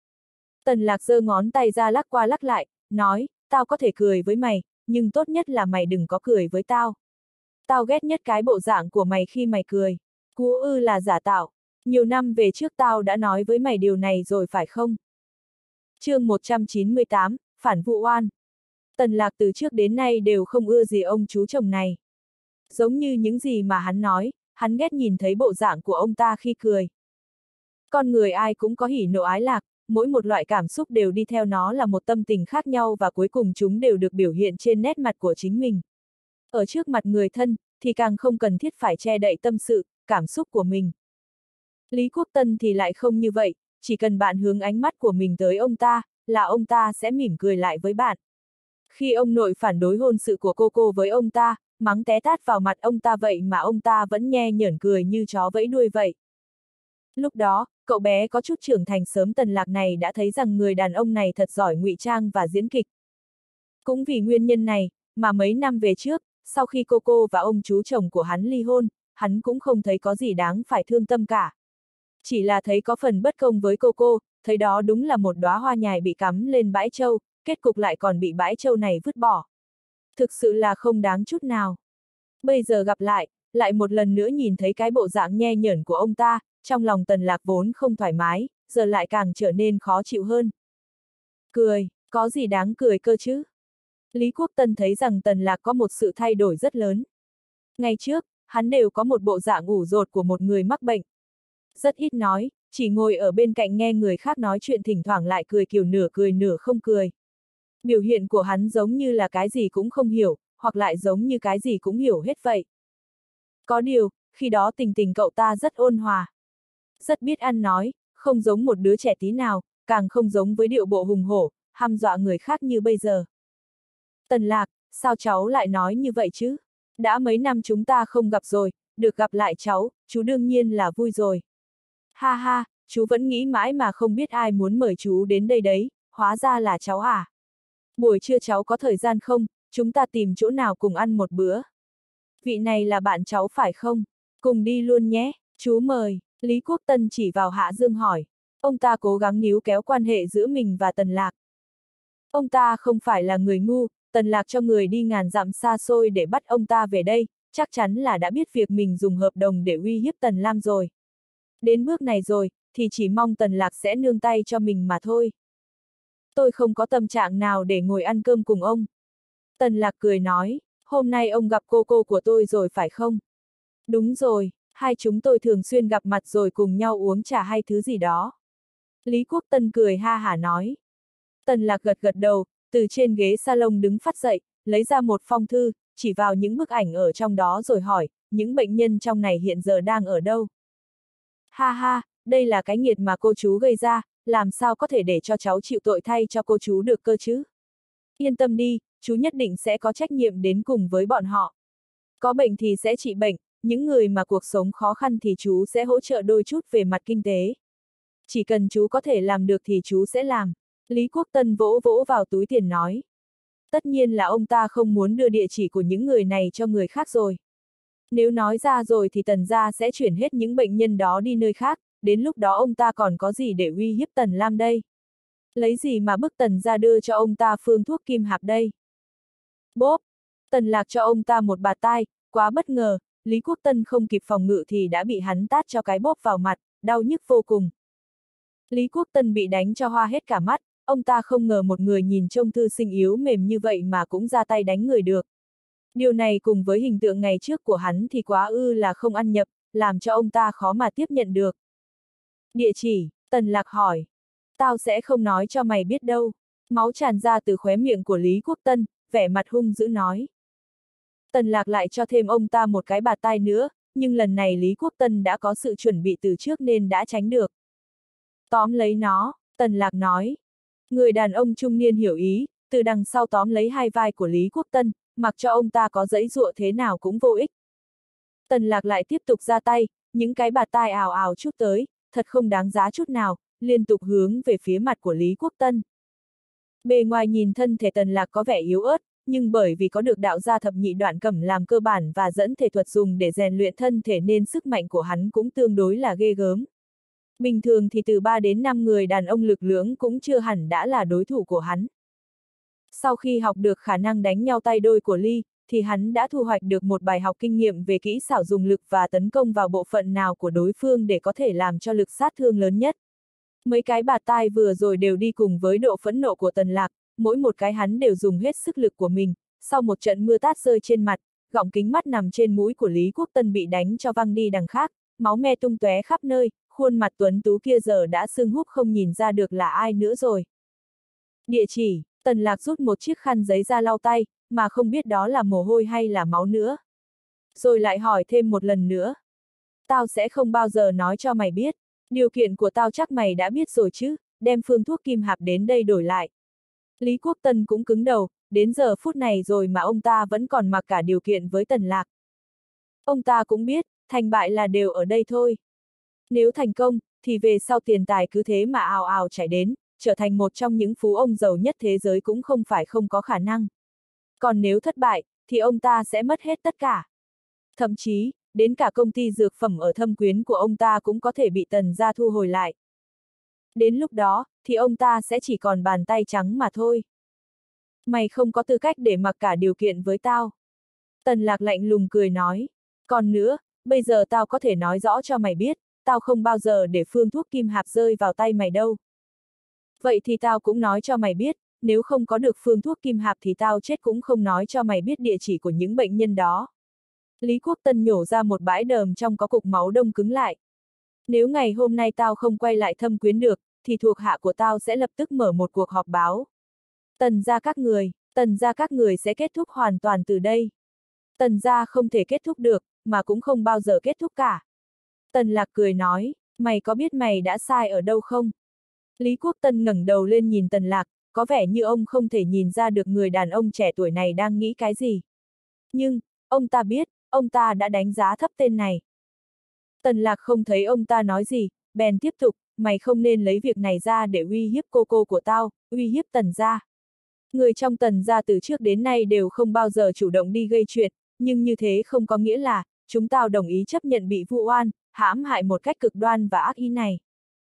Tần Lạc giơ ngón tay ra lắc qua lắc lại, nói, tao có thể cười với mày, nhưng tốt nhất là mày đừng có cười với tao. Tao ghét nhất cái bộ dạng của mày khi mày cười. Cú ư là giả tạo. Nhiều năm về trước tao đã nói với mày điều này rồi phải không? Chương 198, phản vụ oan. Tần Lạc từ trước đến nay đều không ưa gì ông chú chồng này. Giống như những gì mà hắn nói, hắn ghét nhìn thấy bộ dạng của ông ta khi cười. Con người ai cũng có hỉ nộ ái lạc, mỗi một loại cảm xúc đều đi theo nó là một tâm tình khác nhau và cuối cùng chúng đều được biểu hiện trên nét mặt của chính mình. Ở trước mặt người thân, thì càng không cần thiết phải che đậy tâm sự, cảm xúc của mình. Lý Quốc Tân thì lại không như vậy, chỉ cần bạn hướng ánh mắt của mình tới ông ta, là ông ta sẽ mỉm cười lại với bạn. Khi ông nội phản đối hôn sự của cô với ông ta, mắng té tát vào mặt ông ta vậy mà ông ta vẫn nhe nhởn cười như chó vẫy đuôi vậy. Lúc đó, cậu bé có chút trưởng thành sớm Tần Lạc này đã thấy rằng người đàn ông này thật giỏi ngụy trang và diễn kịch. Cũng vì nguyên nhân này, mà mấy năm về trước, sau khi cô và ông chú chồng của hắn ly hôn, hắn cũng không thấy có gì đáng phải thương tâm cả. Chỉ là thấy có phần bất công với cô, thấy đó đúng là một đóa hoa nhài bị cắm lên bãi trâu, kết cục lại còn bị bãi trâu này vứt bỏ. Thực sự là không đáng chút nào. Bây giờ gặp lại một lần nữa nhìn thấy cái bộ dạng nhe nhởn của ông ta, trong lòng Tần Lạc vốn không thoải mái, giờ lại càng trở nên khó chịu hơn. Cười, có gì đáng cười cơ chứ? Lý Quốc Tân thấy rằng Tần Lạc có một sự thay đổi rất lớn. Ngày trước, hắn đều có một bộ dạng ủ rột của một người mắc bệnh. Rất ít nói, chỉ ngồi ở bên cạnh nghe người khác nói chuyện thỉnh thoảng lại cười kiểu nửa cười nửa không cười. Biểu hiện của hắn giống như là cái gì cũng không hiểu, hoặc lại giống như cái gì cũng hiểu hết vậy. Có điều, khi đó tình cậu ta rất ôn hòa. Rất biết ăn nói, không giống một đứa trẻ tí nào, càng không giống với điệu bộ hùng hổ, hăm dọa người khác như bây giờ. Tần Lạc, sao cháu lại nói như vậy chứ? Đã mấy năm chúng ta không gặp rồi, được gặp lại cháu, chú đương nhiên là vui rồi. Ha ha, chú vẫn nghĩ mãi mà không biết ai muốn mời chú đến đây đấy, hóa ra là cháu à? Buổi trưa cháu có thời gian không, chúng ta tìm chỗ nào cùng ăn một bữa. Vị này là bạn cháu phải không? Cùng đi luôn nhé, chú mời. Lý Quốc Tân chỉ vào Hạ Dương hỏi. Ông ta cố gắng níu kéo quan hệ giữa mình và Tần Lạc. Ông ta không phải là người ngu, Tần Lạc cho người đi ngàn dặm xa xôi để bắt ông ta về đây, chắc chắn là đã biết việc mình dùng hợp đồng để uy hiếp Tần Lam rồi. Đến bước này rồi, thì chỉ mong Tần Lạc sẽ nương tay cho mình mà thôi. Tôi không có tâm trạng nào để ngồi ăn cơm cùng ông. Tần Lạc cười nói, hôm nay ông gặp cô của tôi rồi phải không? Đúng rồi, hai chúng tôi thường xuyên gặp mặt rồi cùng nhau uống trà hay thứ gì đó. Lý Quốc Tân cười ha hả nói. Tần Lạc gật đầu, từ trên ghế salon đứng phắt dậy, lấy ra một phong thư, chỉ vào những bức ảnh ở trong đó rồi hỏi, những bệnh nhân trong này hiện giờ đang ở đâu? Ha ha, đây là cái nghiệt mà cô chú gây ra, làm sao có thể để cho cháu chịu tội thay cho cô chú được cơ chứ? Yên tâm đi, chú nhất định sẽ có trách nhiệm đến cùng với bọn họ. Có bệnh thì sẽ trị bệnh, những người mà cuộc sống khó khăn thì chú sẽ hỗ trợ đôi chút về mặt kinh tế. Chỉ cần chú có thể làm được thì chú sẽ làm. Lý Quốc Tân vỗ vào túi tiền nói. Tất nhiên là ông ta không muốn đưa địa chỉ của những người này cho người khác rồi. Nếu nói ra rồi thì Tần gia sẽ chuyển hết những bệnh nhân đó đi nơi khác, đến lúc đó ông ta còn có gì để uy hiếp Tần Lam đây? Lấy gì mà bức Tần gia đưa cho ông ta phương thuốc kim hạp đây? Bốp! Tần Lạc cho ông ta một bạt tai, quá bất ngờ, Lý Quốc Tân không kịp phòng ngự thì đã bị hắn tát cho cái bốp vào mặt, đau nhức vô cùng. Lý Quốc Tân bị đánh cho hoa hết cả mắt, ông ta không ngờ một người nhìn trông thư sinh yếu mềm như vậy mà cũng ra tay đánh người được. Điều này cùng với hình tượng ngày trước của hắn thì quá là không ăn nhập, làm cho ông ta khó mà tiếp nhận được. Địa chỉ, Tần Lạc hỏi. Tao sẽ không nói cho mày biết đâu. Máu tràn ra từ khóe miệng của Lý Quốc Tân, vẻ mặt hung dữ nói. Tần Lạc lại cho thêm ông ta một cái bạt tai nữa, nhưng lần này Lý Quốc Tân đã có sự chuẩn bị từ trước nên đã tránh được. Tóm lấy nó, Tần Lạc nói. Người đàn ông trung niên hiểu ý, từ đằng sau tóm lấy hai vai của Lý Quốc Tân, mặc cho ông ta có giãy giụa thế nào cũng vô ích. Tần Lạc lại tiếp tục ra tay, những cái bạt tai ào ào chút tới, thật không đáng giá chút nào, liên tục hướng về phía mặt của Lý Quốc Tân. Bề ngoài nhìn thân thể Tần Lạc có vẻ yếu ớt, nhưng bởi vì có được đạo gia thập nhị đoạn cẩm làm cơ bản và dẫn thể thuật dùng để rèn luyện thân thể nên sức mạnh của hắn cũng tương đối là ghê gớm. Bình thường thì từ 3 đến 5 người đàn ông lực lưỡng cũng chưa hẳn đã là đối thủ của hắn. Sau khi học được khả năng đánh nhau tay đôi của Ly, thì hắn đã thu hoạch được một bài học kinh nghiệm về kỹ xảo dùng lực và tấn công vào bộ phận nào của đối phương để có thể làm cho lực sát thương lớn nhất. Mấy cái bạt tai vừa rồi đều đi cùng với độ phẫn nộ của Tần Lạc, mỗi một cái hắn đều dùng hết sức lực của mình, sau một trận mưa tát rơi trên mặt, gọng kính mắt nằm trên mũi của Lý Quốc Tân bị đánh cho văng đi đằng khác, máu me tung tóe khắp nơi, khuôn mặt tuấn tú kia giờ đã sưng húp không nhìn ra được là ai nữa rồi. Địa chỉ, Tần Lạc rút một chiếc khăn giấy ra lau tay, mà không biết đó là mồ hôi hay là máu nữa. Rồi lại hỏi thêm một lần nữa. Tao sẽ không bao giờ nói cho mày biết, điều kiện của tao chắc mày đã biết rồi chứ, đem phương thuốc kim hạp đến đây đổi lại. Lý Quốc Tân cũng cứng đầu, đến giờ phút này rồi mà ông ta vẫn còn mặc cả điều kiện với Tần Lạc. Ông ta cũng biết, thành bại là đều ở đây thôi. Nếu thành công, thì về sau tiền tài cứ thế mà ào ào chảy đến, trở thành một trong những phú ông giàu nhất thế giới cũng không phải không có khả năng. Còn nếu thất bại, thì ông ta sẽ mất hết tất cả. Thậm chí, đến cả công ty dược phẩm ở Thâm Quyến của ông ta cũng có thể bị Tần gia thu hồi lại. Đến lúc đó, thì ông ta sẽ chỉ còn bàn tay trắng mà thôi. Mày không có tư cách để mặc cả điều kiện với tao. Tần Lạc lạnh lùng cười nói. Còn nữa, bây giờ tao có thể nói rõ cho mày biết, tao không bao giờ để phương thuốc kim hạp rơi vào tay mày đâu. Vậy thì tao cũng nói cho mày biết, nếu không có được phương thuốc kim hạp thì tao chết cũng không nói cho mày biết địa chỉ của những bệnh nhân đó. Lý Quốc Tân nhổ ra một bãi đờm trong có cục máu đông cứng lại. Nếu ngày hôm nay tao không quay lại Thâm Quyến được, thì thuộc hạ của tao sẽ lập tức mở một cuộc họp báo. Tần gia các người sẽ kết thúc hoàn toàn từ đây. Tần gia không thể kết thúc được, mà cũng không bao giờ kết thúc cả. Tần Lạc cười nói, mày có biết mày đã sai ở đâu không? Lý Quốc Tân ngẩng đầu lên nhìn Tần Lạc, có vẻ như ông không thể nhìn ra được người đàn ông trẻ tuổi này đang nghĩ cái gì. Nhưng, ông ta biết, ông ta đã đánh giá thấp tên này. Tần Lạc không thấy ông ta nói gì, bèn tiếp tục, mày không nên lấy việc này ra để uy hiếp cô của tao, uy hiếp Tần gia. Người trong Tần gia từ trước đến nay đều không bao giờ chủ động đi gây chuyện, nhưng như thế không có nghĩa là, chúng tao đồng ý chấp nhận bị vu oan, hãm hại một cách cực đoan và ác ý này.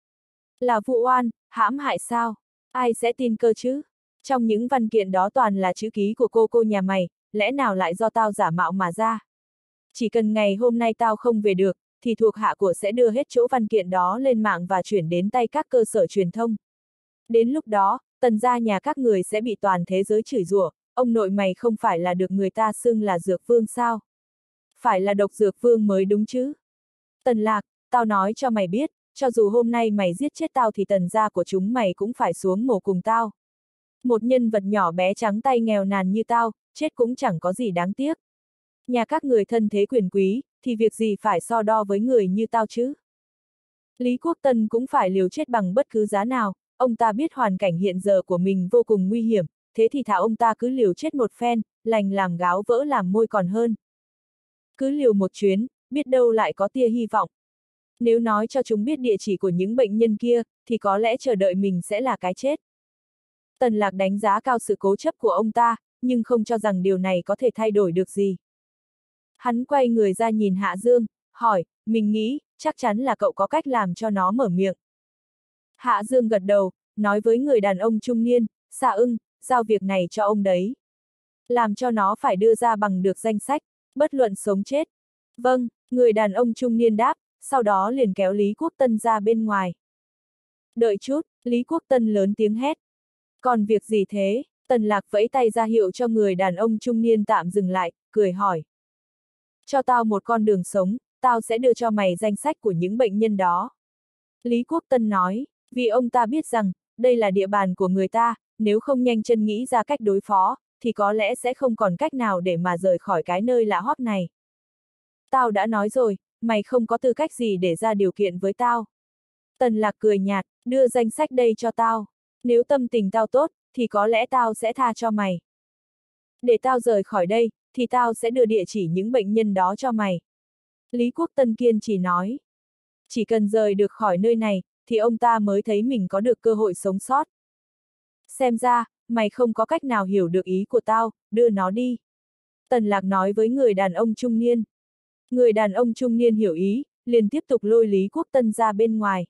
Là vu oan, hãm hại sao? Ai sẽ tin cơ chứ? Trong những văn kiện đó toàn là chữ ký của cô nhà mày, lẽ nào lại do tao giả mạo mà ra? Chỉ cần ngày hôm nay tao không về được, thì thuộc hạ của sẽ đưa hết chỗ văn kiện đó lên mạng và chuyển đến tay các cơ sở truyền thông. Đến lúc đó, Tần gia nhà các người sẽ bị toàn thế giới chửi rủa, ông nội mày không phải là được người ta xưng là dược vương sao? Phải là độc dược vương mới đúng chứ? Tần Lạc, tao nói cho mày biết, cho dù hôm nay mày giết chết tao thì Tần gia của chúng mày cũng phải xuống mồ cùng tao. Một nhân vật nhỏ bé trắng tay nghèo nàn như tao, chết cũng chẳng có gì đáng tiếc. Nhà các người thân thế quyền quý, thì việc gì phải so đo với người như tao chứ? Lý Quốc Tân cũng phải liều chết bằng bất cứ giá nào, ông ta biết hoàn cảnh hiện giờ của mình vô cùng nguy hiểm, thế thì thà ông ta cứ liều chết một phen, lành làm gáo vỡ làm môi còn hơn. Cứ liều một chuyến, biết đâu lại có tia hy vọng. Nếu nói cho chúng biết địa chỉ của những bệnh nhân kia, thì có lẽ chờ đợi mình sẽ là cái chết. Tần Lạc đánh giá cao sự cố chấp của ông ta, nhưng không cho rằng điều này có thể thay đổi được gì. Hắn quay người ra nhìn Hạ Dương, hỏi, mình nghĩ, chắc chắn là cậu có cách làm cho nó mở miệng. Hạ Dương gật đầu, nói với người đàn ông trung niên, Sa Ưng, giao việc này cho ông đấy. Làm cho nó phải đưa ra bằng được danh sách, bất luận sống chết. Vâng, người đàn ông trung niên đáp, sau đó liền kéo Lý Quốc Tân ra bên ngoài. Đợi chút, Lý Quốc Tân lớn tiếng hét. Còn việc gì thế? Tần Lạc vẫy tay ra hiệu cho người đàn ông trung niên tạm dừng lại, cười hỏi. Cho tao một con đường sống, tao sẽ đưa cho mày danh sách của những bệnh nhân đó. Lý Quốc Tân nói, vì ông ta biết rằng, đây là địa bàn của người ta, nếu không nhanh chân nghĩ ra cách đối phó, thì có lẽ sẽ không còn cách nào để mà rời khỏi cái nơi lạ hót này. Tao đã nói rồi, mày không có tư cách gì để ra điều kiện với tao. Tần Lạc cười nhạt, đưa danh sách đây cho tao. Nếu tâm tình tao tốt, thì có lẽ tao sẽ tha cho mày. Để tao rời khỏi đây, thì tao sẽ đưa địa chỉ những bệnh nhân đó cho mày. Lý Quốc Tân kiên trì nói. Chỉ cần rời được khỏi nơi này, thì ông ta mới thấy mình có được cơ hội sống sót. Xem ra, mày không có cách nào hiểu được ý của tao, đưa nó đi. Tần Lạc nói với người đàn ông trung niên. Người đàn ông trung niên hiểu ý, liền tiếp tục lôi Lý Quốc Tân ra bên ngoài.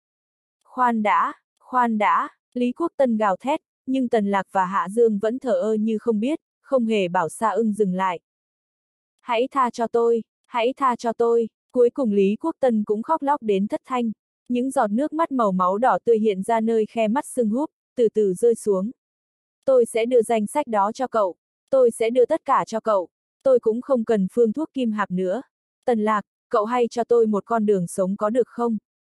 Khoan đã, Lý Quốc Tân gào thét, nhưng Tần Lạc và Hạ Dương vẫn thờ ơ như không biết, không hề bảo Sa Ưng dừng lại. Hãy tha cho tôi, cuối cùng Lý Quốc Tân cũng khóc lóc đến thất thanh. Những giọt nước mắt màu máu đỏ tươi hiện ra nơi khe mắt sưng húp, từ từ rơi xuống. Tôi sẽ đưa danh sách đó cho cậu, tôi sẽ đưa tất cả cho cậu, tôi cũng không cần phương thuốc kim hạp nữa. Tần Lạc, cậu hay cho tôi một con đường sống có được không?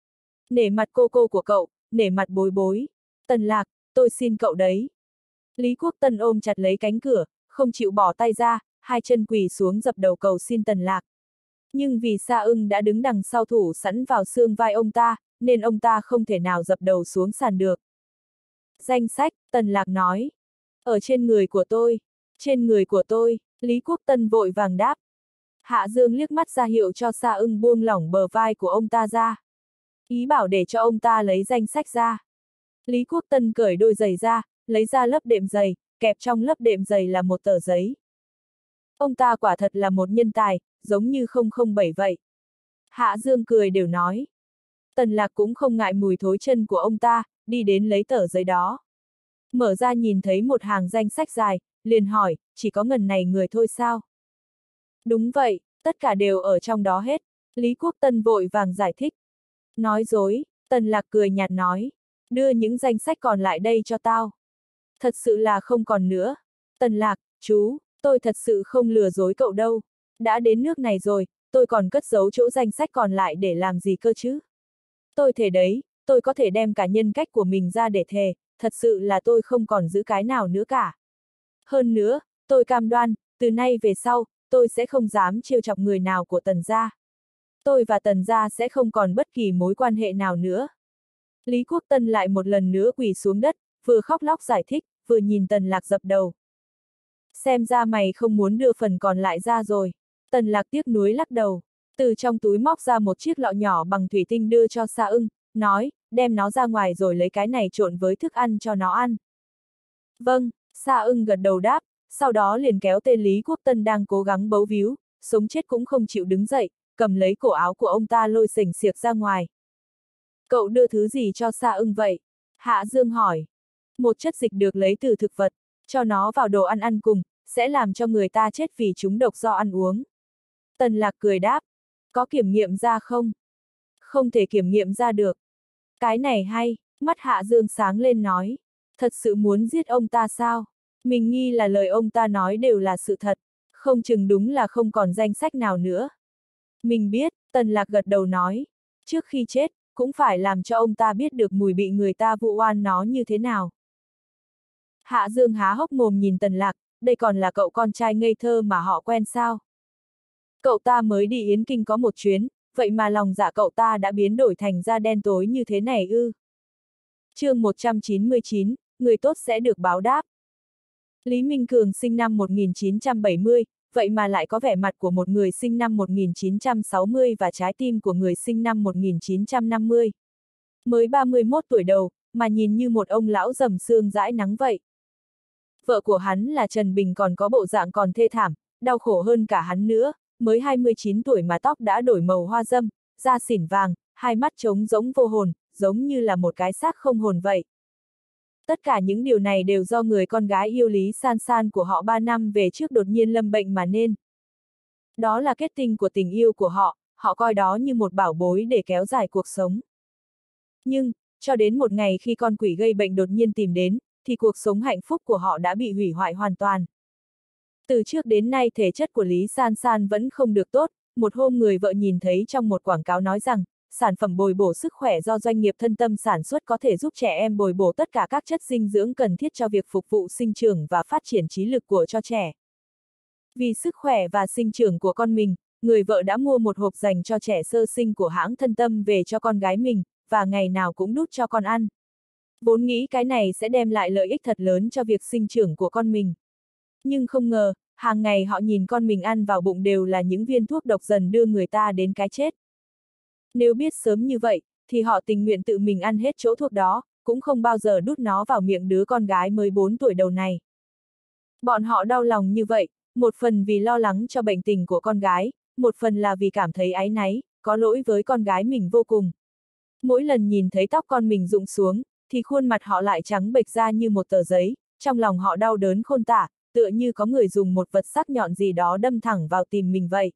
Nể mặt cô của cậu, nể mặt bối bối. Tần Lạc, tôi xin cậu đấy. Lý Quốc Tân ôm chặt lấy cánh cửa, không chịu bỏ tay ra, hai chân quỳ xuống dập đầu cầu xin Tần Lạc. Nhưng vì Sa Ưng đã đứng đằng sau thủ sẵn vào xương vai ông ta, nên ông ta không thể nào dập đầu xuống sàn được. Danh sách, Tần Lạc nói. Ở trên người của tôi. Trên người của tôi, Lý Quốc Tân vội vàng đáp. Hạ Dương liếc mắt ra hiệu cho Sa Ưng buông lỏng bờ vai của ông ta ra. Ý bảo để cho ông ta lấy danh sách ra. Lý Quốc Tân cởi đôi giày ra, lấy ra lớp đệm giày, kẹp trong lớp đệm giày là một tờ giấy. Ông ta quả thật là một nhân tài, giống như 007 vậy. Hạ Dương cười đều nói. Tần Lạc cũng không ngại mùi thối chân của ông ta, đi đến lấy tờ giấy đó. Mở ra nhìn thấy một hàng danh sách dài, liền hỏi, chỉ có ngần này người thôi sao? Đúng vậy, tất cả đều ở trong đó hết. Lý Quốc Tân vội vàng giải thích. Nói dối, Tần Lạc cười nhạt nói. Đưa những danh sách còn lại đây cho tao. Thật sự là không còn nữa. Tần Lạc, chú, tôi thật sự không lừa dối cậu đâu. Đã đến nước này rồi, tôi còn cất giấu chỗ danh sách còn lại để làm gì cơ chứ? Tôi thề đấy, tôi có thể đem cả nhân cách của mình ra để thề, thật sự là tôi không còn giữ cái nào nữa cả. Hơn nữa, tôi cam đoan, từ nay về sau, tôi sẽ không dám trêu chọc người nào của Tần gia. Tôi và Tần gia sẽ không còn bất kỳ mối quan hệ nào nữa. Lý Quốc Tân lại một lần nữa quỳ xuống đất, vừa khóc lóc giải thích, vừa nhìn Tần Lạc dập đầu. Xem ra mày không muốn đưa phần còn lại ra rồi. Tần Lạc tiếc nuối lắc đầu, từ trong túi móc ra một chiếc lọ nhỏ bằng thủy tinh đưa cho Sa Ưng, nói, đem nó ra ngoài rồi lấy cái này trộn với thức ăn cho nó ăn. Vâng, Sa Ưng gật đầu đáp, sau đó liền kéo tên Lý Quốc Tân đang cố gắng bấu víu, sống chết cũng không chịu đứng dậy, cầm lấy cổ áo của ông ta lôi xềnh xiệc ra ngoài. Cậu đưa thứ gì cho Sa Ưng vậy? Hạ Dương hỏi. Một chất dịch được lấy từ thực vật, cho nó vào đồ ăn ăn cùng, sẽ làm cho người ta chết vì trúng độc do ăn uống. Tần Lạc cười đáp. Có kiểm nghiệm ra không? Không thể kiểm nghiệm ra được. Cái này hay, mắt Hạ Dương sáng lên nói. Thật sự muốn giết ông ta sao? Mình nghi là lời ông ta nói đều là sự thật, không chừng đúng là không còn danh sách nào nữa. Mình biết, Tần Lạc gật đầu nói. Trước khi chết, cũng phải làm cho ông ta biết được mùi bị người ta vụ oan nó như thế nào. Hạ Dương há hốc mồm nhìn Tần Lạc, đây còn là cậu con trai ngây thơ mà họ quen sao? Cậu ta mới đi Yến Kinh có một chuyến, vậy mà lòng dạ cậu ta đã biến đổi thành da đen tối như thế này ư? Chương 199, người tốt sẽ được báo đáp. Lý Minh Cường sinh năm 1970, vậy mà lại có vẻ mặt của một người sinh năm 1960 và trái tim của người sinh năm 1950. Mới 31 tuổi đầu, mà nhìn như một ông lão rầm xương dãi nắng vậy. Vợ của hắn là Trần Bình còn có bộ dạng còn thê thảm, đau khổ hơn cả hắn nữa, mới 29 tuổi mà tóc đã đổi màu hoa râm, da xỉn vàng, hai mắt trống rỗng vô hồn, giống như là một cái xác không hồn vậy. Tất cả những điều này đều do người con gái yêu Lý San San của họ 3 năm về trước đột nhiên lâm bệnh mà nên. Đó là kết tinh của tình yêu của họ, họ coi đó như một bảo bối để kéo dài cuộc sống. Nhưng, cho đến một ngày khi con quỷ gây bệnh đột nhiên tìm đến, thì cuộc sống hạnh phúc của họ đã bị hủy hoại hoàn toàn. Từ trước đến nay thể chất của Lý San San vẫn không được tốt, một hôm người vợ nhìn thấy trong một quảng cáo nói rằng, sản phẩm bồi bổ sức khỏe do doanh nghiệp Thân Tâm sản xuất có thể giúp trẻ em bồi bổ tất cả các chất dinh dưỡng cần thiết cho việc phục vụ sinh trưởng và phát triển trí lực của cho trẻ. Vì sức khỏe và sinh trưởng của con mình, người vợ đã mua một hộp dành cho trẻ sơ sinh của hãng Thân Tâm về cho con gái mình, và ngày nào cũng đút cho con ăn. Vốn nghĩ cái này sẽ đem lại lợi ích thật lớn cho việc sinh trưởng của con mình. Nhưng không ngờ, hàng ngày họ nhìn con mình ăn vào bụng đều là những viên thuốc độc dần đưa người ta đến cái chết. Nếu biết sớm như vậy, thì họ tình nguyện tự mình ăn hết chỗ thuốc đó, cũng không bao giờ đút nó vào miệng đứa con gái mới 4 tuổi đầu này. Bọn họ đau lòng như vậy, một phần vì lo lắng cho bệnh tình của con gái, một phần là vì cảm thấy áy náy, có lỗi với con gái mình vô cùng. Mỗi lần nhìn thấy tóc con mình rụng xuống, thì khuôn mặt họ lại trắng bệch ra như một tờ giấy, trong lòng họ đau đớn khôn tả, tựa như có người dùng một vật sắc nhọn gì đó đâm thẳng vào tim mình vậy.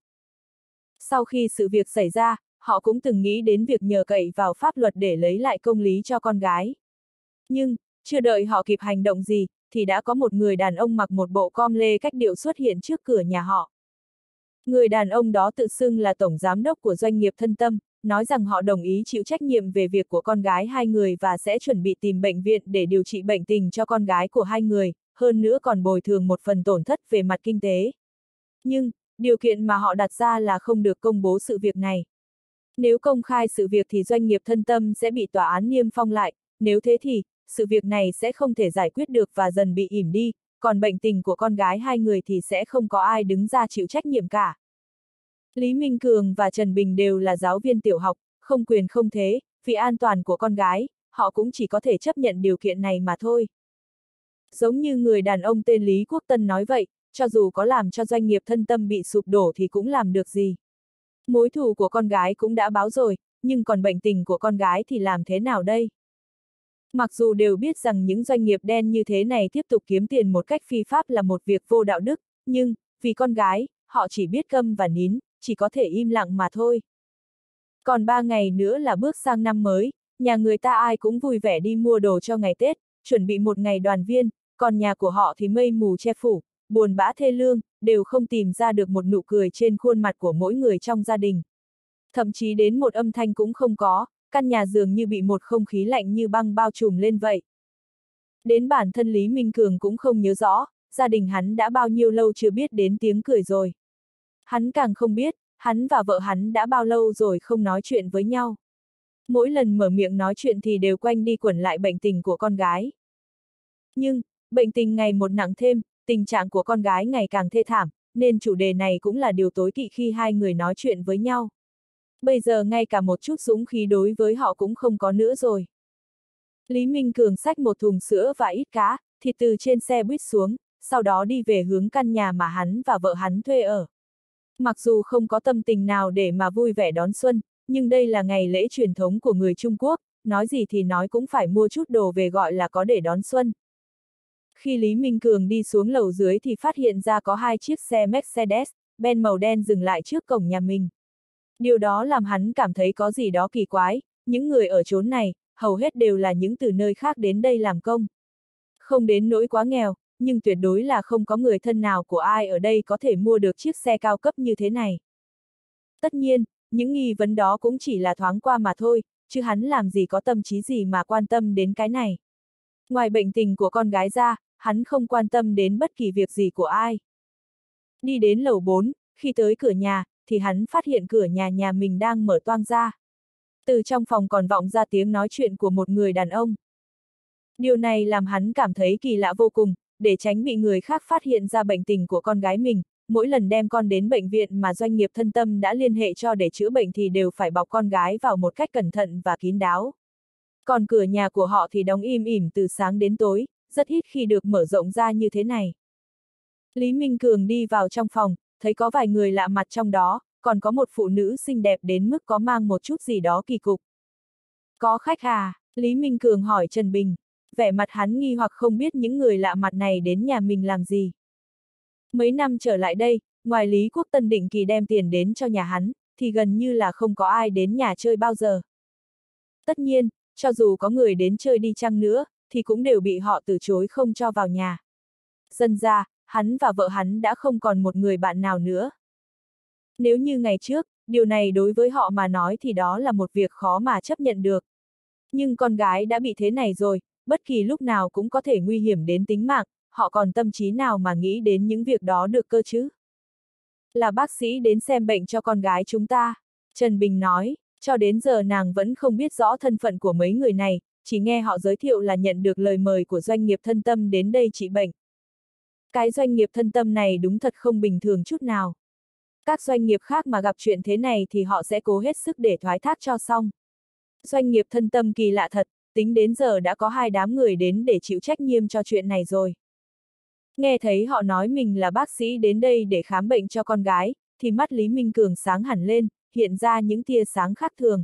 Sau khi sự việc xảy ra, họ cũng từng nghĩ đến việc nhờ cậy vào pháp luật để lấy lại công lý cho con gái. Nhưng, chưa đợi họ kịp hành động gì, thì đã có một người đàn ông mặc một bộ com lê cách điệu xuất hiện trước cửa nhà họ. Người đàn ông đó tự xưng là tổng giám đốc của doanh nghiệp Thân Tâm, nói rằng họ đồng ý chịu trách nhiệm về việc của con gái hai người và sẽ chuẩn bị tìm bệnh viện để điều trị bệnh tình cho con gái của hai người, hơn nữa còn bồi thường một phần tổn thất về mặt kinh tế. Nhưng, điều kiện mà họ đặt ra là không được công bố sự việc này. Nếu công khai sự việc thì doanh nghiệp Thân Tâm sẽ bị tòa án niêm phong lại, nếu thế thì, sự việc này sẽ không thể giải quyết được và dần bị ỉm đi, còn bệnh tình của con gái hai người thì sẽ không có ai đứng ra chịu trách nhiệm cả. Lý Minh Cường và Trần Bình đều là giáo viên tiểu học, không quyền không thế, vì an toàn của con gái, họ cũng chỉ có thể chấp nhận điều kiện này mà thôi. Giống như người đàn ông tên Lý Quốc Tân nói vậy, cho dù có làm cho doanh nghiệp Thân Tâm bị sụp đổ thì cũng làm được gì. Mối thù của con gái cũng đã báo rồi, nhưng còn bệnh tình của con gái thì làm thế nào đây? Mặc dù đều biết rằng những doanh nghiệp đen như thế này tiếp tục kiếm tiền một cách phi pháp là một việc vô đạo đức, nhưng, vì con gái, họ chỉ biết câm và nín, chỉ có thể im lặng mà thôi. Còn 3 ngày nữa là bước sang năm mới, nhà người ta ai cũng vui vẻ đi mua đồ cho ngày Tết, chuẩn bị một ngày đoàn viên, còn nhà của họ thì mây mù che phủ, buồn bã thê lương, đều không tìm ra được một nụ cười trên khuôn mặt của mỗi người trong gia đình. Thậm chí đến một âm thanh cũng không có, căn nhà dường như bị một không khí lạnh như băng bao trùm lên vậy. Đến bản thân Lý Minh Cường cũng không nhớ rõ, gia đình hắn đã bao nhiêu lâu chưa biết đến tiếng cười rồi. Hắn càng không biết, hắn và vợ hắn đã bao lâu rồi không nói chuyện với nhau. Mỗi lần mở miệng nói chuyện thì đều quanh đi quẩn lại bệnh tình của con gái. Nhưng, bệnh tình ngày một nặng thêm, tình trạng của con gái ngày càng thê thảm, nên chủ đề này cũng là điều tối kỵ khi hai người nói chuyện với nhau. Bây giờ ngay cả một chút dũng khí đối với họ cũng không có nữa rồi. Lý Minh Cường xách một thùng sữa và ít cá, thịt từ trên xe buýt xuống, sau đó đi về hướng căn nhà mà hắn và vợ hắn thuê ở. Mặc dù không có tâm tình nào để mà vui vẻ đón xuân, nhưng đây là ngày lễ truyền thống của người Trung Quốc, nói gì thì nói cũng phải mua chút đồ về gọi là có để đón xuân. Khi Lý Minh Cường đi xuống lầu dưới thì phát hiện ra có hai chiếc xe Mercedes-Benz màu đen dừng lại trước cổng nhà mình. Điều đó làm hắn cảm thấy có gì đó kỳ quái, những người ở chốn này, hầu hết đều là những từ nơi khác đến đây làm công. Không đến nỗi quá nghèo, nhưng tuyệt đối là không có người thân nào của ai ở đây có thể mua được chiếc xe cao cấp như thế này. Tất nhiên, những nghi vấn đó cũng chỉ là thoáng qua mà thôi, chứ hắn làm gì có tâm trí gì mà quan tâm đến cái này. Ngoài bệnh tình của con gái ra, hắn không quan tâm đến bất kỳ việc gì của ai. Đi đến lầu 4, khi tới cửa nhà, thì hắn phát hiện cửa nhà mình đang mở toang ra. Từ trong phòng còn vọng ra tiếng nói chuyện của một người đàn ông. Điều này làm hắn cảm thấy kỳ lạ vô cùng, để tránh bị người khác phát hiện ra bệnh tình của con gái mình, mỗi lần đem con đến bệnh viện mà doanh nghiệp Thân Tâm đã liên hệ cho để chữa bệnh thì đều phải bọc con gái vào một cách cẩn thận và kín đáo. Còn cửa nhà của họ thì đóng im ỉm từ sáng đến tối, rất ít khi được mở rộng ra như thế này. Lý Minh Cường đi vào trong phòng, thấy có vài người lạ mặt trong đó, còn có một phụ nữ xinh đẹp đến mức có mang một chút gì đó kỳ cục. Có khách à? Lý Minh Cường hỏi Trần Bình. Vẻ mặt hắn nghi hoặc không biết những người lạ mặt này đến nhà mình làm gì. Mấy năm trở lại đây, ngoài Lý Quốc Tân định kỳ đem tiền đến cho nhà hắn, thì gần như là không có ai đến nhà chơi bao giờ. Tất nhiên, cho dù có người đến chơi đi chăng nữa, thì cũng đều bị họ từ chối không cho vào nhà. Dần ra, hắn và vợ hắn đã không còn một người bạn nào nữa. Nếu như ngày trước, điều này đối với họ mà nói thì đó là một việc khó mà chấp nhận được. Nhưng con gái đã bị thế này rồi, bất kỳ lúc nào cũng có thể nguy hiểm đến tính mạng, họ còn tâm trí nào mà nghĩ đến những việc đó được cơ chứ? Là bác sĩ đến xem bệnh cho con gái chúng ta, Trần Bình nói, cho đến giờ nàng vẫn không biết rõ thân phận của mấy người này, chỉ nghe họ giới thiệu là nhận được lời mời của doanh nghiệp Thân Tâm đến đây trị bệnh. Cái doanh nghiệp Thân Tâm này đúng thật không bình thường chút nào. Các doanh nghiệp khác mà gặp chuyện thế này thì họ sẽ cố hết sức để thoái thác cho xong. Doanh nghiệp Thân Tâm kỳ lạ thật, tính đến giờ đã có 2 đám người đến để chịu trách nhiệm cho chuyện này rồi. Nghe thấy họ nói mình là bác sĩ đến đây để khám bệnh cho con gái, thì mắt Lý Minh Cường sáng hẳn lên, hiện ra những tia sáng khác thường.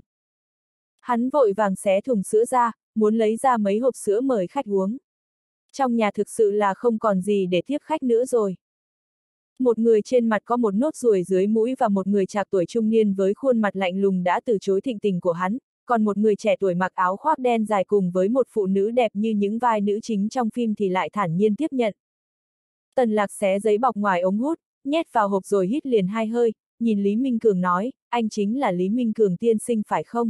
Hắn vội vàng xé thùng sữa ra, muốn lấy ra mấy hộp sữa mời khách uống. Trong nhà thực sự là không còn gì để tiếp khách nữa rồi. Một người trên mặt có một nốt ruồi dưới mũi và một người trạc tuổi trung niên với khuôn mặt lạnh lùng đã từ chối thịnh tình của hắn, còn một người trẻ tuổi mặc áo khoác đen dài cùng với một phụ nữ đẹp như những vai nữ chính trong phim thì lại thản nhiên tiếp nhận. Tần Lạc xé giấy bọc ngoài ống hút, nhét vào hộp rồi hít liền 2 hơi, nhìn Lý Minh Cường nói, anh chính là Lý Minh Cường tiên sinh phải không?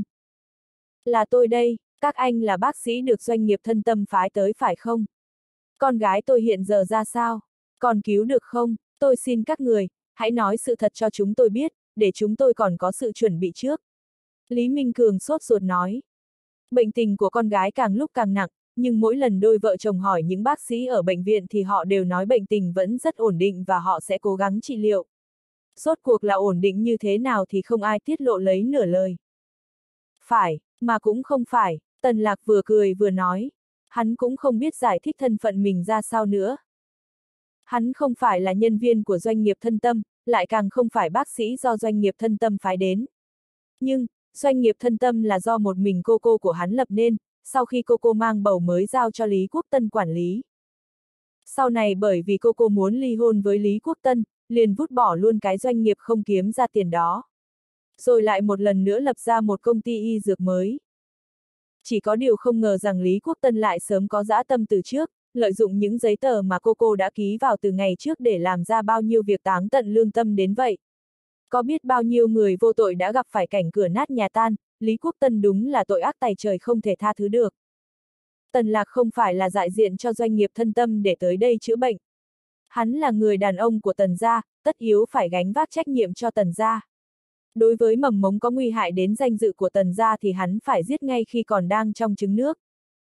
Là tôi đây, các anh là bác sĩ được doanh nghiệp thân tâm phái tới phải không? Con gái tôi hiện giờ ra sao? Còn cứu được không? Tôi xin các người, hãy nói sự thật cho chúng tôi biết, để chúng tôi còn có sự chuẩn bị trước. Lý Minh Cường sốt ruột nói. Bệnh tình của con gái càng lúc càng nặng, nhưng mỗi lần đôi vợ chồng hỏi những bác sĩ ở bệnh viện thì họ đều nói bệnh tình vẫn rất ổn định và họ sẽ cố gắng trị liệu. Rốt cuộc là ổn định như thế nào thì không ai tiết lộ lấy nửa lời. Phải, mà cũng không phải, Tần Lạc vừa cười vừa nói. Hắn cũng không biết giải thích thân phận mình ra sao nữa. Hắn không phải là nhân viên của doanh nghiệp thân tâm, lại càng không phải bác sĩ do doanh nghiệp thân tâm phái đến. Nhưng, doanh nghiệp thân tâm là do một mình cô của hắn lập nên, sau khi cô mang bầu mới giao cho Lý Quốc Tân quản lý. Sau này bởi vì cô muốn ly hôn với Lý Quốc Tân, liền vứt bỏ luôn cái doanh nghiệp không kiếm ra tiền đó. Rồi lại một lần nữa lập ra một công ty y dược mới. Chỉ có điều không ngờ rằng Lý Quốc Tân lại sớm có dã tâm từ trước, lợi dụng những giấy tờ mà cô đã ký vào từ ngày trước để làm ra bao nhiêu việc táng tận lương tâm đến vậy. Có biết bao nhiêu người vô tội đã gặp phải cảnh cửa nát nhà tan, Lý Quốc Tân đúng là tội ác tày trời không thể tha thứ được. Tần Lạc không phải là đại diện cho doanh nghiệp thân tâm để tới đây chữa bệnh. Hắn là người đàn ông của Tần gia, tất yếu phải gánh vác trách nhiệm cho Tần gia. Đối với mầm mống có nguy hại đến danh dự của Tần gia thì hắn phải giết ngay khi còn đang trong trứng nước.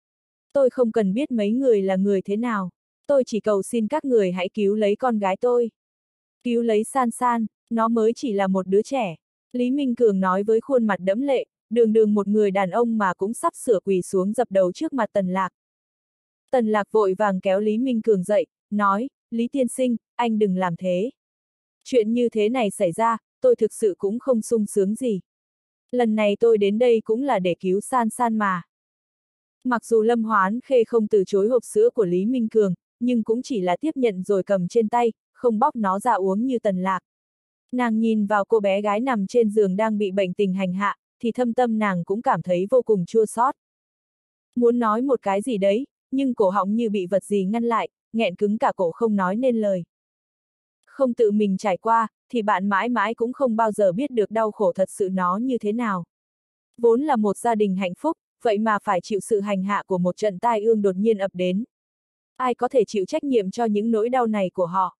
Tôi không cần biết mấy người là người thế nào. Tôi chỉ cầu xin các người hãy cứu lấy con gái tôi. Cứu lấy San San, nó mới chỉ là một đứa trẻ. Lý Minh Cường nói với khuôn mặt đẫm lệ, đường một người đàn ông mà cũng sắp sửa quỳ xuống dập đầu trước mặt Tần Lạc. Tần Lạc vội vàng kéo Lý Minh Cường dậy, nói, Lý tiên sinh, anh đừng làm thế. Chuyện như thế này xảy ra, tôi thực sự cũng không sung sướng gì. Lần này tôi đến đây cũng là để cứu San San mà. Mặc dù Lâm Hoán Khê không từ chối hộp sữa của Lý Minh Cường, nhưng cũng chỉ là tiếp nhận rồi cầm trên tay, không bóc nó ra uống như Tần Lạc. Nàng nhìn vào cô bé gái nằm trên giường đang bị bệnh tình hành hạ, thì thâm tâm nàng cũng cảm thấy vô cùng chua xót. Muốn nói một cái gì đấy, nhưng cổ họng như bị vật gì ngăn lại, nghẹn cứng cả cổ không nói nên lời. Không tự mình trải qua, thì bạn mãi mãi cũng không bao giờ biết được đau khổ thật sự nó như thế nào. Vốn là một gia đình hạnh phúc, vậy mà phải chịu sự hành hạ của một trận tai ương đột nhiên ập đến. Ai có thể chịu trách nhiệm cho những nỗi đau này của họ?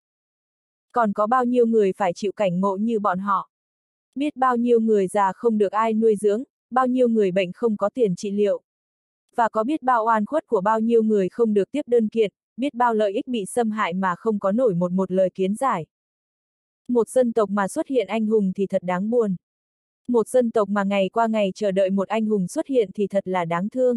Còn có bao nhiêu người phải chịu cảnh ngộ như bọn họ? Biết bao nhiêu người già không được ai nuôi dưỡng, bao nhiêu người bệnh không có tiền trị liệu. Và có biết bao oan khuất của bao nhiêu người không được tiếp đơn kiện, biết bao lợi ích bị xâm hại mà không có nổi một lời kiến giải. Một dân tộc mà xuất hiện anh hùng thì thật đáng buồn. Một dân tộc mà ngày qua ngày chờ đợi một anh hùng xuất hiện thì thật là đáng thương.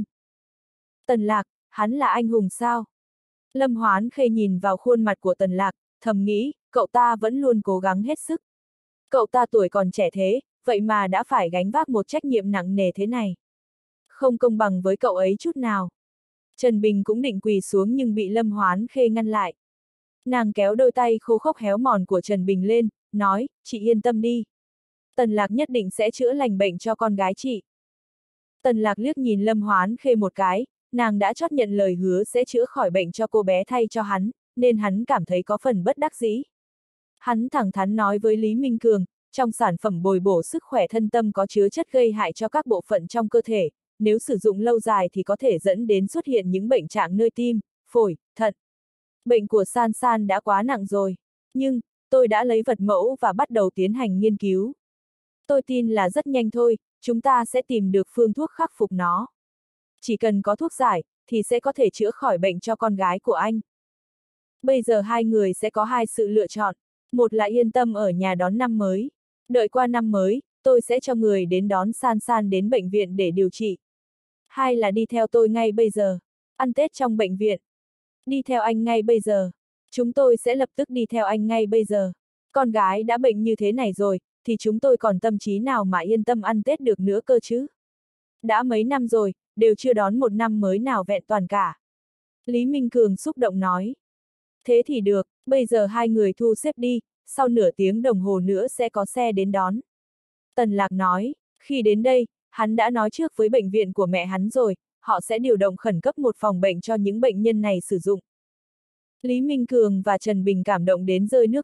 Tần Lạc, hắn là anh hùng sao? Lâm Hoán Khê nhìn vào khuôn mặt của Tần Lạc, thầm nghĩ, cậu ta vẫn luôn cố gắng hết sức. Cậu ta tuổi còn trẻ thế, vậy mà đã phải gánh vác một trách nhiệm nặng nề thế này. Không công bằng với cậu ấy chút nào. Trần Bình cũng định quỳ xuống nhưng bị Lâm Hoán Khê ngăn lại. Nàng kéo đôi tay khô khốc héo mòn của Trần Bình lên, nói, chị yên tâm đi. Tần Lạc nhất định sẽ chữa lành bệnh cho con gái chị. Tần Lạc liếc nhìn Lâm Hoán Khê một cái, nàng đã chót nhận lời hứa sẽ chữa khỏi bệnh cho cô bé thay cho hắn, nên hắn cảm thấy có phần bất đắc dĩ. Hắn thẳng thắn nói với Lý Minh Cường, trong sản phẩm bồi bổ sức khỏe thân tâm có chứa chất gây hại cho các bộ phận trong cơ thể, nếu sử dụng lâu dài thì có thể dẫn đến xuất hiện những bệnh trạng nơi tim, phổi, thận. Bệnh của San San đã quá nặng rồi, nhưng, tôi đã lấy vật mẫu và bắt đầu tiến hành nghiên cứu. Tôi tin là rất nhanh thôi, chúng ta sẽ tìm được phương thuốc khắc phục nó. Chỉ cần có thuốc giải, thì sẽ có thể chữa khỏi bệnh cho con gái của anh. Bây giờ hai người sẽ có hai sự lựa chọn. Một là yên tâm ở nhà đón năm mới. Đợi qua năm mới, tôi sẽ cho người đến đón San San đến bệnh viện để điều trị. Hai là đi theo tôi ngay bây giờ. Ăn Tết trong bệnh viện. Đi theo anh ngay bây giờ. Chúng tôi sẽ lập tức đi theo anh ngay bây giờ. Con gái đã bệnh như thế này rồi, thì chúng tôi còn tâm trí nào mà yên tâm ăn Tết được nữa cơ chứ? Đã mấy năm rồi, đều chưa đón một năm mới nào vẹn toàn cả. Lý Minh Cường xúc động nói. Thế thì được, bây giờ hai người thu xếp đi, sau nửa tiếng đồng hồ nữa sẽ có xe đến đón. Tần Lạc nói, khi đến đây, hắn đã nói trước với bệnh viện của mẹ hắn rồi, họ sẽ điều động khẩn cấp một phòng bệnh cho những bệnh nhân này sử dụng. Lý Minh Cường và Trần Bình cảm động đến rơi nước mắt,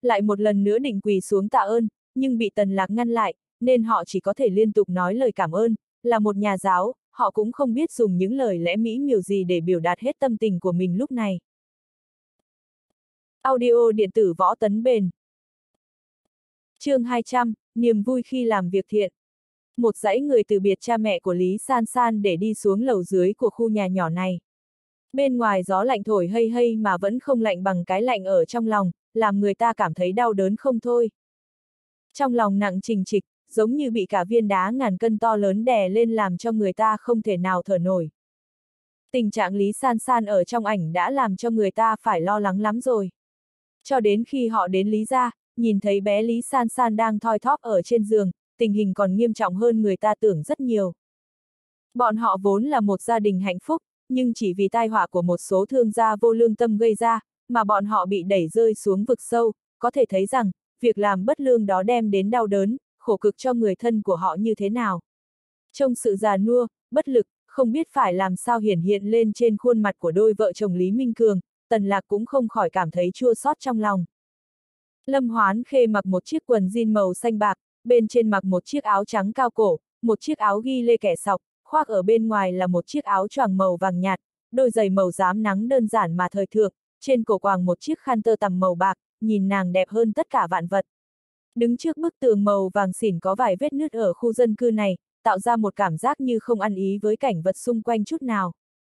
lại một lần nữa định quỳ xuống tạ ơn, nhưng bị Tần Lạc ngăn lại, nên họ chỉ có thể liên tục nói lời cảm ơn, là một nhà giáo, họ cũng không biết dùng những lời lẽ mỹ miều gì để biểu đạt hết tâm tình của mình lúc này. Audio điện tử Võ Tấn Bền. Chương 200, niềm vui khi làm việc thiện. Một dãy người từ biệt cha mẹ của Lý San San để đi xuống lầu dưới của khu nhà nhỏ này. Bên ngoài gió lạnh thổi hây hây mà vẫn không lạnh bằng cái lạnh ở trong lòng, làm người ta cảm thấy đau đớn không thôi. Trong lòng nặng trịch trịch, giống như bị cả viên đá ngàn cân to lớn đè lên làm cho người ta không thể nào thở nổi. Tình trạng Lý San San ở trong ảnh đã làm cho người ta phải lo lắng lắm rồi. Cho đến khi họ đến Lý gia, nhìn thấy bé Lý San San đang thoi thóp ở trên giường, tình hình còn nghiêm trọng hơn người ta tưởng rất nhiều. Bọn họ vốn là một gia đình hạnh phúc, nhưng chỉ vì tai họa của một số thương gia vô lương tâm gây ra, mà bọn họ bị đẩy rơi xuống vực sâu, có thể thấy rằng, việc làm bất lương đó đem đến đau đớn, khổ cực cho người thân của họ như thế nào. Trong sự già nua, bất lực, không biết phải làm sao hiển hiện lên trên khuôn mặt của đôi vợ chồng Lý Minh Cường, Tần Lạc cũng không khỏi cảm thấy chua xót trong lòng. Lâm Hoán Khê mặc một chiếc quần jean màu xanh bạc, bên trên mặc một chiếc áo trắng cao cổ, một chiếc áo ghi lê kẻ sọc, khoác ở bên ngoài là một chiếc áo choàng màu vàng nhạt, đôi giày màu rám nắng đơn giản mà thời thượng, trên cổ quàng một chiếc khăn tơ tằm màu bạc, nhìn nàng đẹp hơn tất cả vạn vật. Đứng trước bức tường màu vàng xỉn có vài vết nứt ở khu dân cư này, tạo ra một cảm giác như không ăn ý với cảnh vật xung quanh chút nào.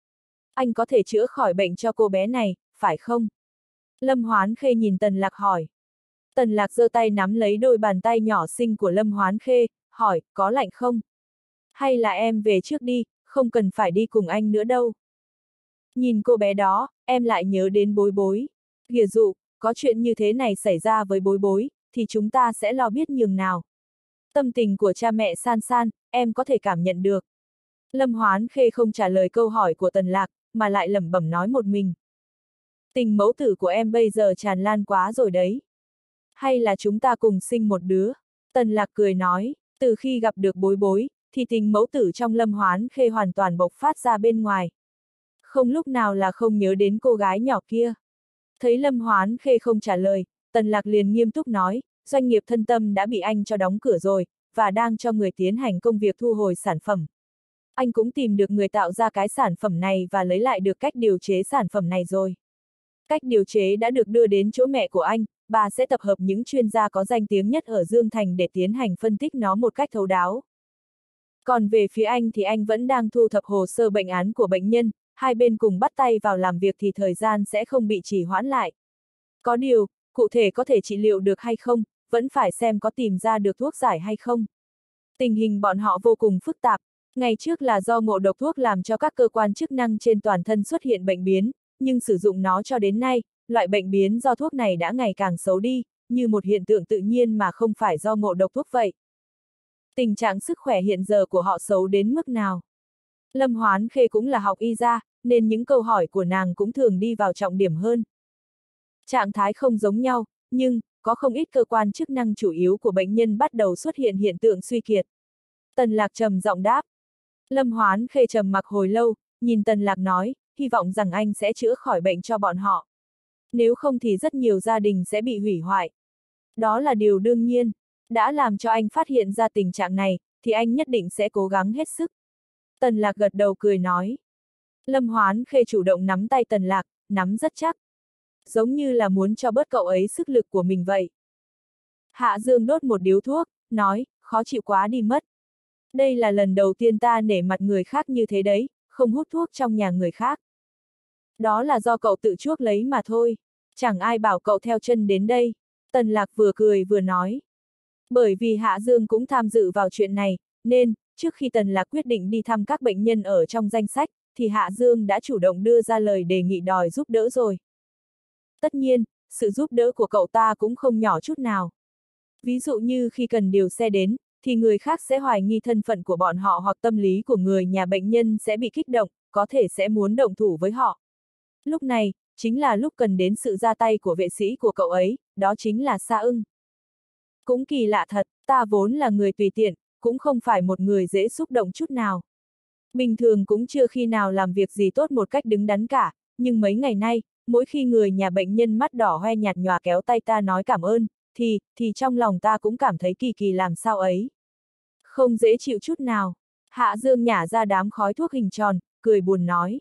Anh có thể chữa khỏi bệnh cho cô bé này, phải không? Lâm Hoán Khê nhìn Tần Lạc hỏi. Tần Lạc giơ tay nắm lấy đôi bàn tay nhỏ xinh của Lâm Hoán Khê, hỏi, có lạnh không? Hay là em về trước đi, không cần phải đi cùng anh nữa đâu. Nhìn cô bé đó, em lại nhớ đến Bối Bối. Ghìa dụ, có chuyện như thế này xảy ra với Bối Bối, thì chúng ta sẽ lo biết nhường nào. Tâm tình của cha mẹ San San, em có thể cảm nhận được. Lâm Hoán Khê không trả lời câu hỏi của Tần Lạc, mà lại lẩm bẩm nói một mình. Tình mẫu tử của em bây giờ tràn lan quá rồi đấy. Hay là chúng ta cùng sinh một đứa? Tần Lạc cười nói, từ khi gặp được Bối Bối, thì tình mẫu tử trong Lâm Hoán Khê hoàn toàn bộc phát ra bên ngoài. Không lúc nào là không nhớ đến cô gái nhỏ kia. Thấy Lâm Hoán Khê không trả lời, Tần Lạc liền nghiêm túc nói, doanh nghiệp Thân Tâm đã bị anh cho đóng cửa rồi, và đang cho người tiến hành công việc thu hồi sản phẩm. Anh cũng tìm được người tạo ra cái sản phẩm này và lấy lại được cách điều chế sản phẩm này rồi. Cách điều chế đã được đưa đến chỗ mẹ của anh, bà sẽ tập hợp những chuyên gia có danh tiếng nhất ở Dương Thành để tiến hành phân tích nó một cách thấu đáo. Còn về phía anh thì anh vẫn đang thu thập hồ sơ bệnh án của bệnh nhân, hai bên cùng bắt tay vào làm việc thì thời gian sẽ không bị trì hoãn lại. Có điều, cụ thể có thể trị liệu được hay không, vẫn phải xem có tìm ra được thuốc giải hay không. Tình hình bọn họ vô cùng phức tạp, ngày trước là do ngộ độc thuốc làm cho các cơ quan chức năng trên toàn thân xuất hiện bệnh biến, nhưng sử dụng nó cho đến nay, loại bệnh biến do thuốc này đã ngày càng xấu đi, như một hiện tượng tự nhiên mà không phải do ngộ độc thuốc vậy. Tình trạng sức khỏe hiện giờ của họ xấu đến mức nào? Lâm Hoán Khê cũng là học y gia, nên những câu hỏi của nàng cũng thường đi vào trọng điểm hơn. Trạng thái không giống nhau, nhưng, có không ít cơ quan chức năng chủ yếu của bệnh nhân bắt đầu xuất hiện hiện tượng suy kiệt. Tần Lạc trầm giọng đáp. Lâm Hoán Khê trầm mặc hồi lâu, nhìn Tần Lạc nói, hy vọng rằng anh sẽ chữa khỏi bệnh cho bọn họ. Nếu không thì rất nhiều gia đình sẽ bị hủy hoại. Đó là điều đương nhiên. Đã làm cho anh phát hiện ra tình trạng này, thì anh nhất định sẽ cố gắng hết sức. Tần Lạc gật đầu cười nói. Lâm Hoán Khê chủ động nắm tay Tần Lạc, nắm rất chắc. Giống như là muốn cho bớt cậu ấy sức lực của mình vậy. Hạ Dương đốt một điếu thuốc, nói, khó chịu quá đi mất. Đây là lần đầu tiên ta nể mặt người khác như thế đấy, không hút thuốc trong nhà người khác. Đó là do cậu tự chuốc lấy mà thôi. Chẳng ai bảo cậu theo chân đến đây. Tần Lạc vừa cười vừa nói. Bởi vì Hạ Dương cũng tham dự vào chuyện này, nên, trước khi Tần Lạc quyết định đi thăm các bệnh nhân ở trong danh sách, thì Hạ Dương đã chủ động đưa ra lời đề nghị đòi giúp đỡ rồi. Tất nhiên, sự giúp đỡ của cậu ta cũng không nhỏ chút nào. Ví dụ như khi cần điều xe đến, thì người khác sẽ hoài nghi thân phận của bọn họ hoặc tâm lý của người nhà bệnh nhân sẽ bị kích động, có thể sẽ muốn động thủ với họ. Lúc này, chính là lúc cần đến sự ra tay của vệ sĩ của cậu ấy, đó chính là Sa Ưng. Cũng kỳ lạ thật, ta vốn là người tùy tiện, cũng không phải một người dễ xúc động chút nào. Bình thường cũng chưa khi nào làm việc gì tốt một cách đứng đắn cả, nhưng mấy ngày nay, mỗi khi người nhà bệnh nhân mắt đỏ hoe nhạt nhòa kéo tay ta nói cảm ơn, thì trong lòng ta cũng cảm thấy kỳ kỳ làm sao ấy. Không dễ chịu chút nào. Hạ Dương nhả ra đám khói thuốc hình tròn, cười buồn nói.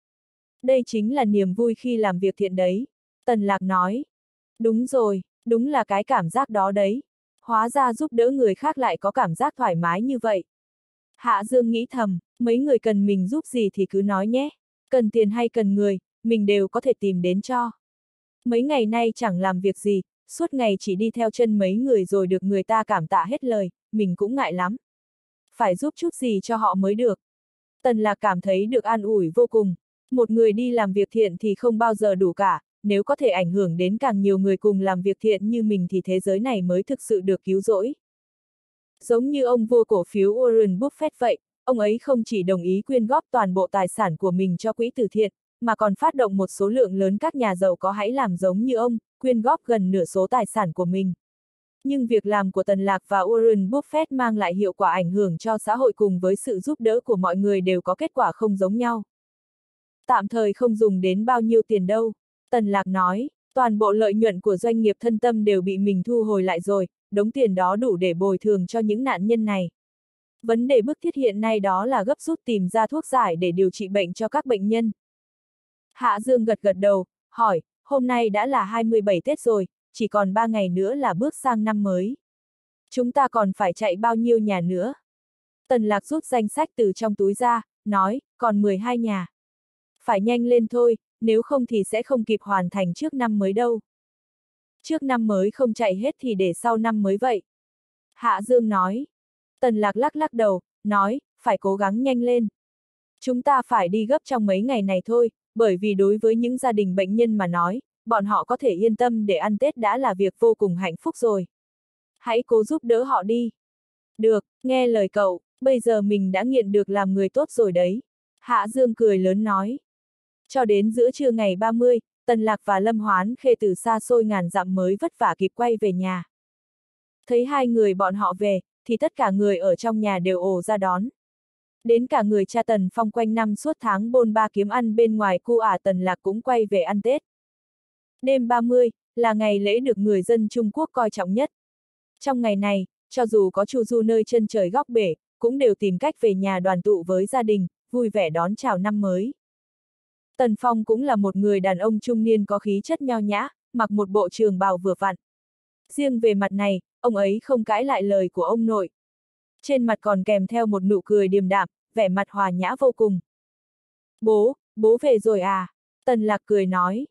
Đây chính là niềm vui khi làm việc thiện đấy. Tần Lạc nói. Đúng rồi, đúng là cái cảm giác đó đấy. Hóa ra giúp đỡ người khác lại có cảm giác thoải mái như vậy. Hạ Dương nghĩ thầm, mấy người cần mình giúp gì thì cứ nói nhé. Cần tiền hay cần người, mình đều có thể tìm đến cho. Mấy ngày nay chẳng làm việc gì, suốt ngày chỉ đi theo chân mấy người rồi được người ta cảm tạ hết lời, mình cũng ngại lắm. Phải giúp chút gì cho họ mới được. Tần Lạc cảm thấy được an ủi vô cùng. Một người đi làm việc thiện thì không bao giờ đủ cả, nếu có thể ảnh hưởng đến càng nhiều người cùng làm việc thiện như mình thì thế giới này mới thực sự được cứu rỗi. Giống như ông vua cổ phiếu Warren Buffett vậy, ông ấy không chỉ đồng ý quyên góp toàn bộ tài sản của mình cho quỹ từ thiện, mà còn phát động một số lượng lớn các nhà giàu có hãy làm giống như ông, quyên góp gần nửa số tài sản của mình. Nhưng việc làm của Tần Lạc và Warren Buffett mang lại hiệu quả ảnh hưởng cho xã hội cùng với sự giúp đỡ của mọi người đều có kết quả không giống nhau. Tạm thời không dùng đến bao nhiêu tiền đâu, Tần Lạc nói, toàn bộ lợi nhuận của doanh nghiệp thân tâm đều bị mình thu hồi lại rồi, đống tiền đó đủ để bồi thường cho những nạn nhân này. Vấn đề bức thiết hiện nay đó là gấp rút tìm ra thuốc giải để điều trị bệnh cho các bệnh nhân. Hạ Dương gật gật đầu, hỏi, hôm nay đã là 27 Tết rồi, chỉ còn 3 ngày nữa là bước sang năm mới. Chúng ta còn phải chạy bao nhiêu nhà nữa? Tần Lạc rút danh sách từ trong túi ra, nói, còn 12 nhà. Phải nhanh lên thôi, nếu không thì sẽ không kịp hoàn thành trước năm mới đâu. Trước năm mới không chạy hết thì để sau năm mới vậy. Hạ Dương nói. Tần Lạc lắc lắc đầu, nói, phải cố gắng nhanh lên. Chúng ta phải đi gấp trong mấy ngày này thôi, bởi vì đối với những gia đình bệnh nhân mà nói, bọn họ có thể yên tâm để ăn Tết đã là việc vô cùng hạnh phúc rồi. Hãy cố giúp đỡ họ đi. Được, nghe lời cậu, bây giờ mình đã nghiện được làm người tốt rồi đấy. Hạ Dương cười lớn nói. Cho đến giữa trưa ngày 30, Tần Lạc và Lâm Hoán Khê từ xa xôi ngàn dặm mới vất vả kịp quay về nhà. Thấy hai người bọn họ về, thì tất cả người ở trong nhà đều ồ ra đón. Đến cả người cha Tần Phong quanh năm suốt tháng bôn ba kiếm ăn bên ngoài cu ả Tần Lạc cũng quay về ăn Tết. Đêm 30, là ngày lễ được người dân Trung Quốc coi trọng nhất. Trong ngày này, cho dù có chu du nơi chân trời góc bể, cũng đều tìm cách về nhà đoàn tụ với gia đình, vui vẻ đón chào năm mới. Tần Phong cũng là một người đàn ông trung niên có khí chất nho nhã, mặc một bộ trường bào vừa vặn. Riêng về mặt này, ông ấy không cãi lại lời của ông nội. Trên mặt còn kèm theo một nụ cười điềm đạm, vẻ mặt hòa nhã vô cùng. Bố về rồi à? Tần Lạc cười nói.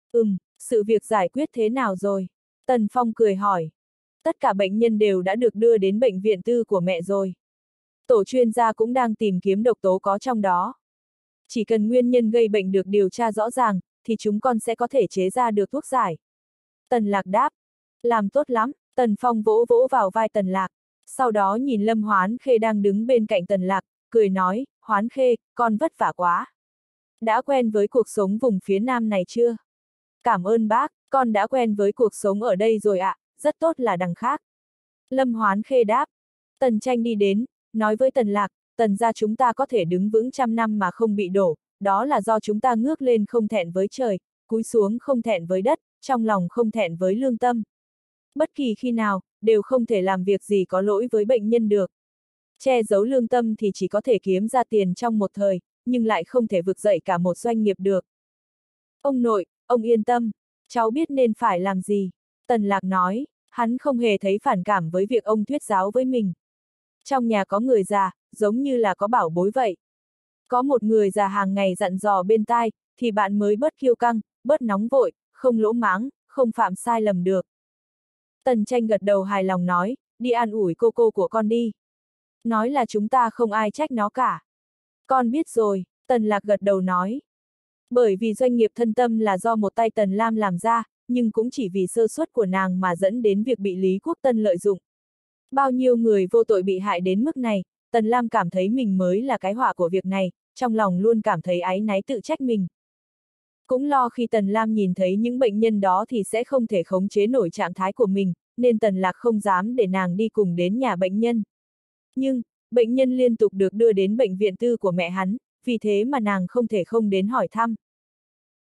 Sự việc giải quyết thế nào rồi? Tần Phong cười hỏi. Tất cả bệnh nhân đều đã được đưa đến bệnh viện tư của mẹ rồi. Tổ chuyên gia cũng đang tìm kiếm độc tố có trong đó. Chỉ cần nguyên nhân gây bệnh được điều tra rõ ràng, thì chúng con sẽ có thể chế ra được thuốc giải. Tần Lạc đáp. Làm tốt lắm, Tần Phong vỗ vỗ vào vai Tần Lạc. Sau đó nhìn Lâm Hoán Khê đang đứng bên cạnh Tần Lạc, cười nói, Hoán Khê, con vất vả quá. Đã quen với cuộc sống vùng phía Nam này chưa? Cảm ơn bác, con đã quen với cuộc sống ở đây rồi ạ, rất tốt là đằng khác. Lâm Hoán Khê đáp. Tần Tranh đi đến, nói với Tần Lạc, Tần gia chúng ta có thể đứng vững trăm năm mà không bị đổ, đó là do chúng ta ngước lên không thẹn với trời, cúi xuống không thẹn với đất, trong lòng không thẹn với lương tâm. Bất kỳ khi nào, đều không thể làm việc gì có lỗi với bệnh nhân được. Che giấu lương tâm thì chỉ có thể kiếm ra tiền trong một thời, nhưng lại không thể vực dậy cả một doanh nghiệp được. Ông nội, ông yên tâm, cháu biết nên phải làm gì. Tần Lạc nói, hắn không hề thấy phản cảm với việc ông thuyết giáo với mình. Trong nhà có người già, giống như là có bảo bối vậy. Có một người già hàng ngày dặn dò bên tai, thì bạn mới bớt kiêu căng, bớt nóng vội, không lỗ mãng, không phạm sai lầm được. Tần Tranh gật đầu hài lòng nói, đi an ủi cô của con đi. Nói là chúng ta không ai trách nó cả. Con biết rồi, Tần Lạc gật đầu nói. Bởi vì doanh nghiệp thân tâm là do một tay Tần Lam làm ra, nhưng cũng chỉ vì sơ suất của nàng mà dẫn đến việc bị Lý Quốc Tân lợi dụng. Bao nhiêu người vô tội bị hại đến mức này, Tần Lam cảm thấy mình mới là cái họa của việc này, trong lòng luôn cảm thấy áy náy tự trách mình. Cũng lo khi Tần Lam nhìn thấy những bệnh nhân đó thì sẽ không thể khống chế nổi trạng thái của mình, nên Tần Lạc không dám để nàng đi cùng đến nhà bệnh nhân. Nhưng, bệnh nhân liên tục được đưa đến bệnh viện tư của mẹ hắn, vì thế mà nàng không thể không đến hỏi thăm.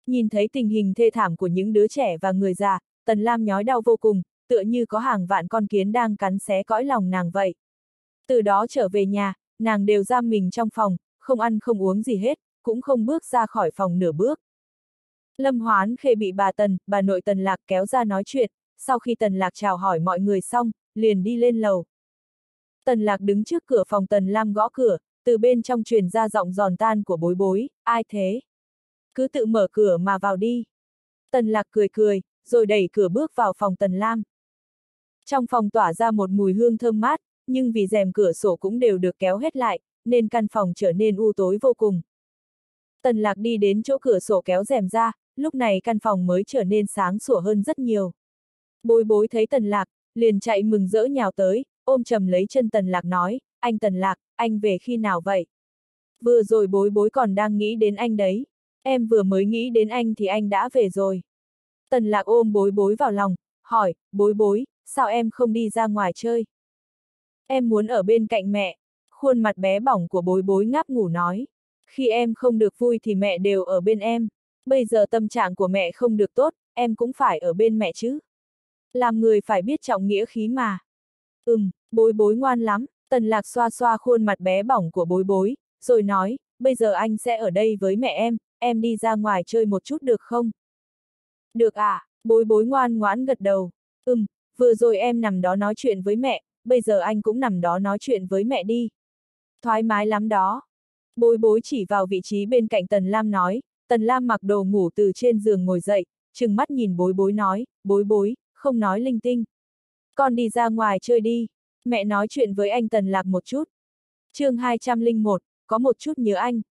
Nhìn thấy tình hình thê thảm của những đứa trẻ và người già, Tần Lam nhói đau vô cùng, tựa như có hàng vạn con kiến đang cắn xé cõi lòng nàng vậy. Từ đó trở về nhà, nàng đều giam mình trong phòng, không ăn không uống gì hết, cũng không bước ra khỏi phòng nửa bước. Lâm Hoán Khê bị bà nội Tần Lạc kéo ra nói chuyện, sau khi Tần Lạc chào hỏi mọi người xong, liền đi lên lầu. Tần Lạc đứng trước cửa phòng Tần Lam gõ cửa, từ bên trong truyền ra giọng giòn tan của Bối Bối, ai thế? Cứ tự mở cửa mà vào đi. Tần Lạc cười cười, rồi đẩy cửa bước vào phòng Tần Lam. Trong phòng tỏa ra một mùi hương thơm mát, nhưng vì rèm cửa sổ cũng đều được kéo hết lại, nên căn phòng trở nên u tối vô cùng. Tần Lạc đi đến chỗ cửa sổ kéo rèm ra, lúc này căn phòng mới trở nên sáng sủa hơn rất nhiều. Bối Bối thấy Tần Lạc, liền chạy mừng rỡ nhào tới, ôm chầm lấy chân Tần Lạc nói, anh Tần Lạc, anh về khi nào vậy? Vừa rồi Bối Bối còn đang nghĩ đến anh đấy. Em vừa mới nghĩ đến anh thì anh đã về rồi. Tần Lạc ôm Bối Bối vào lòng, hỏi, Bối Bối, sao em không đi ra ngoài chơi? Em muốn ở bên cạnh mẹ. Khuôn mặt bé bỏng của Bối Bối ngáp ngủ nói. Khi em không được vui thì mẹ đều ở bên em. Bây giờ tâm trạng của mẹ không được tốt, em cũng phải ở bên mẹ chứ. Làm người phải biết trọng nghĩa khí mà. Bối Bối ngoan lắm. Tần Lạc xoa xoa khuôn mặt bé bỏng của Bối Bối, rồi nói, bây giờ anh sẽ ở đây với mẹ em đi ra ngoài chơi một chút được không? Được à, Bối Bối ngoan ngoãn gật đầu. Vừa rồi em nằm đó nói chuyện với mẹ, bây giờ anh cũng nằm đó nói chuyện với mẹ đi. Thoải mái lắm đó. Bối Bối chỉ vào vị trí bên cạnh Tần Lam nói, Tần Lam mặc đồ ngủ từ trên giường ngồi dậy, trừng mắt nhìn Bối Bối nói, Bối Bối, không nói linh tinh. Con đi ra ngoài chơi đi, mẹ nói chuyện với anh Tần Lạc một chút. Chương 201, có một chút nhớ anh.